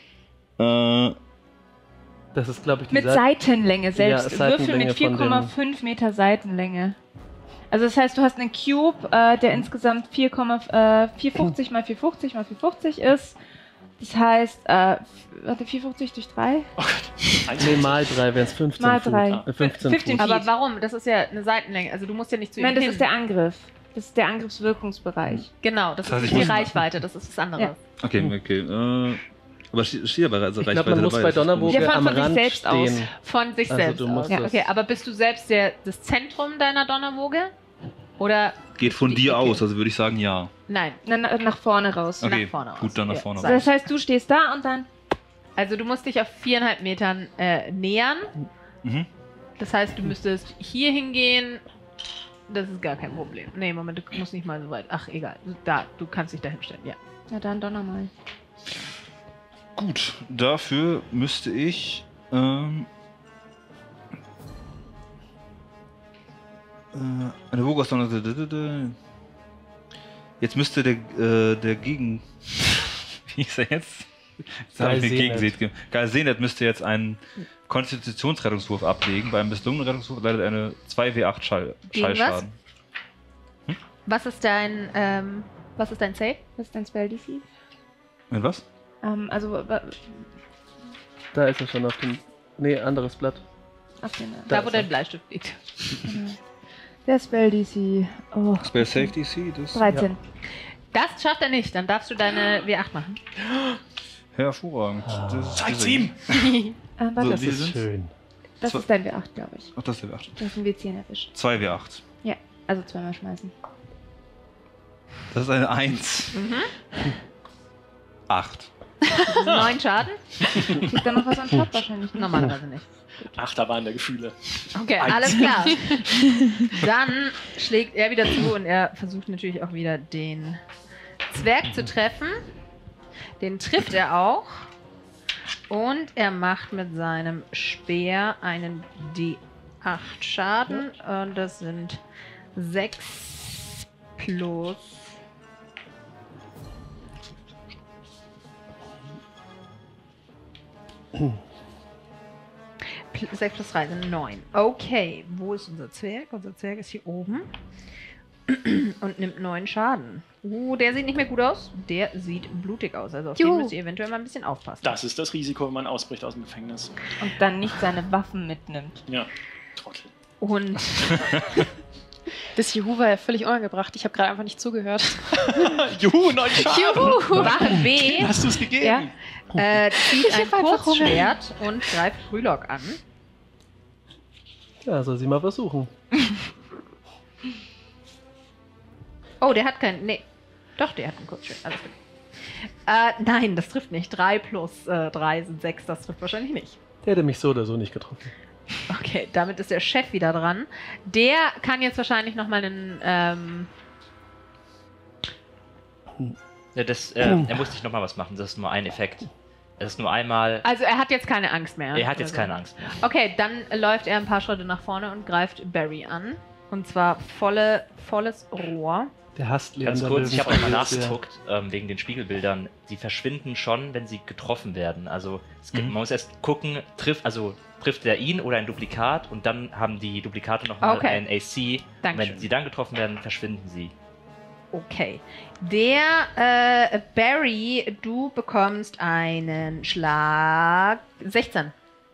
Das ist, glaube ich, die Mit Seitenlänge selbst. Ja, Würfel Seitenlänge mit von 4,5 Meter Seitenlänge. Also das heißt, du hast einen Cube, der insgesamt 450 mal 450 mal 450 ist. Das heißt, warte, 450 durch 3? Oh Gott. Nee, mal 3 wären es 15 Mal Fuß. 3. 15 15 Fuß. Aber warum? Das ist ja eine Seitenlänge. Also du musst ja nicht zu ihm Nein, das hin. ist der Angriff. Das ist der Angriffswirkungsbereich. Genau, das Das heißt, ist ich nicht die muss- Reichweite, das ist was anderes. Ja. Okay. Aber steht aber also Ich glaube, man muss bei Donnerwoge Ja, am von sich Rand selbst aus. stehen. Von sich Also selbst du musst aus. das- Okay, aber bist du selbst das Zentrum deiner Donnerwoge? Oder Geht von dir Okay. aus, also würde ich sagen ja. nein? Nach vorne raus. Okay, Nach vorne aus. gut, dann nach Ja. vorne Also raus. das heißt, du stehst da und dann... Also du musst dich auf 4,5 Metern nähern. Mhm. Das heißt, du müsstest hier hingehen. Das ist gar kein Problem. Nee, Moment, du musst nicht mal so weit. Ach, egal. Du kannst dich da hinstellen, ja. Na dann donner mal. Gut, dafür müsste ich eine Woge aus Donner. Jetzt müsste der Gegen... Wie ist er jetzt? Jetzt habe ich mir Galsenet. Gegenseht. Galsenet müsste jetzt einen Konstitutionsrettungswurf ablegen. Beim misslungenen Rettungswurf leidet eine 2W8 Gegen was? Schallschaden. Was ist dein Save? Was ist dein Spell DC? Mit was? Also Da ist er schon auf dem... Nee, anderes Blatt. auf den... Da Da, wo ist er. dein Bleistift liegt. Der Spell DC. Oh, Spell Safe DC? Das 13. Das schafft er nicht. Dann darfst du deine W8 machen. hervorragend. Zeig's ihm! Warte, Das die ist sind's? schön. das ist dein W8, glaube ich. Ach, das ist der W8. Du hast einen W10 erwischt. 2W8. Ja, also zweimal schmeißen. Das ist eine 1. 8. 9 Schaden? Kriegt er noch was on top wahrscheinlich? Normalerweise nicht. Achterbahn der Gefühle. Okay, alles klar. Dann schlägt er wieder zu und er versucht natürlich auch wieder den Zwerg zu treffen. Den trifft er auch. Und er macht mit seinem Speer einen D8 Schaden. Und das sind 6 plus. 6 plus 3 sind 9. Okay, wo ist unser Zwerg? Unser Zwerg ist hier oben. Und nimmt 9 Schaden. Der sieht nicht mehr gut aus. Der sieht blutig aus. Also auf den müsst ihr eventuell mal ein bisschen aufpassen. Das ist das Risiko, wenn man ausbricht aus dem Gefängnis. Und dann nicht seine Waffen mitnimmt. Ja, Trottel. Und Das Juhu war ja völlig unangebracht. Ich habe gerade einfach nicht zugehört. Juhu, 9 Schaden! Juhu! Wache B Hast du es gegeben? zieht ein Kurzschwert und greift Krylok an. Ja, soll sie mal versuchen. Oh, der hat keinen. Nee. Doch, der hat ein Kurzschwert. Alles gut. Nein, das trifft nicht. 3 plus 3 sind 6. Das trifft wahrscheinlich nicht. Der hätte mich so oder so nicht getroffen. Okay, damit ist der Chef wieder dran. Der kann jetzt wahrscheinlich nochmal einen. Er muss nicht nochmal was machen. Das ist nur ein Effekt. Es ist nur einmal. Also er hat jetzt keine Angst mehr. Er hat jetzt keine Angst mehr. Okay, dann läuft er ein paar Schritte nach vorne und greift Barry an. Und zwar volles Rohr. Der hasst Ganz Leander kurz, ich habe auch mal Löwenfrau. nachgeguckt, wegen den Spiegelbildern. Sie verschwinden schon, wenn sie getroffen werden. Also man muss erst gucken, trifft der ihn oder ein Duplikat und dann haben die Duplikate nochmal ein AC. Und wenn sie dann getroffen werden, verschwinden sie. Okay. Der Barry, du bekommst einen Schlag 16.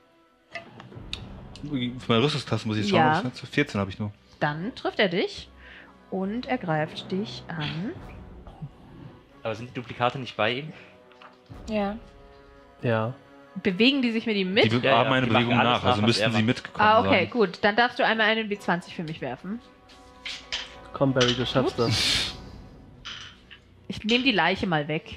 Für meine Rüstungstasse muss ich jetzt Ja. schauen. 14 habe ich nur. Dann trifft er dich und er greift dich an. Aber sind die Duplikate nicht bei ihm? Ja. Ja. Bewegen die sich mit ihm mit? Die haben eine die machen Bewegung alles nach, also was müssten er sie macht. mitgekommen Ah, okay, sein. gut. Dann darfst du einmal einen W20 für mich werfen. Komm, Barry, du schaffst das. Ich nehme die Leiche mal weg.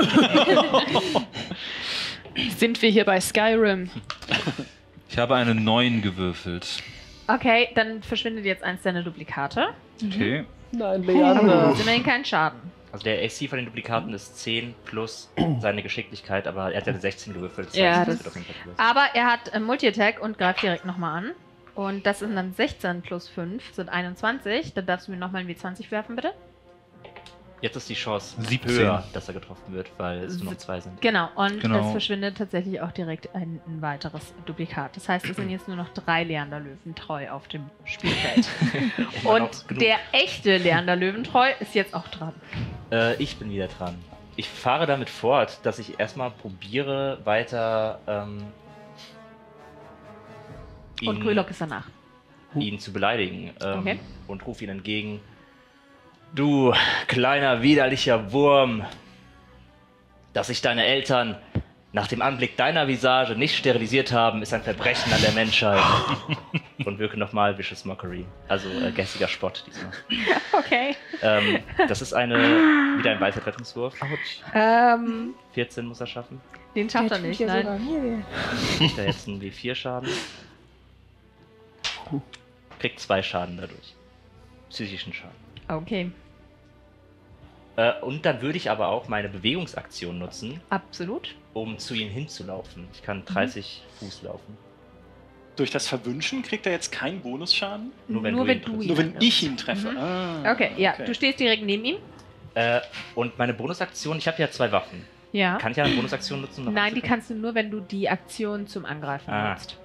Sind wir hier bei Skyrim? Ich habe eine 9 gewürfelt. Okay, dann verschwindet jetzt eins deiner Duplikate. Okay. Nein, Aber Leander. das ist immerhin kein Schaden. Also der AC von den Duplikaten ist 10 plus seine Geschicklichkeit, aber er hat ja eine 16 gewürfelt. Ja, heißt, das- wird auf jeden Fall plus. Aber er hat Multi-Attack und greift direkt nochmal an. Und das sind dann 16 plus 5, sind 21. Dann darfst du mir nochmal ein W20 werfen, bitte. Jetzt ist die Chance 17. höher, dass er getroffen wird, weil es nur noch 2 sind. Genau, und Genau. es verschwindet tatsächlich auch direkt ein weiteres Duplikat. Das heißt, es sind jetzt nur noch 3 Leander Löwentreu auf dem Spielfeld. Immer noch Und genug. der echte Leander Löwentreu ist jetzt auch dran. Ich bin wieder dran. Ich fahre damit fort, dass ich erstmal probiere, weiter Und Krylok ist danach. ihn zu beleidigen Okay. und rufe ihn entgegen. Du kleiner widerlicher Wurm, dass sich deine Eltern nach dem Anblick deiner Visage nicht sterilisiert haben, ist ein Verbrechen an der Menschheit. Und wirke nochmal Vicious Mockery. Also gästiger Spott diesmal. Okay. Das ist wieder ein weißer Rettungswurf. 14 muss er schaffen. Den schafft er nicht, nein. Kriegt er jetzt einen W4 Schaden. Kriegt 2 Schaden dadurch. Psychischen Schaden. Okay, Und dann würde ich aber auch meine Bewegungsaktion nutzen, absolut. um zu ihnen hinzulaufen. Ich kann 30 Fuß laufen. Durch das Verwünschen kriegt er jetzt keinen Bonusschaden? Nur wenn Nur du wenn ihn du triffst. ihn Nur wenn triffst. ich ihn treffe. Mhm. Ah, Okay, ja, du stehst direkt neben ihm. Und meine Bonusaktion, ich habe ja 2 Waffen. Ja. Kann ich ja eine Bonusaktion nutzen? Um noch Nein, die anzugreifen? kannst du nur, wenn du die Aktion zum Angreifen Ah. nutzt.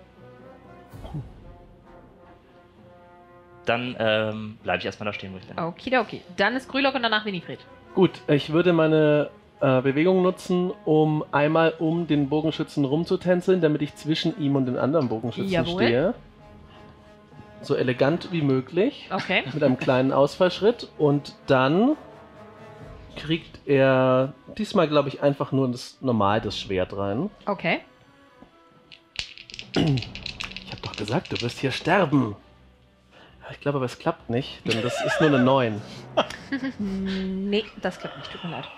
Dann bleibe ich erstmal da stehen, wo ich bin. Okidoki. Dann ist Krylok und danach Winifred. Gut, ich würde meine Bewegung nutzen, um einmal um den Bogenschützen rumzutänzeln, damit ich zwischen ihm und den anderen Bogenschützen Jawohl. stehe. So elegant wie möglich. Okay. Mit einem kleinen Ausfallschritt. Und dann kriegt er diesmal, glaube ich, einfach nur das Schwert rein. Okay. Ich habe doch gesagt, du wirst hier sterben. Ich glaube aber, es klappt nicht, denn das ist nur eine 9. Nee, das klappt nicht. Tut mir leid.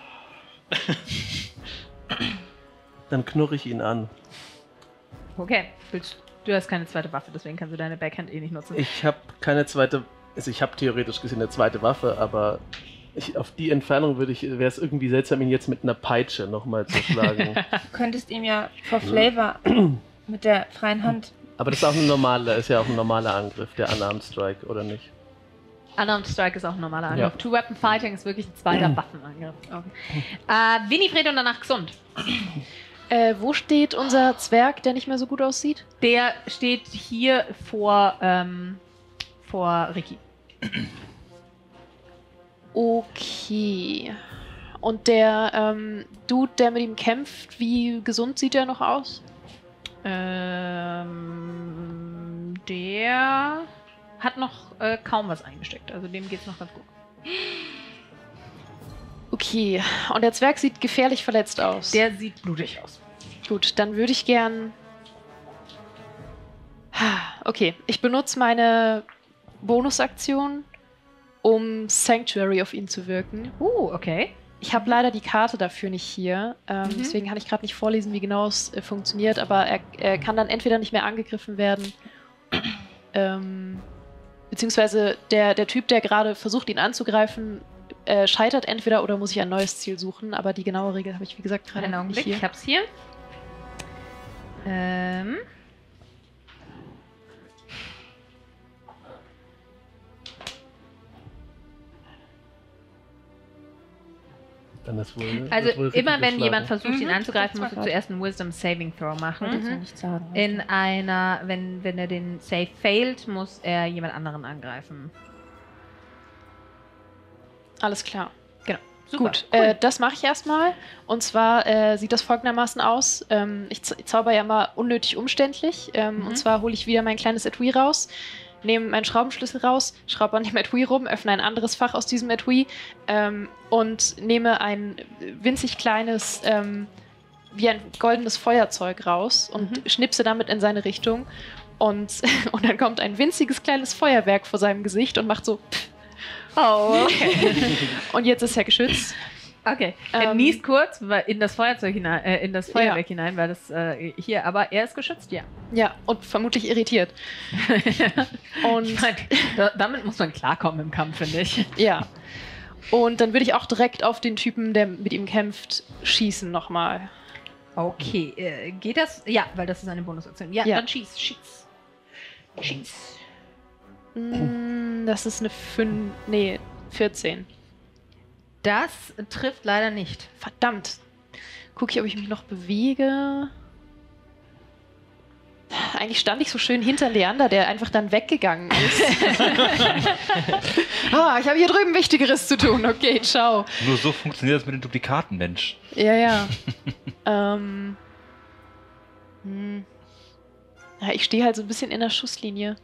Dann knurre ich ihn an. Okay. Du hast keine zweite Waffe, deswegen kannst du deine Backhand eh nicht nutzen. Ich habe keine zweite, also ich habe theoretisch gesehen eine zweite Waffe, aber auf die Entfernung wäre es irgendwie seltsam, ihn jetzt mit einer Peitsche nochmal zu schlagen. Du könntest ihm ja for Flavor mit der freien Hand. Aber das ist auch ein normaler, ist ja auch ein normaler Angriff, der Unarmed Strike, oder nicht? Unarmed Strike ist auch ein normaler Angriff. Ja. Two-Weapon Fighting ist wirklich ein zweiter Waffenangriff. Okay. Winifred und danach gesund. Wo steht unser Zwerg, der nicht mehr so gut aussieht? Der steht hier vor Ricky. Okay. Und der Dude, der mit ihm kämpft, wie gesund sieht der noch aus? Der hat noch kaum was eingesteckt. Also dem geht's noch ganz gut. Okay. Und der Zwerg sieht gefährlich verletzt aus. Der sieht blutig aus. Gut, dann würde ich gern... Okay, ich benutze meine Bonusaktion, um Sanctuary auf ihn zu wirken. Okay. Ich habe leider die Karte dafür nicht hier, deswegen kann ich gerade nicht vorlesen, wie genau es funktioniert, aber er kann dann entweder nicht mehr angegriffen werden, beziehungsweise der Typ, der gerade versucht, ihn anzugreifen, scheitert entweder oder muss ich ein neues Ziel suchen, aber die genaue Regel habe ich, wie gesagt, gerade nicht hier. Ich hab's hier. Dann ist wohl, Also wird wohl immer richtig wenn jemand geschlagen. versucht, ihn anzugreifen, musst du zuerst einen Wisdom Saving Throw machen. In einer, wenn er den Save failt, muss er jemand anderen angreifen. Alles klar. Genau. Super. Gut, Cool. das mache ich erstmal. Und zwar sieht das folgendermaßen aus. Ich zauber ja immer unnötig umständlich. Und zwar hole ich wieder mein kleines Etui raus, nehme meinen Schraubenschlüssel raus, schraube an dem Etui rum, öffne ein anderes Fach aus diesem Etui und nehme ein winzig kleines, wie ein goldenes Feuerzeug raus und schnipse damit in seine Richtung. Und dann kommt ein winziges kleines Feuerwerk vor seinem Gesicht und macht so... Oh, okay. Und jetzt ist er geschützt. Okay. Er niest kurz in das Feuerzeug hinein, in das Feuerwerk hinein, weil das hier, aber er ist geschützt, ja. Ja, und vermutlich irritiert. Und Ich meine, damit muss man klarkommen im Kampf, finde ich. ja. Und dann würde ich auch direkt auf den Typen, der mit ihm kämpft, schießen nochmal. Okay, geht das? Ja, weil das ist eine Bonusaktion. Ja, Ja. dann schieß. Das ist eine 14. Das trifft leider nicht. Verdammt. Gucke ich, ob ich mich noch bewege. Eigentlich stand ich so schön hinter Leander, der einfach dann weggegangen ist. Ich habe hier drüben Wichtigeres zu tun. Okay, ciao. Nur so funktioniert das mit den Duplikaten, Mensch. Ja. Ja, ich stehe halt so ein bisschen in der Schusslinie.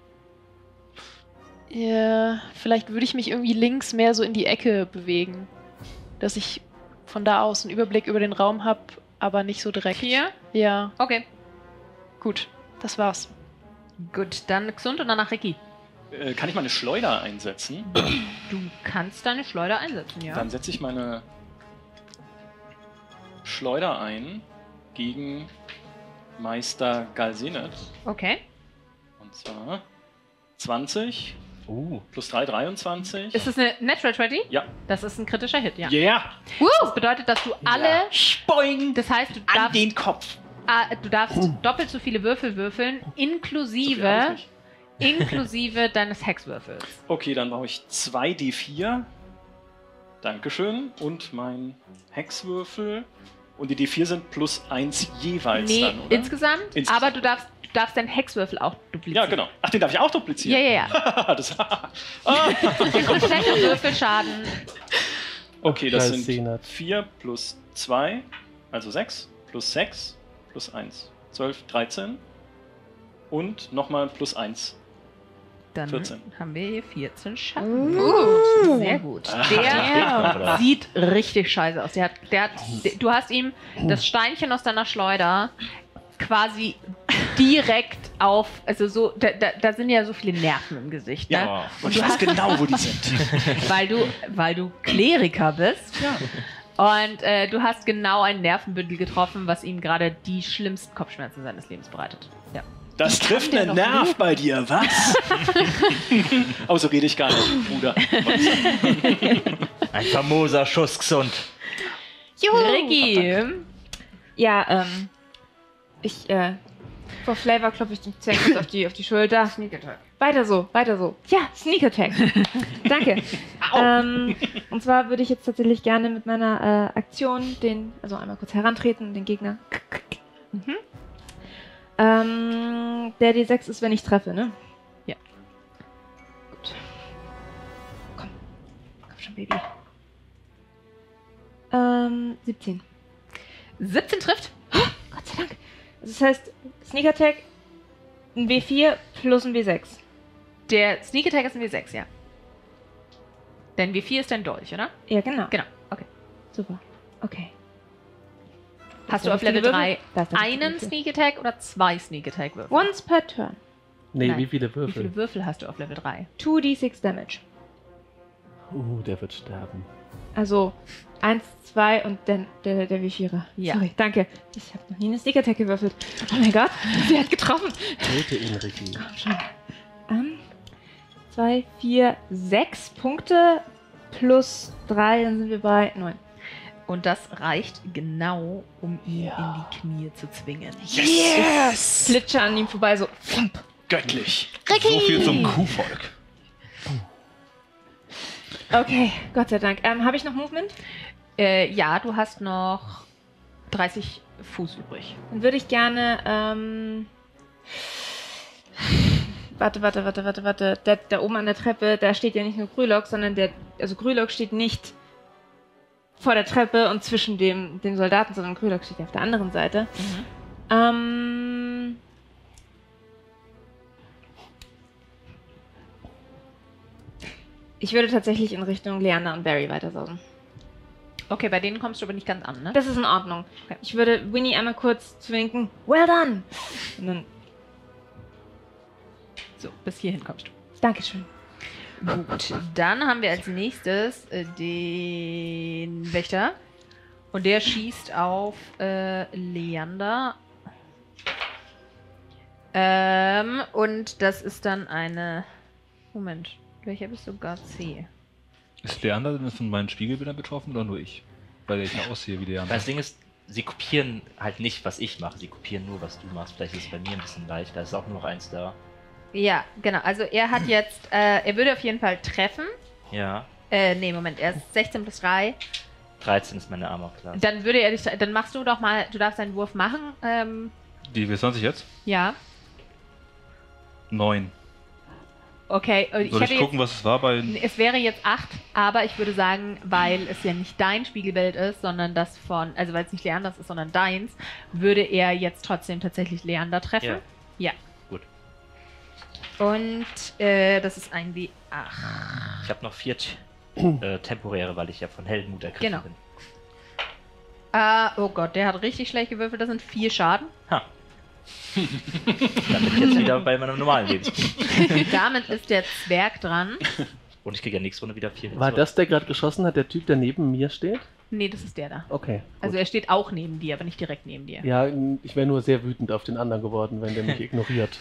Ja, vielleicht würde ich mich irgendwie links mehr so in die Ecke bewegen. Dass ich von da aus einen Überblick über den Raum habe, aber nicht so direkt. Hier? Ja. Okay. Gut, das war's. Gut, dann gesund und danach Ricky. Kann ich meine Schleuder einsetzen? Du kannst deine Schleuder einsetzen, ja. Dann setze ich meine Schleuder ein gegen Meister Galsenet. Okay. Und zwar 20 plus 3, 23. Ist das eine Natural 20? Ja. Das ist ein kritischer Hit, ja. Yeah! Das bedeutet, dass du alle... Spoing! Das heißt, du An darfst, den Kopf. du darfst doppelt so viele Würfel würfeln, So viel hab inklusive ich nicht. deines Hexwürfels. Okay, dann brauche ich 2 D4. Dankeschön. Und mein Hexwürfel. Und die D4 sind plus 1 jeweils Nee, dann, oder? insgesamt, aber du darfst deinen Hexwürfel auch duplizieren. Ja, genau. Ach, den darf ich auch duplizieren? Ja. Das, Der komplette Würfelschaden. okay, das sind Galsenet. 4 plus 2, also 6, plus 6, plus 1. 12, 13. Und nochmal plus 1. Dann 14. haben wir hier 14 Schatten. Sehr gut. Ja. Der sieht richtig scheiße aus. Du hast ihm das Steinchen aus deiner Schleuder quasi direkt auf, also so, da sind ja so viele Nerven im Gesicht. Ne? Ja, und ich weiß genau, wo die sind. weil du Kleriker bist. Ja. Und du hast genau ein Nervenbündel getroffen, was ihm gerade die schlimmsten Kopfschmerzen seines Lebens bereitet. Ja. Das trifft einen Nerv bei dir, was? Aber so rede ich gar nicht, Bruder. Ein famoser Schuss, gesund. Ricky. Ja, ich, vor Flavor klopfe ich den Zwerg kurz auf die Schulter. Sneak Attack. Weiter so. Ja, Sneak Attack. Danke. Und zwar würde ich jetzt tatsächlich gerne mit meiner Aktion also einmal kurz herantreten und den Gegner Der D6 ist, wenn ich treffe, ne? Ja. Gut. Komm schon, Baby. 17. 17 trifft. Oh, Gott sei Dank. Das heißt, Sneak Attack, ein W4 plus ein W6. Der Sneak Attack ist ein W6, ja. Denn W4 ist dein Dolch, oder? Ja, genau. Genau, okay. Super. Okay. Hast du auf Level 3 einen Sneak Attack oder 2 Sneak Attack Würfel? Once per turn. Nee, Nein. wie viele Würfel? Wie viele Würfel hast du auf Level 3? 2d6 Damage. Der wird sterben. Also 1, 2 und dann der W4er. Ja. Sorry, danke. Ich habe noch nie eine Sneak Attack gewürfelt. Oh mein Gott, sie hat getroffen. Töte ihn, Ricky. Komm schon. 2, 4, 6 Punkte plus 3, dann sind wir bei 9. Und das reicht genau, um ihn in die Knie zu zwingen. Yes! Ich flitsche an ihm vorbei, so. Göttlich. So viel zum Kuhvolk. Okay, Gott sei Dank. Habe ich noch Movement? Ja, du hast noch 30 Fuß übrig. Dann würde ich gerne, Warte. Da oben an der Treppe, da steht ja nicht nur Grülok, sondern Grülok steht nicht vor der Treppe und zwischen den Soldaten, sondern Grülok steht ja auf der anderen Seite. Ich würde tatsächlich in Richtung Leander und Barry weitersausen. Okay, bei denen kommst du aber nicht ganz an, ne? Das ist in Ordnung. Okay. Ich würde Winnie einmal kurz zwinken. Well done! Und dann... So, bis hierhin kommst du. Dankeschön. Gut, dann haben wir als nächstes den Wächter. Und der schießt auf Leander. Und das ist dann eine... Moment, welcher bist du? Gar C. Ist Leander denn von meinen Spiegelbildern betroffen oder nur ich? Weil ich ja aussehe wie Leander. Das Ding ist, sie kopieren halt nicht, was ich mache. Sie kopieren nur, was du machst. Vielleicht ist es bei mir ein bisschen leichter. Es ist auch nur noch eins da. Ja, genau. Also er hat jetzt... er würde auf jeden Fall treffen. Ja. Nee, Moment. Er ist 16 plus 3. 13 ist meine Armor-Klasse. Dann würde er dich... Dann machst du doch mal... Du darfst einen Wurf machen. Die W20 jetzt? Ja. 9. Okay. Soll ich gucken, was es war bei... Es wäre jetzt 8, aber ich würde sagen, weil es ja nicht dein Spiegelbild ist, sondern das von... Also weil es nicht Leanders ist, sondern deins, würde er jetzt trotzdem tatsächlich Leander treffen. Ja. Gut. Und das ist ein W8. Ich habe noch 4 temporäre, weil ich ja von Heldenmut ergriffen bin. Oh Gott, der hat richtig schlecht gewürfelt. Das sind 4 Schaden. Ha. Dann bin ich jetzt wieder bei meinem normalen Leben. Damit ist der Zwerg dran. Und ich kriege ja nächste Runde wieder 4. War das, der gerade geschossen hat, der Typ, der neben mir steht? Nee, das ist der da. Okay. Gut. Also er steht auch neben dir, aber nicht direkt neben dir. Ja, ich wäre nur sehr wütend auf den anderen geworden, wenn der mich ignoriert.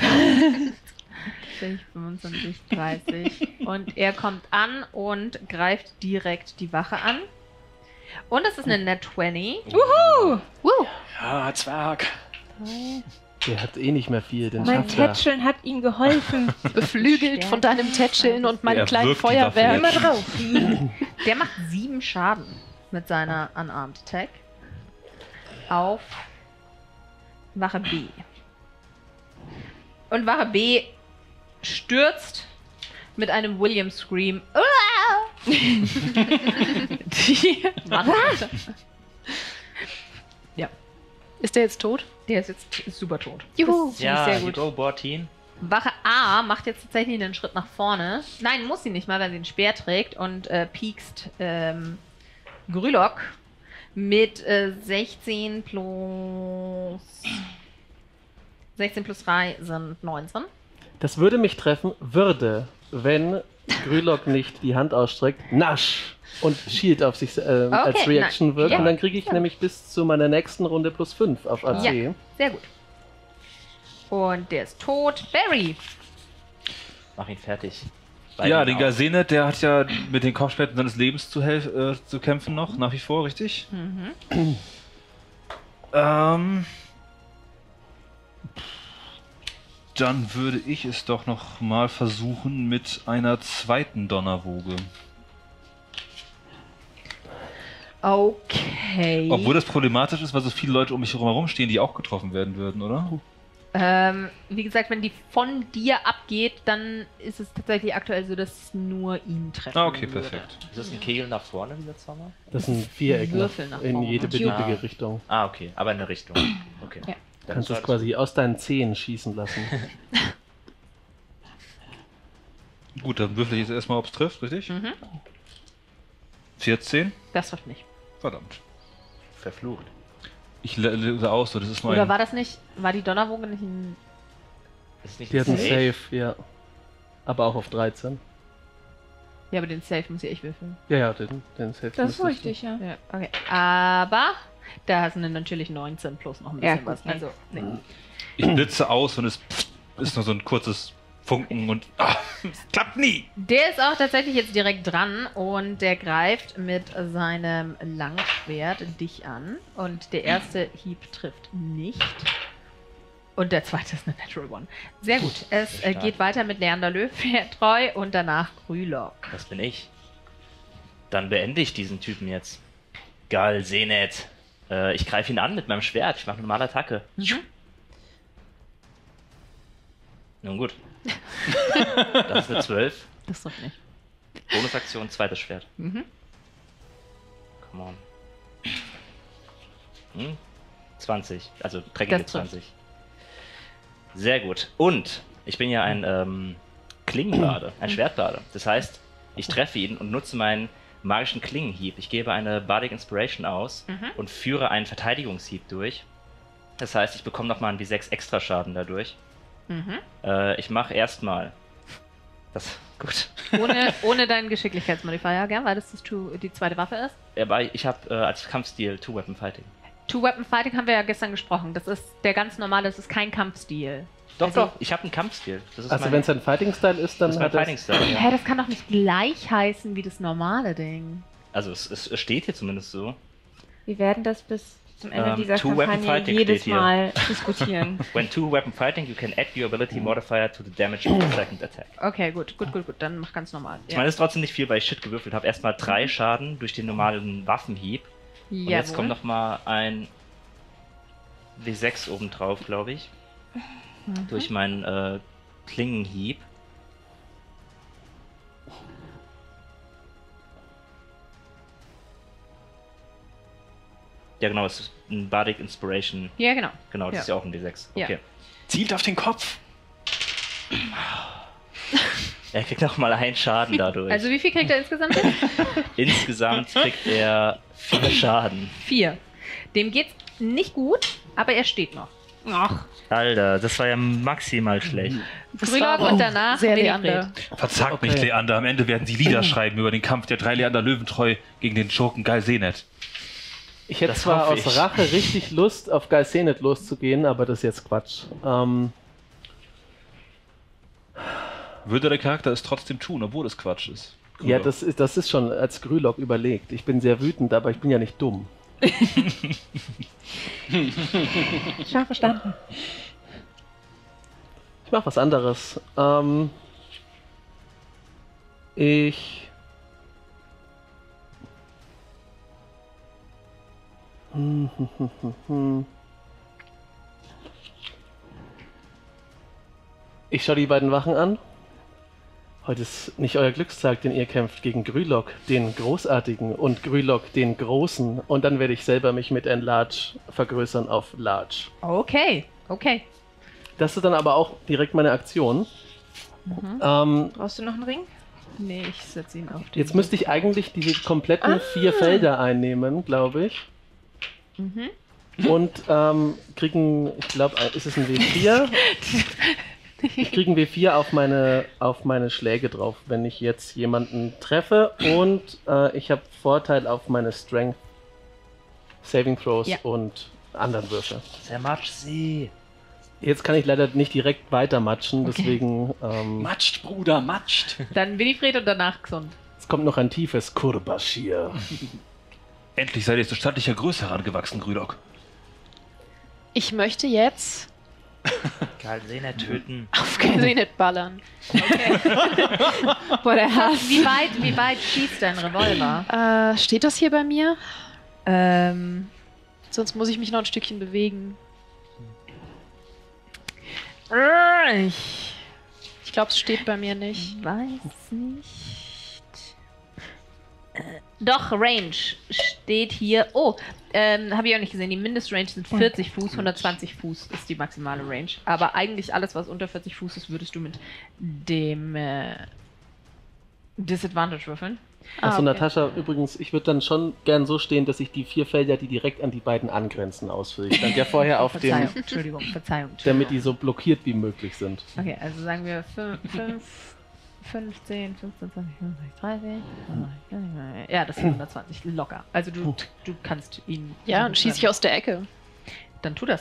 25, 30. Und er kommt an und greift direkt die Wache an. Und es ist eine Nat 20. Wuhu! Ja, Zwerg. Der hat eh nicht mehr viel, den Mein schafft er. Tätscheln hat ihm geholfen. Beflügelt von deinem Tätscheln und meinem Er kleinen wirkt die Waffe Feuerwerk. jetzt. Immer drauf. Der macht 7 Schaden mit seiner Unarmed Attack auf Wache B. Und Wache B stürzt mit einem William Scream. Ja. Ist der jetzt tot? Der ist jetzt super tot. Juhu. Das Ja, sehr gut. go, Bortin. Wache A macht jetzt tatsächlich einen Schritt nach vorne. Nein, muss sie nicht mal, weil sie einen Speer trägt und piekst Grülok mit 16 plus 3 sind 19. Das würde mich treffen, wenn Grülok nicht die Hand ausstreckt, nasch und Shield auf sich als Reaction nein. wirkt. Ja. Und dann kriege ich nämlich bis zu meiner nächsten Runde plus 5 auf AC. Ja, sehr gut. Und der ist tot. Barry. Mach ihn fertig. Ja, den Gazenet, der hat ja mit den Kopfschmerzen seines Lebens zu kämpfen noch, nach wie vor, richtig? Mhm. Dann würde ich es doch noch mal versuchen mit einer zweiten Donnerwoge. Okay. Obwohl das problematisch ist, weil so viele Leute um mich herum stehen, die auch getroffen werden würden, oder? Wie gesagt, wenn die von dir abgeht, dann ist es tatsächlich aktuell so, dass es nur ihn treffen Okay, würde. perfekt. Ist das ein Kegel nach vorne, dieser Zauber? Das sind Viereck Würfel nach in vorne. jede beliebige Richtung. Ah, okay. Aber in eine Richtung. Okay. Ja. Du kannst es quasi aus deinen Zehen schießen lassen. Gut, dann würfel ich jetzt erstmal, ob es trifft, richtig? 14? Das trifft nicht. Verdammt. Verflucht. Ich löse aus, so, das ist Oder mein... war das nicht, war die Donnerwoge nicht ein... Ist nicht Die hat einen safe? Save, ja. Aber auch auf 13. Ja, aber den Safe muss ja ich würfeln. Ja, den Save. Das ist müsstest richtig, ja. Ja, okay. Aber da hast du natürlich 19 plus noch ein Ja, bisschen gut, was. nee. Also, nee. Ich blitze aus und es ist nur so ein kurzes Funken und... es klappt nie! Der ist auch tatsächlich jetzt direkt dran und der greift mit seinem Langschwert dich an. Und der erste Hieb trifft nicht. Und der zweite ist eine Natural One. Sehr gut. Es Stark. geht weiter mit Leander Löwentreu und danach Grülock. Das bin ich. Dann beende ich diesen Typen jetzt. Gal Senet. Ich greife ihn an mit meinem Schwert. Ich mache eine normale Attacke. Nun gut. Das ist eine 12. Das trifft nicht. Bonusaktion, zweites Schwert. Mhm. Come on. 20. Also dreckige Das trifft. 20. Sehr gut. Und ich bin ja ein Klingenbade, ein Schwertbade. Das heißt, ich treffe ihn und nutze meinen magischen Klingenhieb. Ich gebe eine Bardic Inspiration aus und führe einen Verteidigungshieb durch. Das heißt, ich bekomme nochmal einen W6 extra Schaden dadurch. Ich mache erstmal das. Gut. Ohne deinen Geschicklichkeitsmodifier, gell? Weil das die zweite Waffe ist. Aber ich habe als Kampfstil Two-Weapon Fighting. Two-Weapon Fighting haben wir ja gestern gesprochen. Das ist der ganz normale, das ist kein Kampfstil. Doch, Also- doch, ich habe einen Kampfstil. Das ist Also wenn es ein Fighting-Style ist, dann das ist mein hat es... Fighting-Style. Hä, Ja. das kann doch nicht gleich heißen wie das normale Ding. Also es steht hier zumindest so. Wir werden das bis zum Ende dieser Two-Weapon Kampagne Fighting jedes steht hier. Mal diskutieren. When two-weapon fighting, you can add your ability modifier to the damage of the second attack. Okay, gut. Dann mach ganz normal. Ich meine, das ist trotzdem nicht viel, weil ich Shit gewürfelt habe. Erstmal 3 Schaden durch den normalen Waffenhieb. Und jetzt kommt nochmal ein W6 obendrauf, glaube ich. Durch meinen Klingenhieb. Ja, genau, es ist ein Bardic Inspiration. Ja, genau. Genau, das Ja. ist ja auch ein D6. Ja. Okay. Zielt auf den Kopf. Er kriegt nochmal einen Schaden dadurch. Also wie viel kriegt er insgesamt? Insgesamt kriegt er 4 Schaden. 4. Dem geht's nicht gut, aber er steht noch. Ach. Alter, das war ja maximal schlecht. Grülock und danach sehr Winifred. Leander. Verzagt mich, Leander. Am Ende werden sie Lieder schreiben über den Kampf der 3 Leander Löwentreu gegen den Schurken Gal Senet. Ich hätte Das zwar hoffe aus ich. Rache richtig Lust, auf Gal Senet loszugehen, aber das ist jetzt Quatsch. Würde der Charakter es trotzdem tun, obwohl es Quatsch ist? Ja, das ist schon als Grülock überlegt. Ich bin sehr wütend, aber ich bin ja nicht dumm. Schon verstanden. Ich mache was anderes. Ich schaue die beiden Wachen an. Heute ist nicht euer Glückstag, denn ihr kämpft gegen Grülock, den Großartigen, und Grülock, den Großen. Und dann werde ich selber mich mit Enlarge vergrößern auf Large. Okay. Das ist dann aber auch direkt meine Aktion. Brauchst du noch einen Ring? Nee, ich setze ihn auf den. Jetzt müsste ich eigentlich diese kompletten 4 Felder einnehmen, glaube ich. Und kriegen, ich glaube, ist es ein W4? Ich kriege ein W4 auf meine Schläge drauf, wenn ich jetzt jemanden treffe. Und ich habe Vorteil auf meine Strength Saving Throws und anderen Würfe. Der Matsch sie. Jetzt kann ich leider nicht direkt weitermatschen, deswegen. Matscht, Bruder, matscht. Dann Winifred und danach Gesund. Es kommt noch ein tiefes Kurbashir. Endlich seid ihr zu stattlicher Größe herangewachsen, Grülock. Ich möchte jetzt Gal Senet töten. auf Gal Senet ballern. Boah, der Hass. Wie weit schießt dein Revolver? Steht das hier bei mir? Sonst muss ich mich noch ein Stückchen bewegen. Ich glaube, es steht bei mir nicht. Weiß nicht. Doch, Range steht hier. Oh, habe ich auch nicht gesehen. Die Mindestrange sind 40 Fuß, 120 Fuß ist die maximale Range. Aber eigentlich alles, was unter 40 Fuß ist, würdest du mit dem Disadvantage würfeln. Achso, okay. Natascha, übrigens, ich würde dann schon gern so stehen, dass ich die 4 Felder, die direkt an die beiden angrenzen, ausfülle. Ich stand ja vorher auf dem, Verzeihung. damit die so blockiert wie möglich sind. Okay, also sagen wir 5, 15, 15, 20, 25, 30. Ja, das sind 120, locker. Also du kannst ihn... Ja, und schieße ich aus der Ecke. Dann tu das.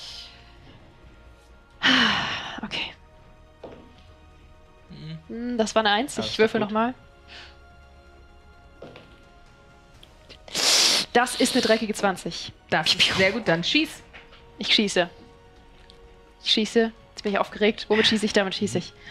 Okay. Das war eine 1. Ich würfel nochmal. Das ist eine dreckige 20. Das ist sehr gut, dann schieß. Ich schieße. Jetzt bin ich aufgeregt. Womit schieße ich? Damit schieße ich.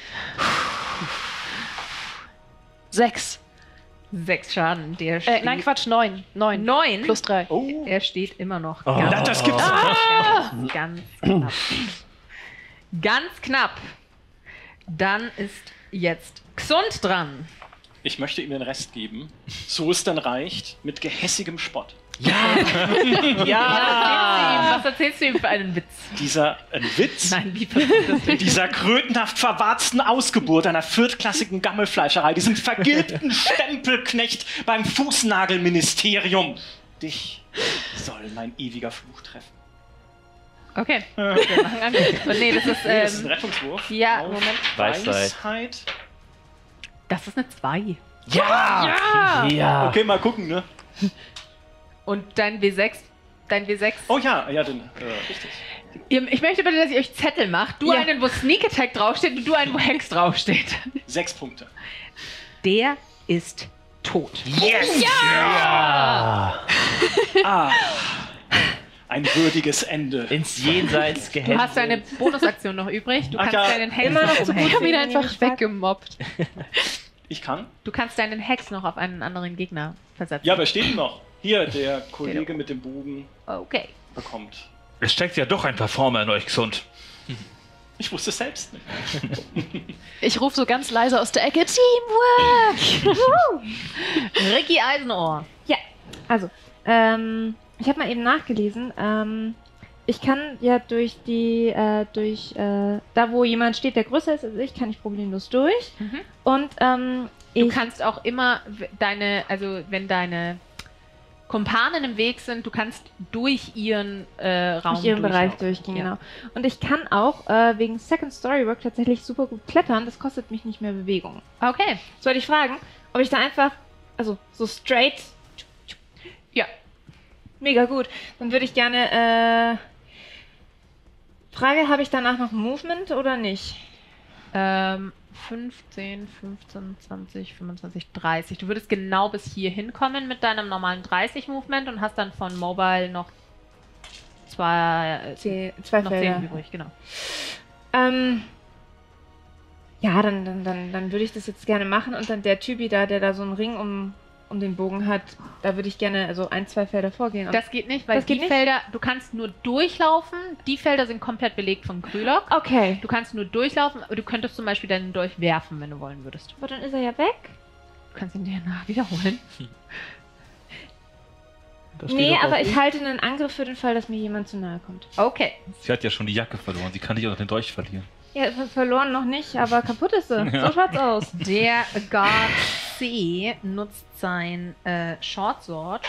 6. 6 Schaden. Der steht, Nein, Quatsch, 9. 9? Plus 3. Oh. Er steht immer noch. Das gibt's Ganz knapp. Ganz knapp. Dann ist jetzt Xund dran. Ich möchte ihm den Rest geben, so es dann reicht, mit gehässigem Spott. Was erzählst du ihm für einen Witz? Ein Witz? Nein, wie passiert das nicht? Dieser krötenhaft verwarzten Ausgeburt einer viertklassigen Gammelfleischerei, diesem vergilbten Stempelknecht beim Fußnagelministerium. Dich soll mein ewiger Fluch treffen. Okay, wir machen Angriff. Nee, das ist Das ist ein Rettungswurf. Ja, auf Moment. Weisheit. Das ist eine 2. Ja! Okay, mal gucken, ne? Und dein W6? Oh ja, den, richtig. Ich möchte bitte, dass ihr euch Zettel macht. Du einen, wo Sneak Attack draufsteht und du einen, wo Hex draufsteht. 6 Punkte. Der ist tot. Yes! Ja! Ein würdiges Ende. Ins Jenseits Du gehängt. hast deine Bonusaktion noch übrig. Du kannst ja. deinen Hex Immer noch noch so umhängen. Ich habe ihn einfach weggemobbt. Ich kann? Du kannst deinen Hex noch auf einen anderen Gegner versetzen. Ja, wer steht denn noch? Hier, der Kollege mit dem Bogen Okay. bekommt. Es steckt ja doch ein Performer in euch, Xund. Ich wusste es selbst nicht. Ich rufe so ganz leise aus der Ecke, Teamwork! Ricky Eisenohr. Ja, also, ich habe mal eben nachgelesen. Ich kann ja durch da wo jemand steht, der größer ist als ich, kann ich problemlos durch. Mhm. Und Du kannst auch immer wenn deine Kumpanen im Weg sind, du kannst durch ihren Raum durch ihren Bereich durchlaufen. durchgehen, Ja. genau. Und ich kann auch wegen Second Story Work tatsächlich super gut klettern. Das kostet mich nicht mehr Bewegung. Okay. Jetzt wollte ich fragen, ob ich da einfach, also so straight. Ja. Mega gut. Dann würde ich gerne. Frage, habe ich danach noch Movement oder nicht? 15, 15, 20, 25, 30. Du würdest genau bis hier hinkommen mit deinem normalen 30-Movement und hast dann von Mobile noch zwei Felder. 10 übrig, genau. Ja, dann würde ich das jetzt gerne machen und dann der Typi da, der da so einen Ring um den Bogen hat, da würde ich gerne 1, 2 Felder vorgehen. Und Das geht nicht, weil Das geht die nicht? Felder, du kannst nur durchlaufen. Die Felder sind komplett belegt von Krylok. okay. Du kannst nur durchlaufen, aber du könntest zum Beispiel deinen Dolch werfen, wenn du wollen würdest. Aber dann ist er ja weg. Du kannst ihn dir wiederholen. Da steht Nee, doch aber auch ich halte einen Angriff für den Fall, dass mir jemand zu nahe kommt. Okay. Sie hat ja schon die Jacke verloren. Sie kann nicht auch noch den Dolch verlieren. Ja, verloren noch nicht, aber kaputt ist sie. So schaut's aus. Der Guard C nutzt sein Short Sword,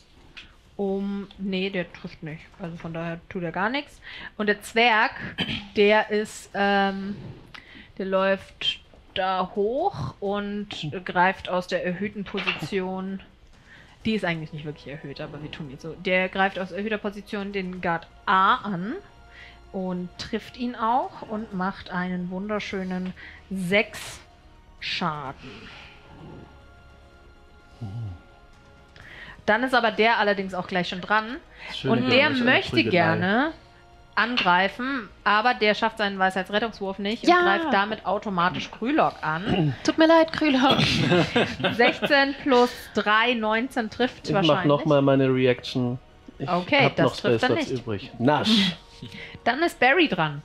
Nee, der trifft nicht. Also von daher tut er gar nichts. Und der Zwerg, der läuft da hoch und greift aus der erhöhten Position. Die ist eigentlich nicht wirklich erhöht, aber wir tun jetzt so. Der greift aus erhöhter Position den Guard A an und trifft ihn auch und macht einen wunderschönen 6 Schaden. Dann ist aber der allerdings auch gleich schon dran. Schöne Und der Geräusche, möchte Prügelei. gerne angreifen, aber der schafft seinen Weisheitsrettungswurf nicht und Ja. greift damit automatisch Krylok an. Tut mir leid, Krylok. 16 plus 3, 19 trifft Ich mach wahrscheinlich. nochmal meine Reaction. Ich Okay, hab das noch trifft dann Spellslots nicht. übrig. Nasch. Dann ist Barry dran.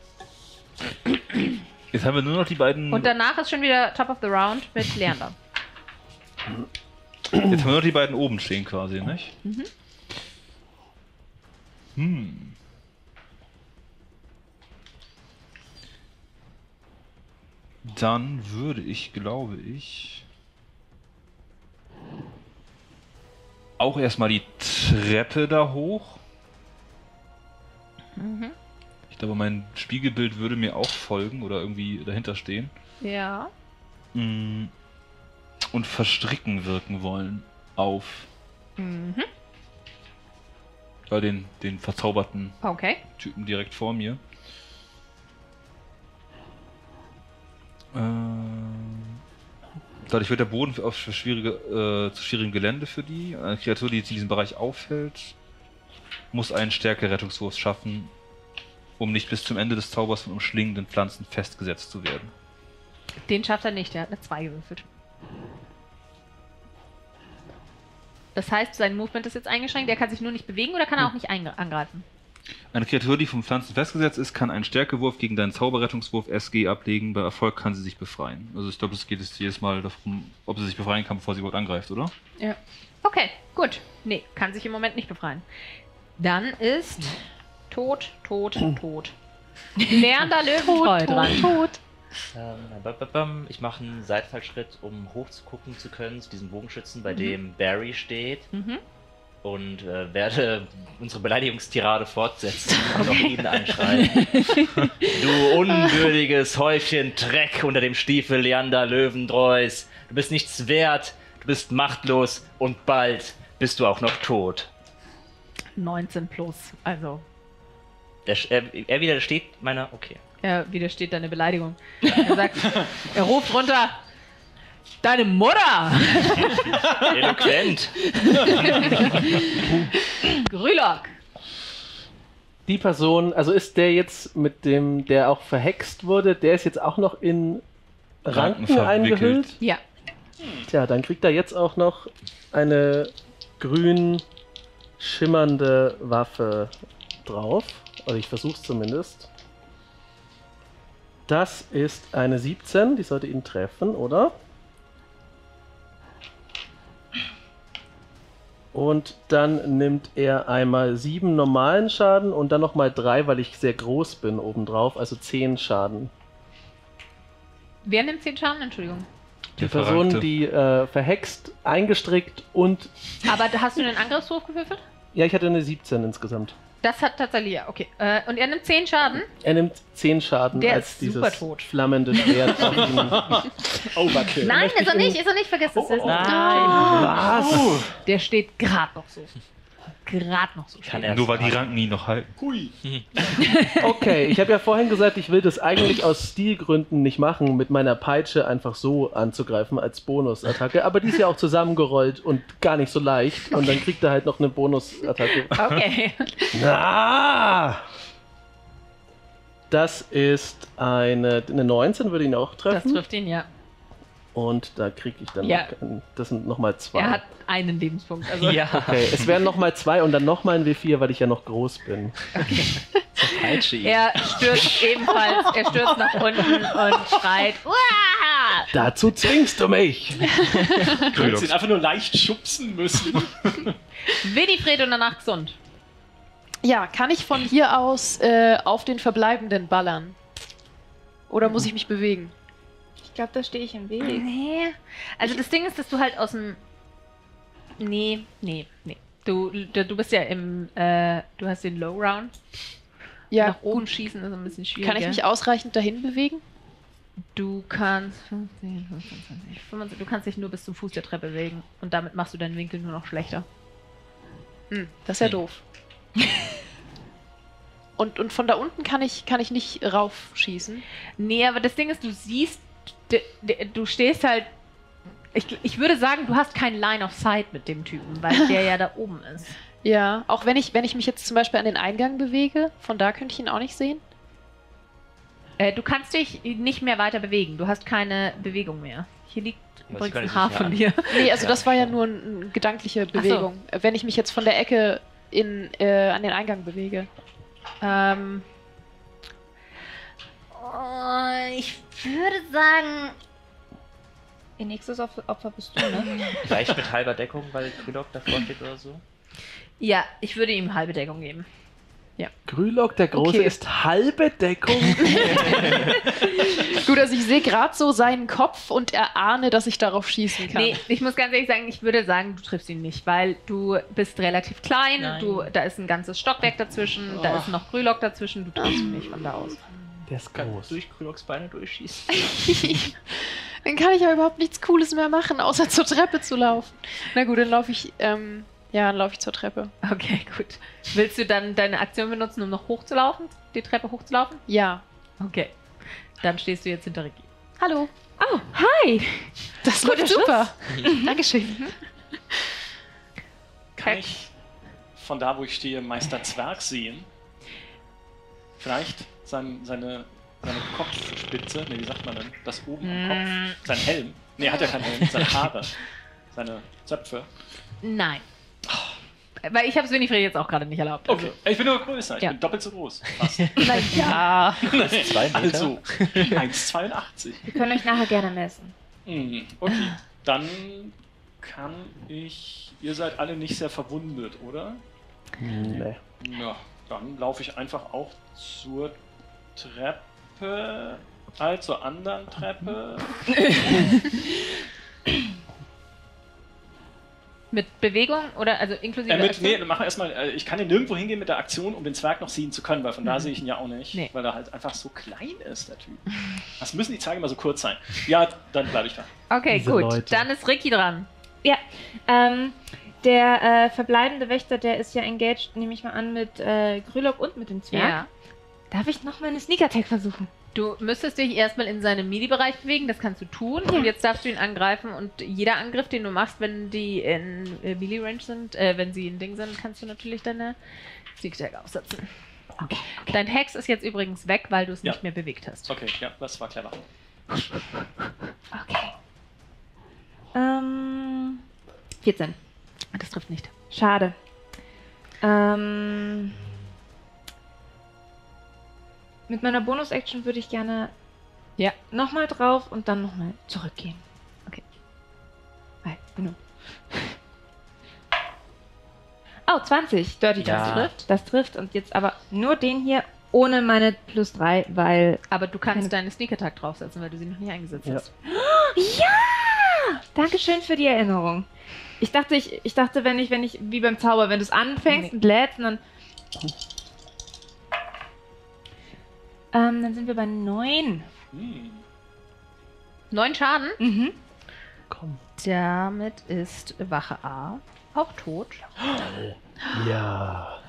Jetzt haben wir nur noch die beiden. Und danach ist schon wieder Top of the Round mit Leander. Jetzt haben wir nur noch die beiden oben stehen quasi, nicht? Mhm. Dann würde ich, glaube ich, auch erstmal die Treppe da hoch. Mhm. Ich glaube, mein Spiegelbild würde mir auch folgen oder irgendwie dahinter stehen. Ja. Und verstricken wirken wollen auf Mhm. den verzauberten Okay. Typen direkt vor mir. Dadurch wird der Boden auf zu schwierigem Gelände für die. Eine Kreatur, die jetzt in diesem Bereich auffällt, muss einen Stärke-Rettungswurf schaffen, um nicht bis zum Ende des Zaubers von umschlingenden Pflanzen festgesetzt zu werden. Den schafft er nicht, der hat eine 2 gewürfelt. Das heißt, sein Movement ist jetzt eingeschränkt, der kann sich nur nicht bewegen oder kann er auch nicht angreifen? Eine Kreatur, die vom Pflanzen festgesetzt ist, kann einen Stärkewurf gegen deinen Zauberrettungswurf SG ablegen. Bei Erfolg kann sie sich befreien. Also ich glaube, es geht jetzt jedes Mal darum, ob sie sich befreien kann, bevor sie überhaupt angreift, oder? Ja. Okay, gut. Nee, kann sich im Moment nicht befreien. Dann ist tot. Leander Löwentreu dran. Ich mache einen Seitfallschritt, um hochzugucken zu können, zu diesem Bogenschützen, bei dem Barry steht. Mhm. Und werde unsere Beleidigungstirade fortsetzen und auch ihn anschreien. Du unwürdiges Häufchen Dreck unter dem Stiefel Leander Löwendreus. Du bist nichts wert, du bist machtlos und bald bist du auch noch tot. 19 plus, also Er widersteht meiner... Okay. er widersteht deine Beleidigung. Er sagt, er ruft runter, deine Mutter! Eloquent. Grülok. Die Person, also ist der jetzt mit dem, der auch verhext wurde, der ist jetzt auch noch in Ranken verwickelt. eingehüllt? Ja. Tja, dann kriegt er jetzt auch noch eine grün schimmernde Waffe drauf. Oder ich versuch's zumindest. Das ist eine 17, die sollte ihn treffen, oder? Und dann nimmt er einmal 7 normalen Schaden und dann nochmal 3, weil ich sehr groß bin obendrauf, also 10 Schaden. Wer nimmt 10 Schaden? Entschuldigung. Die Person, die verhext, eingestrickt und... Aber hast du den Angriffswurf gewürfelt? Ja, ich hatte eine 17 insgesamt. Das hat tatsächlich, ja, okay. Und er nimmt 10 Schaden? Er nimmt 10 Schaden Der als ist dieses super tot. flammende Schwert auf ihn. Overkill. Nein, ist er nicht, vergiss es. Was? Der steht gerade noch so. Nur weil die Ranken ihn noch halten. Hui. Okay, ich habe ja vorhin gesagt, ich will das eigentlich aus Stilgründen nicht machen, mit meiner Peitsche einfach so anzugreifen als Bonusattacke, aber die ist ja auch zusammengerollt und gar nicht so leicht und dann kriegt er halt noch eine Bonusattacke. Okay. Na! Das ist eine 19, würde ihn auch Das treffen. trifft ihn, ja. Und da kriege ich dann Ja. noch, das sind nochmal 2. Er hat einen Lebenspunkt. Also Ja. Okay, es wären nochmal 2 und dann nochmal ein W4, weil ich ja noch groß bin. Falsche Idee. er stürzt ebenfalls, er stürzt nach unten und schreit. Uah! Dazu zwingst du mich! Du hättest ihn einfach nur leicht schubsen müssen. Winifred und danach gesund. Ja, kann ich von hier aus auf den Verbleibenden ballern? Oder muss ich mich bewegen? Ich glaube, da stehe ich im Weg. Nee. Also das Ding ist, dass du halt aus dem... Nee. Du bist ja im... du hast den Low Round. Ja, Nach oben schießen ist ein bisschen schwieriger. kann ich mich ausreichend dahin bewegen? Du kannst 15, 25, 25, du kannst dich nur bis zum Fuß der Treppe bewegen und damit machst du deinen Winkel nur noch schlechter. Das ist ja doof. Und von da unten kann ich nicht raufschießen. Nee, aber das Ding ist, du siehst, du stehst halt, ich würde sagen, du hast kein Line of Sight mit dem Typen, weil der ja da oben ist. Ja, auch wenn ich mich jetzt zum Beispiel an den Eingang bewege, von da könnte ich ihn auch nicht sehen. Du kannst dich nicht mehr weiter bewegen. Du hast keine Bewegung mehr. Hier liegt übrigens können ein Sie Haar sich von an- dir. Nee, also das war ja nur eine gedankliche Bewegung. Wenn ich mich jetzt von der Ecke an den Eingang bewege. Ich würde sagen, ihr nächstes Opfer bist du, ne? Vielleicht mit halber Deckung, weil Krylok davor steht oder so. Ja, ich würde ihm halbe Deckung geben. Grülok, der Große, Okay. ist halbe Deckung. Gut, also ich sehe gerade so seinen Kopf und erahne, dass ich darauf schießen kann. Nee, ich muss ganz ehrlich sagen, ich würde sagen, du triffst ihn nicht, weil du bist relativ klein, Nein. da ist ein ganzes Stockwerk dazwischen, da ist noch Grülock dazwischen, du triffst ihn nicht von da aus. Der ist Kann groß. durch Kryloks Beine durchschießen. Dann kann ich ja überhaupt nichts Cooles mehr machen, außer zur Treppe zu laufen. Na gut, dann laufe ich zur Treppe. Okay, gut. Willst du dann deine Aktion benutzen, um noch hochzulaufen, die Treppe hochzulaufen? Ja. Okay. Dann stehst du jetzt hinter Ricky. Hallo. Oh, hi! Das läuft super. Dankeschön. Kann ich von da, wo ich stehe, Meister Zwerg sehen? Vielleicht seine Kopfspitze, wie sagt man denn? Das oben am Kopf. Sein Helm. Nee, hat ja keinen Helm. Seine Haare. Seine Zöpfe. Nein. Weil ich habe es Winifred jetzt auch gerade nicht erlaubt. Also, Okay, ich bin nur größer. Ich Ja. bin doppelt so groß. Fast. ja. 2 Meter. Also, 1,82. Wir können euch nachher gerne messen. Okay, dann kann ich... Ihr seid alle nicht sehr verwundet, oder? Nee. Ja, dann laufe ich einfach auch zur Treppe, zur anderen Treppe. Mit Bewegung oder also inklusive Aktion? Nee, machen wir erstmal, ich kann ja nirgendwo hingehen mit der Aktion, um den Zwerg noch sehen zu können, weil von da sehe ich ihn ja auch nicht, Nee. weil er halt einfach so klein ist, der Typ. Das müssen die Zeige immer so kurz sein. Ja, dann bleibe ich da. Okay, Diese gut. Leute. Dann ist Ricky dran. Ja, der verbleibende Wächter, der ist ja engaged, nehme ich mal an, mit Grülok und mit dem Zwerg. Ja. Darf ich noch mal eine Sneak-Attack versuchen? Du müsstest dich erstmal in seinem Melee-Bereich bewegen, das kannst du tun. Ja. Und jetzt darfst du ihn angreifen und jeder Angriff, den du machst, wenn die in Melee-Range sind, wenn sie in Ding sind, kannst du natürlich deine Sneak-Attack aufsetzen. Okay. Dein Hex ist jetzt übrigens weg, weil du es Ja. nicht mehr bewegt hast. Okay, ja, das war clever. Okay. 14. Das trifft nicht. Schade. Mit meiner Bonus-Action würde ich gerne nochmal drauf und dann nochmal zurückgehen. Okay. Weil, genug. Oh, 20. Dirty Ja. Trifft. Das trifft und jetzt aber nur den hier ohne meine +3, weil... Aber du kannst deine Sneak-Attack draufsetzen, weil du sie noch nicht eingesetzt Ja. hast. Ja! Dankeschön für die Erinnerung. Ich dachte, wenn ich, wie beim Zauber, wenn du es anfängst und lädst und dann sind wir bei 9. 9 Schaden. Mhm. Komm. Damit ist Wache A auch tot. Ja.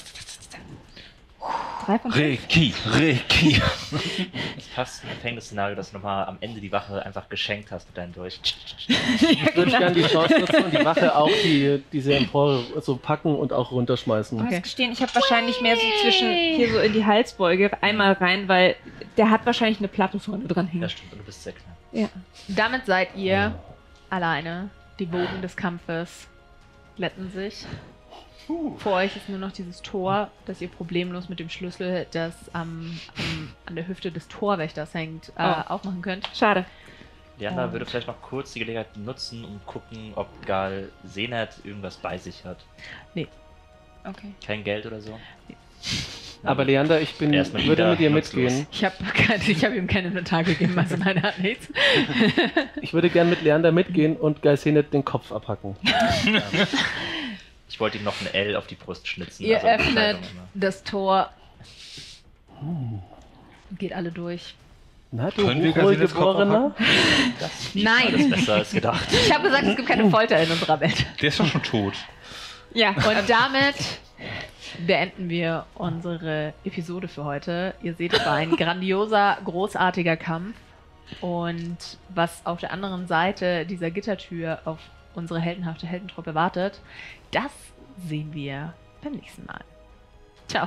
3 von 5. Ricky. Das passt ein Gefängnisszenario, dass du nochmal am Ende die Wache einfach geschenkt hast mit deinem Dolch. Ich würde gerne die Chance nutzen und die Wache auch diese Empore so packen und auch runterschmeißen. Ich muss gestehen, ich habe wahrscheinlich mehr so zwischen hier so in die Halsbeuge einmal rein, weil der hat wahrscheinlich eine Platte vorne dran hängen. Das stimmt, und du bist sehr klein. Ja. Damit seid ihr alleine. Die Wogen des Kampfes glätten sich. Vor euch ist nur noch dieses Tor, das ihr problemlos mit dem Schlüssel, das an der Hüfte des Torwächters hängt, aufmachen könnt. Schade. Leander würde vielleicht noch kurz die Gelegenheit nutzen und gucken, ob Gal Senat irgendwas bei sich hat. Nee. Okay. Kein Geld oder so? Aber Leander, ich Erstmal würde wieder mit dir nutzlos. mitgehen. Ich habe ihm keine Inventar gegeben, also nein, er hat nichts. Ich würde gerne mit Leander mitgehen und Geisenet den Kopf abhacken. Ich wollte ihm noch ein L auf die Brust schnitzen. Ihr also eine öffnet Beschreibung immer. das Tor. Geht alle durch. Na, du Können wir Geisenets Kopf Wohlgeborener? Das Nein. ist besser als gedacht. Ich habe gesagt, es gibt keine Folter in unserer Welt. Der ist doch schon tot. Ja. Und damit beenden wir unsere Episode für heute. Ihr seht, es war ein grandioser, großartiger Kampf. Und was auf der anderen Seite dieser Gittertür auf unsere heldenhafte Heldentruppe wartet, das sehen wir beim nächsten Mal. Ciao.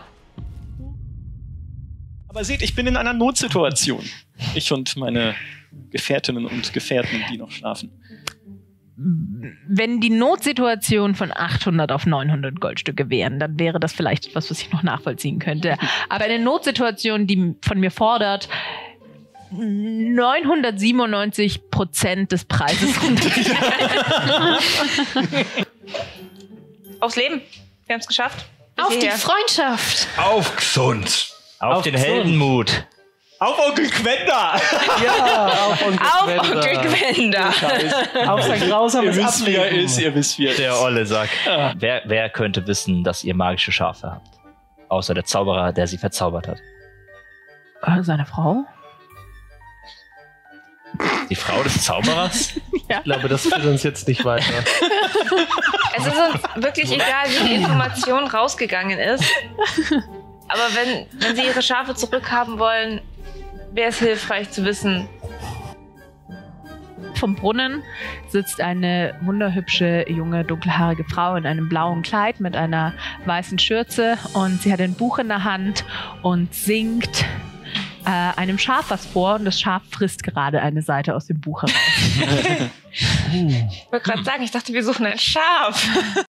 Aber seht, ich bin in einer Notsituation. Ich und meine Gefährtinnen und Gefährten, die noch schlafen. Wenn die Notsituation von 800 auf 900 Goldstücke wären, dann wäre das vielleicht etwas, was ich noch nachvollziehen könnte. Aber eine Notsituation, die von mir fordert, 997% des Preises runterzugehen. Aufs Leben. Wir haben es geschafft. Auf die Freundschaft. Auf gesund. Auf den Heldenmut. Auf Onkel Quenda! Ja, auf Onkel Quenda. Auf sein grausames Ihr wisst, wie er Ableben. ist. Ihr wisst, wie er ist. Der olle Sack. Wer könnte wissen, dass ihr magische Schafe habt? Außer der Zauberer, der sie verzaubert hat. Seine Frau? Die Frau des Zauberers? Ich glaube, das führt uns jetzt nicht weiter. Es ist uns wirklich egal, wie die Information rausgegangen ist. Aber wenn sie ihre Schafe zurückhaben wollen, wäre es hilfreich zu wissen. Vom Brunnen sitzt eine wunderhübsche, junge, dunkelhaarige Frau in einem blauen Kleid mit einer weißen Schürze und sie hat ein Buch in der Hand und singt einem Schaf was vor und das Schaf frisst gerade eine Seite aus dem Buch heraus. Ich wollte gerade sagen, ich dachte, wir suchen ein Schaf.